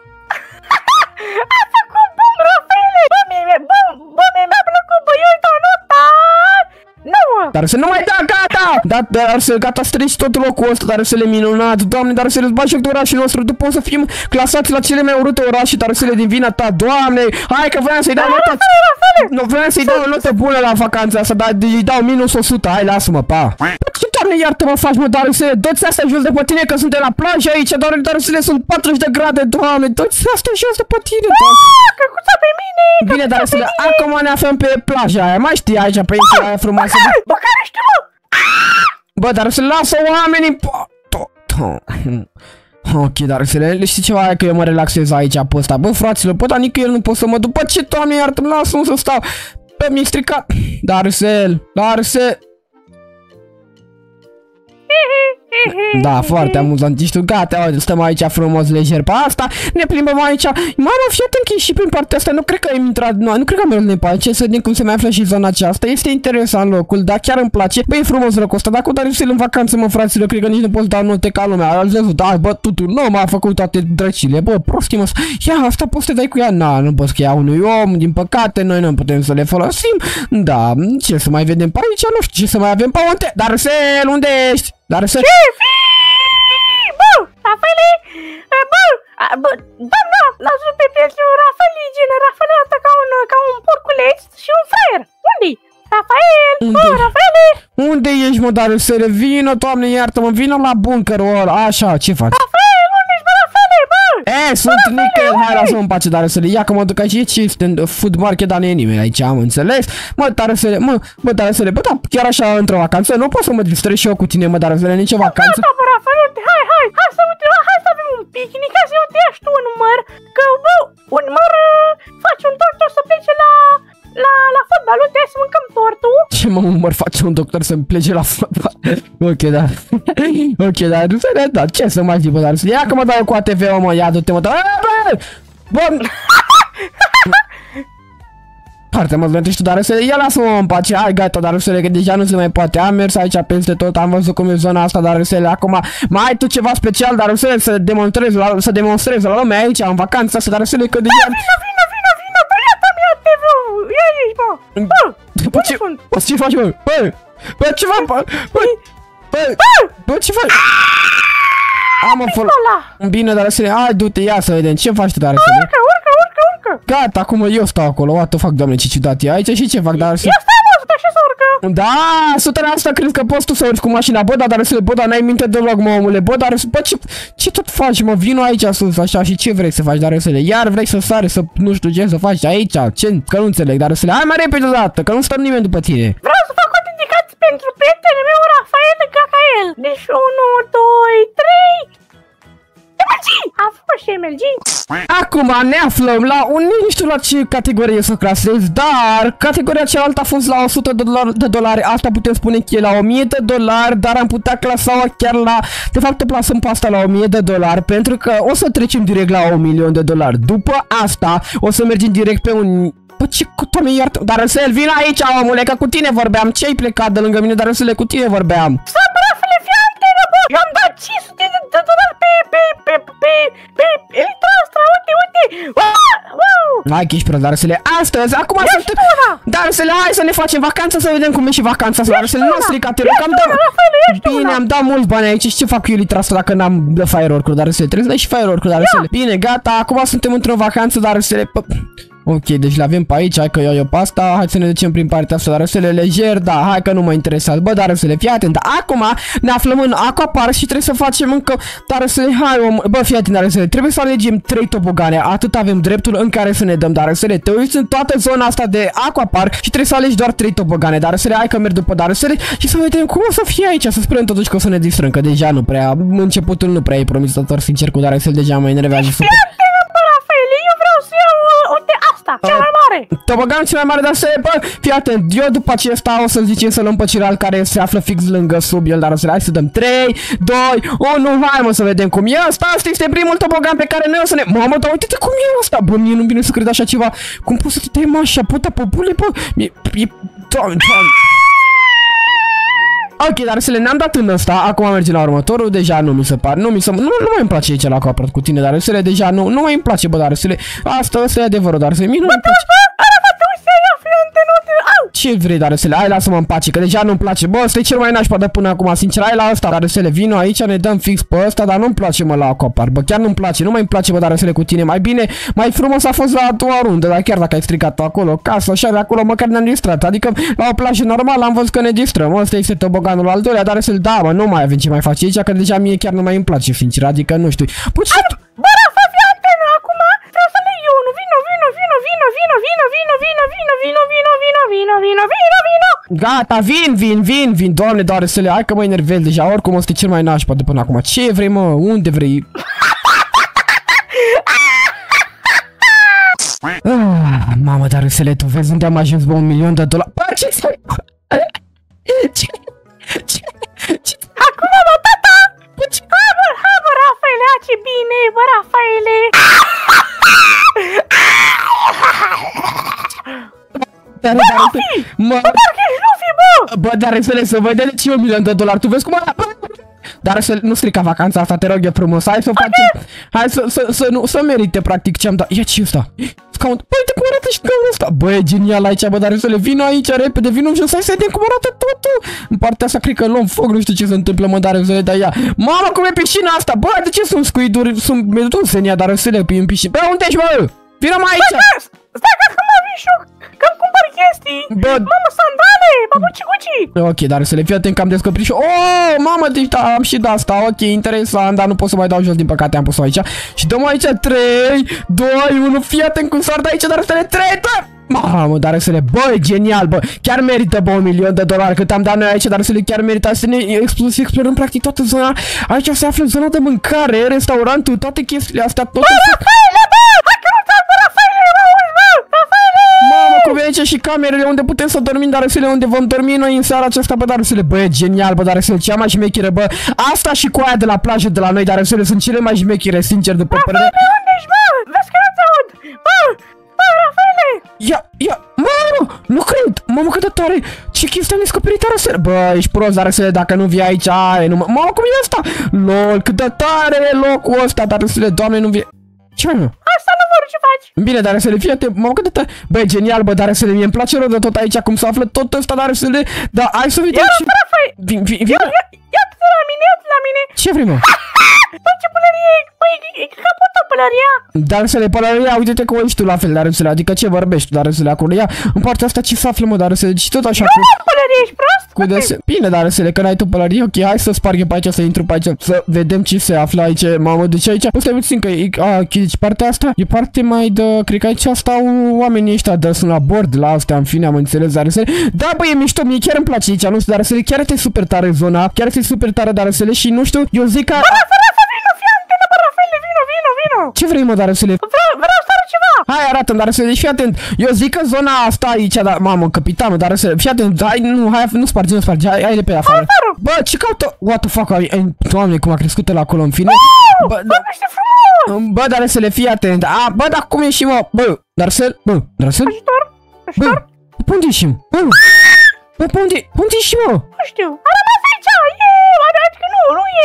A făcut bun, Rafaele! Bă, mie, bă, bă, mi-a plăcut, bă, eu îi dau nota... nouă! Dar să nu mai da, gata! Da, dar să gata, strici tot locul ăsta, dar să le minunat, doamne, dar să le bagi joc de orașul nostru, după o să fim clasați la cele mai urâte orașe, dar să le din vina ta, doamne! Hai că vreau să-i dau nota... Nu, vreau să-i dau o notă bună la vacanța asta, dar îi dau minus o sută, hai, lasă-mă, pa! Ce, doamne, iartă-mă faci, mă, dar să le dă-ți astea jos de pe tine, că suntem la plajă aici, doamne, dar să le sunt patruzeci de grade, doamne, dă-ți astea jos de pe tine, doamne! Căcuța pe mine! Bine, dar să le... Acum ne aflăm pe plaja aia, mai știi aici, pe insula aia frumoasă. Bă, care știu, mă? Bă, dar să lasă oamenii... Ok, dar să le... Știi ceva, că eu mă relaxez aici pe ăsta. Bă, fraților, bă, dar nicăieri nu pot să mă duc. Bă, ce, doamne, iartă-mi, lasă-mă să stau. Bă, mi-e stricat. Darusel, Darusel. Da, foarte amuzant, știu, gata, uite, stăm aici frumos, lejer pe asta, ne plimbăm aici. Mamă, fii atent și prin partea asta, nu cred că am intrat, nu, nu cred că am mers pe aici, să vedem cum se mai află și zona aceasta. Este interesant locul, dar chiar îmi place. Băi, e frumos locul ăsta, dacă Darusel în vacanță, mă, fraților, cred că nici nu poți da note ca lumea. Ați văzut, da, bă, tutu, nu m-a făcut toate drăcile, bă, prostii, mă. Ia, asta poți să dai cu ea? Na, nu poți că ea unui om, din păcate, noi nu putem să le folosim. Da, ce să mai vedem pe aici, nu știu ce să mai avem pe unde. Darusel, unde ești? Darusel? Ce fi? Bă, Rafaele, bă, A, bă, doamna, l-a văzut pe prietenul Rafael, gen, Rafael arată ca un, ca un porculeț și un fraier. Unde-i? Rafael! Unde? Bă, Rafaele! Unde ești, mă, Darusele? Vină, Doamne, iartă-mă, vină la bunkerul ăla. Așa, ce faci? Rafael, unde ești, bă, Rafaele, bă? E, sunt nicăieri, hai, lasă-mă în pace, Darusele. Ia că mă duc aici, ce este în food market, dar nu e nimeni aici, am înțeles. Mă, Darusele, mă, mă, Darusele, bă, da, chiar așa, într-o vacanță, nu pot să mă distrez și eu cu tine, mă, Darusele, nicio vacanță. Da, bă, Rafael, uite, hai, hai, hai să, uite, hai să avem un picnic, hai să eu te ia și tu un măr, că, bă, un măr uh, faci un doctor să plece la, la, la fotbal, uite, hai să mâncăm tortul. Ce mă măr face un doctor să-mi plece la fotbal? Ok, da. Ok, da, Darusele, da, ce să mai zic, bă, Darusele, ia că mă dau cu A T V-ul, mă, ia du-te, mă, dau, bă, bă, Parte, mă, vânti și tu, Darusele, ia lasă-mă în pace, hai, gata, Darusele, că deja nu se mai poate, am mers aici peste tot, am văzut cum e zona asta, Darusele, acum, mai ai tu ceva special, Darusele, să demonstrezi la, să demonstrezi la lume aici, în vacanța asta, Darusele, că deja... Vină, vină, vină, vină, bă, iată-mi A T V-ul, ia aici, bă, bă, Bă, ce, sunt? bă, ce faci, bă, bă, bă, ce faci, bă, bă, bă, bă, ce faci? Am mă, fol... ăla. Bine, Darusele, hai, du-te, ia să vedem, ce faci tu, Darusele? Urcă, urcă, urcă, urcă. Gata, acum eu stau acolo, what the fuck, doamne, ce ciudat e aici și ce fac, Darusele? Ia stai, mă, stai și să urcă. Da, sută la asta cred că poți tu să urci cu mașina. Bă, da, Darusele, bă, dar n-ai minte deloc, mă, omule. Bă, Darusele, bă, ce, ce tot faci, mă? Vino aici sus, așa, și ce vrei să faci, Darusele? Iar vrei să sari, să nu știu ce să faci aici? Ce? Că nu înțeleg, Darusele. Hai mai repede odată, că nu stă nimeni după tine. Vreau să fac o dedicație pentru prietenul meu, Rafael Cacael. Deci unu, doi, trei... M L G! A fost și M L G. Acum ne aflăm la un, nu știu la ce categorie să clasez, dar categoria cealaltă a fost la o sută de dolari, asta putem spune că e la o mie de dolari, dar am putea clasa-o chiar la, de fapt plasăm pe asta la o mie de dolari, pentru că o să trecem direct la un milion de dolari. După asta o să mergem direct pe un... Bă, ce cu Doamne iartă, Darusele, vin aici, omule, că cu tine vorbeam, ce-ai plecat de lângă mine, Darusele, cu tine vorbeam. Să brafele, fii antenă, bă! Eu-am dat cinci sute de dolari pe, pe, pe, pe, pe, pe Electrastra, uite, uite! Wow! Hai, chiși, Darusele, astăzi, acum Ești sunt... tu, da! Darusele, hai să ne facem vacanța, să vedem cum e și vacanța asta, Darusele, nu strica, te rog, am dat... Bine, am dat mulți bani aici și ce fac eu Electrastra dacă n-am de firework-uri, Darusele, trebuie să dai și firework-uri, Darusele. Bine, gata, acum suntem într-o vacanță, Darusele, ok, deci le-avem pe aici, hai că eu eu pe asta, hai să ne ducem prin partea asta, Darusele, lejer, da, hai că nu mă interesează, bă, Darusele, fii atent, acum ne aflăm în Aquapark și trebuie să facem încă, Darusele, hai, om, bă, fii atent, Darusele, trebuie să alegem trei tobogane, atât avem dreptul în care să ne dăm, Darusele, te uiți în toată zona asta de Aquapark și trebuie să alegi doar trei tobogane, Darusele, hai că merg după Darusele și să vedem cum o să fie aici, să sperăm totuși că o să ne distrăm, că deja nu prea, începutul nu prea e promițător, sincer, cu Darusele, deja mă enervează super. Eu vreau să iau, uh, uite, asta, cea mai mare. Toboganul cel mai mare, dar să bă, fii atent, eu după acesta o să zicem să luăm pe Ciral care se află fix lângă sub el, dar o să hai să dăm trei, doi, unu, hai mă să vedem cum e asta, asta este primul tobogan pe care noi o să ne... Mamă, dar uite-te cum e asta, bă, mie nu vine să cred așa ceva, cum poți să te tai așa, puta pe bule, bă, e... e... Doamne, doamne. Ok, dar să le ne-am dat în ăsta, acum mergem la următorul, deja nu mi se pare, nu mi se... Nu, nu mai îmi place aici la Aquapark cu tine, dar să le deja nu, nu mai îmi place, bă, dar să le... Asta, ăsta e adevărul, dar să le... Mie nu mi place. Ce vrei, Darusele? Hai, lasă-mă în pace, că deja nu-mi place. Bă, ăsta e cel mai nașpa de până acum, sincer, hai la ăsta. Darusele, vino aici, ne dăm fix pe ăsta, dar nu-mi place, mă, la Aquapark. Bă, chiar nu-mi place, nu mai îmi place, bă, Darusele, cu tine. Mai bine, mai frumos a fost la a doua rundă, dar chiar dacă ai stricat acolo, casă, așa, de acolo, măcar ne-am distrat. Adică, la o plajă normală am văzut că ne distrăm. Ăsta este toboganul al doilea, Darusele, da, mă, nu mai avem ce mai face aici, că deja mie chiar nu mai îmi place, sincer, adică, nu știu. Bă, ce... Bă, Rafa, fii antenă, acum vreau să le iau unul, vino, vino, vino, vino, vino, vino, vino, vino, vino, vino, vino, vino, vino, vino, vino, vino. Gata, vin, vin, vin, vin, doamne, Darusele, hai că mă enervez deja, oricum ăsta e cel mai nașpa de până acum. Ce vrei, mă? Unde vrei? Ah, mamă, Darusele, tu vezi unde am ajuns, bă, un milion de dolari? Bă, ce să... Ce... Ce... Ce... Acum, mă, tata! Bă, ce... Hai, bă, hai, bă, Rafaele, hai, ce bine, bă, Rafaele! Dar, bă, dar, Rufi! mă... Bă, parcă ești Rufi, bă! Bă, Darusele, să vedem de ce un milion de dolari, tu vezi cum arată? dar să nu strica vacanța asta, te rog eu frumos. Hai să o facem. Hai să, să, să, nu, să merite practic ce am dat. Ia ce ăsta? Scaun. Băi, uite cum arată scaunul ăsta. Băi, e genial aici, bă, dar să le vină aici repede, vină jos, hai să vedem cum arată totul. În partea asta cred că luăm foc, nu știu ce se întâmplă, mă, dar să le dai ea. Mamă, cum e piscina asta? Bă, de ce sunt scuiduri? Sunt meduse în ea, dar să le pui în piscină. Bă, unde ești, bă? Vină mai aici. Stai că acum vin și eu, că-mi cumpăr chestii. Bă, mamă, sandale, papuci Gucci. Ok, dar să le fii atent că am descoperit și... Oh, mamă, deci da, am și de asta. Ok, interesant, dar nu pot să mai dau jos, din păcate am pus-o aici. Și dăm aici trei, doi, unu, fii atent cum s-ar da aici, dar să le trei, doi. Mamă, dar să le... Bă, genial, bă. Chiar merită, bă, un milion de dolari cât am dat noi aici, dar să le chiar merită să ne explorăm practic toată zona. Aici se află zona de mâncare, restaurantul, toate chestiile astea, tot. Rafaele, bă! Hai că nu ți-am, bă, Rafaele, bă, auzi, bă! Rafaele! Mamă, cum e aici și camerele unde putem să dormim, dar să le unde vom dormi noi în seara aceasta, bă, dar să le... Bă, e genial, bă, dar să le cea mai șmechere, bă. Asta și cu aia de la plajă de la noi, dar să le sunt cele mai șmechere, sincer, după părere. Rafaele, unde ești, bă? Vezi că nu ți aud! Bă! Bă, Rafaele! Ia, ia, mamă, nu cred, mamă cât de tare, ce chestia nescoperită Răsele. Bă, ești prost, dar Răsele, dacă nu vii aici, ai, nu mă, mamă, cum e asta? Lol, cât de tare e locul ăsta, dar Răsele, doamne, nu vii. Ce mai, mă? Asta nu vor, ce faci? Bine, dar Răsele, fii atent, mamă cât de tare. Bă, e genial, bă, dar Răsele, mie îmi place rău de tot aici, cum se află tot ăsta, dar Răsele, dar hai să vedem și... Vin, vin, vin. Ia-te la mine, ia-te la mine. Ce vrei, mă? Bă, ce pălărie e? Băi, e capotă pălăria. Dar să le pălăria, uite-te că ești tu la fel, dar Răsele, adică ce vorbești, dar Răsele, acolo, ia, în partea asta ce se află, mă, dar Răsele, și tot așa. Nu am pălărie, ești prost? Cu dese... Bine, dar Răsele, că n-ai tu pălărie, ok, hai să spargem pe aici, să intru pe aici, să vedem ce se află aici, mamă, deci aici, stai puțin că e, a, deci partea asta e parte mai de, cred că aici stau oamenii ăștia, de sunt la bord, la astea, în fine, am înțeles, dar Răsele, da, bă, e mișto, mie chiar îmi place aici, nu știu, dar Răsele, chiar este super tare zona, chiar este super tare, dar Răsele, și nu știu, eu zic că... Bă, Rafa, Rafa, vino, fii antenă, bă, Rafaele, vino, vino, vino. Ce vrei, mă, dar Răsele? Vreau, vreau să arăt ceva. Hai, arată-mi, dar Răsele, fii atent, eu zic că zona asta aici, dar, mamă, capitanul, dar Răsele, fii atent, hai, nu, hai, nu spargi, nu spargi, hai, hai de pe afară. Bă, ce caută? What the fuck, ai, ai, doamne, cum a crescut el acolo, în fine. Bă, Bă, ești frumos. bă, dar Răsele, fii atent, a, bă, dar cum ieșim, mă, bă, dar Răsele, bă, dar Răsele, Ajutor, bă, ajutor. pe unde ieșim? Bă, bă, pe unde, pe unde ieșim, mă? Nu știu, a rămas aici, e, adică nu, nu e.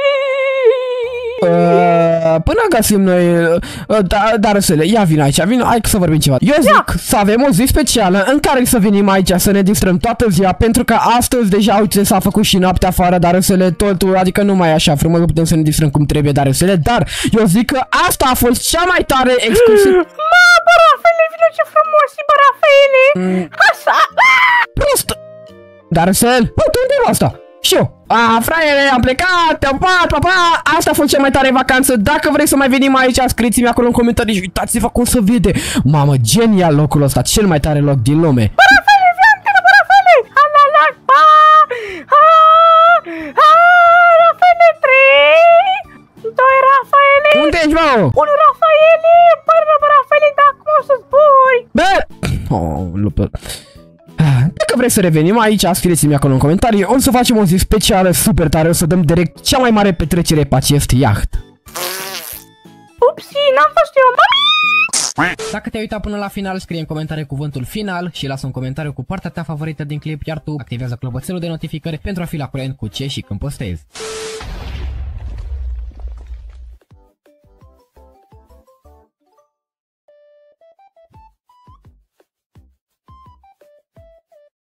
Uh, până găsim noi, uh, da, dar Răsele, ia vin aici, vin, hai să vorbim ceva. Eu zic ia. Să avem o zi specială în care să venim aici să ne distrăm toată ziua, pentru că astăzi deja, uite, s-a făcut și noaptea afară, dar Răsele, totul, adică nu mai e așa frumos, nu putem să ne distrăm cum trebuie, dar Răsele, dar eu zic că asta a fost cea mai tare excursie. Mă, bă, Rafaele, vino ce frumos e, bă, Rafaele. Mm. Așa. Prost! Dar Răsele, bă, tu unde e asta? Și eu. A, fraiere, am plecat, te-am pat, pa, pa. Asta a fost cea mai tare vacanță. Dacă vrei să mai venim aici, scrieți-mi acolo în comentarii și uitați-vă cum se vede. Mamă, genial locul ăsta, cel mai tare loc din lume. Bă, Rafaele, vii antenă, bă, Rafaele. Ha, la, la, pa. Ha, ha, Rafaele, trei, doi, Rafaele. Unde ești, bă? Unu, Rafaele, pără, bă, Rafaele, dar acum o să zbori. Bă! Oh, lupă. Dacă vrei să revenim aici, scrieți-mi acolo în comentarii. O să facem o zi specială, super tare. O să dăm direct cea mai mare petrecere pe acest iaht. Upsi, n-am fost eu, mami! Dacă te-ai uitat până la final, scrie în comentarii cuvântul final și lasă un comentariu cu partea ta favorită din clip, iar tu activează clopoțelul de notificări pentru a fi la curent cu ce și când postezi.